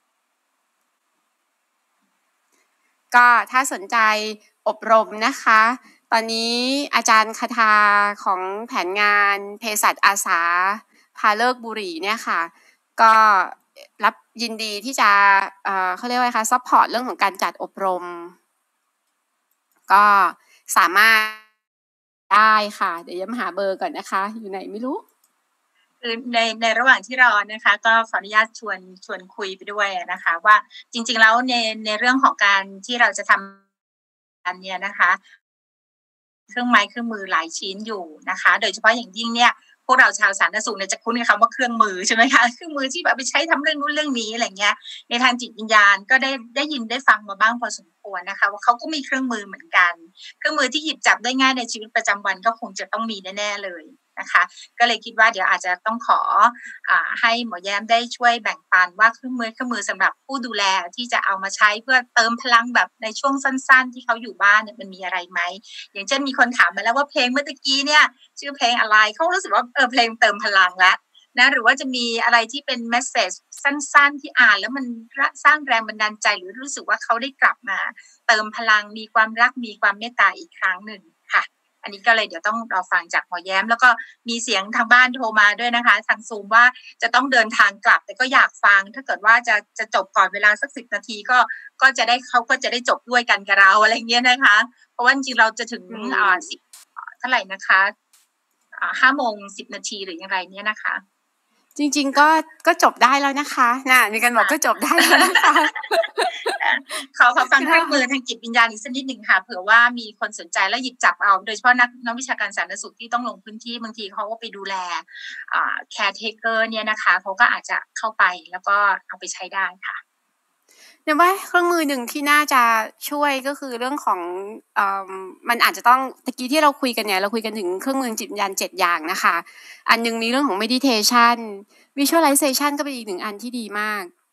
ก็ถ้าสนใจอบรมนะคะตอนนี้อาจารย์คทาของแผนงานเภสัชอาสาพาเลิกบุหรี่เนี่ยค่ะก็รับยินดีที่จะเอ่อเขาเรียกว่าคะซัพพอร์ตเรื่องของการจัดอบรมก็สามารถได้ค่ะเดี๋ยวย้ำหาเบอร์ก่อนนะคะอยู่ไหนไม่รู้คือในในระหว่างที่รอนะคะก็ขออนุญาตชวนชวนคุยไปด้วยนะคะว่าจริงๆแล้วในในเรื่องของการที่เราจะทำอันเนี้ยนะคะเครื่องไม้เครื่องมือหลายชิ้นอยู่นะคะโดยเฉพาะอย่างยิ่งเนี่ยพวกเราชาวสาธารณสุขเนี่ยจะคุ้นกับคำว่าเครื่องมือใช่ไหมคะเครื่องมือที่แบบไปใช้ทำเรื่องนู้นเรื่องนี้อะไรเงี้ยในทางจิตวิญญาณก็ได้ได้ยินได้ฟังมาบ้างพอสมควรนะคะว่าเขาก็มีเครื่องมือเหมือนกันเครื่องมือที่หยิบจับได้ง่ายในชีวิตประจำวันก็คงจะต้องมีแน่ๆเลยนะคะก็เลยคิดว่าเดี๋ยวอาจจะต้องขออ่าให้หมอแย้มได้ช่วยแบ่งปันว่าเครื่องมือเครื่องมือสำหรับผู้ดูแลที่จะเอามาใช้เพื่อเติมพลังแบบในช่วงสั้นๆที่เขาอยู่บ้านเนี่ยมันมีอะไรไหมอย่างเช่นมีคนถามมาแล้วว่าเพลงเมื่อตะกี้เนี่ยชื่อเพลงอะไรเขารู้สึกว่าเออเพลงเติมพลังแล้วนะหรือว่าจะมีอะไรที่เป็นเมสเสจสั้นๆที่อ่านแล้วมันสร้างแรงบันดาลใจหรือรู้สึกว่าเขาได้กลับมาเติมพลังมีความรักมีความเมตตาอีกครั้งหนึ่งค่ะอันนี้ก็เลยเดี๋ยวต้องรอฟังจากหมอแย้มแล้วก็มีเสียงทางบ้านโทรมาด้วยนะคะทางซูมว่าจะต้องเดินทางกลับแต่ก็อยากฟังถ้าเกิดว่าจะจะจบก่อนเวลาสักสิบนาทีก็ก็จะได้เขาก็จะได้จบด้วยกันกับเราอะไรเงี้ยนะคะเพราะว่าจริงๆเราจะถึงอ่าสิบเท่าไหร่นะคะอ่าห้าโมงสิบนาทีหรือยังไงเนี่ยนะคะจริงๆก็ก็จบได้แล้วนะคะน่ะมีกันบอกก็จบได้แล้วนะคะขอขอฟังเครื่องมือทางจิตวิญญาณอีกสักนิดหนึ่งค่ะเผื่อว่ามีคนสนใจแล้วหยิบจับเอาโดยเฉพาะนักนักวิชาการสาธารณสุขที่ต้องลงพื้นที่บางทีเขาก็ไปดูแลอ่าแคร์เทคเกอร์เนี่ยนะคะเขาก็อาจจะเข้าไปแล้วก็เอาไปใช้ได้ค่ะเนี่ยว่าเครื่องมือหนึ่งที่น่าจะช่วยก็คือเรื่องของเอ่อมันอาจจะต้องตะกี้ที่เราคุยกันเนี่ยเราคุยกันถึงเครื่องมือจิตวิญญาณเจ็ดอย่างนะคะอันนึงมีเรื่องของ meditation visualization ก็เป็นอีกหนึ่งอันที่ดีมาก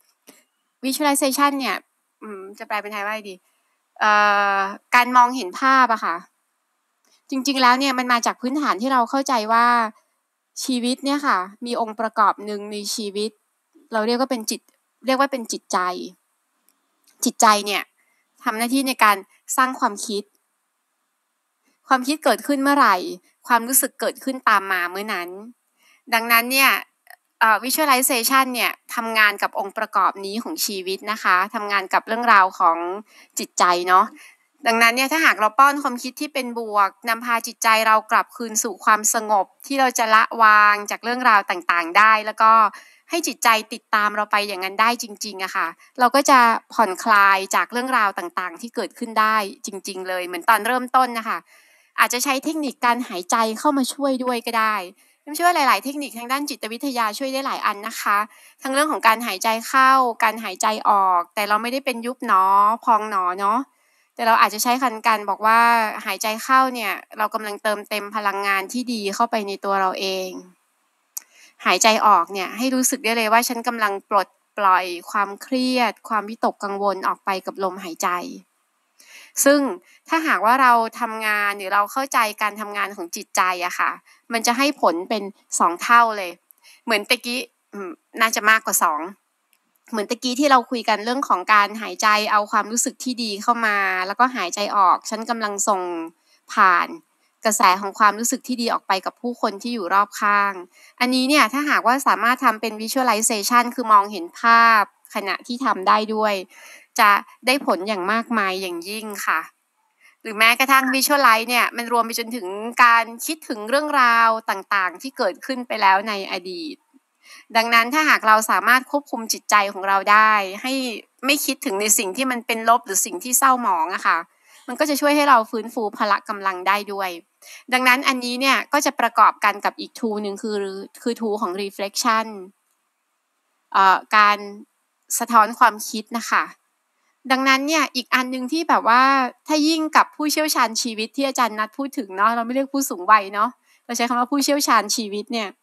visualization เนี่ยอืมจะแปลเป็นไทยว่าไงดีเอ่อการมองเห็นภาพอะค่ะจริงๆแล้วเนี่ยมันมาจากพื้นฐานที่เราเข้าใจว่าชีวิตเนี่ยค่ะมีองค์ประกอบหนึ่งในชีวิตเราเรียกว่าเป็นจิตเรียกว่าเป็นจิตใจจิตใจเนี่ยทำหน้าที่ในการสร้างความคิดความคิดเกิดขึ้นเมื่อไหร่ความรู้สึกเกิดขึ้นตามมาเมื่อนั้นดังนั้นเนี่ยเอ่อ visualization เนี่ยทำงานกับองค์ประกอบนี้ของชีวิตนะคะทำงานกับเรื่องราวของจิตใจเนาะดังนั้นเนี่ยถ้าหากเราป้อนความคิดที่เป็นบวกนำพาจิตใจเรากลับคืนสู่ความสงบที่เราจะละวางจากเรื่องราวต่างๆได้แล้วก็ให้จิตใจติดตามเราไปอย่างนั้นได้จริงๆอะค่ะเราก็จะผ่อนคลายจากเรื่องราวต่างๆที่เกิดขึ้นได้จริงๆเลยเหมือนตอนเริ่มต้นนะคะอาจจะใช้เทคนิคการหายใจเข้ามาช่วยด้วยก็ได้ผมเชื่อว่าหลายๆเทคนิคทางด้านจิตวิทยาช่วยได้หลายอันนะคะทั้งเรื่องของการหายใจเข้าการหายใจออกแต่เราไม่ได้เป็นยุบหนอพองหนอเนาะแต่เราอาจจะใช้คันกันบอกว่าหายใจเข้าเนี่ยเรากำลังเติมเต็มพลังงานที่ดีเข้าไปในตัวเราเองหายใจออกเนี่ยให้รู้สึกได้เลยว่าฉันกำลังปลดปล่อยความเครียดความวิตกกังวลออกไปกับลมหายใจซึ่งถ้าหากว่าเราทำงานหรือเราเข้าใจการทำงานของจิตใจอะค่ะมันจะให้ผลเป็นสองเท่าเลยเหมือนตะกี้น่าจะมากกว่าสองเหมือนตะกี้ที่เราคุยกันเรื่องของการหายใจเอาความรู้สึกที่ดีเข้ามาแล้วก็หายใจออกฉันกำลังส่งผ่านกระแสของความรู้สึกที่ดีออกไปกับผู้คนที่อยู่รอบข้างอันนี้เนี่ยถ้าหากว่าสามารถทำเป็น visualization คือมองเห็นภาพขณะที่ทำได้ด้วยจะได้ผลอย่างมากมายอย่างยิ่งค่ะหรือแม้กระทั่ง visualize เนี่ยมันรวมไปจนถึงการคิดถึงเรื่องราวต่างๆที่เกิดขึ้นไปแล้วในอดีตดังนั้นถ้าหากเราสามารถควบคุมจิตใจของเราได้ให้ไม่คิดถึงในสิ่งที่มันเป็นลบหรือสิ่งที่เศร้าหมองอะค่ะมันก็จะช่วยให้เราฟื้นฟูพละกำลังได้ด้วยดังนั้นอันนี้เนี่ยก็จะประกอบกันกับอีก tool นึงคือคือ tool ของ reflection เอ่อการสะท้อนความคิดนะคะดังนั้นเนี่ยอีกอันนึงที่แบบว่าถ้ายิ่งกับผู้เชี่ยวชาญชีวิตที่อาจารย์นัทพูดถึงเนาะเราไม่เรียกผู้สูงวัยเนาะเราใช้คำว่าผู้เชี่ยวชาญชีวิตเนี่ย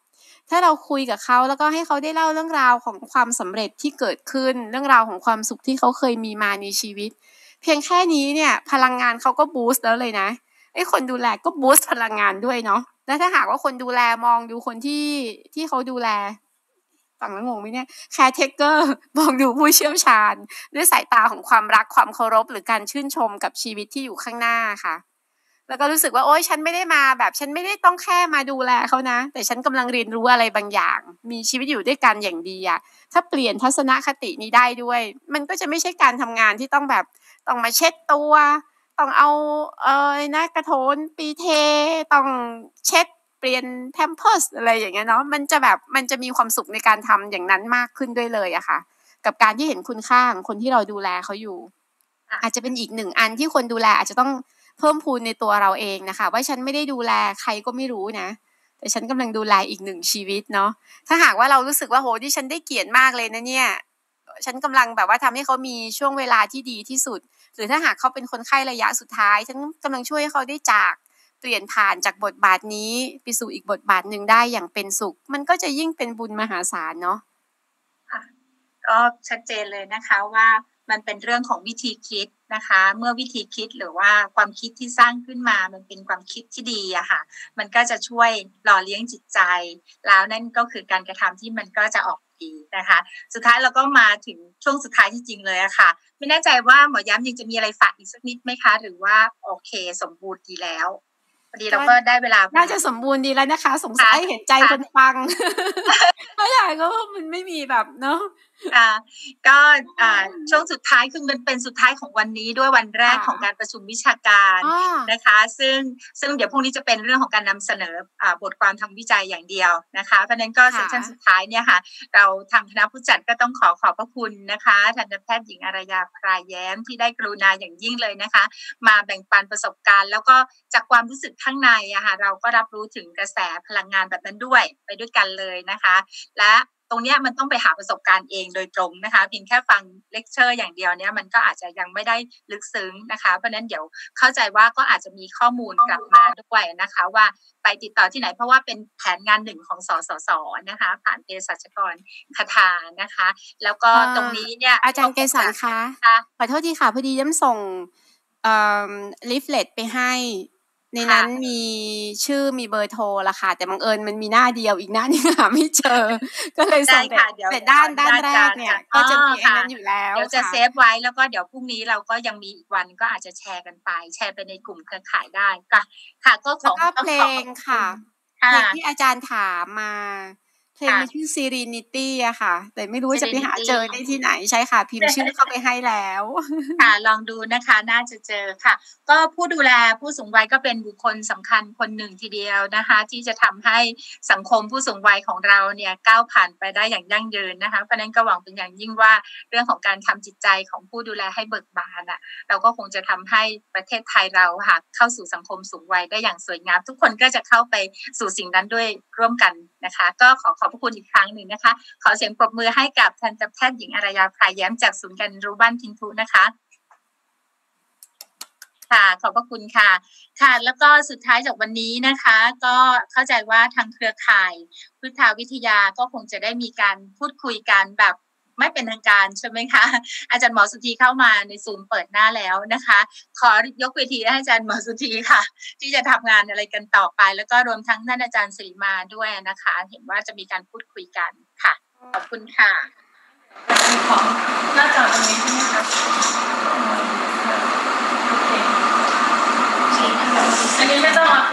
ถ้าเราคุยกับเขาแล้วก็ให้เขาได้เล่าเรื่องราวของความสำเร็จที่เกิดขึ้นเรื่องราวของความสุขที่เขาเคยมีมาในชีวิตเพียงแค่นี้เนี่ยพลังงานเขาก็บูสต์แล้วเลยนะไอ้คนดูแลก็บูสต์พลังงานด้วยเนาะแล้วถ้าหากว่าคนดูแลมองดูคนที่ที่เขาดูแลฟังแล้วงงไหมเนี่ยแคร์เทคเกอร์มองดูผู้เชี่ยวชาญด้วยสายตาของความรักความเคารพหรือการชื่นชมกับชีวิตที่อยู่ข้างหน้าค่ะแล้วก็รู้สึกว่าโอ๊ยฉันไม่ได้มาแบบฉันไม่ได้ต้องแค่มาดูแลเขานะแต่ฉันกำลังเรียนรู้อะไรบางอย่างมีชีวิตอยู่ด้วยกันอย่างดีอะถ้าเปลี่ยนทัศนคตินี้ได้ด้วยมันก็จะไม่ใช่การทำงานที่ต้องแบบต้องมาเช็ดตัวต้องเอาเอ่อนะกระโถนปีเทต้องเช็ดเปลี่ยนแพมเพิร์สอะไรอย่างเงี้ยเนาะมันจะแบบมันจะมีความสุขในการทำอย่างนั้นมากขึ้นด้วยเลยอะค่ะกับการที่เห็นคุณค่าของคนที่เราดูแลเขาอยู่อาจจะเป็นอีกหนึ่งอันที่คนดูแลอาจจะต้องเพิ่มพูนในตัวเราเองนะคะว่าฉันไม่ได้ดูแลใครก็ไม่รู้นะแต่ฉันกำลังดูแลอีกหนึ่งชีวิตเนาะถ้าหากว่าเรารู้สึกว่าโหที่ฉันได้เกียรติมากเลยนะเนี่ยฉันกำลังแบบว่าทำให้เขามีช่วงเวลาที่ดีที่สุดหรือถ้าหากเขาเป็นคนไข้ระยะสุดท้ายฉันกำลังช่วยให้เขาได้จากเปลี่ยนผ่านจากบทบาทนี้ไปสู่อีกบทบาทหนึ่งได้อย่างเป็นสุขมันก็จะยิ่งเป็นบุญมหาศาลเนาะก็ชัดเจนเลยนะคะว่ามันเป็นเรื่องของวิธีคิดนะคะเมื่อวิธีคิดหรือว่าความคิดที่สร้างขึ้นมามันเป็นความคิดที่ดีอะค่ะมันก็จะช่วยหล่อเลี้ยงจิตใจแล้วนั่นก็คือการกระทำที่มันก็จะออกดีนะคะสุดท้ายเราก็มาถึงช่วงสุดท้ายจริงๆเลยอะค่ะไม่แน่ใจว่าหมอย้ำยังจะมีอะไรฝากอีกสักนิดไหมคะหรือว่าโอเคสมบูรณ์ดีแล้วพอดีเราก็ได้เวลาน่าจะสมบูรณ์ดีแล้วนะคะสงสัยเห็นใจคนฟังไม่อยากก็มันไม่มีแบบเนาะอ่าก็อ่าช่วงสุดท้ายคือมันเป็นสุดท้ายของวันนี้ด้วยวันแรกของการประชุมวิชาการนะคะซึ่งซึ่งเดี๋ยวพรุ่งนี้จะเป็นเรื่องของการนำเสนออ่าบทความทางวิจัยอย่างเดียวนะคะเพราะนั้นก็เซสชั่นสุดท้ายเนี่ยค่ะเราทางคณะผู้จัดก็ต้องขอขอบพระคุณนะคะทันตแพทย์หญิงอารยาพรายแย้มที่ได้กรุณาอย่างยิ่งเลยนะคะมาแบ่งปันประสบการณ์แล้วก็จากความรู้สึกข้างในอะค่ะเราก็รับรู้ถึงกระแสพลังงานแบบนั้นด้วยไปด้วยกันเลยนะคะและตรงเนี้ยมันต้องไปหาประสบการณ์เองโดยตรงนะคะเพียงแค่ฟังเลคเชอร์อย่างเดียวเนี้ยมันก็อาจจะยังไม่ได้ลึกซึ้งนะคะเพราะนั้นเดี๋ยวเข้าใจว่าก็อาจจะมีข้อมูลกลับมาด้วยนะคะว่าไปติดต่อที่ไหนเพราะว่าเป็นแผนงานหนึ่งของสสสนะคะผ่านเภสัชกรคทานะคะแล้วก็ตรงนี้เนี่ยอาจารย์เกษรคะขอโทษทีค่ะพอดีย้ำส่งเอ่อลิฟเล็ตไปให้ในนั้นมีชื่อมีเบอร์โทรละค่ะแต่บังเอิญมันมีหน้าเดียวอีกหน้านึงหาไม่เจอก็เลยส่งแต่ด้านด้านแรกเนี่ยก็จะมีอันนั้นอยู่แล้วเดี๋ยวจะเซฟไว้แล้วก็เดี๋ยวพรุ่งนี้เราก็ยังมีอีกวันก็อาจจะแชร์กันไปแชร์ไปในกลุ่มเครือข่ายได้ค่ะค่ะก็ของเพลงค่ะเพลงที่อาจารย์ถามมาเพลงมันชื่อ Serenity อะค่ะแต่ไม่รู้จะไปหาเจอได้ที่ไหนใช่ค่ะพิมพ์ชื่อเข้าไปให้แล้วค่ะลองดูนะคะน่าจะเจอค่ะก็ผู้ดูแลผู้สูงวัยก็เป็นบุคคลสำคัญคนหนึ่งทีเดียวนะคะที่จะทำให้สังคมผู้สูงวัยของเราเนี่ยก้าวผ่านไปได้อย่างยั่งยืนนะคะเพราะนั้นก็หวังเป็นอย่างยิ่งว่าเรื่องของการทำจิตใจของผู้ดูแลให้เบิกบานอ่ะเราก็คงจะทำให้ประเทศไทยเราค่ะเข้าสู่สังคมสูงวัยได้อย่างสวยงามทุกคนก็จะเข้าไปสู่สิ่งนั้นด้วยร่วมกันนะคะก็ขอขอบพระคุณอีกครั้งหนึ่งนะคะขอเสียงปรบมือให้กับทันตแพทย์หญิงอารยาพรายแย้มจากศูนย์การเรียนรู้บ้านพินทุนะคะค่ะขอบพระคุณค่ะค่ะแล้วก็สุดท้ายจากวันนี้นะคะก็เข้าใจว่าทางเครือข่ายพุทธวิทยาก็คงจะได้มีการพูดคุยกันแบบไม่เป็นทางการใช่ไหมคะอาจารย์หมอสุธีเข้ามาในซูมเปิดหน้าแล้วนะคะขอยกเวทีให้อาจารย์หมอสุธีค่ะที่จะทำงานอะไรกันต่อไปแล้วก็รวมทั้งท่านอาจารย์สิริมาด้วยนะคะเห็นว่าจะมีการพูดคุยกันค่ะขอบคุณค่ะของหน้าจอตรงนี้ใช่ไหมคะโอเคอันนี้ไม่ต้องมา